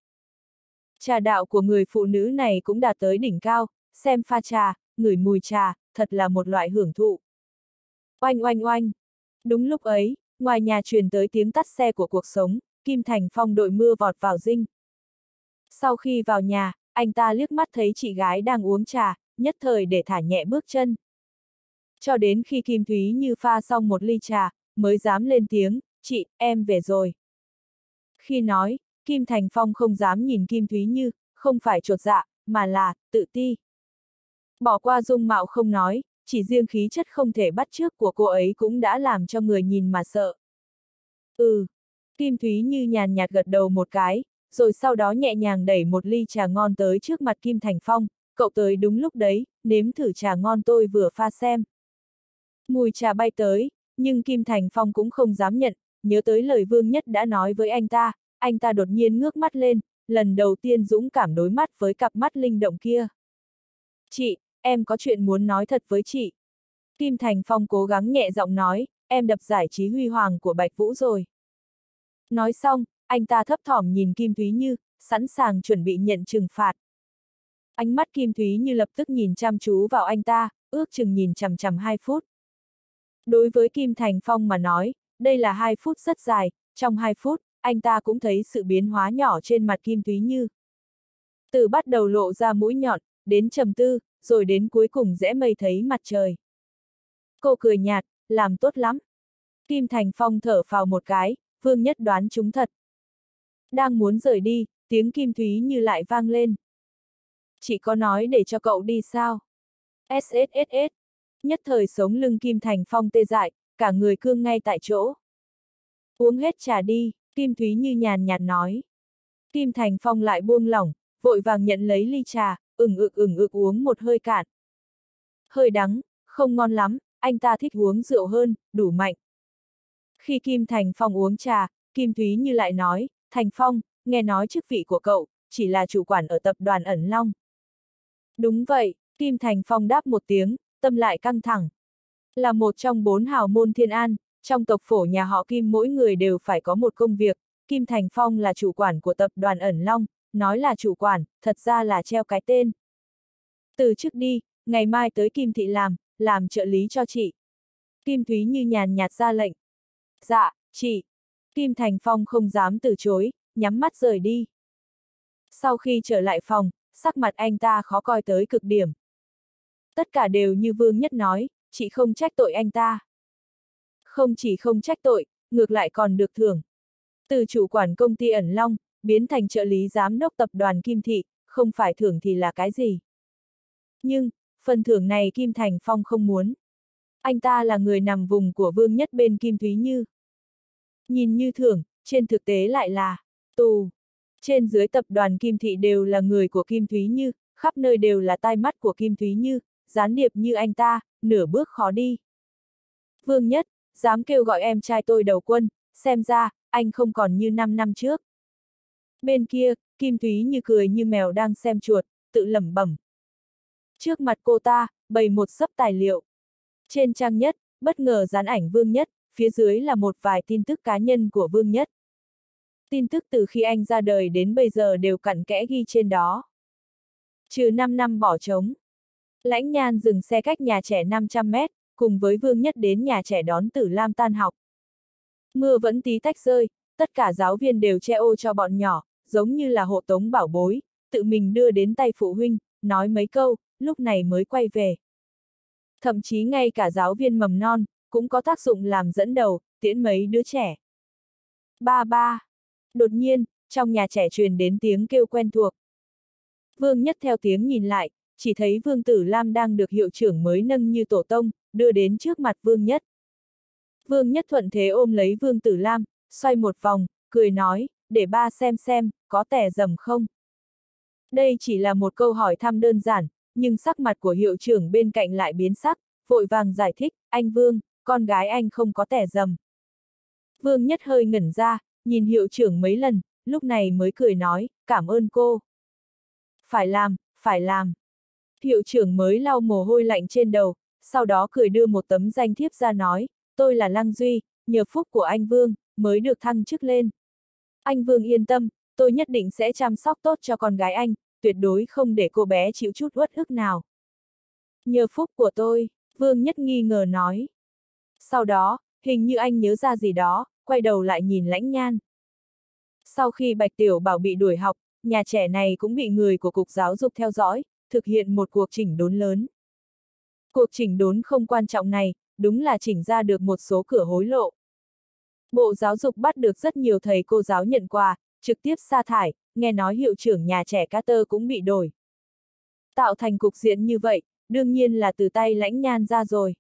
Speaker 1: Trà đạo của người phụ nữ này cũng đạt tới đỉnh cao, xem pha trà, ngửi mùi trà, thật là một loại hưởng thụ. Oanh oanh oanh. Đúng lúc ấy, ngoài nhà truyền tới tiếng tắt xe của cuộc sống, Kim Thành Phong đội mưa vọt vào dinh. Sau khi vào nhà, anh ta liếc mắt thấy chị gái đang uống trà, nhất thời để thả nhẹ bước chân. Cho đến khi Kim Thúy Như pha xong một ly trà, mới dám lên tiếng, chị, em về rồi. Khi nói, Kim Thành Phong không dám nhìn Kim Thúy Như, không phải chột dạ, mà là, tự ti. Bỏ qua dung mạo không nói, chỉ riêng khí chất không thể bắt chước của cô ấy cũng đã làm cho người nhìn mà sợ. Ừ. Kim Thúy Như nhàn nhạt gật đầu một cái, rồi sau đó nhẹ nhàng đẩy một ly trà ngon tới trước mặt Kim Thành Phong, cậu tới đúng lúc đấy, nếm thử trà ngon tôi vừa pha xem. Mùi trà bay tới, nhưng Kim Thành Phong cũng không dám nhận, nhớ tới lời Vương Nhất đã nói với anh ta, anh ta đột nhiên ngước mắt lên, lần đầu tiên dũng cảm đối mắt với cặp mắt linh động kia. Chị, em có chuyện muốn nói thật với chị. Kim Thành Phong cố gắng nhẹ giọng nói, em đập giải trí huy hoàng của Bạch Vũ rồi. Nói xong, anh ta thấp thỏm nhìn Kim Thúy Như, sẵn sàng chuẩn bị nhận trừng phạt. Ánh mắt Kim Thúy Như lập tức nhìn chăm chú vào anh ta, ước chừng nhìn chằm chằm hai phút. Đối với Kim Thành Phong mà nói, đây là hai phút rất dài, trong hai phút, anh ta cũng thấy sự biến hóa nhỏ trên mặt Kim Thúy Như. Từ bắt đầu lộ ra mũi nhọn, đến trầm tư, rồi đến cuối cùng rẽ mây thấy mặt trời. Cô cười nhạt, làm tốt lắm. Kim Thành Phong thở phào một cái, Vương Nhất đoán trúng thật. Đang muốn rời đi, tiếng Kim Thúy Như lại vang lên. Chị có nói để cho cậu đi sao? ét ét ét ét. Nhất thời sống lưng Kim Thành Phong tê dại, cả người cương ngay tại chỗ. Uống hết trà đi, Kim Thúy Như nhàn nhạt nói. Kim Thành Phong lại buông lỏng, vội vàng nhận lấy ly trà, ửng ực ửng ực uống một hơi cạn. Hơi đắng, không ngon lắm, anh ta thích uống rượu hơn, đủ mạnh. Khi Kim Thành Phong uống trà, Kim Thúy Như lại nói, Thành Phong, nghe nói chức vị của cậu, chỉ là chủ quản ở tập đoàn Ẩn Long. Đúng vậy, Kim Thành Phong đáp một tiếng, tâm lại căng thẳng. Là một trong bốn hào môn Thiên An, trong tộc phổ nhà họ Kim mỗi người đều phải có một công việc, Kim Thành Phong là chủ quản của tập đoàn Ẩn Long, nói là chủ quản, thật ra là treo cái tên. Từ chức đi, ngày mai tới Kim Thị làm, làm trợ lý cho chị. Kim Thúy Như nhàn nhạt ra lệnh. Dạ, chị. Kim Thành Phong không dám từ chối, nhắm mắt rời đi. Sau khi trở lại phòng, sắc mặt anh ta khó coi tới cực điểm. Tất cả đều như Vương Nhất nói, chị không trách tội anh ta. Không chỉ không trách tội, ngược lại còn được thưởng. Từ chủ quản công ty Ẩn Long, biến thành trợ lý giám đốc tập đoàn Kim Thị, không phải thưởng thì là cái gì. Nhưng, phần thưởng này Kim Thành Phong không muốn. Anh ta là người nằm vùng của Vương Nhất bên Kim Thúy Như. Nhìn như thưởng, trên thực tế lại là tù. Trên dưới tập đoàn Kim Thị đều là người của Kim Thúy Như, khắp nơi đều là tai mắt của Kim Thúy Như, gián điệp như anh ta, nửa bước khó đi. Vương Nhất, dám kêu gọi em trai tôi đầu quân, xem ra, anh không còn như năm năm trước. Bên kia, Kim Thúy Như cười như mèo đang xem chuột, tự lẩm bẩm. Trước mặt cô ta, bày một xấp tài liệu. Trên trang nhất, bất ngờ dán ảnh Vương Nhất, phía dưới là một vài tin tức cá nhân của Vương Nhất. Tin tức từ khi anh ra đời đến bây giờ đều cặn kẽ ghi trên đó. Trừ năm năm bỏ trống. Lãnh Nhan dừng xe cách nhà trẻ năm trăm mét, cùng với Vương Nhất đến nhà trẻ đón Tử Lam tan học. Mưa vẫn tí tách rơi, tất cả giáo viên đều che ô cho bọn nhỏ, giống như là hộ tống bảo bối, tự mình đưa đến tay phụ huynh, nói mấy câu, lúc này mới quay về. Thậm chí ngay cả giáo viên mầm non, cũng có tác dụng làm dẫn đầu, tiễn mấy đứa trẻ. Ba ba. Đột nhiên, trong nhà trẻ truyền đến tiếng kêu quen thuộc. Vương Nhất theo tiếng nhìn lại, chỉ thấy Vương Tử Lam đang được hiệu trưởng mới nâng như tổ tông, đưa đến trước mặt Vương Nhất. Vương Nhất thuận thế ôm lấy Vương Tử Lam, xoay một vòng, cười nói, để ba xem xem, có tẻ dầm không? Đây chỉ là một câu hỏi thăm đơn giản, nhưng sắc mặt của hiệu trưởng bên cạnh lại biến sắc, vội vàng giải thích, anh Vương, con gái anh không có tẻ dầm. Vương Nhất hơi ngẩn ra, nhìn hiệu trưởng mấy lần, lúc này mới cười nói, cảm ơn cô. Phải làm, phải làm. Hiệu trưởng mới lau mồ hôi lạnh trên đầu, sau đó cười đưa một tấm danh thiếp ra nói, tôi là Lăng Duy, nhờ phúc của anh Vương, mới được thăng chức lên. Anh Vương yên tâm, tôi nhất định sẽ chăm sóc tốt cho con gái anh, tuyệt đối không để cô bé chịu chút uất ức nào. Nhờ phúc của tôi, Vương Nhất nghi ngờ nói. Sau đó, hình như anh nhớ ra gì đó, quay đầu lại nhìn Lãnh Nhan. Sau khi Bạch Tiểu Bảo bị đuổi học, nhà trẻ này cũng bị người của Cục Giáo dục theo dõi, thực hiện một cuộc chỉnh đốn lớn. Cuộc chỉnh đốn không quan trọng này, đúng là chỉnh ra được một số cửa hối lộ. Bộ Giáo dục bắt được rất nhiều thầy cô giáo nhận quà, trực tiếp sa thải, nghe nói hiệu trưởng nhà trẻ Carter cũng bị đổi. Tạo thành cục diện như vậy, đương nhiên là từ tay Lãnh Nhan ra rồi.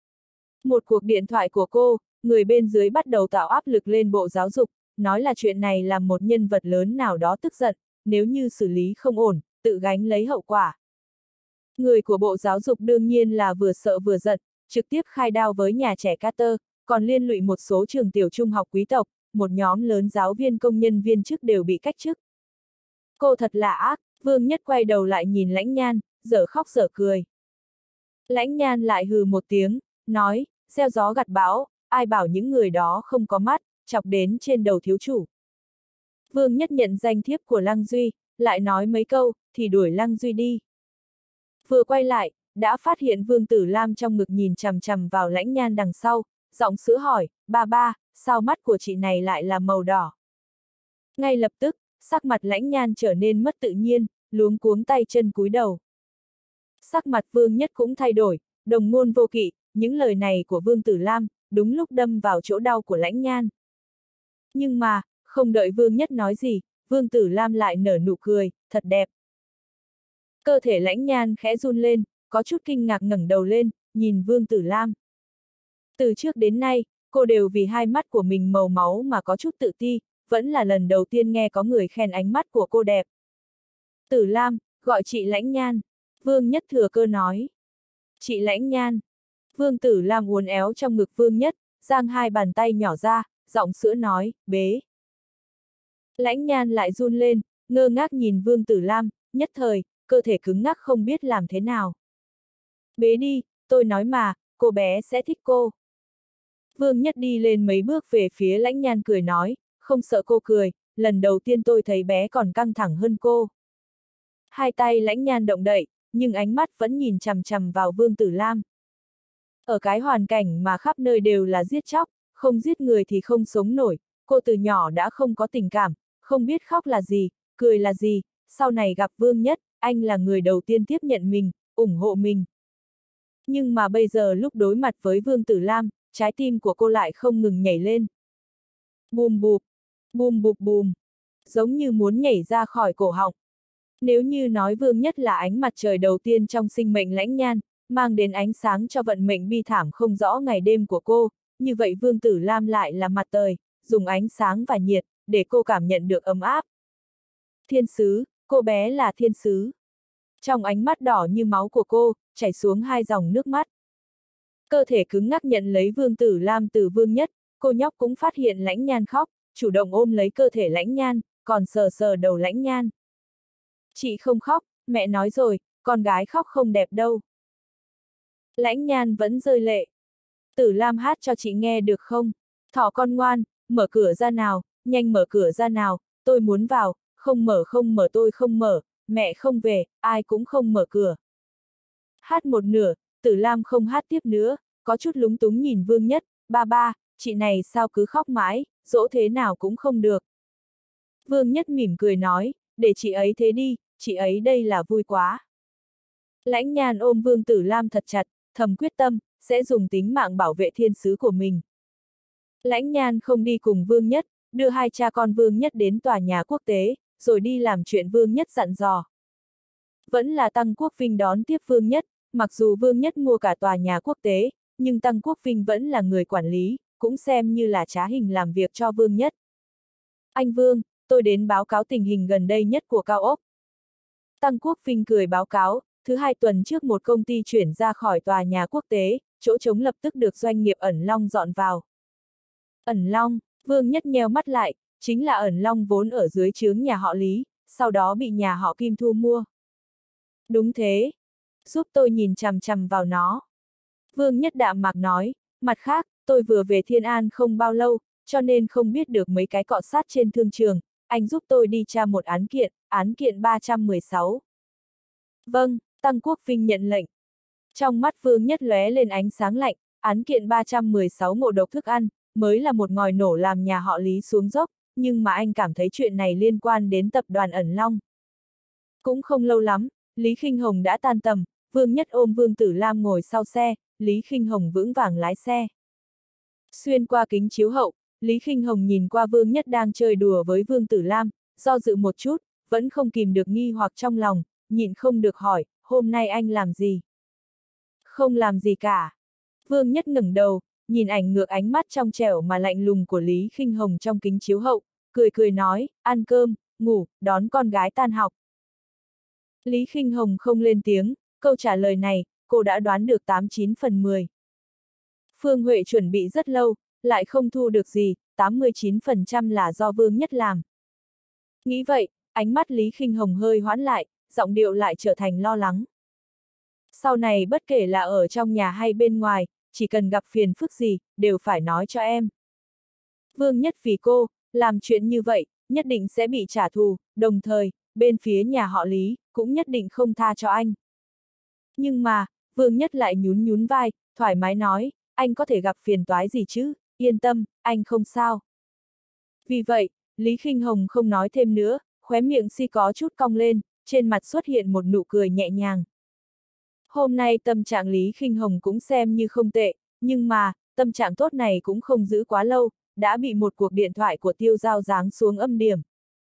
Speaker 1: Một cuộc điện thoại của cô, người bên dưới bắt đầu tạo áp lực lên Bộ Giáo dục, nói là chuyện này làm một nhân vật lớn nào đó tức giận, nếu như xử lý không ổn, tự gánh lấy hậu quả. Người của Bộ Giáo dục đương nhiên là vừa sợ vừa giận, trực tiếp khai đao với nhà trẻ Carter, còn liên lụy một số trường tiểu trung học quý tộc, một nhóm lớn giáo viên công nhân viên chức đều bị cách chức. Cô thật là ác, Vương Nhất quay đầu lại nhìn Lãnh Nhan, dở khóc dở cười. Lãnh Nhan lại hừ một tiếng, nói, gieo gió gặt bão, ai bảo những người đó không có mắt, chọc đến trên đầu thiếu chủ. Vương Nhất nhận danh thiếp của Lăng Duy, lại nói mấy câu, thì đuổi Lăng Duy đi. Vừa quay lại, đã phát hiện Vương Tử Lam trong ngực nhìn chằm chằm vào Lãnh Nhan đằng sau, giọng sữa hỏi, ba ba, sao mắt của chị này lại là màu đỏ? Ngay lập tức, sắc mặt Lãnh Nhan trở nên mất tự nhiên, luống cuống tay chân cúi đầu. Sắc mặt Vương Nhất cũng thay đổi, đồng ngôn vô kỵ, những lời này của Vương Tử Lam, đúng lúc đâm vào chỗ đau của Lãnh Nhan. Nhưng mà, không đợi Vương Nhất nói gì, Vương Tử Lam lại nở nụ cười, thật đẹp. Cơ thể Lãnh Nhan khẽ run lên, có chút kinh ngạc ngẩng đầu lên, nhìn Vương Tử Lam. Từ trước đến nay, cô đều vì hai mắt của mình màu máu mà có chút tự ti, vẫn là lần đầu tiên nghe có người khen ánh mắt của cô đẹp. Tử Lam, gọi chị Lãnh Nhan. Vương Nhất thừa cơ nói. Chị Lãnh Nhan. Vương Tử Lam uốn éo trong ngực Vương Nhất, giang hai bàn tay nhỏ ra, giọng sữa nói, bế. Lãnh Nhan lại run lên, ngơ ngác nhìn Vương Tử Lam, nhất thời, cơ thể cứng ngắc không biết làm thế nào. Bế đi, tôi nói mà, cô bé sẽ thích cô. Vương Nhất đi lên mấy bước về phía Lãnh Nhan cười nói, không sợ cô cười, lần đầu tiên tôi thấy bé còn căng thẳng hơn cô. Hai tay Lãnh Nhan động đậy, nhưng ánh mắt vẫn nhìn chằm chằm vào Vương Tử Lam. Ở cái hoàn cảnh mà khắp nơi đều là giết chóc, không giết người thì không sống nổi, cô từ nhỏ đã không có tình cảm, không biết khóc là gì, cười là gì, sau này gặp Vương Nhất, anh là người đầu tiên tiếp nhận mình, ủng hộ mình. Nhưng mà bây giờ lúc đối mặt với Vương Tử Lam, trái tim của cô lại không ngừng nhảy lên. Bùm bụp, bùm bụp bùm, giống như muốn nhảy ra khỏi cổ họng. Nếu như nói Vương Nhất là ánh mặt trời đầu tiên trong sinh mệnh Lãnh Nhan, mang đến ánh sáng cho vận mệnh bi thảm không rõ ngày đêm của cô, như vậy Vương Tử Lam lại là mặt trời, dùng ánh sáng và nhiệt, để cô cảm nhận được ấm áp. Thiên sứ, cô bé là thiên sứ. Trong ánh mắt đỏ như máu của cô, chảy xuống hai dòng nước mắt. Cơ thể cứng ngắc nhận lấy Vương Tử Lam từ Vương Nhất, cô nhóc cũng phát hiện Lãnh Nhan khóc, chủ động ôm lấy cơ thể Lãnh Nhan, còn sờ sờ đầu Lãnh Nhan. Chị không khóc, mẹ nói rồi, con gái khóc không đẹp đâu. Lãnh Nhan vẫn rơi lệ. Tử Lam hát cho chị nghe được không? Thỏ con ngoan, mở cửa ra nào, nhanh mở cửa ra nào, tôi muốn vào, không mở không mở tôi không mở, mẹ không về, ai cũng không mở cửa. Hát một nửa, Tử Lam không hát tiếp nữa, có chút lúng túng nhìn Vương Nhất, ba ba, chị này sao cứ khóc mãi, dỗ thế nào cũng không được. Vương Nhất mỉm cười nói, để chị ấy thế đi, chị ấy đây là vui quá. Lãnh Nhan ôm Vương Tử Lam thật chặt, thầm quyết tâm, sẽ dùng tính mạng bảo vệ thiên sứ của mình. Lãnh Nhan không đi cùng Vương Nhất, đưa hai cha con Vương Nhất đến tòa nhà quốc tế, rồi đi làm chuyện Vương Nhất dặn dò. Vẫn là Tăng Quốc Vinh đón tiếp Vương Nhất, mặc dù Vương Nhất mua cả tòa nhà quốc tế, nhưng Tăng Quốc Vinh vẫn là người quản lý, cũng xem như là trá hình làm việc cho Vương Nhất. Anh Vương, tôi đến báo cáo tình hình gần đây nhất của cao ốc. Tăng Quốc Vinh cười báo cáo, thứ hai tuần trước một công ty chuyển ra khỏi tòa nhà quốc tế, chỗ trống lập tức được doanh nghiệp Ẩn Long dọn vào. Ẩn Long, Vương Nhất nheo mắt lại, chính là Ẩn Long vốn ở dưới trướng nhà họ Lý, sau đó bị nhà họ Kim thu mua. Đúng thế. Giúp tôi nhìn chằm chằm vào nó. Vương Nhất đạm mạc nói, mặt khác, tôi vừa về Thiên An không bao lâu, cho nên không biết được mấy cái cọ sát trên thương trường, anh giúp tôi đi tra một án kiện, án kiện ba trăm mười sáu. Vâng, Tăng Quốc Vinh nhận lệnh. Trong mắt Vương Nhất lóe lên ánh sáng lạnh, án kiện ba trăm mười sáu ngộ độc thức ăn, mới là một ngòi nổ làm nhà họ Lý xuống dốc, nhưng mà anh cảm thấy chuyện này liên quan đến tập đoàn Ẩn Long. Cũng không lâu lắm, Lý Khinh Hồng đã tan tầm, Vương Nhất ôm Vương Tử Lam ngồi sau xe, Lý Khinh Hồng vững vàng lái xe. Xuyên qua kính chiếu hậu, Lý Khinh Hồng nhìn qua Vương Nhất đang chơi đùa với Vương Tử Lam, do dự một chút, vẫn không kìm được nghi hoặc trong lòng, nhịn không được hỏi, hôm nay anh làm gì? Không làm gì cả. Vương Nhất ngẩng đầu, nhìn ảnh ngược ánh mắt trong trẻo mà lạnh lùng của Lý Khinh Hồng trong kính chiếu hậu, cười cười nói, ăn cơm, ngủ, đón con gái tan học. Lý Khinh Hồng không lên tiếng, câu trả lời này, cô đã đoán được tám chín phần mười. Phương Huệ chuẩn bị rất lâu, lại không thu được gì, tám mươi chín phần trăm là do Vương Nhất làm. Nghĩ vậy, ánh mắt Lý Khinh Hồng hơi hoãn lại, giọng điệu lại trở thành lo lắng. Sau này bất kể là ở trong nhà hay bên ngoài, chỉ cần gặp phiền phức gì, đều phải nói cho em. Vương Nhất vì cô, làm chuyện như vậy, nhất định sẽ bị trả thù, đồng thời, bên phía nhà họ Lý, cũng nhất định không tha cho anh. Nhưng mà, Vương Nhất lại nhún nhún vai, thoải mái nói, anh có thể gặp phiền toái gì chứ, yên tâm, anh không sao. Vì vậy, Lý Khinh Hồng không nói thêm nữa, khóe miệng si có chút cong lên, trên mặt xuất hiện một nụ cười nhẹ nhàng. Hôm nay tâm trạng Lý Khinh Hồng cũng xem như không tệ, nhưng mà, tâm trạng tốt này cũng không giữ quá lâu, đã bị một cuộc điện thoại của Tiêu Giao giáng xuống âm điểm.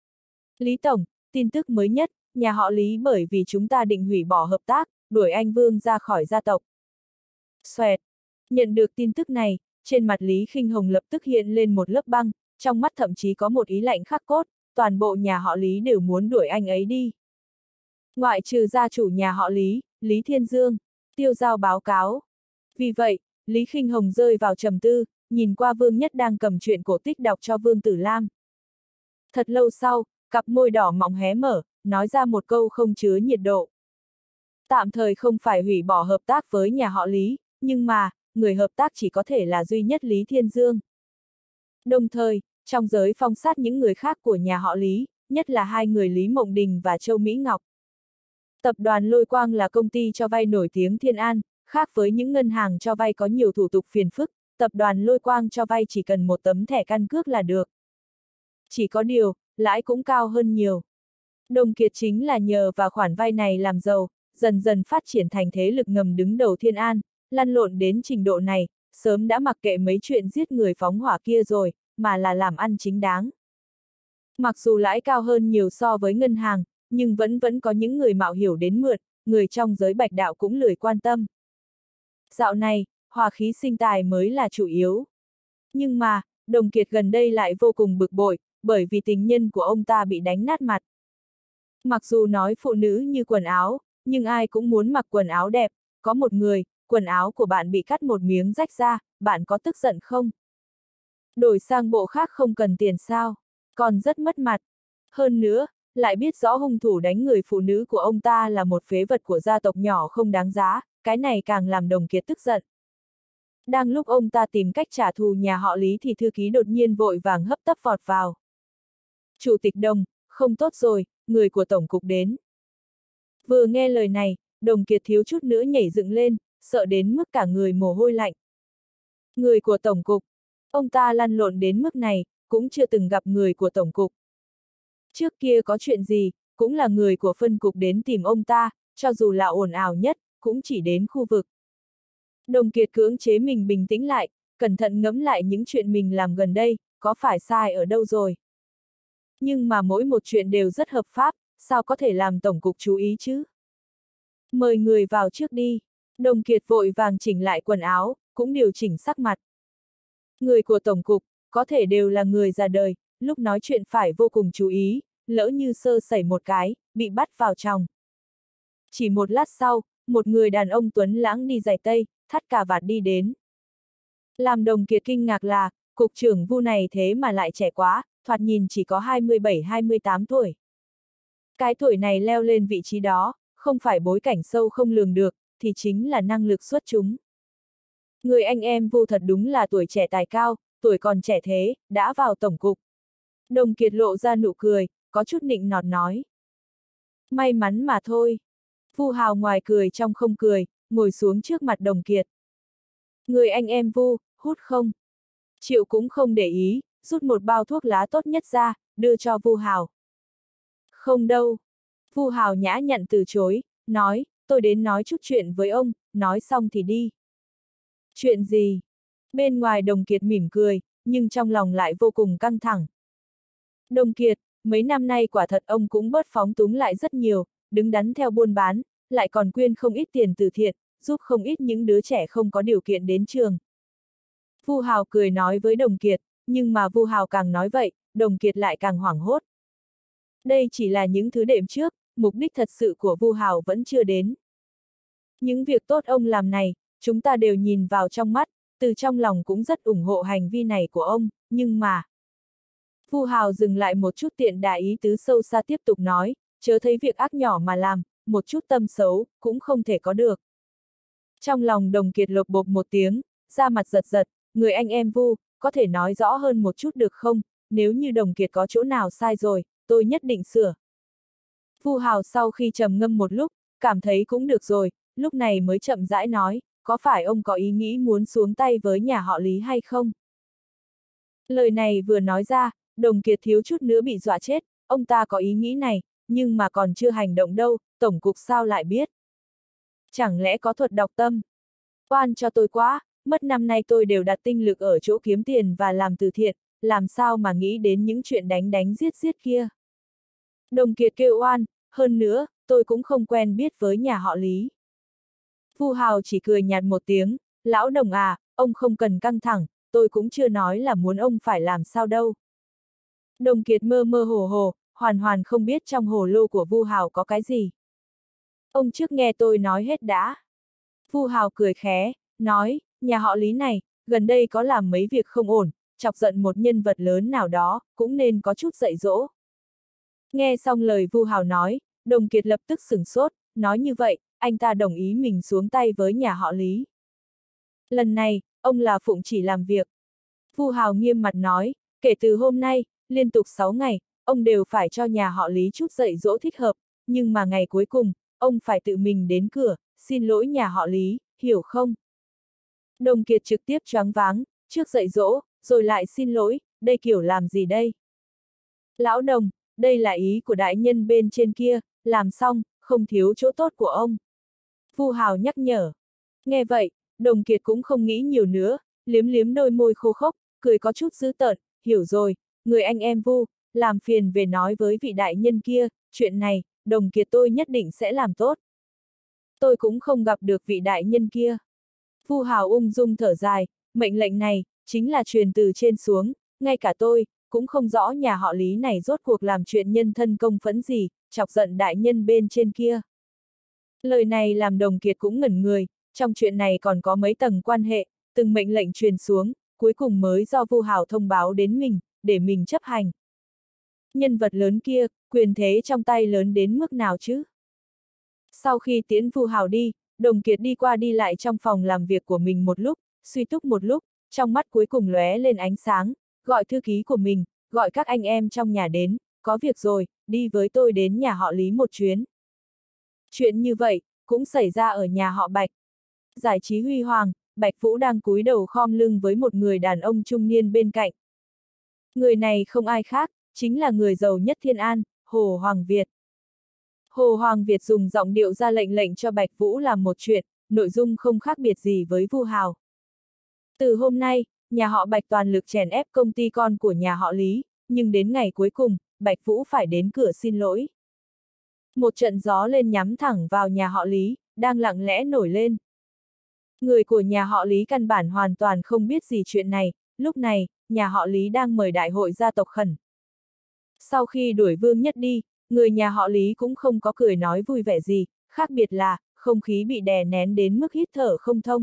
Speaker 1: Lý Tổng, tin tức mới nhất, nhà họ Lý bởi vì chúng ta định hủy bỏ hợp tác, đuổi anh Vương ra khỏi gia tộc. Xoẹt. Nhận được tin tức này, trên mặt Lý Khinh Hồng lập tức hiện lên một lớp băng, trong mắt thậm chí có một ý lạnh khắc cốt, toàn bộ nhà họ Lý đều muốn đuổi anh ấy đi. Ngoại trừ gia chủ nhà họ Lý, Lý Thiên Dương, Tiêu Giao báo cáo. Vì vậy, Lý Khinh Hồng rơi vào trầm tư, nhìn qua Vương Nhất đang cầm truyện cổ tích đọc cho Vương Tử Lam. Thật lâu sau, cặp môi đỏ mọng hé mở, nói ra một câu không chứa nhiệt độ. Tạm thời không phải hủy bỏ hợp tác với nhà họ Lý, nhưng mà, người hợp tác chỉ có thể là duy nhất Lý Thiên Dương. Đồng thời, trong giới phong sát những người khác của nhà họ Lý, nhất là hai người Lý Mộng Đình và Châu Mỹ Ngọc. Tập đoàn Lôi Quang là công ty cho vay nổi tiếng Thiên An, khác với những ngân hàng cho vay có nhiều thủ tục phiền phức, tập đoàn Lôi Quang cho vay chỉ cần một tấm thẻ căn cước là được. Chỉ có điều, lãi cũng cao hơn nhiều. Đồng Kiệt chính là nhờ vào khoản vay này làm giàu, dần dần phát triển thành thế lực ngầm đứng đầu Thiên An, lăn lộn đến trình độ này, sớm đã mặc kệ mấy chuyện giết người phóng hỏa kia rồi, mà là làm ăn chính đáng. Mặc dù lãi cao hơn nhiều so với ngân hàng, nhưng vẫn vẫn có những người mạo hiểu đến mượn, người trong giới bạch đạo cũng lười quan tâm. Dạo này, hòa khí sinh tài mới là chủ yếu. Nhưng mà, Đồng Kiệt gần đây lại vô cùng bực bội, bởi vì tình nhân của ông ta bị đánh nát mặt. Mặc dù nói phụ nữ như quần áo, nhưng ai cũng muốn mặc quần áo đẹp, có một người, quần áo của bạn bị cắt một miếng rách ra, bạn có tức giận không? Đổi sang bộ khác không cần tiền sao? Còn rất mất mặt. Hơn nữa, lại biết rõ hung thủ đánh người phụ nữ của ông ta là một phế vật của gia tộc nhỏ không đáng giá, cái này càng làm Đồng Kiệt tức giận. Đang lúc ông ta tìm cách trả thù nhà họ Lý thì thư ký đột nhiên vội vàng hấp tấp vọt vào. Chủ tịch Đồng, không tốt rồi, người của tổng cục đến. Vừa nghe lời này, Đồng Kiệt thiếu chút nữa nhảy dựng lên, sợ đến mức cả người mồ hôi lạnh. Người của tổng cục, ông ta lăn lộn đến mức này, cũng chưa từng gặp người của tổng cục. Trước kia có chuyện gì, cũng là người của phân cục đến tìm ông ta, cho dù là ồn ào nhất, cũng chỉ đến khu vực. Đồng Kiệt cưỡng chế mình bình tĩnh lại, cẩn thận ngẫm lại những chuyện mình làm gần đây, có phải sai ở đâu rồi. Nhưng mà mỗi một chuyện đều rất hợp pháp, sao có thể làm tổng cục chú ý chứ? Mời người vào trước đi. Đồng Kiệt vội vàng chỉnh lại quần áo, cũng điều chỉnh sắc mặt. Người của tổng cục, có thể đều là người già đời, lúc nói chuyện phải vô cùng chú ý, lỡ như sơ sẩy một cái, bị bắt vào trong. Chỉ một lát sau, một người đàn ông tuấn lãng đi giày tây, thắt cà vạt đi đến. Làm Đồng Kiệt kinh ngạc là, cục trưởng Vu này thế mà lại trẻ quá, thoạt nhìn chỉ có hai mươi bảy hai mươi tám tuổi. Cái tuổi này leo lên vị trí đó, không phải bối cảnh sâu không lường được, thì chính là năng lực xuất chúng. Người anh em Vu thật đúng là tuổi trẻ tài cao, tuổi còn trẻ thế, đã vào tổng cục. Đồng Kiệt lộ ra nụ cười, có chút nịnh nọt nói. May mắn mà thôi. Vu Hào ngoài cười trong không cười, ngồi xuống trước mặt Đồng Kiệt. Người anh em Vu, hút không? Triệu cũng không để ý, rút một bao thuốc lá tốt nhất ra, đưa cho Vu Hào. Không đâu. Vu Hào nhã nhặn từ chối, nói, tôi đến nói chút chuyện với ông, nói xong thì đi. Chuyện gì? Bên ngoài Đồng Kiệt mỉm cười, nhưng trong lòng lại vô cùng căng thẳng. Đồng Kiệt, mấy năm nay quả thật ông cũng bớt phóng túng lại rất nhiều, đứng đắn theo buôn bán, lại còn quyên không ít tiền từ thiện, giúp không ít những đứa trẻ không có điều kiện đến trường. Vu Hào cười nói với Đồng Kiệt, nhưng mà Vu Hào càng nói vậy, Đồng Kiệt lại càng hoảng hốt. Đây chỉ là những thứ đệm trước, mục đích thật sự của Vu Hào vẫn chưa đến. Những việc tốt ông làm này, chúng ta đều nhìn vào trong mắt, từ trong lòng cũng rất ủng hộ hành vi này của ông, nhưng mà... Vu Hào dừng lại một chút tiện đà ý tứ sâu xa tiếp tục nói, chớ thấy việc ác nhỏ mà làm, một chút tâm xấu, cũng không thể có được. Trong lòng Đồng Kiệt lột bột một tiếng, da mặt giật giật, người anh em Vu, có thể nói rõ hơn một chút được không, nếu như Đồng Kiệt có chỗ nào sai rồi, tôi nhất định sửa. Vu Hào sau khi trầm ngâm một lúc, cảm thấy cũng được rồi, lúc này mới chậm rãi nói, có phải ông có ý nghĩ muốn xuống tay với nhà họ Lý hay không? Lời này vừa nói ra, Đồng Kiệt thiếu chút nữa bị dọa chết, ông ta có ý nghĩ này, nhưng mà còn chưa hành động đâu, tổng cục sao lại biết? Chẳng lẽ có thuật đọc tâm? Oan cho tôi quá, mất năm nay tôi đều đặt tinh lực ở chỗ kiếm tiền và làm từ thiện, làm sao mà nghĩ đến những chuyện đánh đánh giết giết kia? Đồng Kiệt kêu oan, hơn nữa, tôi cũng không quen biết với nhà họ Lý. Vu Hào chỉ cười nhạt một tiếng, lão Đồng à, ông không cần căng thẳng, tôi cũng chưa nói là muốn ông phải làm sao đâu. Đồng Kiệt mơ mơ hồ hồ, hoàn hoàn không biết trong hồ lô của Vu Hào có cái gì. Ông trước nghe tôi nói hết đã. Vu Hào cười khé, nói, nhà họ Lý này, gần đây có làm mấy việc không ổn, chọc giận một nhân vật lớn nào đó, cũng nên có chút dạy dỗ. Nghe xong lời Vu Hào nói, Đồng Kiệt lập tức sửng sốt, nói như vậy, anh ta đồng ý mình xuống tay với nhà họ Lý. Lần này, ông là phụng chỉ làm việc. Vu Hào nghiêm mặt nói, kể từ hôm nay, liên tục sáu ngày, ông đều phải cho nhà họ Lý chút dạy dỗ thích hợp, nhưng mà ngày cuối cùng, ông phải tự mình đến cửa, xin lỗi nhà họ Lý, hiểu không? Đồng Kiệt trực tiếp choáng váng, trước dạy dỗ, rồi lại xin lỗi, đây kiểu làm gì đây? Lão Đồng, đây là ý của đại nhân bên trên kia, làm xong, không thiếu chỗ tốt của ông. Vu Hào nhắc nhở. Nghe vậy, Đồng Kiệt cũng không nghĩ nhiều nữa, liếm liếm đôi môi khô khốc, cười có chút dữ tợn, hiểu rồi, người anh em Vu, làm phiền về nói với vị đại nhân kia, chuyện này, Đồng Kiệt tôi nhất định sẽ làm tốt. Tôi cũng không gặp được vị đại nhân kia. Vu Hào ung dung thở dài, mệnh lệnh này, chính là truyền từ trên xuống, ngay cả tôi, cũng không rõ nhà họ Lý này rốt cuộc làm chuyện nhân thân công phẫn gì, chọc giận đại nhân bên trên kia. Lời này làm Đồng Kiệt cũng ngẩn người, trong chuyện này còn có mấy tầng quan hệ, từng mệnh lệnh truyền xuống, cuối cùng mới do Vu Hào thông báo đến mình, để mình chấp hành. Nhân vật lớn kia, quyền thế trong tay lớn đến mức nào chứ? Sau khi tiễn Vu Hào đi, Đồng Kiệt đi qua đi lại trong phòng làm việc của mình một lúc, suy túc một lúc, trong mắt cuối cùng lóe lên ánh sáng, gọi thư ký của mình, gọi các anh em trong nhà đến, có việc rồi, đi với tôi đến nhà họ Lý một chuyến. Chuyện như vậy, cũng xảy ra ở nhà họ Bạch. Giải trí huy hoàng, Bạch Vũ đang cúi đầu khom lưng với một người đàn ông trung niên bên cạnh. Người này không ai khác, chính là người giàu nhất Thiên An, Hồ Hoàng Việt. Hồ Hoàng Việt dùng giọng điệu ra lệnh lệnh cho Bạch Vũ làm một chuyện, nội dung không khác biệt gì với Vu Hào. Từ hôm nay, nhà họ Bạch toàn lực chèn ép công ty con của nhà họ Lý, nhưng đến ngày cuối cùng, Bạch Vũ phải đến cửa xin lỗi. Một trận gió lên nhắm thẳng vào nhà họ Lý, đang lặng lẽ nổi lên. Người của nhà họ Lý căn bản hoàn toàn không biết gì chuyện này, lúc này, nhà họ Lý đang mời đại hội gia tộc khẩn. Sau khi đuổi Vương Nhất đi, người nhà họ Lý cũng không có cười nói vui vẻ gì, khác biệt là, không khí bị đè nén đến mức hít thở không thông.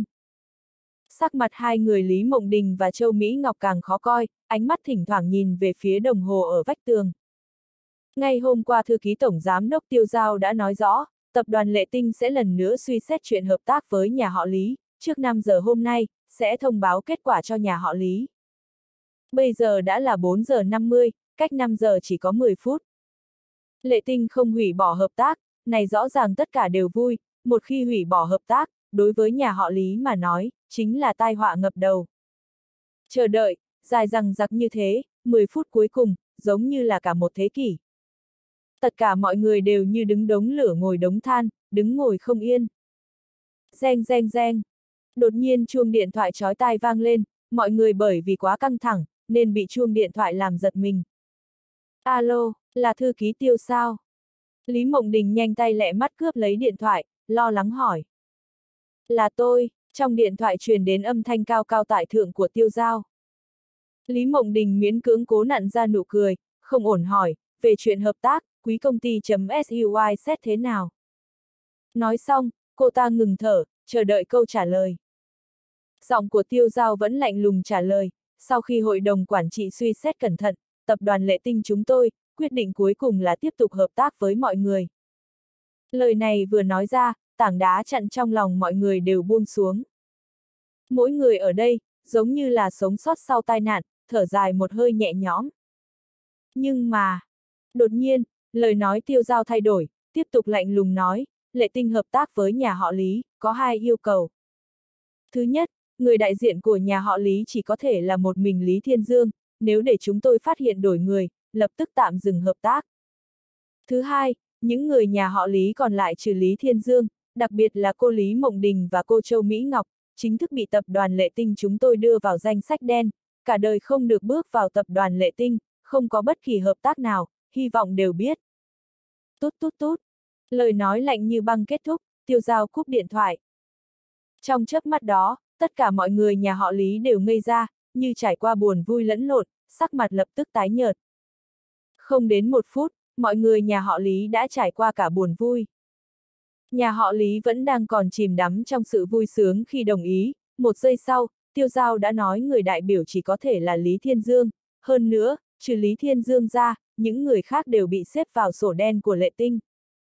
Speaker 1: Sắc mặt hai người Lý Mộng Đình và Châu Mỹ Ngọc càng khó coi, ánh mắt thỉnh thoảng nhìn về phía đồng hồ ở vách tường. Ngay hôm qua thư ký tổng giám đốc Tiêu Giao đã nói rõ, tập đoàn Lệ Tinh sẽ lần nữa suy xét chuyện hợp tác với nhà họ Lý, trước năm giờ hôm nay, sẽ thông báo kết quả cho nhà họ Lý. Bây giờ đã là bốn giờ năm mươi, cách năm giờ chỉ có mười phút. Lệ Tinh không hủy bỏ hợp tác, này rõ ràng tất cả đều vui, một khi hủy bỏ hợp tác, đối với nhà họ Lý mà nói, chính là tai họa ngập đầu. Chờ đợi, dài dằng dặc như thế, mười phút cuối cùng, giống như là cả một thế kỷ. Tất cả mọi người đều như đứng đống lửa ngồi đống than, đứng ngồi không yên. Reng reng reng. Đột nhiên chuông điện thoại chói tai vang lên, mọi người bởi vì quá căng thẳng, nên bị chuông điện thoại làm giật mình. Alo, là thư ký Tiêu sao? Lý Mộng Đình nhanh tay lẹ mắt cướp lấy điện thoại, lo lắng hỏi. Là tôi, trong điện thoại truyền đến âm thanh cao cao tại thượng của Tiêu Giao. Lý Mộng Đình miễn cưỡng cố nặn ra nụ cười, không ổn hỏi, về chuyện hợp tác, quý công ty.suy xét thế nào? Nói xong, cô ta ngừng thở, chờ đợi câu trả lời. Giọng của Tiêu Giao vẫn lạnh lùng trả lời, sau khi hội đồng quản trị suy xét cẩn thận, tập đoàn Lệ Tinh chúng tôi, quyết định cuối cùng là tiếp tục hợp tác với mọi người. Lời này vừa nói ra, tảng đá chặn trong lòng mọi người đều buông xuống. Mỗi người ở đây, giống như là sống sót sau tai nạn, thở dài một hơi nhẹ nhõm. Nhưng mà, đột nhiên, lời nói Tiêu Giao thay đổi, tiếp tục lạnh lùng nói, Lệ Tinh hợp tác với nhà họ Lý, có hai yêu cầu. Thứ nhất, người đại diện của nhà họ Lý chỉ có thể là một mình Lý Thiên Dương, nếu để chúng tôi phát hiện đổi người, lập tức tạm dừng hợp tác. Thứ hai, những người nhà họ Lý còn lại trừ Lý Thiên Dương, đặc biệt là cô Lý Mộng Đình và cô Châu Mỹ Ngọc, chính thức bị tập đoàn Lệ Tinh chúng tôi đưa vào danh sách đen, cả đời không được bước vào tập đoàn Lệ Tinh, không có bất kỳ hợp tác nào, hy vọng đều biết. Tút tút tút. Lời nói lạnh như băng kết thúc, Tiêu Giao cúp điện thoại. Trong chớp mắt đó, tất cả mọi người nhà họ Lý đều ngây ra, như trải qua buồn vui lẫn lộn, sắc mặt lập tức tái nhợt. Không đến một phút, mọi người nhà họ Lý đã trải qua cả buồn vui. Nhà họ Lý vẫn đang còn chìm đắm trong sự vui sướng khi đồng ý, một giây sau, Tiêu Giao đã nói người đại biểu chỉ có thể là Lý Thiên Dương, hơn nữa, trừ Lý Thiên Dương ra, những người khác đều bị xếp vào sổ đen của Lệ Tinh.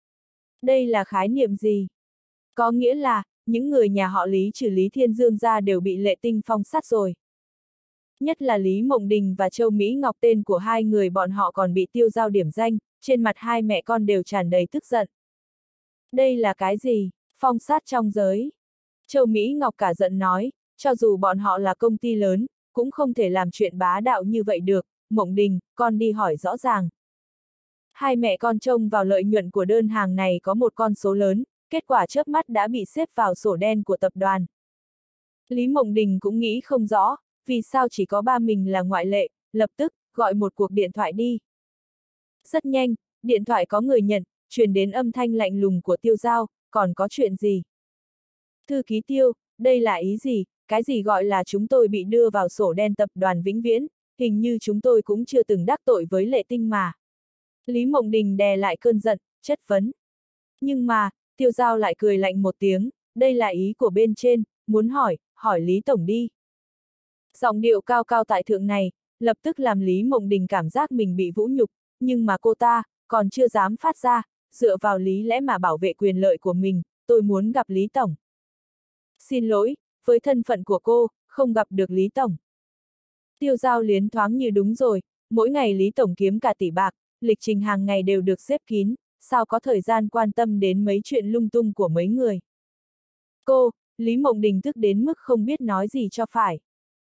Speaker 1: Đây là khái niệm gì? Có nghĩa là, những người nhà họ Lý trừ Lý Thiên Dương ra đều bị Lệ Tinh phong sát rồi. Nhất là Lý Mộng Đình và Châu Mỹ Ngọc, tên của hai người bọn họ còn bị Tiêu Giao điểm danh, trên mặt hai mẹ con đều tràn đầy tức giận. Đây là cái gì? Phong sát trong giới. Châu Mỹ Ngọc cả giận nói, cho dù bọn họ là công ty lớn, cũng không thể làm chuyện bá đạo như vậy được, Mộng Đình, con đi hỏi rõ ràng. Hai mẹ con trông vào lợi nhuận của đơn hàng này có một con số lớn, kết quả chớp mắt đã bị xếp vào sổ đen của tập đoàn. Lý Mộng Đình cũng nghĩ không rõ, vì sao chỉ có ba mình là ngoại lệ, lập tức, gọi một cuộc điện thoại đi. Rất nhanh, điện thoại có người nhận, truyền đến âm thanh lạnh lùng của Tiêu Giao, còn có chuyện gì? Thư ký Tiêu, đây là ý gì, cái gì gọi là chúng tôi bị đưa vào sổ đen tập đoàn vĩnh viễn, hình như chúng tôi cũng chưa từng đắc tội với Lệ Tinh mà. Lý Mộng Đình đè lại cơn giận, chất vấn. Nhưng mà, Tiêu Giao lại cười lạnh một tiếng, đây là ý của bên trên, muốn hỏi, hỏi Lý Tổng đi. Giọng điệu cao cao tại thượng này, lập tức làm Lý Mộng Đình cảm giác mình bị vũ nhục, nhưng mà cô ta, còn chưa dám phát ra, dựa vào lý lẽ mà bảo vệ quyền lợi của mình, tôi muốn gặp Lý Tổng. Xin lỗi, với thân phận của cô, không gặp được Lý Tổng. Tiêu Giao liến thoáng như đúng rồi, mỗi ngày Lý Tổng kiếm cả tỷ bạc, lịch trình hàng ngày đều được xếp kín, sao có thời gian quan tâm đến mấy chuyện lung tung của mấy người. Cô, Lý Mộng Đình tức đến mức không biết nói gì cho phải.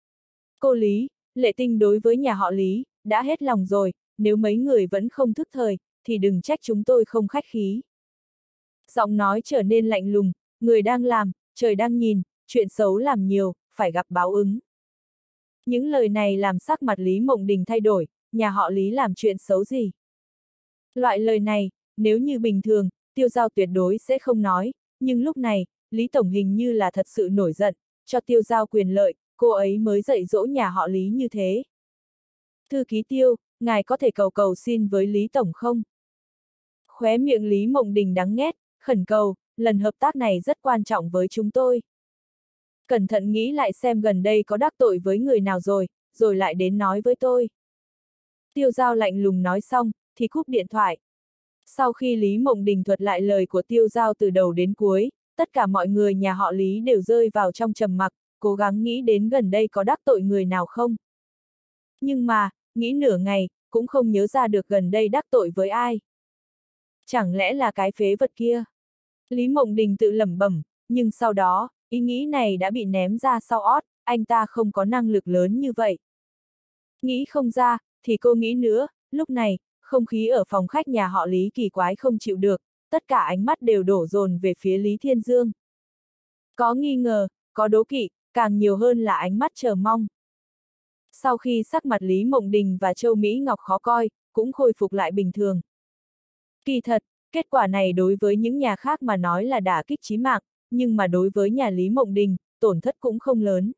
Speaker 1: Cô Lý, Lệ Tinh đối với nhà họ Lý, đã hết lòng rồi, nếu mấy người vẫn không thức thời, thì đừng trách chúng tôi không khách khí. Giọng nói trở nên lạnh lùng, người đang làm, trời đang nhìn, chuyện xấu làm nhiều, phải gặp báo ứng. Những lời này làm sắc mặt Lý Mộng Đình thay đổi, nhà họ Lý làm chuyện xấu gì? Loại lời này, nếu như bình thường, Tiêu Giao tuyệt đối sẽ không nói, nhưng lúc này, Lý Tổng hình như là thật sự nổi giận, cho Tiêu Giao quyền lợi, cô ấy mới dạy dỗ nhà họ Lý như thế. Thư ký Tiêu, ngài có thể cầu cầu xin với Lý Tổng không? Khóe miệng Lý Mộng Đình đắng nghét, khẩn cầu, lần hợp tác này rất quan trọng với chúng tôi. Cẩn thận nghĩ lại xem gần đây có đắc tội với người nào rồi, rồi lại đến nói với tôi. Tiêu Giao lạnh lùng nói xong, thì cúp điện thoại. Sau khi Lý Mộng Đình thuật lại lời của Tiêu Giao từ đầu đến cuối, tất cả mọi người nhà họ Lý đều rơi vào trong trầm mặc, cố gắng nghĩ đến gần đây có đắc tội người nào không. Nhưng mà, nghĩ nửa ngày, cũng không nhớ ra được gần đây đắc tội với ai. Chẳng lẽ là cái phế vật kia? Lý Mộng Đình tự lẩm bẩm, nhưng sau đó, ý nghĩ này đã bị ném ra sau ót, anh ta không có năng lực lớn như vậy. Nghĩ không ra, thì cô nghĩ nữa, lúc này, không khí ở phòng khách nhà họ Lý kỳ quái không chịu được, tất cả ánh mắt đều đổ dồn về phía Lý Thiên Dương. Có nghi ngờ, có đố kỵ, càng nhiều hơn là ánh mắt chờ mong. Sau khi sắc mặt Lý Mộng Đình và Châu Mỹ Ngọc khó coi, cũng khôi phục lại bình thường. Kỳ thật, kết quả này đối với những nhà khác mà nói là đả kích chí mạng, nhưng mà đối với nhà Lý Mộng Đình, tổn thất cũng không lớn.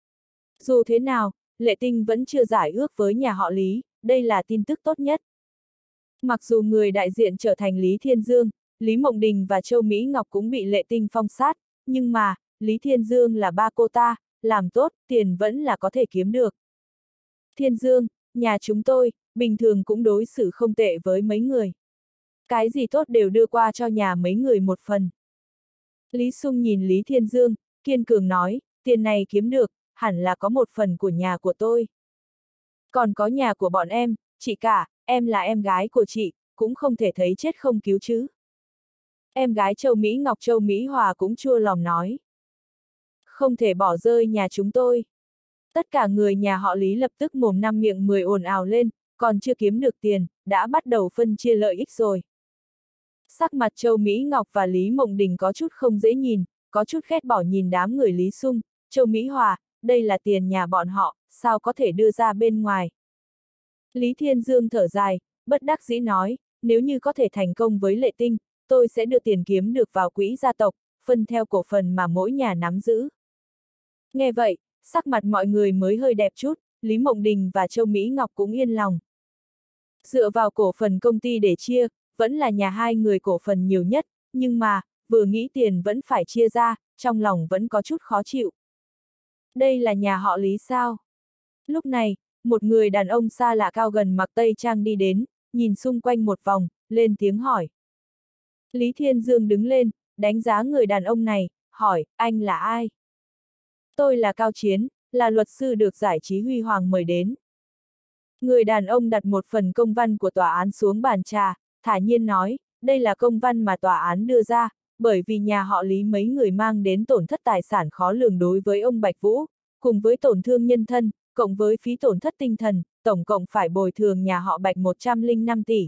Speaker 1: Dù thế nào, Lệ Tinh vẫn chưa giải ước với nhà họ Lý, đây là tin tức tốt nhất. Mặc dù người đại diện trở thành Lý Thiên Dương, Lý Mộng Đình và Châu Mỹ Ngọc cũng bị Lệ Tinh phong sát, nhưng mà, Lý Thiên Dương là ba cô ta, làm tốt, tiền vẫn là có thể kiếm được. Thiên Dương, nhà chúng tôi, bình thường cũng đối xử không tệ với mấy người. Cái gì tốt đều đưa qua cho nhà mấy người một phần. Lý Sung nhìn Lý Thiên Dương, kiên cường nói, tiền này kiếm được, hẳn là có một phần của nhà của tôi. Còn có nhà của bọn em, chị cả, em là em gái của chị, cũng không thể thấy chết không cứu chứ. Em gái Châu Mỹ Ngọc Châu Mỹ Hòa cũng chua lòng nói. Không thể bỏ rơi nhà chúng tôi. Tất cả người nhà họ Lý lập tức mồm năm miệng mười ồn ào lên, còn chưa kiếm được tiền, đã bắt đầu phân chia lợi ích rồi. Sắc mặt Châu Mỹ Ngọc và Lý Mộng Đình có chút không dễ nhìn, có chút ghét bỏ nhìn đám người Lý Sung, Châu Mỹ Hòa, đây là tiền nhà bọn họ, sao có thể đưa ra bên ngoài. Lý Thiên Dương thở dài, bất đắc dĩ nói, nếu như có thể thành công với Lệ Tinh, tôi sẽ đưa tiền kiếm được vào quỹ gia tộc, phân theo cổ phần mà mỗi nhà nắm giữ. Nghe vậy, sắc mặt mọi người mới hơi đẹp chút, Lý Mộng Đình và Châu Mỹ Ngọc cũng yên lòng. Dựa vào cổ phần công ty để chia, vẫn là nhà hai người cổ phần nhiều nhất, nhưng mà, vừa nghĩ tiền vẫn phải chia ra, trong lòng vẫn có chút khó chịu. Đây là nhà họ Lý sao? Lúc này, một người đàn ông xa lạ cao gần mặc tây trang đi đến, nhìn xung quanh một vòng, lên tiếng hỏi. Lý Thiên Dương đứng lên, đánh giá người đàn ông này, hỏi, anh là ai? Tôi là Cao Chiến, là luật sư được giải trí Huy Hoàng mời đến. Người đàn ông đặt một phần công văn của tòa án xuống bàn trà, thản nhiên nói, đây là công văn mà tòa án đưa ra, bởi vì nhà họ Lý mấy người mang đến tổn thất tài sản khó lường đối với ông Bạch Vũ, cùng với tổn thương nhân thân, cộng với phí tổn thất tinh thần, tổng cộng phải bồi thường nhà họ Bạch một trăm lẻ năm tỷ.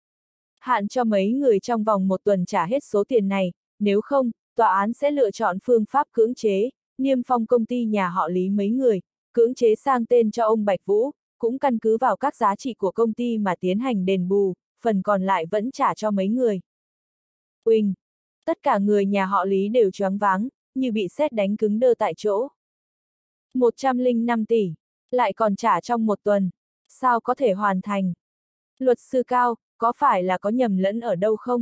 Speaker 1: Hạn cho mấy người trong vòng một tuần trả hết số tiền này, nếu không, tòa án sẽ lựa chọn phương pháp cưỡng chế, niêm phong công ty nhà họ Lý mấy người, cưỡng chế sang tên cho ông Bạch Vũ, cũng căn cứ vào các giá trị của công ty mà tiến hành đền bù, phần còn lại vẫn trả cho mấy người. Uỳnh! Tất cả người nhà họ Lý đều choáng váng, như bị sét đánh cứng đơ tại chỗ. một trăm lẻ năm tỷ, lại còn trả trong một tuần, sao có thể hoàn thành? Luật sư Cao, có phải là có nhầm lẫn ở đâu không?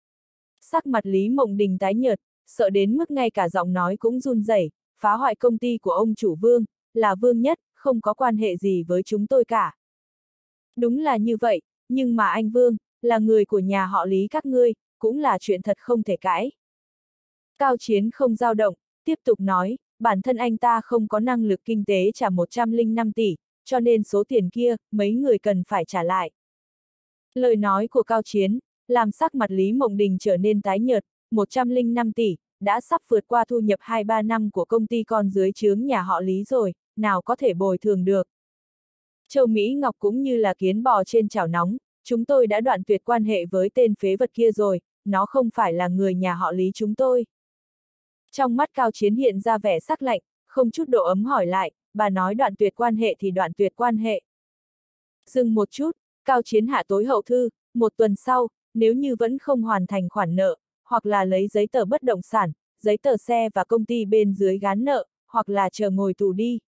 Speaker 1: Sắc mặt Lý Mộng Đình tái nhợt, sợ đến mức ngay cả giọng nói cũng run rẩy, phá hoại công ty của ông chủ Vương, là Vương Nhất, không có quan hệ gì với chúng tôi cả. Đúng là như vậy, nhưng mà anh Vương, là người của nhà họ Lý các ngươi, cũng là chuyện thật không thể cãi. Cao Chiến không dao động, tiếp tục nói, bản thân anh ta không có năng lực kinh tế trả một trăm lẻ năm tỷ, cho nên số tiền kia, mấy người cần phải trả lại. Lời nói của Cao Chiến, làm sắc mặt Lý Mộng Đình trở nên tái nhợt, một trăm lẻ năm tỷ, đã sắp vượt qua thu nhập hai ba năm của công ty con dưới trướng nhà họ Lý rồi, nào có thể bồi thường được. Châu Mỹ Ngọc cũng như là kiến bò trên chảo nóng, chúng tôi đã đoạn tuyệt quan hệ với tên phế vật kia rồi, nó không phải là người nhà họ Lý chúng tôi. Trong mắt Cao Chiến hiện ra vẻ sắc lạnh, không chút độ ấm hỏi lại, bà nói đoạn tuyệt quan hệ thì đoạn tuyệt quan hệ. Dừng một chút, Cao Chiến hạ tối hậu thư, một tuần sau, nếu như vẫn không hoàn thành khoản nợ, hoặc là lấy giấy tờ bất động sản, giấy tờ xe và công ty bên dưới gán nợ, hoặc là chờ ngồi tù đi.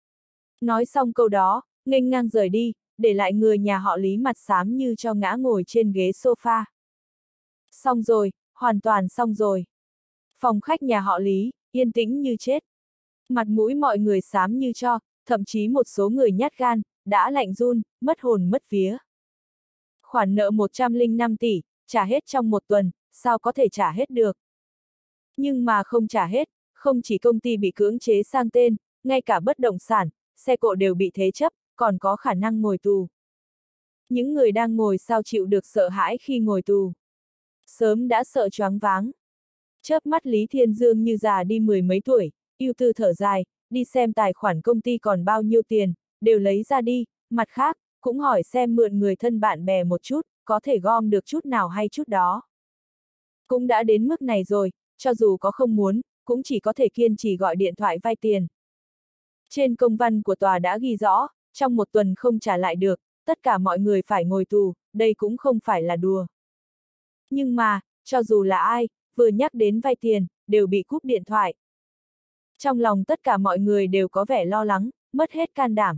Speaker 1: Nói xong câu đó, nghênh ngang rời đi, để lại người nhà họ Lý mặt xám như cho ngã ngồi trên ghế sofa. Xong rồi, hoàn toàn xong rồi. Phòng khách nhà họ Lý, yên tĩnh như chết. Mặt mũi mọi người xám như cho, thậm chí một số người nhát gan, đã lạnh run, mất hồn mất vía. Khoản nợ một trăm lẻ năm tỷ, trả hết trong một tuần, sao có thể trả hết được? Nhưng mà không trả hết, không chỉ công ty bị cưỡng chế sang tên, ngay cả bất động sản, xe cộ đều bị thế chấp, còn có khả năng ngồi tù. Những người đang ngồi sao chịu được sợ hãi khi ngồi tù? Sớm đã sợ choáng váng. Chớp mắt Lý Thiên Dương như già đi mười mấy tuổi, ưu tư thở dài, đi xem tài khoản công ty còn bao nhiêu tiền, đều lấy ra đi, mặt khác, cũng hỏi xem mượn người thân bạn bè một chút, có thể gom được chút nào hay chút đó. Cũng đã đến mức này rồi, cho dù có không muốn, cũng chỉ có thể kiên trì gọi điện thoại vay tiền. Trên công văn của tòa đã ghi rõ, trong một tuần không trả lại được, tất cả mọi người phải ngồi tù, đây cũng không phải là đùa. Nhưng mà, cho dù là ai, vừa nhắc đến vay tiền, đều bị cúp điện thoại. Trong lòng tất cả mọi người đều có vẻ lo lắng, mất hết can đảm.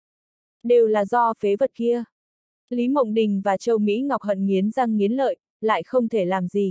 Speaker 1: Đều là do phế vật kia. Lý Mộng Đình và Châu Mỹ Ngọc hận nghiến răng nghiến lợi, lại không thể làm gì.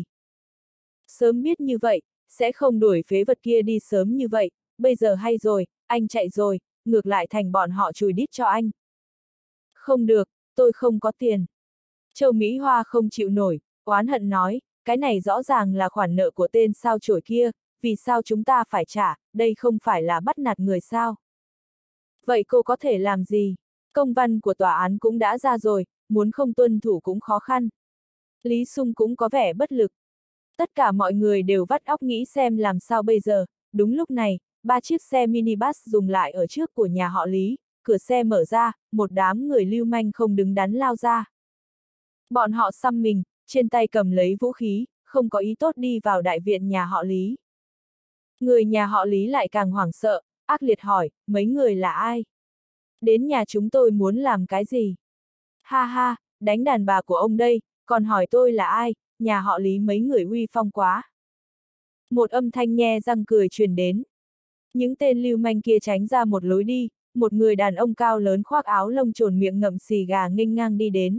Speaker 1: Sớm biết như vậy, sẽ không đuổi phế vật kia đi sớm như vậy, bây giờ hay rồi, anh chạy rồi, ngược lại thành bọn họ chùi đít cho anh. Không được, tôi không có tiền. Châu Mỹ Hoa không chịu nổi, oán hận nói, cái này rõ ràng là khoản nợ của tên sao chổi kia, vì sao chúng ta phải trả, đây không phải là bắt nạt người sao? Vậy cô có thể làm gì? Công văn của tòa án cũng đã ra rồi, muốn không tuân thủ cũng khó khăn. Lý Sung cũng có vẻ bất lực. Tất cả mọi người đều vắt óc nghĩ xem làm sao bây giờ. Đúng lúc này, ba chiếc xe minibus dừng lại ở trước của nhà họ Lý, cửa xe mở ra, một đám người lưu manh không đứng đắn lao ra. Bọn họ xăm mình, trên tay cầm lấy vũ khí, không có ý tốt đi vào đại viện nhà họ Lý. Người nhà họ Lý lại càng hoảng sợ, ác liệt hỏi, mấy người là ai? Đến nhà chúng tôi muốn làm cái gì? Ha ha, đánh đàn bà của ông đây, còn hỏi tôi là ai, nhà họ Lý mấy người uy phong quá. Một âm thanh nhe răng cười truyền đến. Những tên lưu manh kia tránh ra một lối đi, một người đàn ông cao lớn khoác áo lông trồn miệng ngậm xì gà nghênh ngang đi đến.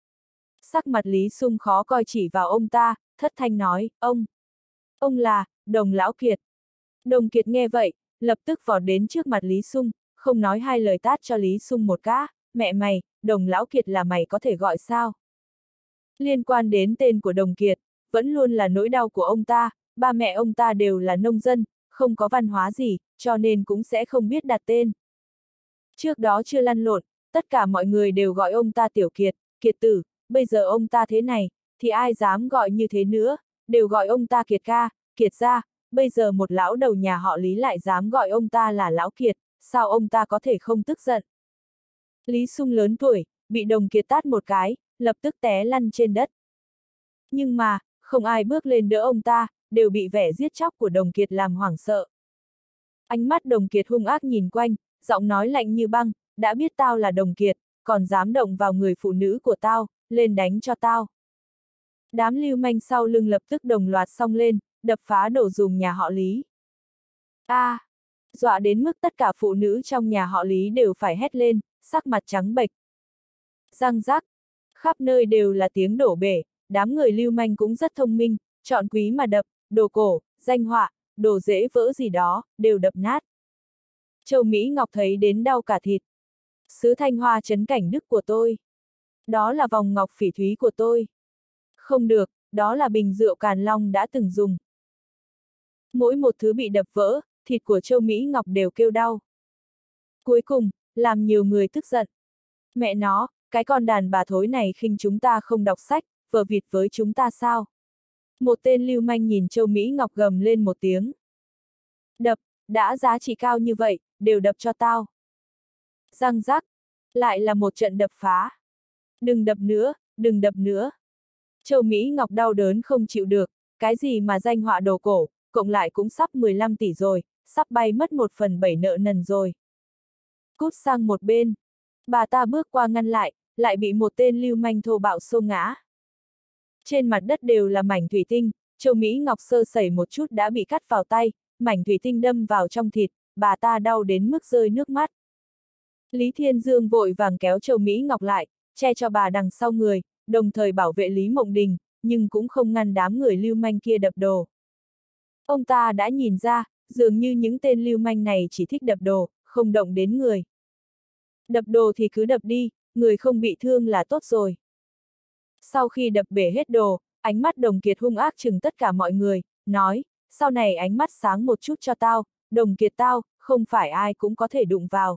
Speaker 1: Sắc mặt Lý Sung khó coi chỉ vào ông ta, thất thanh nói, ông. Ông là, Đồng Lão Kiệt. Đồng Kiệt nghe vậy, lập tức vọt đến trước mặt Lý Sung, không nói hai lời tát cho Lý Sung một cái, mẹ mày, Đồng Lão Kiệt là mày có thể gọi sao? Liên quan đến tên của Đồng Kiệt, vẫn luôn là nỗi đau của ông ta, ba mẹ ông ta đều là nông dân, không có văn hóa gì, cho nên cũng sẽ không biết đặt tên. Trước đó chưa lăn lộn, tất cả mọi người đều gọi ông ta Tiểu Kiệt, Kiệt tử, bây giờ ông ta thế này, thì ai dám gọi như thế nữa, đều gọi ông ta Kiệt ca, Kiệt gia, bây giờ một lão đầu nhà họ Lý lại dám gọi ông ta là Lão Kiệt, sao ông ta có thể không tức giận. Lý Sung lớn tuổi, bị Đồng Kiệt tát một cái, lập tức té lăn trên đất. Nhưng mà, không ai bước lên đỡ ông ta, đều bị vẻ giết chóc của Đồng Kiệt làm hoảng sợ. Ánh mắt Đồng Kiệt hung ác nhìn quanh, giọng nói lạnh như băng, đã biết tao là Đồng Kiệt, còn dám động vào người phụ nữ của tao, lên đánh cho tao. Đám lưu manh sau lưng lập tức đồng loạt xông lên, đập phá đổ dùng nhà họ Lý. A! À, dọa đến mức tất cả phụ nữ trong nhà họ Lý đều phải hét lên, sắc mặt trắng bệch. Răng rắc, khắp nơi đều là tiếng đổ bể, đám người lưu manh cũng rất thông minh, chọn quý mà đập, đồ cổ, danh họa, đồ dễ vỡ gì đó, đều đập nát. Châu Mỹ Ngọc thấy đến đau cả thịt. Sứ Thanh Hoa trấn cảnh đức của tôi. Đó là vòng ngọc phỉ thúy của tôi. Không được, đó là bình rượu Càn Long đã từng dùng. Mỗi một thứ bị đập vỡ, thịt của Châu Mỹ Ngọc đều kêu đau. Cuối cùng, làm nhiều người tức giận. Mẹ nó, cái con đàn bà thối này khinh chúng ta không đọc sách, vờ vịt với chúng ta sao? Một tên lưu manh nhìn Châu Mỹ Ngọc gầm lên một tiếng. Đập, đã giá trị cao như vậy, đều đập cho tao. Răng rắc, lại là một trận đập phá. Đừng đập nữa, đừng đập nữa. Châu Mỹ Ngọc đau đớn không chịu được, cái gì mà danh họa đồ cổ, cộng lại cũng sắp mười lăm tỷ rồi, sắp bay mất một phần bảy nợ nần rồi. Cút sang một bên. Bà ta bước qua ngăn lại, lại bị một tên lưu manh thô bạo xô ngã. Trên mặt đất đều là mảnh thủy tinh, Châu Mỹ Ngọc sơ sẩy một chút đã bị cắt vào tay, mảnh thủy tinh đâm vào trong thịt, bà ta đau đến mức rơi nước mắt. Lý Thiên Dương vội vàng kéo Châu Mỹ Ngọc lại, che cho bà đằng sau người, đồng thời bảo vệ Lý Mộng Đình, nhưng cũng không ngăn đám người lưu manh kia đập đồ. Ông ta đã nhìn ra, dường như những tên lưu manh này chỉ thích đập đồ, không động đến người. Đập đồ thì cứ đập đi, người không bị thương là tốt rồi. Sau khi đập bể hết đồ, ánh mắt Đồng Kiệt hung ác chừng tất cả mọi người, nói, sau này ánh mắt sáng một chút cho tao, Đồng Kiệt tao, không phải ai cũng có thể đụng vào.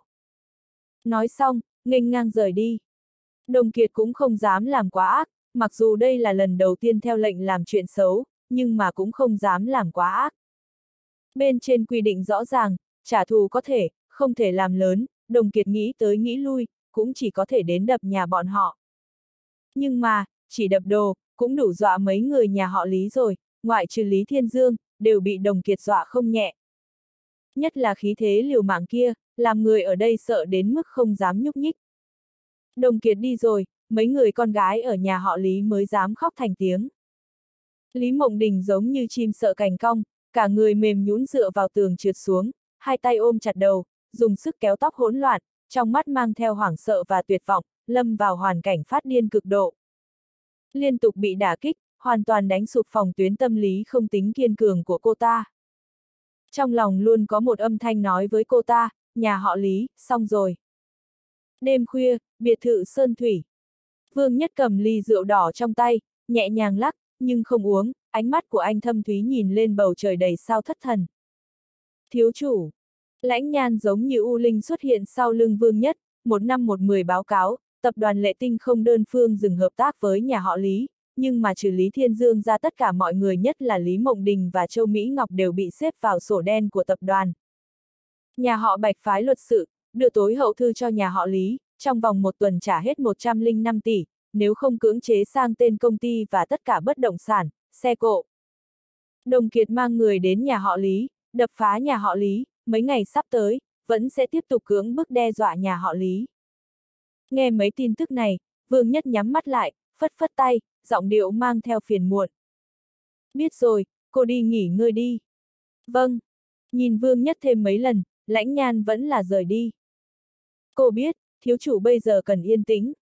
Speaker 1: Nói xong, nghênh ngang rời đi. Đồng Kiệt cũng không dám làm quá ác, mặc dù đây là lần đầu tiên theo lệnh làm chuyện xấu, nhưng mà cũng không dám làm quá ác. Bên trên quy định rõ ràng, trả thù có thể, không thể làm lớn, Đồng Kiệt nghĩ tới nghĩ lui, cũng chỉ có thể đến đập nhà bọn họ. Nhưng mà, chỉ đập đồ, cũng đủ dọa mấy người nhà họ Lý rồi, ngoại trừ Lý Thiên Dương, đều bị Đồng Kiệt dọa không nhẹ. Nhất là khí thế liều mạng kia, làm người ở đây sợ đến mức không dám nhúc nhích. Đồng Kiệt đi rồi, mấy người con gái ở nhà họ Lý mới dám khóc thành tiếng. Lý Mộng Đình giống như chim sợ cành cong, cả người mềm nhũn dựa vào tường trượt xuống, hai tay ôm chặt đầu, dùng sức kéo tóc hỗn loạn, trong mắt mang theo hoảng sợ và tuyệt vọng, lâm vào hoàn cảnh phát điên cực độ. Liên tục bị đả kích, hoàn toàn đánh sụp phòng tuyến tâm lý không tính kiên cường của cô ta. Trong lòng luôn có một âm thanh nói với cô ta, nhà họ Lý, xong rồi. Đêm khuya, biệt thự Sơn Thủy. Vương Nhất cầm ly rượu đỏ trong tay, nhẹ nhàng lắc, nhưng không uống, ánh mắt của anh thâm thúy nhìn lên bầu trời đầy sao thất thần. Thiếu chủ. Lãnh Nhan giống như U Linh xuất hiện sau lưng Vương Nhất, một năm một mười báo cáo, tập đoàn Lệ Tinh không đơn phương dừng hợp tác với nhà họ Lý, nhưng mà trừ Lý Thiên Dương ra tất cả mọi người nhất là Lý Mộng Đình và Châu Mỹ Ngọc đều bị xếp vào sổ đen của tập đoàn. Nhà họ Bạch phái luật sự, đưa tối hậu thư cho nhà họ Lý, trong vòng một tuần trả hết một trăm lẻ năm tỷ, nếu không cưỡng chế sang tên công ty và tất cả bất động sản, xe cộ. Đồng Kiệt mang người đến nhà họ Lý, đập phá nhà họ Lý, mấy ngày sắp tới, vẫn sẽ tiếp tục cưỡng bức đe dọa nhà họ Lý. Nghe mấy tin tức này, Vương Nhất nhắm mắt lại, phất phất tay, giọng điệu mang theo phiền muộn. Biết rồi, cô đi nghỉ ngơi đi. Vâng. Nhìn Vương Nhất thêm mấy lần, Lãnh Nhan vẫn là rời đi. Cô biết, thiếu chủ bây giờ cần yên tĩnh,